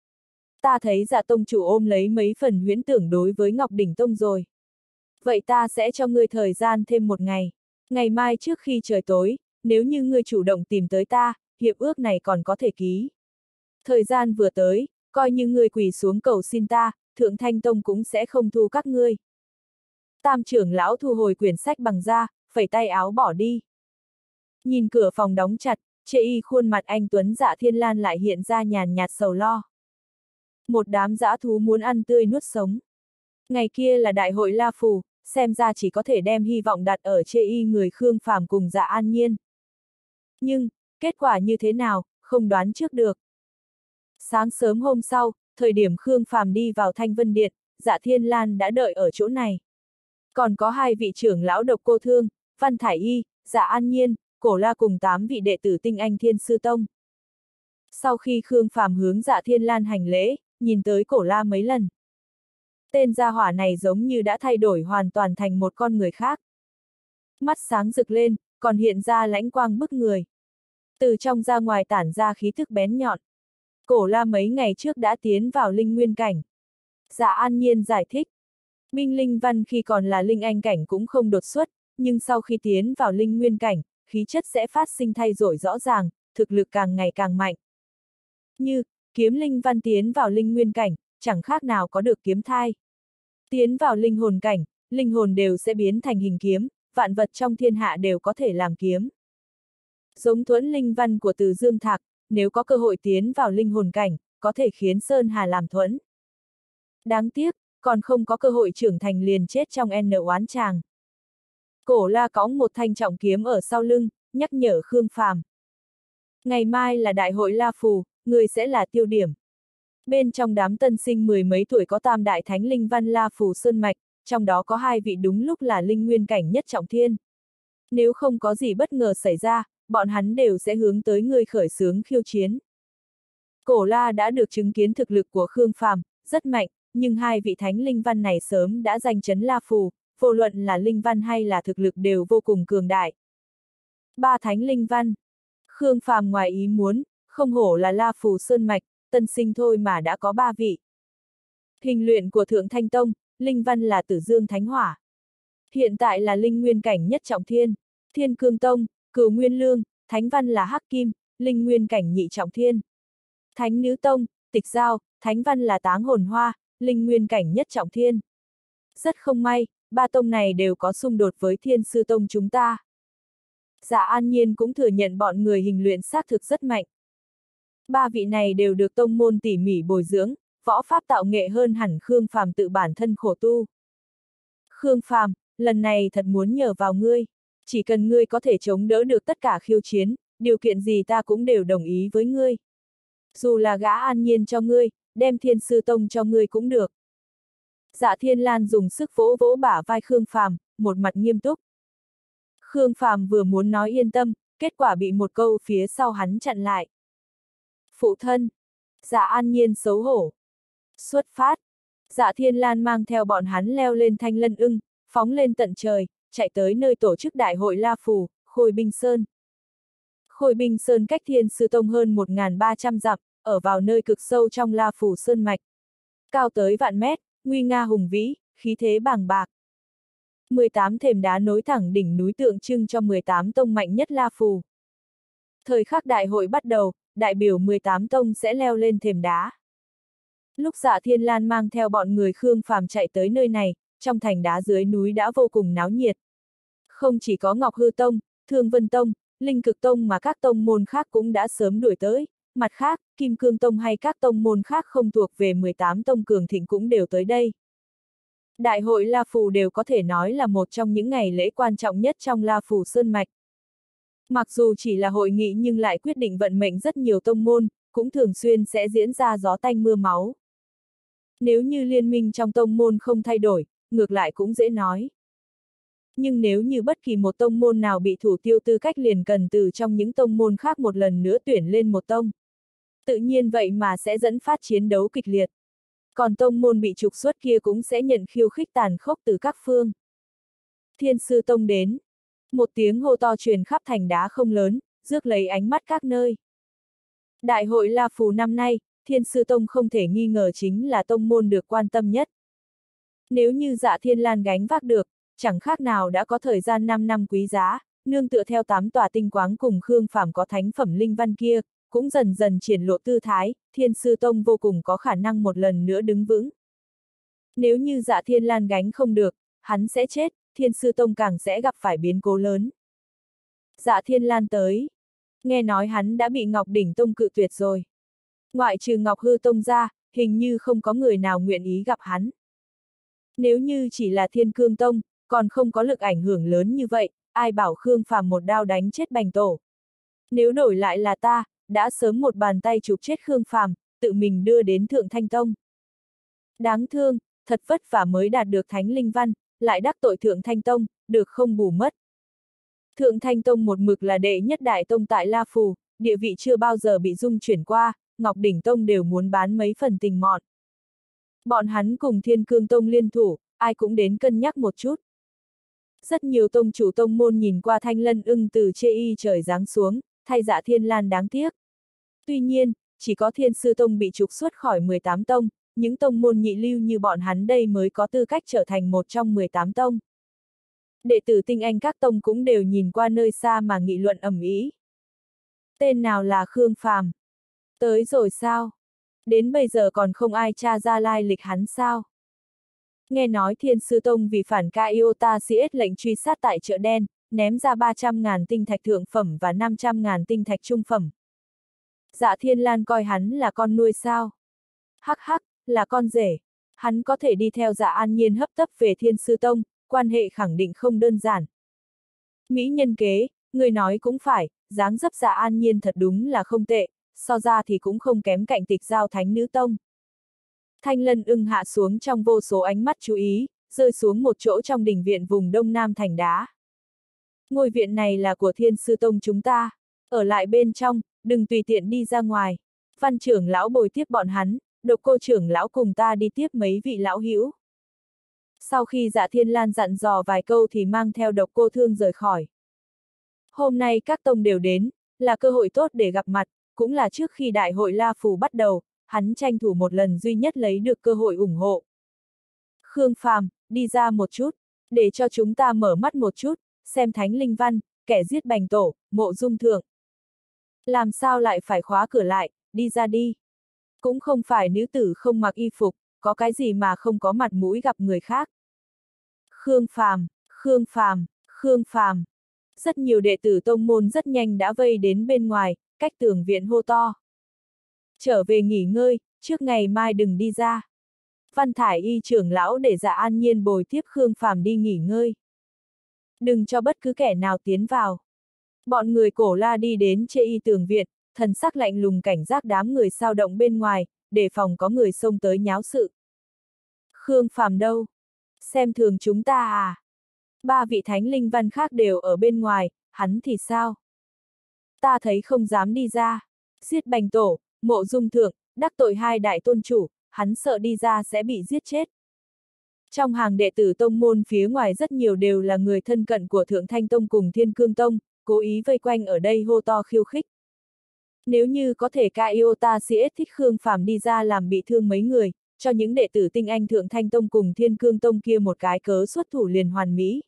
Ta thấy Dạ tông chủ ôm lấy mấy phần huyễn tưởng đối với Ngọc Đỉnh Tông rồi. Vậy ta sẽ cho ngươi thời gian thêm 1 ngày. Ngày mai trước khi trời tối, nếu như ngươi chủ động tìm tới ta, hiệp ước này còn có thể ký. Thời gian vừa tới, Coi như ngươi quỳ xuống cầu xin ta, Thượng Thanh Tông cũng sẽ không thu các ngươi. Tam trưởng lão thu hồi quyển sách bằng da, phẩy tay áo bỏ đi. Nhìn cửa phòng đóng chặt, chê y khuôn mặt anh Tuấn Dạ Thiên Lan lại hiện ra nhàn nhạt sầu lo. Một đám dã thú muốn ăn tươi nuốt sống. Ngày kia là đại hội La Phù, xem ra chỉ có thể đem hy vọng đặt ở chê y người Khương Phàm cùng Dạ An Nhiên. Nhưng, kết quả như thế nào, không đoán trước được. Sáng sớm hôm sau, thời điểm Khương Phàm đi vào Thanh Vân Điện, Dạ Thiên Lan đã đợi ở chỗ này. Còn có 2 vị trưởng lão Độc Cô Thương, Văn Thải Y, Dạ An Nhiên, Cổ La cùng 8 vị đệ tử Tinh Anh Thiên Sư Tông. Sau khi Khương Phàm hướng Dạ Thiên Lan hành lễ, nhìn tới Cổ La mấy lần. Tên gia hỏa này giống như đã thay đổi hoàn toàn thành một con người khác. Mắt sáng rực lên, còn hiện ra lãnh quang bức người. Từ trong ra ngoài tản ra khí thức bén nhọn. Cổ La mấy ngày trước đã tiến vào linh nguyên cảnh. Dạ An Nhiên giải thích. Minh Linh Văn khi còn là linh anh cảnh cũng không đột xuất, nhưng sau khi tiến vào linh nguyên cảnh, khí chất sẽ phát sinh thay đổi rõ ràng, thực lực càng ngày càng mạnh. Như, kiếm linh văn tiến vào linh nguyên cảnh, chẳng khác nào có được kiếm thai. Tiến vào linh hồn cảnh, linh hồn đều sẽ biến thành hình kiếm, vạn vật trong thiên hạ đều có thể làm kiếm. Giống thuẫn linh văn của Từ Dương Thạc, nếu có cơ hội tiến vào linh hồn cảnh, có thể khiến Sơn Hà làm thuẫn. Đáng tiếc, còn không có cơ hội trưởng thành liền chết trong N oán tràng. Cổ La cõng một thanh trọng kiếm ở sau lưng, nhắc nhở Khương Phàm. Ngày mai là đại hội La Phù, người sẽ là tiêu điểm. Bên trong đám tân sinh 10 mấy tuổi có tam đại thánh linh văn La Phù Sơn Mạch, trong đó có 2 vị đúng lúc là linh nguyên cảnh nhất trọng thiên. Nếu không có gì bất ngờ xảy ra, bọn hắn đều sẽ hướng tới người khởi xướng khiêu chiến. Cổ La đã được chứng kiến thực lực của Khương Phàm, rất mạnh, nhưng 2 vị thánh linh văn này sớm đã giành chấn La Phù, vô luận là linh văn hay là thực lực đều vô cùng cường đại. 3 thánh linh văn. Khương Phàm ngoài ý muốn, không hổ là La Phù Sơn Mạch, tân sinh thôi mà đã có 3 vị. Hình luyện của Thượng Thanh Tông, linh văn là Tử Dương Thánh Hỏa. Hiện tại là linh nguyên cảnh nhất trọng thiên, Thiên Cương Tông, Cửu Nguyên Lương, thánh văn là Hắc Kim, linh nguyên cảnh nhị trọng thiên. Thánh Nữ Tông, Tịch Giao, thánh văn là Táng Hồn Hoa, linh nguyên cảnh nhất trọng thiên. Rất không may, 3 tông này đều có xung đột với Thiên Sư Tông chúng ta. Dạ An Nhiên cũng thừa nhận bọn người hình luyện xác thực rất mạnh. 3 vị này đều được tông môn tỉ mỉ bồi dưỡng, võ pháp tạo nghệ hơn hẳn Khương Phàm tự bản thân khổ tu. Khương Phàm, lần này thật muốn nhờ vào ngươi. Chỉ cần ngươi có thể chống đỡ được tất cả khiêu chiến, điều kiện gì ta cũng đều đồng ý với ngươi. Dù là gã An Nhiên cho ngươi, đem Thiên Sư Tông cho ngươi cũng được. Dạ Thiên Lan dùng sức vỗ vỗ bả vai Khương Phàm, một mặt nghiêm túc. Khương Phàm vừa muốn nói yên tâm, kết quả bị một câu phía sau hắn chặn lại. Phụ thân. Dạ An Nhiên xấu hổ. Xuất phát. Dạ Thiên Lan mang theo bọn hắn leo lên Thanh Lân Ưng, phóng lên tận trời, chạy tới nơi tổ chức đại hội La Phù, Khôi Binh Sơn. Khôi Binh Sơn cách Thiên Sư Tông hơn 1.300 dặm, ở vào nơi cực sâu trong La Phù Sơn Mạch. Cao tới vạn mét, nguy nga hùng vĩ, khí thế bàng bạc. 18 thềm đá nối thẳng đỉnh núi tượng trưng cho 18 tông mạnh nhất La Phù. Thời khắc đại hội bắt đầu, đại biểu 18 tông sẽ leo lên thềm đá. Lúc Dạ Thiên Lan mang theo bọn người Khương Phàm chạy tới nơi này, trong thành đá dưới núi đã vô cùng náo nhiệt. Không chỉ có Ngọc Hư Tông, Thương Vân Tông, Linh Cực Tông mà các tông môn khác cũng đã sớm đuổi tới, mặt khác, Kim Cương Tông hay các tông môn khác không thuộc về 18 tông cường thịnh cũng đều tới đây. Đại hội La Phù đều có thể nói là một trong những ngày lễ quan trọng nhất trong La Phù Sơn Mạch. Mặc dù chỉ là hội nghị nhưng lại quyết định vận mệnh rất nhiều tông môn, cũng thường xuyên sẽ diễn ra gió tanh mưa máu. Nếu như liên minh trong tông môn không thay đổi, ngược lại cũng dễ nói. Nhưng nếu như bất kỳ một tông môn nào bị thủ tiêu tư cách liền cần từ trong những tông môn khác một lần nữa tuyển lên một tông. Tự nhiên vậy mà sẽ dẫn phát chiến đấu kịch liệt. Còn tông môn bị trục xuất kia cũng sẽ nhận khiêu khích tàn khốc từ các phương. Thiên Sư Tông đến. Một tiếng hô to truyền khắp thành đá không lớn, rước lấy ánh mắt các nơi. Đại hội La Phù năm nay, Thiên Sư Tông không thể nghi ngờ chính là tông môn được quan tâm nhất. Nếu như Dạ Thiên Lan gánh vác được, chẳng khác nào đã có thời gian 5 năm quý giá, nương tựa theo 8 tòa tinh quáng cùng Khương Phàm có thánh phẩm linh văn kia, cũng dần dần triển lộ tư thái, Thiên Sư Tông vô cùng có khả năng một lần nữa đứng vững. Nếu như Dạ Thiên Lan gánh không được, hắn sẽ chết, Thiên Sư Tông càng sẽ gặp phải biến cố lớn. Dạ Thiên Lan tới. Nghe nói hắn đã bị Ngọc Đỉnh Tông cự tuyệt rồi. Ngoại trừ Ngọc Hư Tông ra, hình như không có người nào nguyện ý gặp hắn. Nếu như chỉ là Thiên Cương Tông, còn không có lực ảnh hưởng lớn như vậy, ai bảo Khương Phàm một đao đánh chết Bành Tổ. Nếu đổi lại là ta, đã sớm một bàn tay chụp chết Khương Phàm, tự mình đưa đến Thượng Thanh Tông. Đáng thương, thật vất vả mới đạt được Thánh Linh Văn, lại đắc tội Thượng Thanh Tông, được không bù mất. Thượng Thanh Tông một mực là đệ nhất đại tông tại La Phù, địa vị chưa bao giờ bị dung chuyển qua, Ngọc Đỉnh Tông đều muốn bán mấy phần tình mọn. Bọn hắn cùng Thiên Cương Tông liên thủ, ai cũng đến cân nhắc một chút. Rất nhiều tông chủ tông môn nhìn qua Thanh Lân Ưng từ chê y trời giáng xuống, thay Dạ Thiên Lan đáng tiếc. Tuy nhiên, chỉ có Thiên Sư Tông bị trục xuất khỏi 18 tông, những tông môn nhị lưu như bọn hắn đây mới có tư cách trở thành một trong 18 tông. Đệ tử tinh anh các tông cũng đều nhìn qua nơi xa mà nghị luận ầm ĩ. Tên nào là Khương Phàm? Tới rồi sao? Đến bây giờ còn không ai tra ra lai lịch hắn sao? Nghe nói Thiên Sư Tông vì phản Iota CS lệnh truy sát tại chợ đen, ném ra 300.000 tinh thạch thượng phẩm và 500.000 tinh thạch trung phẩm. Dạ Thiên Lan coi hắn là con nuôi sao? Hắc hắc, là con rể. Hắn có thể đi theo Dạ An Nhiên hấp tấp về Thiên Sư Tông, quan hệ khẳng định không đơn giản. Mỹ nhân kế, người nói cũng phải, dáng dấp Dạ An Nhiên thật đúng là không tệ, so ra thì cũng không kém cạnh Tịch Giao Thánh Nữ Tông. Thanh Lân Ưng hạ xuống trong vô số ánh mắt chú ý, rơi xuống một chỗ trong đình viện vùng Đông Nam thành đá. Ngôi viện này là của Thiên Sư Tông chúng ta, ở lại bên trong, đừng tùy tiện đi ra ngoài. Văn trưởng lão bồi tiếp bọn hắn, Độc Cô trưởng lão cùng ta đi tiếp mấy vị lão hữu. Sau khi Dạ Thiên Lan dặn dò vài câu thì mang theo Độc Cô Thương rời khỏi. Hôm nay các tông đều đến, là cơ hội tốt để gặp mặt, cũng là trước khi đại hội La Phù bắt đầu, hắn tranh thủ một lần duy nhất lấy được cơ hội ủng hộ. Khương Phàm, đi ra một chút, để cho chúng ta mở mắt một chút, xem Thánh Linh Văn, kẻ giết Bành Tổ, Mộ Dung Thượng. Làm sao lại phải khóa cửa lại, đi ra đi. Cũng không phải nữ tử không mặc y phục, có cái gì mà không có mặt mũi gặp người khác. Khương Phàm, Khương Phàm, Khương Phàm. Rất nhiều đệ tử tông môn rất nhanh đã vây đến bên ngoài, cách tường viện hô to. Trở về nghỉ ngơi, trước ngày mai đừng đi ra. Văn Thải Y trưởng lão để Dạ An Nhiên bồi tiếp Khương Phàm đi nghỉ ngơi. Đừng cho bất cứ kẻ nào tiến vào. Bọn người Cổ La đi đến chê y tường viện, thần sắc lạnh lùng cảnh giác đám người sao động bên ngoài, đề phòng có người xông tới nháo sự. Khương Phàm đâu? Xem thường chúng ta à? Ba vị thánh linh văn khác đều ở bên ngoài, hắn thì sao? Ta thấy không dám đi ra. Giết Bành Tổ, Mộ Dung Thượng, đắc tội hai đại tôn chủ, hắn sợ đi ra sẽ bị giết chết. Trong hàng đệ tử tông môn phía ngoài rất nhiều đều là người thân cận của Thượng Thanh Tông cùng Thiên Cương Tông, cố ý vây quanh ở đây hô to khiêu khích. Nếu như có thể Iota CS thích Khương Phàm đi ra làm bị thương mấy người, cho những đệ tử tinh anh Thượng Thanh Tông cùng Thiên Cương Tông kia một cái cớ xuất thủ liền hoàn mỹ.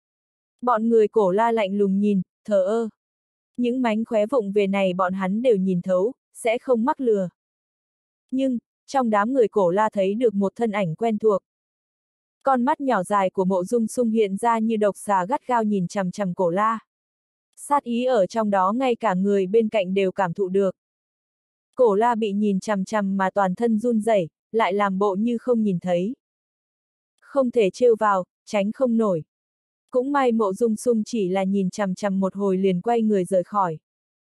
Bọn người Cổ La lạnh lùng nhìn, thờ ơ. Những mánh khóe vụng về này bọn hắn đều nhìn thấu, sẽ không mắc lừa. Nhưng, trong đám người Cổ La thấy được một thân ảnh quen thuộc. Con mắt nhỏ dài của Mộ Dung Sung hiện ra như độc xà gắt gao nhìn chằm chằm Cổ La. Sát ý ở trong đó ngay cả người bên cạnh đều cảm thụ được. Cổ La bị nhìn chằm chằm mà toàn thân run rẩy, lại làm bộ như không nhìn thấy. Không thể trêu vào, tránh không nổi. Cũng may Mộ Dung Sung chỉ là nhìn chằm chằm một hồi liền quay người rời khỏi.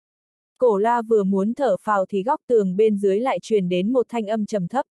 Cổ La vừa muốn thở phào thì góc tường bên dưới lại truyền đến một thanh âm trầm thấp.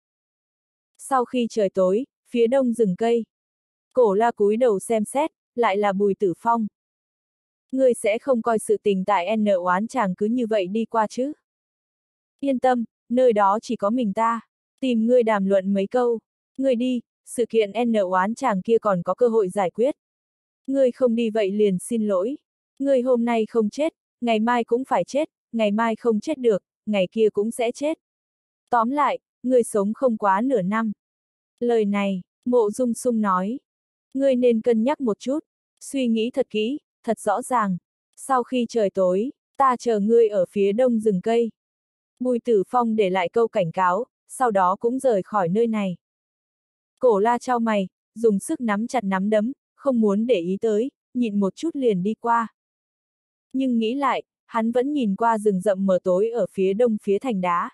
Sau khi trời tối, phía đông rừng cây. Cổ La cúi đầu xem xét, lại là Bùi Tử Phong. Ngươi sẽ không coi sự tình tại N oán chàng cứ như vậy đi qua chứ? Yên tâm, nơi đó chỉ có mình ta. Tìm ngươi đàm luận mấy câu. Ngươi đi, sự kiện N oán chàng kia còn có cơ hội giải quyết. Ngươi không đi vậy liền xin lỗi. Ngươi hôm nay không chết, ngày mai cũng phải chết, ngày mai không chết được, ngày kia cũng sẽ chết. Tóm lại, ngươi sống không quá nửa năm. Lời này, Mộ Dung Sung nói. Ngươi nên cân nhắc một chút, suy nghĩ thật kỹ, thật rõ ràng. Sau khi trời tối, ta chờ ngươi ở phía đông rừng cây. Bùi Tử Phong để lại câu cảnh cáo, sau đó cũng rời khỏi nơi này. Cổ La chau mày, dùng sức nắm chặt nắm đấm, không muốn để ý tới, nhịn một chút liền đi qua. Nhưng nghĩ lại, hắn vẫn nhìn qua rừng rậm mờ tối ở phía đông phía thành đá.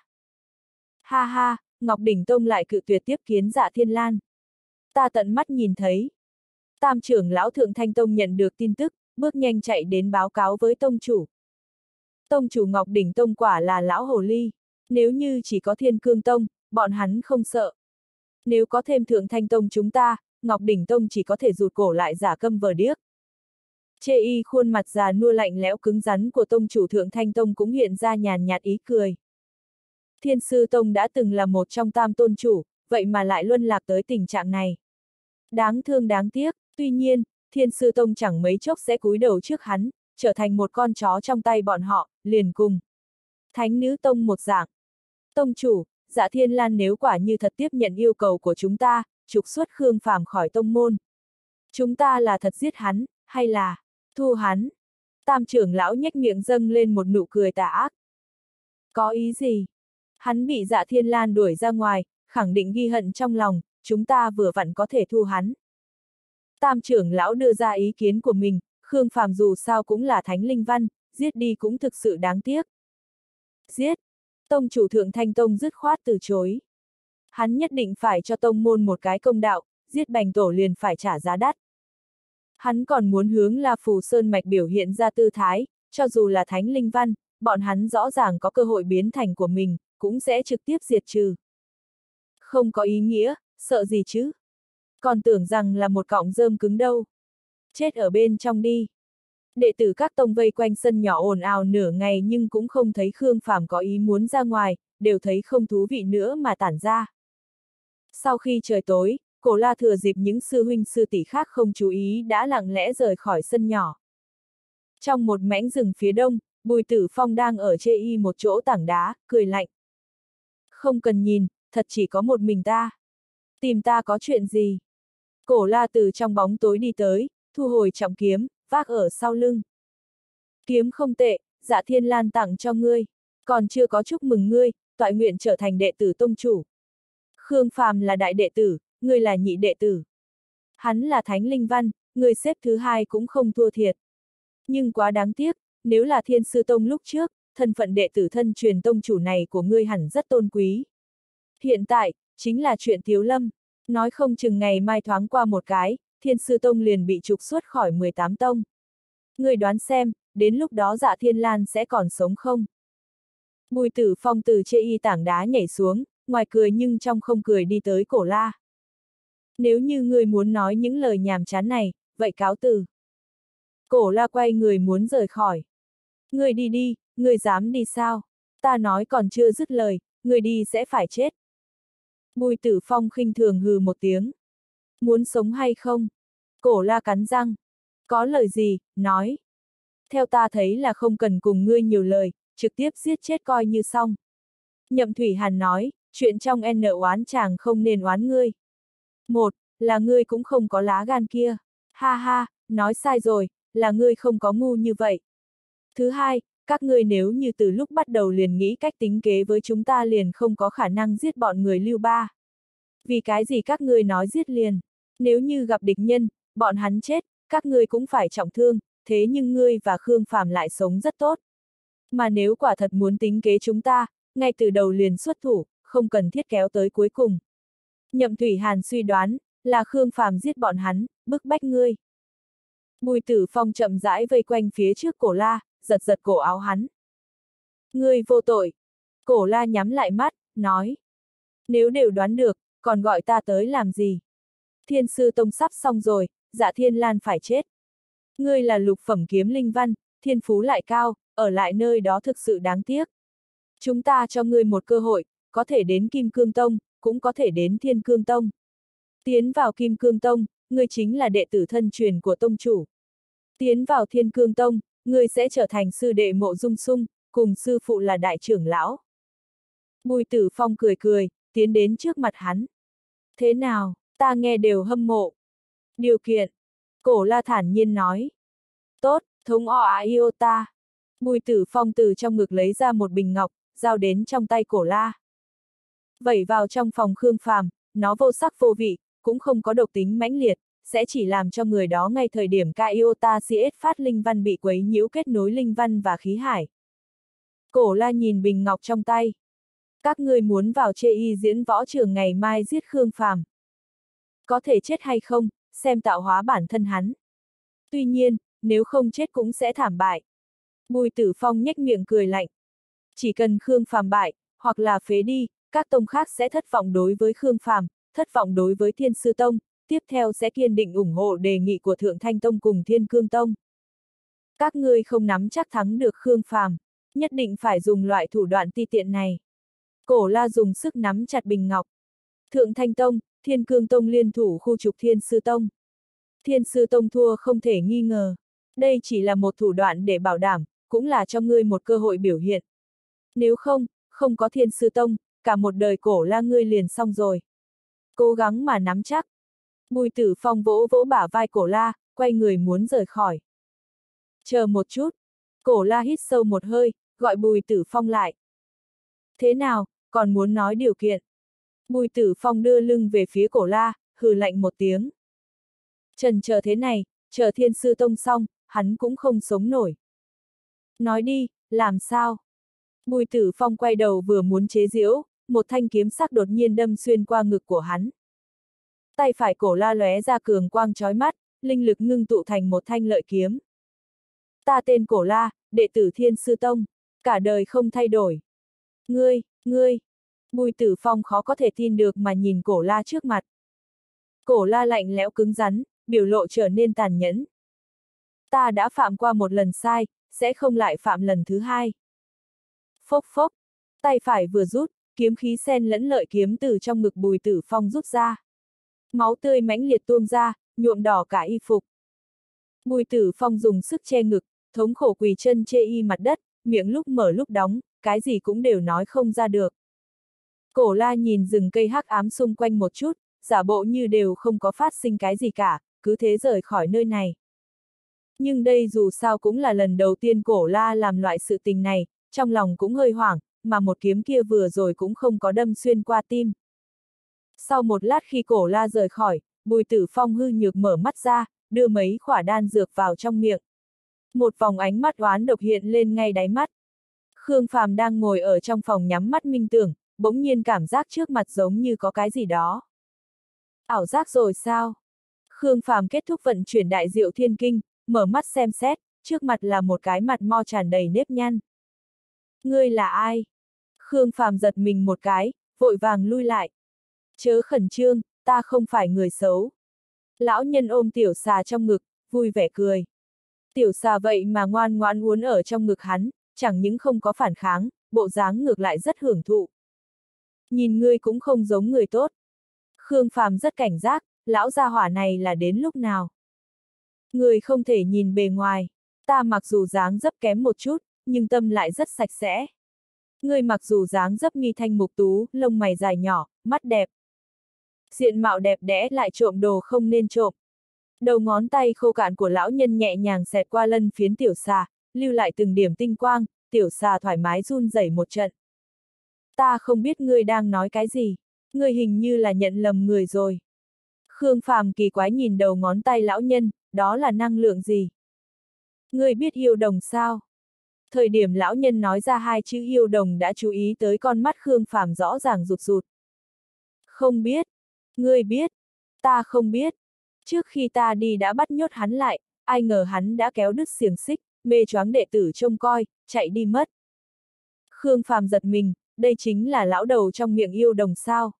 Ha ha, Ngọc Đỉnh Tông lại cự tuyệt tiếp kiến Dạ Thiên Lan. Ta tận mắt nhìn thấy. Tam trưởng lão Thượng Thanh Tông nhận được tin tức, bước nhanh chạy đến báo cáo với tông chủ. Tông chủ Ngọc Đỉnh Tông quả là lão hồ ly. Nếu như chỉ có Thiên Cương Tông, bọn hắn không sợ. Nếu có thêm Thượng Thanh Tông chúng ta, Ngọc Đỉnh Tông chỉ có thể rụt cổ lại giả câm vờ điếc. Chê y khuôn mặt già nua lạnh lẽo cứng rắn của tông chủ Thượng Thanh Tông cũng hiện ra nhàn nhạt ý cười. Thiên Sư Tông đã từng là một trong tam tôn chủ, vậy mà lại luân lạc tới tình trạng này. Đáng thương đáng tiếc, tuy nhiên, Thiên Sư Tông chẳng mấy chốc sẽ cúi đầu trước hắn, trở thành một con chó trong tay bọn họ, liền cùng Thánh Nữ Tông một dạng. Tông chủ, Dạ Thiên Lan nếu quả như thật tiếp nhận yêu cầu của chúng ta, trục xuất Khương Phàm khỏi tông môn. Chúng ta là thật giết hắn, hay là thu hắn? Tam trưởng lão nhếch miệng dâng lên một nụ cười tà ác. Có ý gì? Hắn bị Dạ Thiên Lan đuổi ra ngoài, khẳng định ghi hận trong lòng, chúng ta vừa vặn có thể thu hắn. Tam trưởng lão đưa ra ý kiến của mình, Khương Phàm dù sao cũng là thánh linh văn, giết đi cũng thực sự đáng tiếc. Giết! Tông chủ Thượng Thanh Tông dứt khoát từ chối. Hắn nhất định phải cho tông môn một cái công đạo, giết Bành Tổ liền phải trả giá đắt. Hắn còn muốn hướng La Phù Sơn Mạch biểu hiện ra tư thái, cho dù là thánh linh văn, bọn hắn rõ ràng có cơ hội biến thành của mình, cũng sẽ trực tiếp diệt trừ. Không có ý nghĩa, sợ gì chứ? Còn tưởng rằng là một cọng rơm cứng đâu. Chết ở bên trong đi. Đệ tử các tông vây quanh sân nhỏ ồn ào nửa ngày nhưng cũng không thấy Khương Phàm có ý muốn ra ngoài, đều thấy không thú vị nữa mà tản ra. Sau khi trời tối, Cổ La thừa dịp những sư huynh sư tỷ khác không chú ý đã lặng lẽ rời khỏi sân nhỏ. Trong một mảnh rừng phía đông, Bùi Tử Phong đang ở chê y một chỗ tảng đá, cười lạnh. Không cần nhìn, thật chỉ có một mình ta. Tìm ta có chuyện gì? Cổ La từ trong bóng tối đi tới, thu hồi trọng kiếm, vác ở sau lưng. Kiếm không tệ, Dạ Thiên Lan tặng cho ngươi. Còn chưa có chúc mừng ngươi, toại nguyện trở thành đệ tử tông chủ. Khương Phàm là đại đệ tử, ngươi là nhị đệ tử. Hắn là thánh linh văn, ngươi xếp thứ hai cũng không thua thiệt. Nhưng quá đáng tiếc, nếu là Thiên Sư Tông lúc trước, thân phận đệ tử thân truyền tông chủ này của ngươi hẳn rất tôn quý. Hiện tại, chính là chuyện thiếu lâm. Nói không chừng ngày mai thoáng qua một cái, Thiên Sư Tông liền bị trục xuất khỏi 18 tông. Ngươi đoán xem, đến lúc đó Dạ Thiên Lan sẽ còn sống không? Bùi Tử Phong từ chê y tảng đá nhảy xuống, ngoài cười nhưng trong không cười đi tới Cổ La. Nếu như ngươi muốn nói những lời nhàm chán này, vậy cáo từ. Cổ La quay người muốn rời khỏi. Ngươi đi đi, ngươi dám đi sao? Ta nói còn chưa dứt lời, ngươi đi sẽ phải chết. Bùi Tử Phong khinh thường hừ một tiếng. Muốn sống hay không? Cổ La cắn răng. Có lời gì, nói. Theo ta thấy là không cần cùng ngươi nhiều lời, trực tiếp giết chết coi như xong. Nhậm Thủy Hàn nói, chuyện trong N oán chàng không nên oán ngươi. Một, là ngươi cũng không có lá gan kia. Ha ha, nói sai rồi, là ngươi không có ngu như vậy. Thứ hai, các ngươi nếu như từ lúc bắt đầu liền nghĩ cách tính kế với chúng ta liền không có khả năng giết bọn người Lưu Ba. Vì cái gì các ngươi nói giết liền? Nếu như gặp địch nhân, bọn hắn chết, các ngươi cũng phải trọng thương, thế nhưng ngươi và Khương Phàm lại sống rất tốt. Mà nếu quả thật muốn tính kế chúng ta, ngay từ đầu liền xuất thủ, không cần thiết kéo tới cuối cùng. Nhậm Thủy Hàn suy đoán, là Khương Phàm giết bọn hắn, bức bách ngươi. Bùi Tử Phong chậm rãi vây quanh phía trước Cổ La, giật giật cổ áo hắn. Ngươi vô tội. Cổ La nhắm lại mắt, nói. Nếu đều đoán được, còn gọi ta tới làm gì? Thiên Sư Tông sắp xong rồi, Dạ Thiên Lan phải chết. Ngươi là lục phẩm kiếm linh văn, thiên phú lại cao, ở lại nơi đó thực sự đáng tiếc. Chúng ta cho ngươi một cơ hội, có thể đến Kim Cương Tông, cũng có thể đến Thiên Cương Tông. Tiến vào Kim Cương Tông, ngươi chính là đệ tử thân truyền của tông chủ. Tiến vào Thiên Cương Tông, ngươi sẽ trở thành sư đệ Mộ Dung Sung, cùng sư phụ là đại trưởng lão. Bùi Tử Phong cười cười, tiến đến trước mặt hắn. Thế nào, ta nghe đều hâm mộ. Điều kiện. Cổ La thản nhiên nói. Tốt, thống o á yêu ta. Bùi Tử Phong từ trong ngực lấy ra một bình ngọc, giao đến trong tay Cổ La. Vẩy vào trong phòng Khương Phàm, nó vô sắc vô vị, cũng không có độc tính mãnh liệt, sẽ chỉ làm cho người đó ngay thời điểm Iota CS phát linh văn bị quấy nhiễu kết nối linh văn và khí hải. Cổ La nhìn bình ngọc trong tay. Các ngươi muốn vào chê y diễn võ trường ngày mai giết Khương Phàm. Có thể chết hay không, xem tạo hóa bản thân hắn. Tuy nhiên, nếu không chết cũng sẽ thảm bại. Bùi Tử Phong nhếch miệng cười lạnh. Chỉ cần Khương Phàm bại, hoặc là phế đi, các tông khác sẽ thất vọng đối với Khương Phàm, thất vọng đối với Thiên Sư Tông, tiếp theo sẽ kiên định ủng hộ đề nghị của Thượng Thanh Tông cùng Thiên Cương Tông. Các ngươi không nắm chắc thắng được Khương Phàm, nhất định phải dùng loại thủ đoạn ti tiện này. Cổ La dùng sức nắm chặt bình ngọc. Thượng Thanh Tông, Thiên Cương Tông liên thủ khu trục Thiên Sư Tông. Thiên Sư Tông thua không thể nghi ngờ. Đây chỉ là một thủ đoạn để bảo đảm, cũng là cho ngươi một cơ hội biểu hiện. Nếu không, không có Thiên Sư Tông, cả một đời Cổ La ngươi liền xong rồi. Cố gắng mà nắm chắc. Bùi Tử Phong vỗ vỗ bả vai Cổ La, quay người muốn rời khỏi. Chờ một chút. Cổ La hít sâu một hơi, gọi Bùi Tử Phong lại. Thế nào, còn muốn nói điều kiện? Bùi Tử Phong đưa lưng về phía Cổ La, hừ lạnh một tiếng. Trần chờ thế này, chờ Thiên Sư Tông xong, hắn cũng không sống nổi. Nói đi, làm sao? Bùi Tử Phong quay đầu vừa muốn chế giễu, một thanh kiếm sắc đột nhiên đâm xuyên qua ngực của hắn. Tay phải Cổ La lóe ra cường quang chói mắt, linh lực ngưng tụ thành một thanh lợi kiếm. Ta tên Cổ La, đệ tử Thiên Sư Tông, cả đời không thay đổi. Ngươi, Bùi Tử Phong khó có thể tin được mà nhìn Cổ La trước mặt. Cổ La lạnh lẽo cứng rắn, biểu lộ trở nên tàn nhẫn. Ta đã phạm qua một lần sai, sẽ không lại phạm lần thứ hai. Phốc phốc, tay phải vừa rút, kiếm khí xen lẫn lợi kiếm từ trong ngực Bùi Tử Phong rút ra. Máu tươi mãnh liệt tuôn ra, nhuộm đỏ cả y phục. Bùi Tử Phong dùng sức che ngực, thống khổ quỳ chân chê y mặt đất, miệng lúc mở lúc đóng, cái gì cũng đều nói không ra được. Cổ La nhìn rừng cây hắc ám xung quanh một chút, giả bộ như đều không có phát sinh cái gì cả, cứ thế rời khỏi nơi này. Nhưng đây dù sao cũng là lần đầu tiên Cổ La làm loại sự tình này, trong lòng cũng hơi hoảng, mà một kiếm kia vừa rồi cũng không có đâm xuyên qua tim. Sau một lát khi Cổ La rời khỏi, Bùi Tử Phong hư nhược mở mắt ra, đưa mấy khỏa đan dược vào trong miệng. Một vòng ánh mắt oán độc hiện lên ngay đáy mắt. Khương Phàm đang ngồi ở trong phòng nhắm mắt minh tưởng, bỗng nhiên cảm giác trước mặt giống như có cái gì đó. Ảo giác rồi sao? Khương Phàm kết thúc vận chuyển đại diệu thiên kinh, mở mắt xem xét, trước mặt là một cái mặt mo tràn đầy nếp nhăn. Ngươi là ai? Khương Phàm giật mình một cái, vội vàng lui lại. Chớ khẩn trương, ta không phải người xấu. Lão nhân ôm tiểu xà trong ngực, vui vẻ cười. Tiểu xà vậy mà ngoan ngoãn uốn ở trong ngực hắn, chẳng những không có phản kháng, bộ dáng ngược lại rất hưởng thụ. Nhìn ngươi cũng không giống người tốt. Khương Phàm rất cảnh giác, lão gia hỏa này là đến lúc nào? Người không thể nhìn bề ngoài, ta mặc dù dáng dấp kém một chút, nhưng tâm lại rất sạch sẽ. Ngươi mặc dù dáng dấp mi thanh mục tú, lông mày dài nhỏ, mắt đẹp. Diện mạo đẹp đẽ lại trộm đồ không nên trộm. Đầu ngón tay khô cạn của lão nhân nhẹ nhàng xẹt qua lân phiến tiểu xà, lưu lại từng điểm tinh quang, tiểu xà thoải mái run rẩy một trận. Ta không biết ngươi đang nói cái gì, ngươi hình như là nhận lầm người rồi. Khương Phàm kỳ quái nhìn đầu ngón tay lão nhân, đó là năng lượng gì? Ngươi biết yêu đồng sao? Thời điểm lão nhân nói ra hai chữ yêu đồng đã chú ý tới con mắt Khương Phàm rõ ràng rụt rụt. Không biết. Ngươi biết. Ta không biết. Trước khi ta đi đã bắt nhốt hắn lại, ai ngờ hắn đã kéo đứt xiềng xích, mê choáng đệ tử trông coi, chạy đi mất. Khương Phàm giật mình, đây chính là lão đầu trong miệng yêu đồng sao.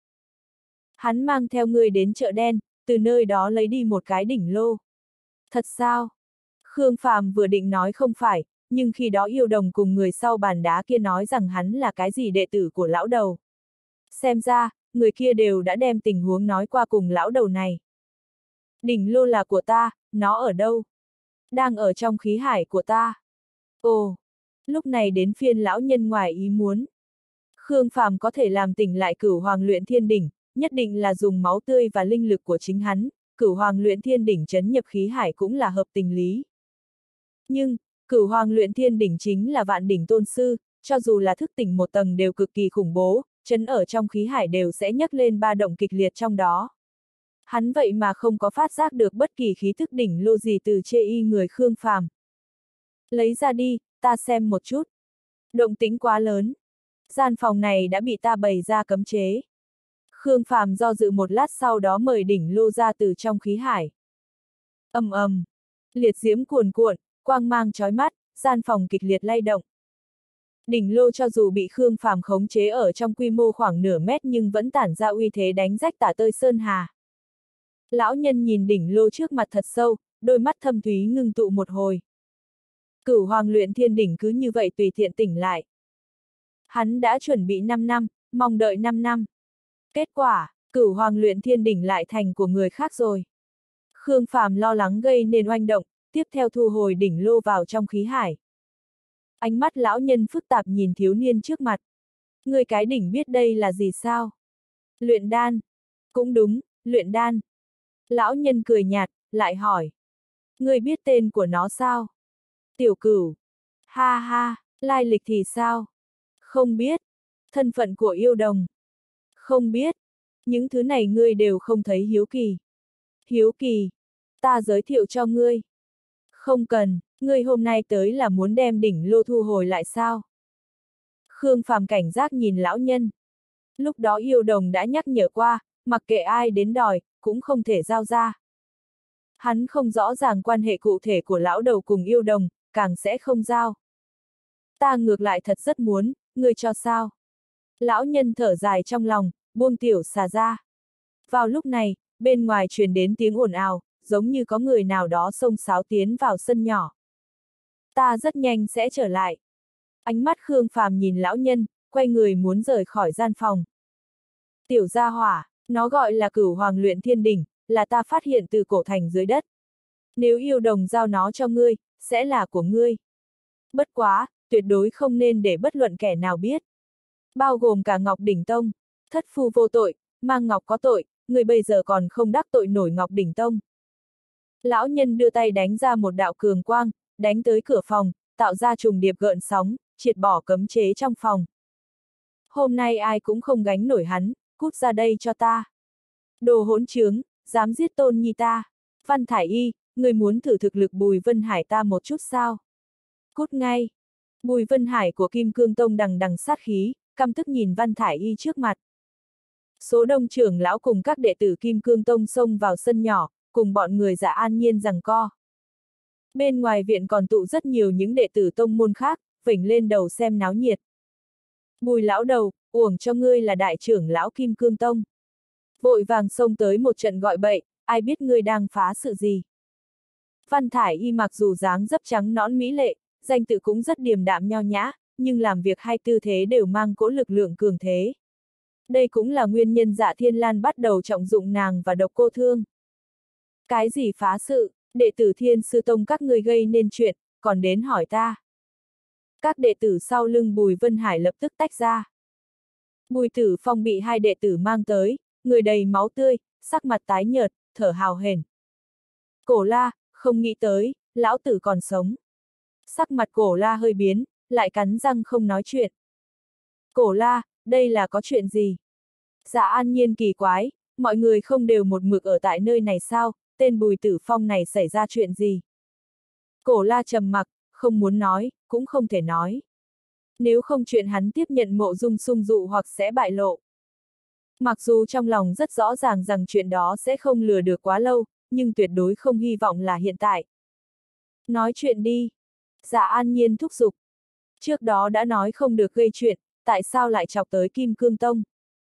Hắn mang theo ngươi đến chợ đen, từ nơi đó lấy đi một cái đỉnh lô. Thật sao? Khương Phàm vừa định nói không phải, nhưng khi đó yêu đồng cùng người sau bàn đá kia nói rằng hắn là cái gì đệ tử của lão đầu. Xem ra, người kia đều đã đem tình huống nói qua cùng lão đầu này. Đỉnh lô là của ta, nó ở đâu? Đang ở trong khí hải của ta. Ồ, lúc này đến phiên lão nhân ngoài ý muốn. Khương Phàm có thể làm tỉnh lại Cửu Hoàng Luyện Thiên Đỉnh, nhất định là dùng máu tươi và linh lực của chính hắn, Cửu Hoàng Luyện Thiên Đỉnh trấn nhập khí hải cũng là hợp tình lý. Nhưng, Cửu Hoàng Luyện Thiên Đỉnh chính là vạn đỉnh tôn sư, cho dù là thức tỉnh một tầng đều cực kỳ khủng bố, chấn ở trong khí hải đều sẽ nhấc lên ba động kịch liệt trong đó. Hắn vậy mà không có phát giác được bất kỳ khí thức đỉnh lô gì từ chê y người Khương Phàm. Lấy ra đi, ta xem một chút. Động tĩnh quá lớn. Gian phòng này đã bị ta bày ra cấm chế. Khương Phàm do dự một lát sau đó mời đỉnh lô ra từ trong khí hải. Ầm ầm, liệt diễm cuồn cuộn, quang mang chói mắt, gian phòng kịch liệt lay động. Đỉnh lô cho dù bị Khương Phàm khống chế ở trong quy mô khoảng nửa mét nhưng vẫn tản ra uy thế đánh rách tả tơi sơn hà. Lão nhân nhìn đỉnh lô trước mặt thật sâu, đôi mắt thâm thúy ngưng tụ một hồi. Cửu Hoàng luyện thiên đỉnh cứ như vậy tùy tiện tỉnh lại. Hắn đã chuẩn bị 5 năm, mong đợi 5 năm. Kết quả, Cửu Hoàng luyện thiên đỉnh lại thành của người khác rồi. Khương Phàm lo lắng gây nên oanh động, tiếp theo thu hồi đỉnh lô vào trong khí hải. Ánh mắt lão nhân phức tạp nhìn thiếu niên trước mặt. Người cái đỉnh biết đây là gì sao? Luyện đan. Cũng đúng, luyện đan. Lão nhân cười nhạt, lại hỏi. Người biết tên của nó sao? Tiểu Cửu. Ha ha, lai lịch thì sao? Không biết. Thân phận của yêu đồng. Không biết. Những thứ này ngươi đều không thấy hiếu kỳ. Hiếu kỳ. Ta giới thiệu cho ngươi. Không cần, ngươi hôm nay tới là muốn đem đỉnh lô thu hồi lại sao? Khương Phàm cảnh giác nhìn lão nhân. Lúc đó yêu đồng đã nhắc nhở qua, mặc kệ ai đến đòi, cũng không thể giao ra. Hắn không rõ ràng quan hệ cụ thể của lão đầu cùng yêu đồng, càng sẽ không giao. Ta ngược lại thật rất muốn, ngươi cho sao? Lão nhân thở dài trong lòng, buông tiểu xà ra. Vào lúc này, bên ngoài truyền đến tiếng ồn ào, giống như có người nào đó xông xáo tiến vào sân nhỏ. Ta rất nhanh sẽ trở lại. Ánh mắt Khương Phàm nhìn lão nhân, quay người muốn rời khỏi gian phòng. Tiểu gia hỏa, nó gọi là Cửu Hoàng luyện thiên đỉnh, là ta phát hiện từ cổ thành dưới đất. Nếu yêu đồng giao nó cho ngươi, sẽ là của ngươi. Bất quá, tuyệt đối không nên để bất luận kẻ nào biết. Bao gồm cả Ngọc Đỉnh Tông. Thất phu vô tội, mang Ngọc có tội, người bây giờ còn không đắc tội nổi Ngọc Đỉnh Tông. Lão nhân đưa tay đánh ra một đạo cường quang, đánh tới cửa phòng, tạo ra trùng điệp gợn sóng, triệt bỏ cấm chế trong phòng. Hôm nay ai cũng không gánh nổi hắn, cút ra đây cho ta. Đồ hỗn trướng, dám giết tôn nhi ta. Văn Thải Y, người muốn thử thực lực Bùi Vân Hải ta một chút sao? Cút ngay. Bùi Vân Hải của Kim Cương Tông đằng đằng sát khí, căm tức nhìn Văn Thải Y trước mặt. Số đông trưởng lão cùng các đệ tử Kim Cương Tông xông vào sân nhỏ, cùng bọn người Dạ An Nhiên giằng co. Bên ngoài viện còn tụ rất nhiều những đệ tử tông môn khác, vểnh lên đầu xem náo nhiệt. Bùi lão đầu, uổng cho ngươi là đại trưởng lão Kim Cương Tông. Vội vàng xông tới một trận gọi bậy, ai biết ngươi đang phá sự gì. Văn Thải Y mặc dù dáng dấp trắng nõn mỹ lệ, danh tự cũng rất điềm đạm nho nhã, nhưng làm việc hay tư thế đều mang cỗ lực lượng cường thế. Đây cũng là nguyên nhân Dạ Thiên Lan bắt đầu trọng dụng nàng và Độc Cô Thương. Cái gì phá sự, đệ tử Thiên Sư Tông các ngươi gây nên chuyện, còn đến hỏi ta. Các đệ tử sau lưng Bùi Vân Hải lập tức tách ra. Bùi Tử Phong bị hai đệ tử mang tới, người đầy máu tươi, sắc mặt tái nhợt, thở hào hển. Cổ La, không nghĩ tới, lão tử còn sống. Sắc mặt Cổ La hơi biến, lại cắn răng không nói chuyện. Cổ La, đây là có chuyện gì? Dạ An Nhiên kỳ quái, mọi người không đều một mực ở tại nơi này sao, tên Bùi Tử Phong này xảy ra chuyện gì? Cổ La trầm mặc, không muốn nói, cũng không thể nói. Nếu không chuyện hắn tiếp nhận Mộ Dung Sung dụ hoặc sẽ bại lộ. Mặc dù trong lòng rất rõ ràng rằng chuyện đó sẽ không lừa được quá lâu, nhưng tuyệt đối không hy vọng là hiện tại. Nói chuyện đi. Dạ An Nhiên thúc giục. Trước đó đã nói không được gây chuyện, tại sao lại chọc tới Kim Cương Tông?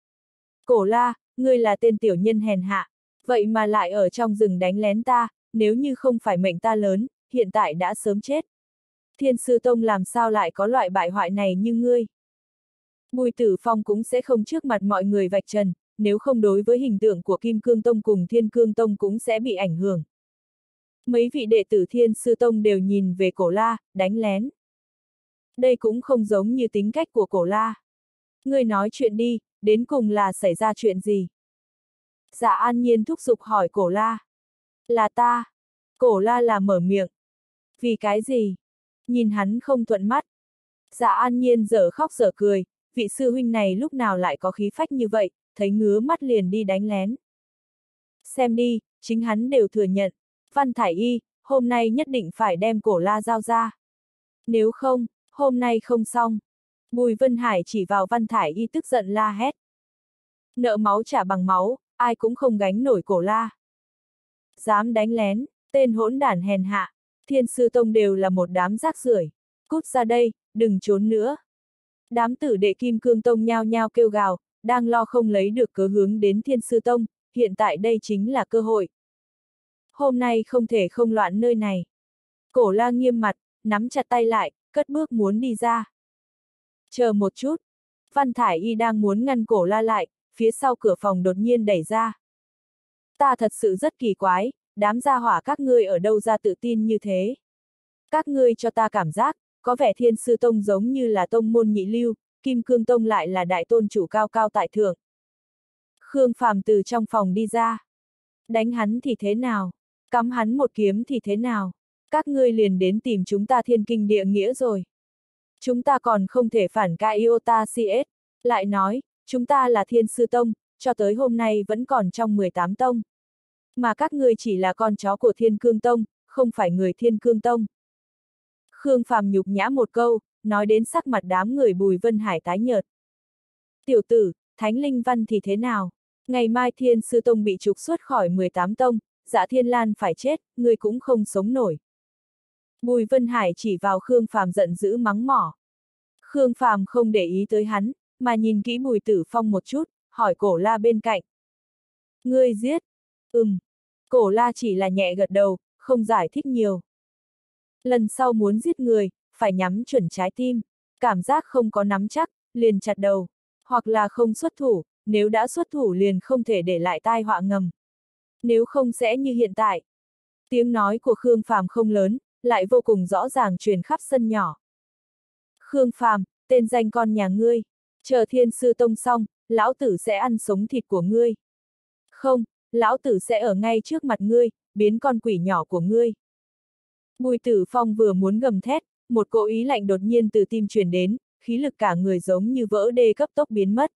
Cổ La, ngươi là tên tiểu nhân hèn hạ, vậy mà lại ở trong rừng đánh lén ta, nếu như không phải mệnh ta lớn, hiện tại đã sớm chết. Thiên Sư Tông làm sao lại có loại bại hoại này như ngươi? Bùi Tử Phong cũng sẽ không trước mặt mọi người vạch trần, nếu không đối với hình tượng của Kim Cương Tông cùng Thiên Cương Tông cũng sẽ bị ảnh hưởng. Mấy vị đệ tử Thiên Sư Tông đều nhìn về Cổ La, đánh lén. Đây cũng không giống như tính cách của Cổ La. Ngươi nói chuyện đi, đến cùng là xảy ra chuyện gì? Dạ An Nhiên thúc giục hỏi Cổ La. Là ta. Cổ La là mở miệng. Vì cái gì? Nhìn hắn không thuận mắt. Dạ An Nhiên dở khóc dở cười, vị sư huynh này lúc nào lại có khí phách như vậy, thấy ngứa mắt liền đi đánh lén. Xem đi, chính hắn đều thừa nhận, Văn Thải Y, hôm nay nhất định phải đem Cổ La giao ra. Nếu không, hôm nay không xong. Bùi Vân Hải chỉ vào Văn Thải Y tức giận la hét. Nợ máu trả bằng máu, ai cũng không gánh nổi Cổ La. Dám đánh lén, tên hỗn đản hèn hạ, Thiên Sư Tông đều là một đám rác rưởi. Cút ra đây, đừng trốn nữa. Đám tử đệ Kim Cương Tông nhao nhao kêu gào, đang lo không lấy được cớ hướng đến Thiên Sư Tông, hiện tại đây chính là cơ hội. Hôm nay không thể không loạn nơi này. Cổ La nghiêm mặt, nắm chặt tay lại, cất bước muốn đi ra. Chờ một chút. Văn Thải Y đang muốn ngăn Cổ La lại, phía sau cửa phòng đột nhiên đẩy ra. Ta thật sự rất kỳ quái, đám gia hỏa các ngươi ở đâu ra tự tin như thế. Các ngươi cho ta cảm giác, có vẻ Thiên Sư Tông giống như là tông môn nhị lưu, Kim Cương Tông lại là đại tôn chủ cao cao tại thượng. Khương Phàm từ trong phòng đi ra. Đánh hắn thì thế nào? Cắm hắn một kiếm thì thế nào? Các ngươi liền đến tìm chúng ta thiên kinh địa nghĩa rồi. Chúng ta còn không thể phản ca iota CS, lại nói, chúng ta là Thiên Sư Tông, cho tới hôm nay vẫn còn trong 18 tông. Mà các ngươi chỉ là con chó của Thiên Cương Tông, không phải người Thiên Cương Tông. Khương Phàm nhục nhã một câu, nói đến sắc mặt đám người Bùi Vân Hải tái nhợt. Tiểu tử, Thánh Linh Văn thì thế nào? Ngày mai Thiên Sư Tông bị trục xuất khỏi 18 tông, Dạ Thiên Lan phải chết, ngươi cũng không sống nổi. Bùi Vân Hải chỉ vào Khương Phàm giận dữ mắng mỏ. Khương Phàm không để ý tới hắn, mà nhìn kỹ Bùi Tử Phong một chút, hỏi Cổ La bên cạnh. Ngươi giết? Cổ La chỉ là nhẹ gật đầu, không giải thích nhiều. Lần sau muốn giết người, phải nhắm chuẩn trái tim, cảm giác không có nắm chắc, liền chặt đầu, hoặc là không xuất thủ, nếu đã xuất thủ liền không thể để lại tai họa ngầm. Nếu không sẽ như hiện tại. Tiếng nói của Khương Phàm không lớn, lại vô cùng rõ ràng truyền khắp sân nhỏ. Khương Phàm, tên danh con nhà ngươi, chờ Thiên Sư Tông xong, lão tử sẽ ăn sống thịt của ngươi. Không, lão tử sẽ ở ngay trước mặt ngươi, biến con quỷ nhỏ của ngươi. Bùi Tử Phong vừa muốn gầm thét, một cỗ ý lạnh đột nhiên từ tim truyền đến, khí lực cả người giống như vỡ đê cấp tốc biến mất.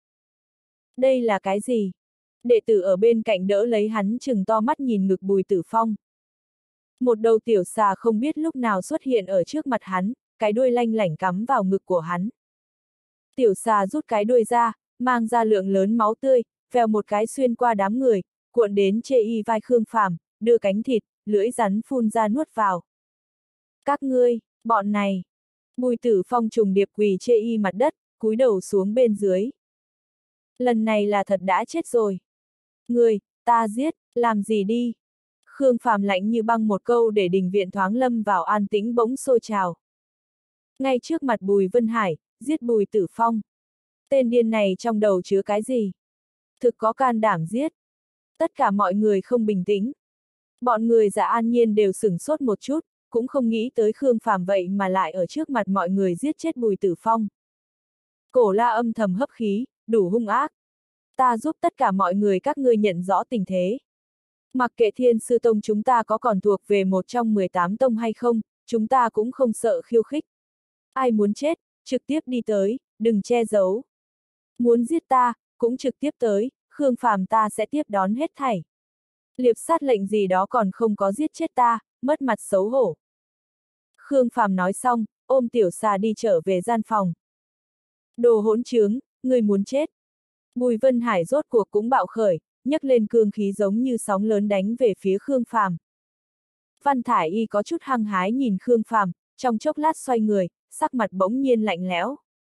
Đây là cái gì? Đệ tử ở bên cạnh đỡ lấy hắn trừng to mắt nhìn ngực Bùi Tử Phong. Một đầu tiểu xà không biết lúc nào xuất hiện ở trước mặt hắn, cái đuôi lanh lảnh cắm vào ngực của hắn. Tiểu xà rút cái đuôi ra, mang ra lượng lớn máu tươi, vèo một cái xuyên qua đám người, cuộn đến chê y vai Khương Phàm, đưa cánh thịt, lưỡi rắn phun ra nuốt vào. Các ngươi, bọn này. Bùi Tử Phong trùng điệp quỳ chê y mặt đất, cúi đầu xuống bên dưới. Lần này là thật đã chết rồi. Người, ta giết, làm gì đi? Khương Phàm lạnh như băng một câu để đình viện thoáng lâm vào an tĩnh bỗng sôi trào. Ngay trước mặt Bùi Vân Hải, giết Bùi Tử Phong. Tên điên này trong đầu chứa cái gì? Thực có can đảm giết. Tất cả mọi người không bình tĩnh. Bọn người Dạ An Nhiên đều sửng sốt một chút, cũng không nghĩ tới Khương Phàm vậy mà lại ở trước mặt mọi người giết chết Bùi Tử Phong. Cổ La âm thầm hấp khí, đủ hung ác. Ta giúp tất cả mọi người các ngươi nhận rõ tình thế. Mặc kệ Thiên Sư Tông chúng ta có còn thuộc về một trong 18 tông hay không, chúng ta cũng không sợ khiêu khích. Ai muốn chết, trực tiếp đi tới, đừng che giấu. Muốn giết ta, cũng trực tiếp tới, Khương Phàm ta sẽ tiếp đón hết thảy. Liệp sát lệnh gì đó còn không có giết chết ta, mất mặt xấu hổ. Khương Phàm nói xong, ôm tiểu xà đi trở về gian phòng. Đồ hỗn trướng, người muốn chết. Bùi Vân Hải rốt cuộc cũng bạo khởi, nhấc lên cương khí giống như sóng lớn đánh về phía Khương Phàm. Văn Thải Y có chút hăng hái nhìn Khương Phàm, trong chốc lát xoay người, sắc mặt bỗng nhiên lạnh lẽo.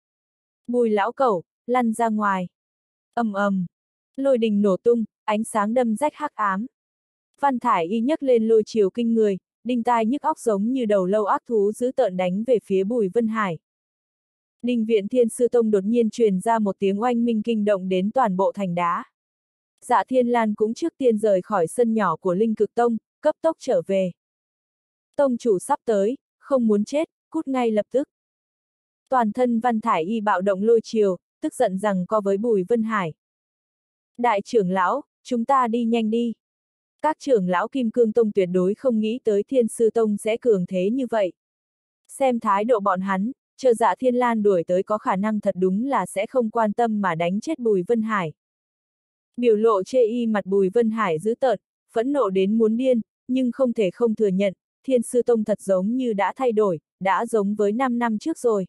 Bùi lão cẩu, lăn ra ngoài. Ầm ầm, lôi đình nổ tung, ánh sáng đâm rách hắc ám. Văn Thải Y nhấc lên lôi chiều kinh người, đinh tai nhức óc giống như đầu lâu ác thú dữ tợn đánh về phía Bùi Vân Hải. Đình viện Thiên Sư Tông đột nhiên truyền ra một tiếng oanh minh kinh động đến toàn bộ thành đá. Dạ Thiên Lan cũng trước tiên rời khỏi sân nhỏ của Linh Cực Tông, cấp tốc trở về. Tông chủ sắp tới, không muốn chết, cút ngay lập tức. Toàn thân Văn Thải Y bạo động lôi chiều, tức giận rằng co với Bùi Vân Hải. Đại trưởng lão, chúng ta đi nhanh đi. Các trưởng lão Kim Cương Tông tuyệt đối không nghĩ tới Thiên Sư Tông sẽ cường thế như vậy. Xem thái độ bọn hắn, chờ Dạ Thiên Lan đuổi tới có khả năng thật đúng là sẽ không quan tâm mà đánh chết Bùi Vân Hải. Biểu lộ chê y mặt Bùi Vân Hải dữ tợn, phẫn nộ đến muốn điên, nhưng không thể không thừa nhận, Thiên Sư Tông thật giống như đã thay đổi, đã giống với 5 năm trước rồi.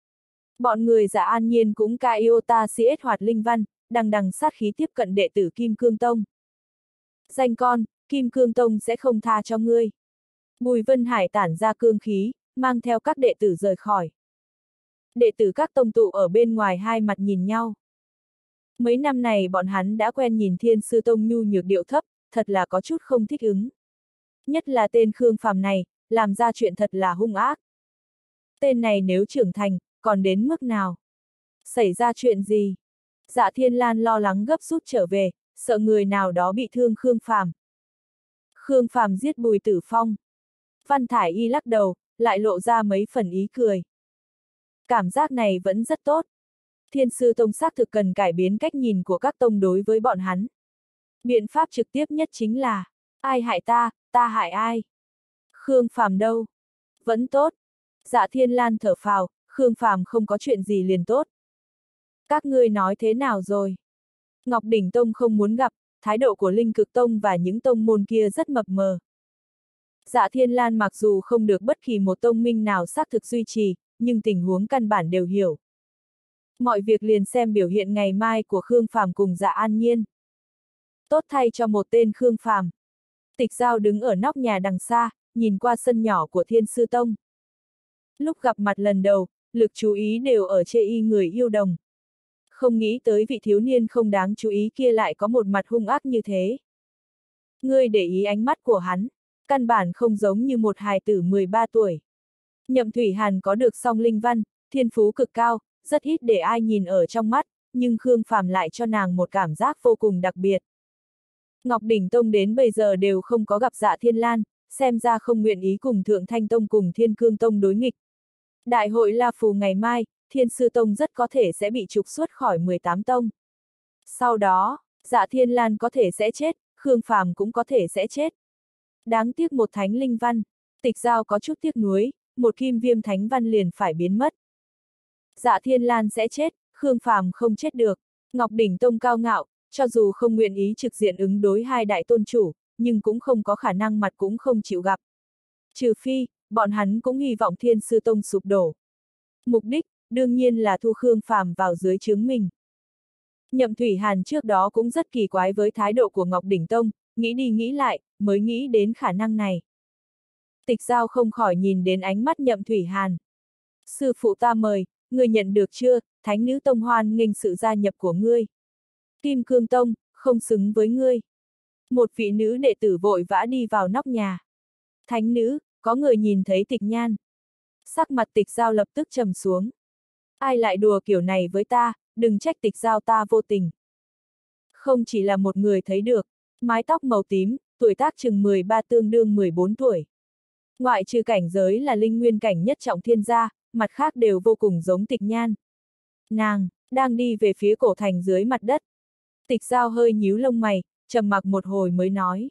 Bọn người Dạ An Nhiên cũng ca iota CS hoạt linh văn, đằng đằng sát khí tiếp cận đệ tử Kim Cương Tông. Danh con, Kim Cương Tông sẽ không tha cho ngươi. Bùi Vân Hải tản ra cương khí, mang theo các đệ tử rời khỏi. Đệ tử các tông tụ ở bên ngoài hai mặt nhìn nhau. Mấy năm này bọn hắn đã quen nhìn Thiên Sư Tông nhu nhược điệu thấp, thật là có chút không thích ứng. Nhất là tên Khương Phàm này, làm ra chuyện thật là hung ác. Tên này nếu trưởng thành, còn đến mức nào? Xảy ra chuyện gì? Dạ Thiên Lan lo lắng gấp rút trở về, sợ người nào đó bị thương Khương Phàm. Khương Phàm giết Bùi Tử Phong. Văn Thải Y lắc đầu, lại lộ ra mấy phần ý cười. Cảm giác này vẫn rất tốt. Thiên Sư Tông xác thực cần cải biến cách nhìn của các tông đối với bọn hắn. Biện pháp trực tiếp nhất chính là, ai hại ta, ta hại ai? Khương Phàm đâu? Vẫn tốt. Dạ Thiên Lan thở phào, Khương Phàm không có chuyện gì liền tốt. Các ngươi nói thế nào rồi? Ngọc Đỉnh Tông không muốn gặp, thái độ của Linh Cực Tông và những tông môn kia rất mập mờ. Dạ Thiên Lan mặc dù không được bất kỳ một tông minh nào xác thực duy trì, nhưng tình huống căn bản đều hiểu. Mọi việc liền xem biểu hiện ngày mai của Khương Phàm cùng Dạ An Nhiên. Tốt thay cho một tên Khương Phàm. Tịch Giao đứng ở nóc nhà đằng xa, nhìn qua sân nhỏ của Thiên Sư Tông. Lúc gặp mặt lần đầu, lực chú ý đều ở chê y người yêu đồng. Không nghĩ tới vị thiếu niên không đáng chú ý kia lại có một mặt hung ác như thế. Ngươi để ý ánh mắt của hắn, căn bản không giống như một hài tử 13 tuổi. Nhậm Thủy Hàn có được song linh văn, thiên phú cực cao, rất ít để ai nhìn ở trong mắt, nhưng Khương Phàm lại cho nàng một cảm giác vô cùng đặc biệt. Ngọc Đỉnh Tông đến bây giờ đều không có gặp Dạ Thiên Lan, xem ra không nguyện ý cùng Thượng Thanh Tông cùng Thiên Cương Tông đối nghịch. Đại hội La Phù ngày mai, Thiên Sư Tông rất có thể sẽ bị trục xuất khỏi 18 tông. Sau đó, Dạ Thiên Lan có thể sẽ chết, Khương Phàm cũng có thể sẽ chết. Đáng tiếc một thánh linh văn, Tịch Giao có chút tiếc nuối, một kim viêm thánh văn liền phải biến mất. Dạ Thiên Lan sẽ chết, Khương Phàm không chết được. Ngọc Đỉnh Tông cao ngạo, cho dù không nguyện ý trực diện ứng đối hai đại tôn chủ, nhưng cũng không có khả năng mặt cũng không chịu gặp. Trừ phi, bọn hắn cũng hy vọng Thiên Sư Tông sụp đổ. Mục đích, đương nhiên là thu Khương Phàm vào dưới trướng mình. Nhậm Thủy Hàn trước đó cũng rất kỳ quái với thái độ của Ngọc Đỉnh Tông, nghĩ đi nghĩ lại, mới nghĩ đến khả năng này. Tịch Giao không khỏi nhìn đến ánh mắt Nhậm Thủy Hàn. Sư phụ ta mời, ngươi nhận được chưa, Thánh Nữ Tông hoan nghênh sự gia nhập của ngươi. Kim Cương Tông, không xứng với ngươi. Một vị nữ đệ tử vội vã đi vào nóc nhà. Thánh nữ, có người nhìn thấy Tịch Nhan. Sắc mặt Tịch Giao lập tức trầm xuống. Ai lại đùa kiểu này với ta, đừng trách Tịch Giao ta vô tình. Không chỉ là một người thấy được, mái tóc màu tím, tuổi tác chừng 13 tương đương 14 tuổi. Ngoại trừ cảnh giới là linh nguyên cảnh nhất trọng thiên gia, mặt khác đều vô cùng giống Tịch Nhan. Nàng, đang đi về phía cổ thành dưới mặt đất. Tịch Giao hơi nhíu lông mày, trầm mặc một hồi mới nói.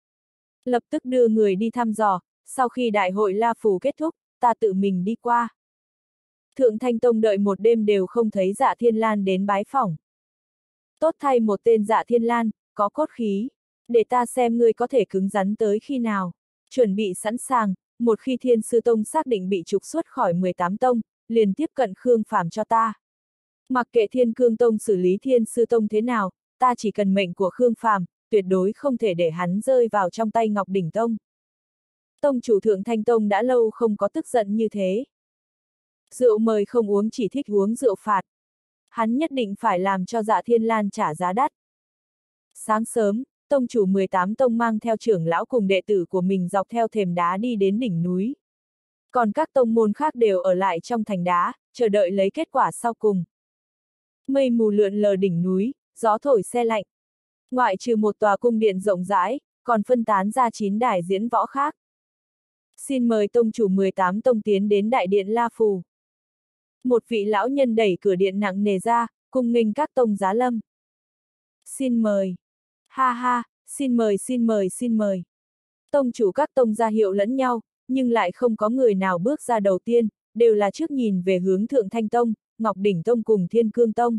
Lập tức đưa người đi thăm dò, sau khi đại hội La Phù kết thúc, ta tự mình đi qua. Thượng Thanh Tông đợi một đêm đều không thấy Dạ Thiên Lan đến bái phỏng. Tốt thay một tên Dạ Thiên Lan, có cốt khí. Để ta xem ngươi có thể cứng rắn tới khi nào. Chuẩn bị sẵn sàng, một khi Thiên Sư Tông xác định bị trục xuất khỏi 18 tông, liền tiếp cận Khương Phàm cho ta. Mặc kệ Thiên Cương Tông xử lý Thiên Sư Tông thế nào, ta chỉ cần mệnh của Khương Phàm, tuyệt đối không thể để hắn rơi vào trong tay Ngọc Đỉnh Tông. Tông chủ Thượng Thanh Tông đã lâu không có tức giận như thế. Rượu mời không uống chỉ thích uống rượu phạt. Hắn nhất định phải làm cho Dạ Thiên Lan trả giá đắt. Sáng sớm, tông chủ 18 tông mang theo trưởng lão cùng đệ tử của mình dọc theo thềm đá đi đến đỉnh núi. Còn các tông môn khác đều ở lại trong thành đá, chờ đợi lấy kết quả sau cùng. Mây mù lượn lờ đỉnh núi, gió thổi se lạnh. Ngoại trừ một tòa cung điện rộng rãi, còn phân tán ra 9 đài diễn võ khác. Xin mời tông chủ 18 tông tiến đến đại điện La Phù. Một vị lão nhân đẩy cửa điện nặng nề ra, cung nghênh các tông giá lâm. Xin mời. Ha ha, xin mời xin mời xin mời. Tông chủ các tông ra hiệu lẫn nhau, nhưng lại không có người nào bước ra đầu tiên, đều là trước nhìn về hướng Thượng Thanh Tông, Ngọc Đỉnh Tông cùng Thiên Cương Tông.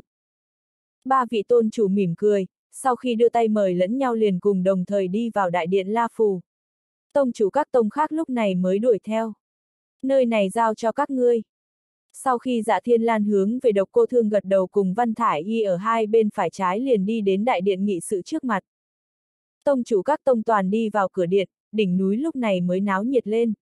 Ba vị tôn chủ mỉm cười, sau khi đưa tay mời lẫn nhau liền cùng đồng thời đi vào đại điện La Phù. Tông chủ các tông khác lúc này mới đuổi theo. Nơi này giao cho các ngươi. Sau khi Dạ Thiên Lan hướng về Độc Cô Thương gật đầu cùng Văn Thải Y ở hai bên phải trái liền đi đến đại điện nghị sự trước mặt. Tông chủ các tông toàn đi vào cửa điện, đỉnh núi lúc này mới náo nhiệt lên.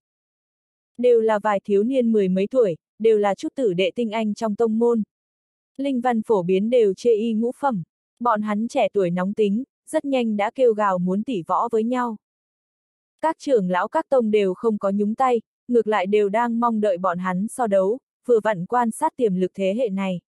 Đều là vài thiếu niên mười mấy tuổi, đều là chút tử đệ tinh anh trong tông môn. Linh văn phổ biến đều chê y ngũ phẩm, bọn hắn trẻ tuổi nóng tính, rất nhanh đã kêu gào muốn tỉ võ với nhau. Các trưởng lão các tông đều không có nhúng tay, ngược lại đều đang mong đợi bọn hắn so đấu, vừa vặn quan sát tiềm lực thế hệ này.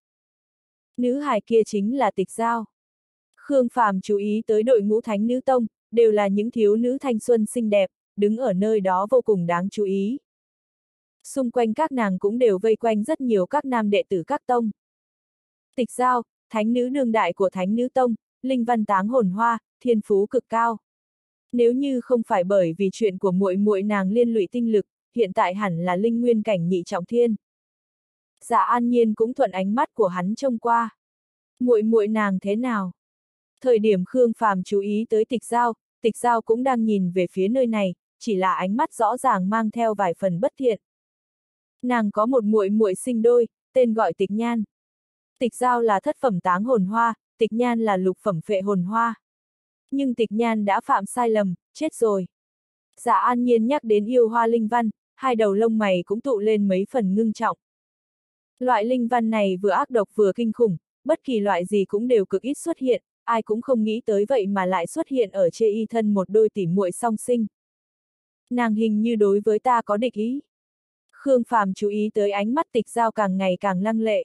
Nữ hài kia chính là Tịch Giao. Khương Phàm chú ý tới đội ngũ Thánh Nữ Tông, đều là những thiếu nữ thanh xuân xinh đẹp, đứng ở nơi đó vô cùng đáng chú ý. Xung quanh các nàng cũng đều vây quanh rất nhiều các nam đệ tử các tông. Tịch Giao, thánh nữ đương đại của Thánh Nữ Tông, linh văn táng hồn hoa, thiên phú cực cao. Nếu như không phải bởi vì chuyện của muội muội nàng liên lụy tinh lực, hiện tại hẳn là linh nguyên cảnh nhị trọng thiên. Dạ An Nhiên cũng thuận ánh mắt của hắn trông qua. Muội muội nàng thế nào? Thời điểm Khương Phàm chú ý tới Tịch Giao cũng đang nhìn về phía nơi này, chỉ là ánh mắt rõ ràng mang theo vài phần bất thiện. Nàng có một muội muội sinh đôi, tên gọi Tịch Nhan. Tịch Giao là thất phẩm táng hồn hoa, Tịch Nhan là lục phẩm phệ hồn hoa. Nhưng Tịch Nhan đã phạm sai lầm, chết rồi. Dạ An Nhiên nhắc đến yêu hoa linh văn, hai đầu lông mày cũng tụ lên mấy phần ngưng trọng. Loại linh văn này vừa ác độc vừa kinh khủng, bất kỳ loại gì cũng đều cực ít xuất hiện, ai cũng không nghĩ tới vậy mà lại xuất hiện ở chê y thân một đôi tỉ muội song sinh. Nàng hình như đối với ta có địch ý. Khương Phàm chú ý tới ánh mắt Tịch Giao càng ngày càng lăng lệ.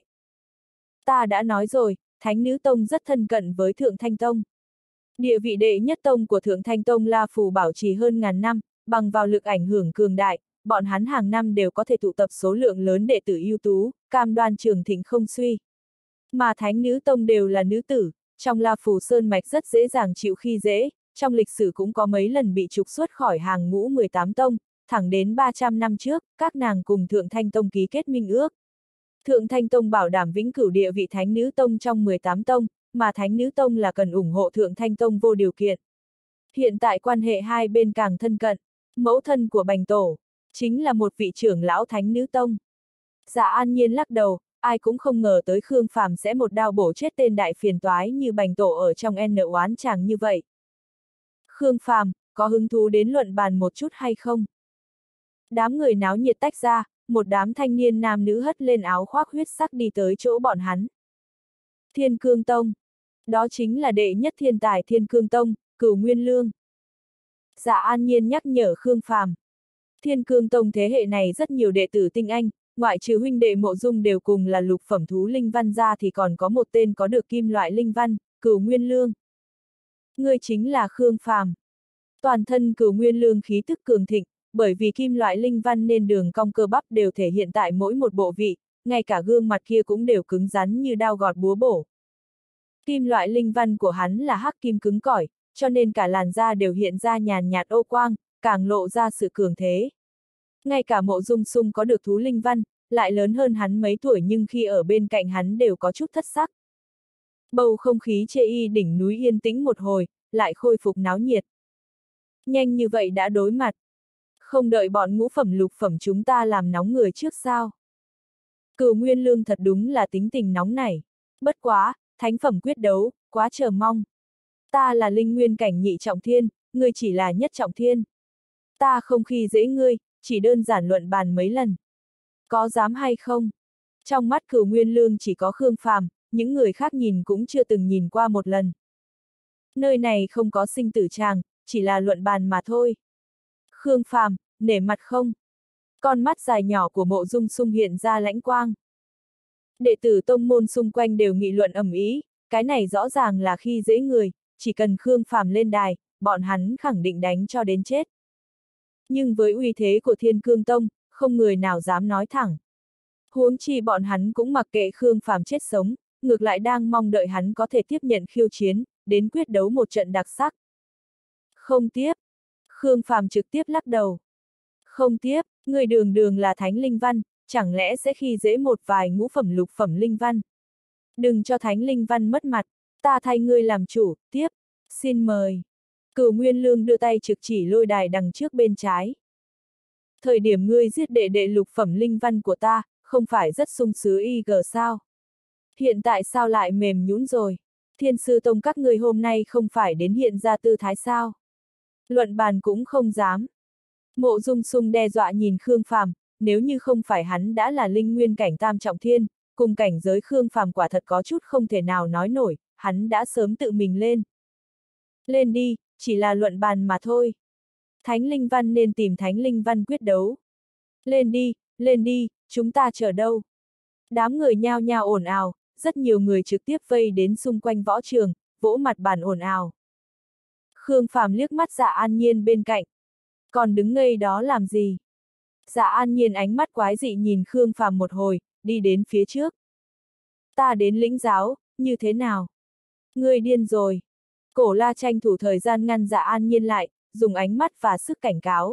Ta đã nói rồi, Thánh Nữ Tông rất thân cận với Thượng Thanh Tông. Địa vị đệ nhất tông của Thượng Thanh Tông La Phù bảo trì hơn ngàn năm, bằng vào lực ảnh hưởng cường đại, bọn hắn hàng năm đều có thể tụ tập số lượng lớn đệ tử ưu tú, cam đoan trường thịnh không suy. Mà Thánh Nữ Tông đều là nữ tử, trong La Phù Sơn Mạch rất dễ dàng chịu khi dễ, trong lịch sử cũng có mấy lần bị trục xuất khỏi hàng ngũ 18 tông, thẳng đến 300 năm trước, các nàng cùng Thượng Thanh Tông ký kết minh ước. Thượng Thanh Tông bảo đảm vĩnh cửu địa vị Thánh Nữ Tông trong 18 tông, mà Thánh Nữ Tông là cần ủng hộ Thượng Thanh Tông vô điều kiện. Hiện tại quan hệ hai bên càng thân cận, mẫu thân của Bành Tổ, chính là một vị trưởng lão Thánh Nữ Tông. Dạ An Nhiên lắc đầu, ai cũng không ngờ tới Khương Phàm sẽ một đao bổ chết tên đại phiền toái như Bành Tổ ở trong N oán chàng như vậy. Khương Phàm, có hứng thú đến luận bàn một chút hay không? Đám người náo nhiệt tách ra, một đám thanh niên nam nữ hất lên áo khoác huyết sắc đi tới chỗ bọn hắn. Thiên Cương Tông. Đó chính là đệ nhất thiên tài Thiên Cương Tông, Cửu Nguyên Lương. Dạ An Nhiên nhắc nhở Khương Phàm. Thiên Cương Tông thế hệ này rất nhiều đệ tử tinh anh, ngoại trừ huynh đệ Mộ Dung đều cùng là lục phẩm thú linh văn ra thì còn có một tên có được kim loại linh văn, Cửu Nguyên Lương. Ngươi chính là Khương Phàm. Toàn thân Cửu Nguyên Lương khí tức cường thịnh, bởi vì kim loại linh văn nên đường cong cơ bắp đều thể hiện tại mỗi một bộ vị, ngay cả gương mặt kia cũng đều cứng rắn như đao gọt búa bổ. Kim loại linh văn của hắn là hắc kim cứng cỏi, cho nên cả làn da đều hiện ra nhàn nhạt ô quang, càng lộ ra sự cường thế. Ngay cả Mộ Dung Sung có được thú linh văn, lại lớn hơn hắn mấy tuổi nhưng khi ở bên cạnh hắn đều có chút thất sắc. Bầu không khí chê y đỉnh núi yên tĩnh một hồi, lại khôi phục náo nhiệt. Nhanh như vậy đã đối mặt. Không đợi bọn ngũ phẩm lục phẩm chúng ta làm nóng người trước sao? Cửu Nguyên Lương thật đúng là tính tình nóng nảy. Bất quá, thánh phẩm quyết đấu, quá chờ mong. Ta là linh nguyên cảnh nhị trọng thiên, ngươi chỉ là nhất trọng thiên. Ta không khi dễ ngươi, chỉ đơn giản luận bàn mấy lần. Có dám hay không? Trong mắt Cửu Nguyên Lương chỉ có Khương Phàm, những người khác nhìn cũng chưa từng nhìn qua một lần. Nơi này không có sinh tử tràng, chỉ là luận bàn mà thôi. Khương Phàm, nể mặt không? Con mắt dài nhỏ của Mộ Dung Sung hiện ra lãnh quang. Đệ tử tông môn xung quanh đều nghị luận ầm ĩ, cái này rõ ràng là khi dễ người, chỉ cần Khương Phàm lên đài, bọn hắn khẳng định đánh cho đến chết. Nhưng với uy thế của Thiên Cương Tông, không người nào dám nói thẳng. Huống chi bọn hắn cũng mặc kệ Khương Phàm chết sống, ngược lại đang mong đợi hắn có thể tiếp nhận khiêu chiến, đến quyết đấu một trận đặc sắc. Không tiếp. Khương Phàm trực tiếp lắc đầu. Không tiếp, người đường đường là Thánh Linh Văn, chẳng lẽ sẽ khi dễ một vài ngũ phẩm lục phẩm linh văn. Đừng cho Thánh Linh Văn mất mặt, ta thay ngươi làm chủ, tiếp, xin mời. Cửu Nguyên Lương đưa tay trực chỉ lôi đài đằng trước bên trái. Thời điểm ngươi giết đệ đệ lục phẩm linh văn của ta, không phải rất sung sướng IG sao? Hiện tại sao lại mềm nhũn rồi? Thiên sư tông các ngươi hôm nay không phải đến hiện ra tư thái sao? Luận bàn cũng không dám. Mộ Dung Sung đe dọa nhìn Khương Phàm, nếu như không phải hắn đã là linh nguyên cảnh tam trọng thiên, cùng cảnh giới Khương Phàm quả thật có chút không thể nào nói nổi, hắn đã sớm tự mình lên. Lên đi, chỉ là luận bàn mà thôi. Thánh Linh Văn nên tìm Thánh Linh Văn quyết đấu. Lên đi, chúng ta chờ đâu? Đám người nhao nhao ồn ào, rất nhiều người trực tiếp vây đến xung quanh võ trường, vỗ mặt bàn ồn ào. Khương Phàm liếc mắt Dạ An Nhiên bên cạnh. Còn đứng ngây đó làm gì? Dạ An Nhiên ánh mắt quái dị nhìn Khương Phàm một hồi, đi đến phía trước. Ta đến lĩnh giáo, như thế nào? Ngươi điên rồi. Cổ La tranh thủ thời gian ngăn Dạ An Nhiên lại, dùng ánh mắt và sức cảnh cáo.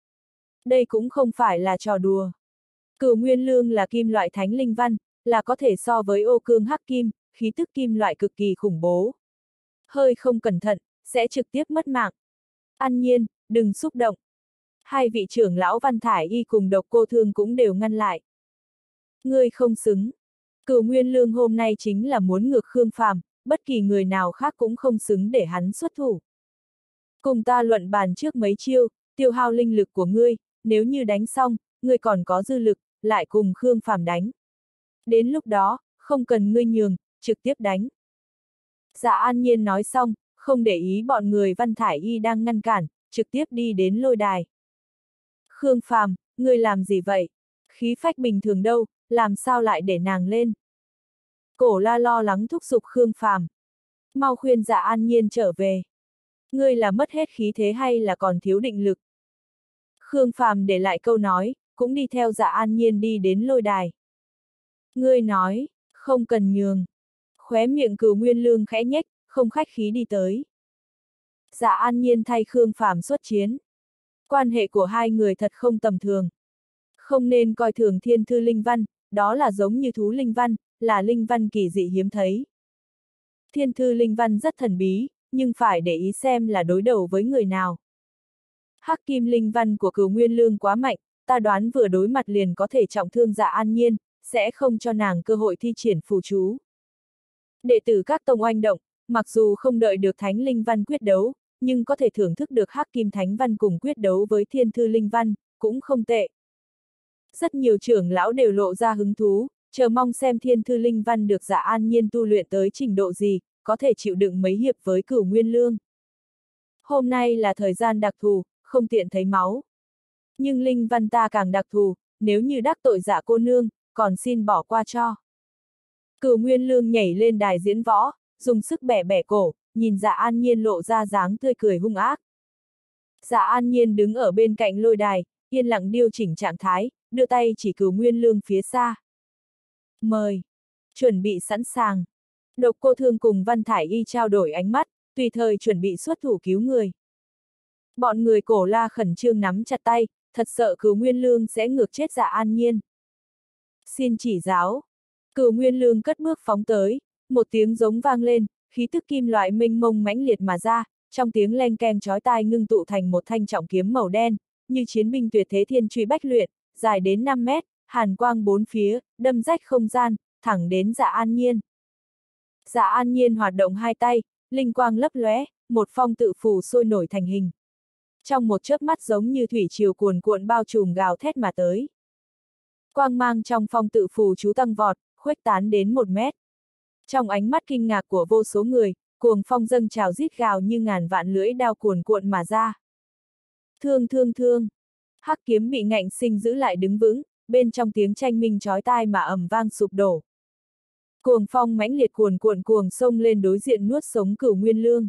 Đây cũng không phải là trò đùa. Cửu Nguyên Lương là kim loại thánh linh văn, là có thể so với ô cương hắc kim, khí tức kim loại cực kỳ khủng bố. Hơi không cẩn thận, sẽ trực tiếp mất mạng. An Nhiên, đừng xúc động. Hai vị trưởng lão Văn Thải Y cùng Độc Cô Thương cũng đều ngăn lại. Ngươi không xứng. Cửu Nguyên Lương hôm nay chính là muốn ngược Khương Phàm, bất kỳ người nào khác cũng không xứng để hắn xuất thủ. Cùng ta luận bàn trước mấy chiêu, tiêu hao linh lực của ngươi, nếu như đánh xong, ngươi còn có dư lực, lại cùng Khương Phàm đánh. Đến lúc đó, không cần ngươi nhường, trực tiếp đánh. Dạ An Nhiên nói xong, không để ý bọn người Văn Thải Y đang ngăn cản, trực tiếp đi đến lôi đài. Khương Phàm, ngươi làm gì vậy? Khí phách bình thường đâu, làm sao lại để nàng lên? Cổ La lo lắng thúc giục Khương Phàm. Mau khuyên Dạ An Nhiên trở về. Ngươi là mất hết khí thế hay là còn thiếu định lực? Khương Phàm để lại câu nói, cũng đi theo Dạ An Nhiên đi đến lôi đài. Ngươi nói, không cần nhường. Khóe miệng Cửu Nguyên Lương khẽ nhếch, không khách khí đi tới. Dạ An Nhiên thay Khương Phàm xuất chiến. Quan hệ của hai người thật không tầm thường. Không nên coi thường thiên thư linh văn, đó là giống như thú linh văn, là linh văn kỳ dị hiếm thấy. Thiên thư linh văn rất thần bí, nhưng phải để ý xem là đối đầu với người nào. Hắc kim linh văn của Cửu Nguyên Lương quá mạnh, ta đoán vừa đối mặt liền có thể trọng thương Dạ An Nhiên, sẽ không cho nàng cơ hội thi triển phù chú. Đệ tử các tông oanh động, mặc dù không đợi được Thánh Linh Văn quyết đấu, nhưng có thể thưởng thức được Hắc Kim Thánh Văn cùng quyết đấu với Thiên Thư Linh Văn, cũng không tệ. Rất nhiều trưởng lão đều lộ ra hứng thú, chờ mong xem Thiên Thư Linh Văn được Dạ An Nhiên tu luyện tới trình độ gì, có thể chịu đựng mấy hiệp với Cửu Nguyên Lương. Hôm nay là thời gian đặc thù, không tiện thấy máu. Nhưng Linh Văn ta càng đặc thù, nếu như đắc tội Dạ cô nương, còn xin bỏ qua cho. Cửu Nguyên Lương nhảy lên đài diễn võ, dùng sức bẻ bẻ cổ, nhìn Dạ An Nhiên lộ ra dáng tươi cười hung ác. Dạ An Nhiên đứng ở bên cạnh lôi đài, yên lặng điều chỉnh trạng thái, đưa tay chỉ Cửu Nguyên Lương phía xa. Mời! Chuẩn bị sẵn sàng. Độc Cô Thương cùng Văn Thải Y trao đổi ánh mắt, tùy thời chuẩn bị xuất thủ cứu người. Bọn người Cổ La khẩn trương nắm chặt tay, thật sợ Cửu Nguyên Lương sẽ ngược chết Dạ An Nhiên. Xin chỉ giáo. Cửu Nguyên Lương cất bước phóng tới, một tiếng giống vang lên, khí tức kim loại mênh mông mãnh liệt mà ra, trong tiếng leng keng chói tai ngưng tụ thành một thanh trọng kiếm màu đen, như chiến binh tuyệt thế thiên truy bách luyện, dài đến 5 mét, hàn quang bốn phía, đâm rách không gian, thẳng đến Dạ An Nhiên. Dạ An Nhiên hoạt động hai tay, linh quang lấp lóe, một phong tự phù sôi nổi thành hình. Trong một chớp mắt giống như thủy triều cuồn cuộn bao trùm gào thét mà tới. Quang mang trong phong tự phù chú tăng vọt, khuếch tán đến 1 mét. Trong ánh mắt kinh ngạc của vô số người, cuồng phong dâng trào rít gào như ngàn vạn lưỡi đao cuồn cuộn mà ra. Thương thương thương! Hắc kiếm bị ngạnh sinh giữ lại đứng vững, bên trong tiếng tranh minh chói tai mà ầm vang sụp đổ. Cuồng phong mãnh liệt cuồn cuộn cuồng xông lên đối diện nuốt sống Cửu Nguyên Lương.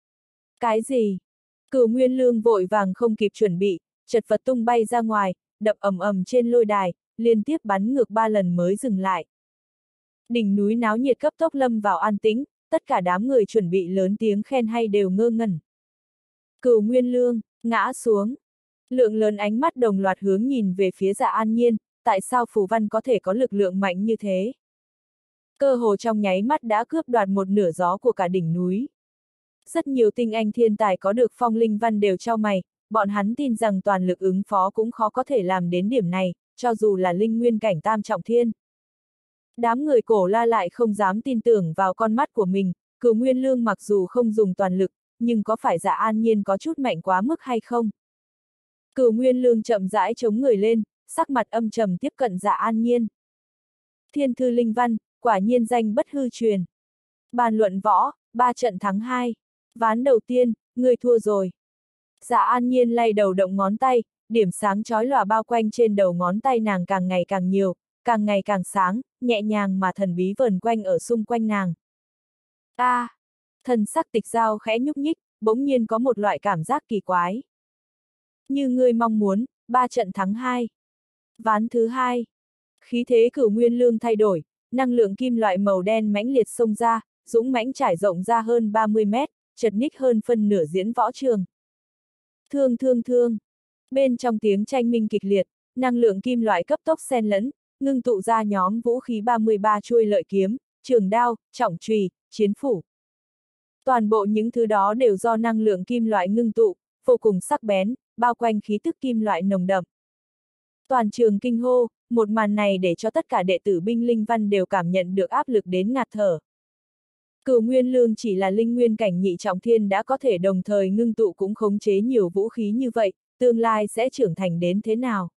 Cái gì? Cửu Nguyên Lương vội vàng không kịp chuẩn bị, chật vật tung bay ra ngoài, đập ầm ầm trên lôi đài, liên tiếp bắn ngược 3 lần mới dừng lại. Đỉnh núi náo nhiệt cấp tốc lâm vào an tĩnh, tất cả đám người chuẩn bị lớn tiếng khen hay đều ngơ ngẩn. Cửu Nguyên Lương, ngã xuống. Lượng lớn ánh mắt đồng loạt hướng nhìn về phía Dạ An Nhiên, tại sao phù văn có thể có lực lượng mạnh như thế? Cơ hồ trong nháy mắt đã cướp đoạt một nửa gió của cả đỉnh núi. Rất nhiều tinh anh thiên tài có được phong linh văn đều chau mày, bọn hắn tin rằng toàn lực ứng phó cũng khó có thể làm đến điểm này, cho dù là linh nguyên cảnh tam trọng thiên. Đám người Cổ La lại không dám tin tưởng vào con mắt của mình, Cửu Nguyên Lương mặc dù không dùng toàn lực, nhưng có phải Dạ An Nhiên có chút mạnh quá mức hay không? Cửu Nguyên Lương chậm rãi chống người lên, sắc mặt âm trầm tiếp cận Dạ An Nhiên. Thiên thư linh văn, quả nhiên danh bất hư truyền. Bàn luận võ, 3 trận thắng 2. Ván đầu tiên, ngươi thua rồi. Dạ An Nhiên lay đầu động ngón tay, điểm sáng chói lòa bao quanh trên đầu ngón tay nàng càng ngày càng nhiều, càng ngày càng sáng, nhẹ nhàng mà thần bí vờn quanh ở xung quanh nàng. Thần sắc Tịch Giao khẽ nhúc nhích, bỗng nhiên có một loại cảm giác kỳ quái. Như ngươi mong muốn, 3 trận thắng 2. Ván thứ 2. Khí thế Cửu Nguyên Lương thay đổi, năng lượng kim loại màu đen mãnh liệt xông ra, dũng mãnh trải rộng ra hơn 30 mét, chật ních hơn phân nửa diễn võ trường. Thương. Bên trong tiếng tranh minh kịch liệt, năng lượng kim loại cấp tốc xen lẫn, ngưng tụ ra nhóm vũ khí 33 chuôi lợi kiếm, trường đao, trọng chùy, chiến phủ. Toàn bộ những thứ đó đều do năng lượng kim loại ngưng tụ, vô cùng sắc bén, bao quanh khí tức kim loại nồng đậm. Toàn trường kinh hô, một màn này để cho tất cả đệ tử binh linh văn đều cảm nhận được áp lực đến ngạt thở. Cửu Nguyên Lương chỉ là linh nguyên cảnh nhị trọng thiên đã có thể đồng thời ngưng tụ cũng khống chế nhiều vũ khí như vậy, tương lai sẽ trưởng thành đến thế nào?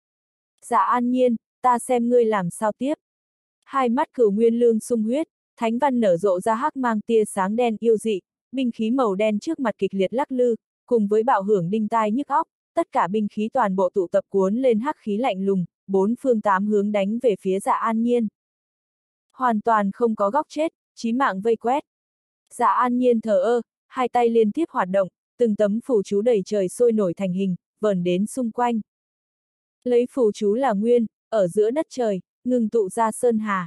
Dạ An Nhiên, ta xem ngươi làm sao tiếp. Hai mắt Cửu Nguyên Lương sung huyết, thánh văn nở rộ ra hắc mang tia sáng đen yêu dị, binh khí màu đen trước mặt kịch liệt lắc lư, cùng với bạo hưởng đinh tai nhức óc, tất cả binh khí toàn bộ tụ tập cuốn lên hắc khí lạnh lùng, bốn phương tám hướng đánh về phía Dạ An Nhiên. Hoàn toàn không có góc chết, chí mạng vây quét. Dạ An Nhiên thờ ơ, hai tay liên tiếp hoạt động, từng tấm phù chú đầy trời sôi nổi thành hình, vờn đến xung quanh. Lấy phù chú là nguyên, ở giữa đất trời, ngừng tụ ra Sơn Hà.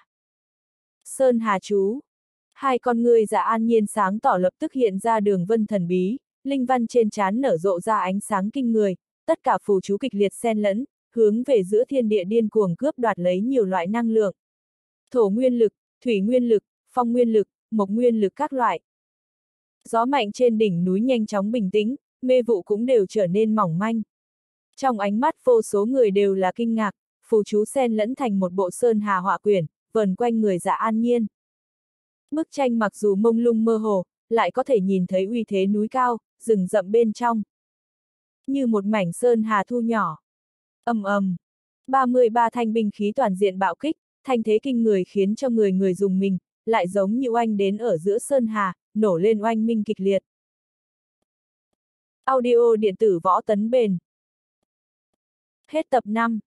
Sơn Hà chú. Hai con người Dạ An Nhiên sáng tỏ lập tức hiện ra đường vân thần bí, linh văn trên trán nở rộ ra ánh sáng kinh người, tất cả phù chú kịch liệt xen lẫn, hướng về giữa thiên địa điên cuồng cướp đoạt lấy nhiều loại năng lượng. Thổ nguyên lực, thủy nguyên lực, phong nguyên lực, mộc nguyên lực các loại. Gió mạnh trên đỉnh núi nhanh chóng bình tĩnh, mê vụ cũng đều trở nên mỏng manh. Trong ánh mắt vô số người đều là kinh ngạc, phù chú xen lẫn thành một bộ sơn hà họa quyển, vờn quanh người Dạ An Nhiên. Bức tranh mặc dù mông lung mơ hồ, lại có thể nhìn thấy uy thế núi cao, rừng rậm bên trong. Như một mảnh sơn hà thu nhỏ. Ầm ầm. 33 thanh binh khí toàn diện bạo kích, thanh thế kinh người khiến cho người dùng mình, lại giống như oanh đến ở giữa sơn hà, nổ lên oanh minh kịch liệt. Audio điện tử Võ Tấn Bền. Hết tập 5.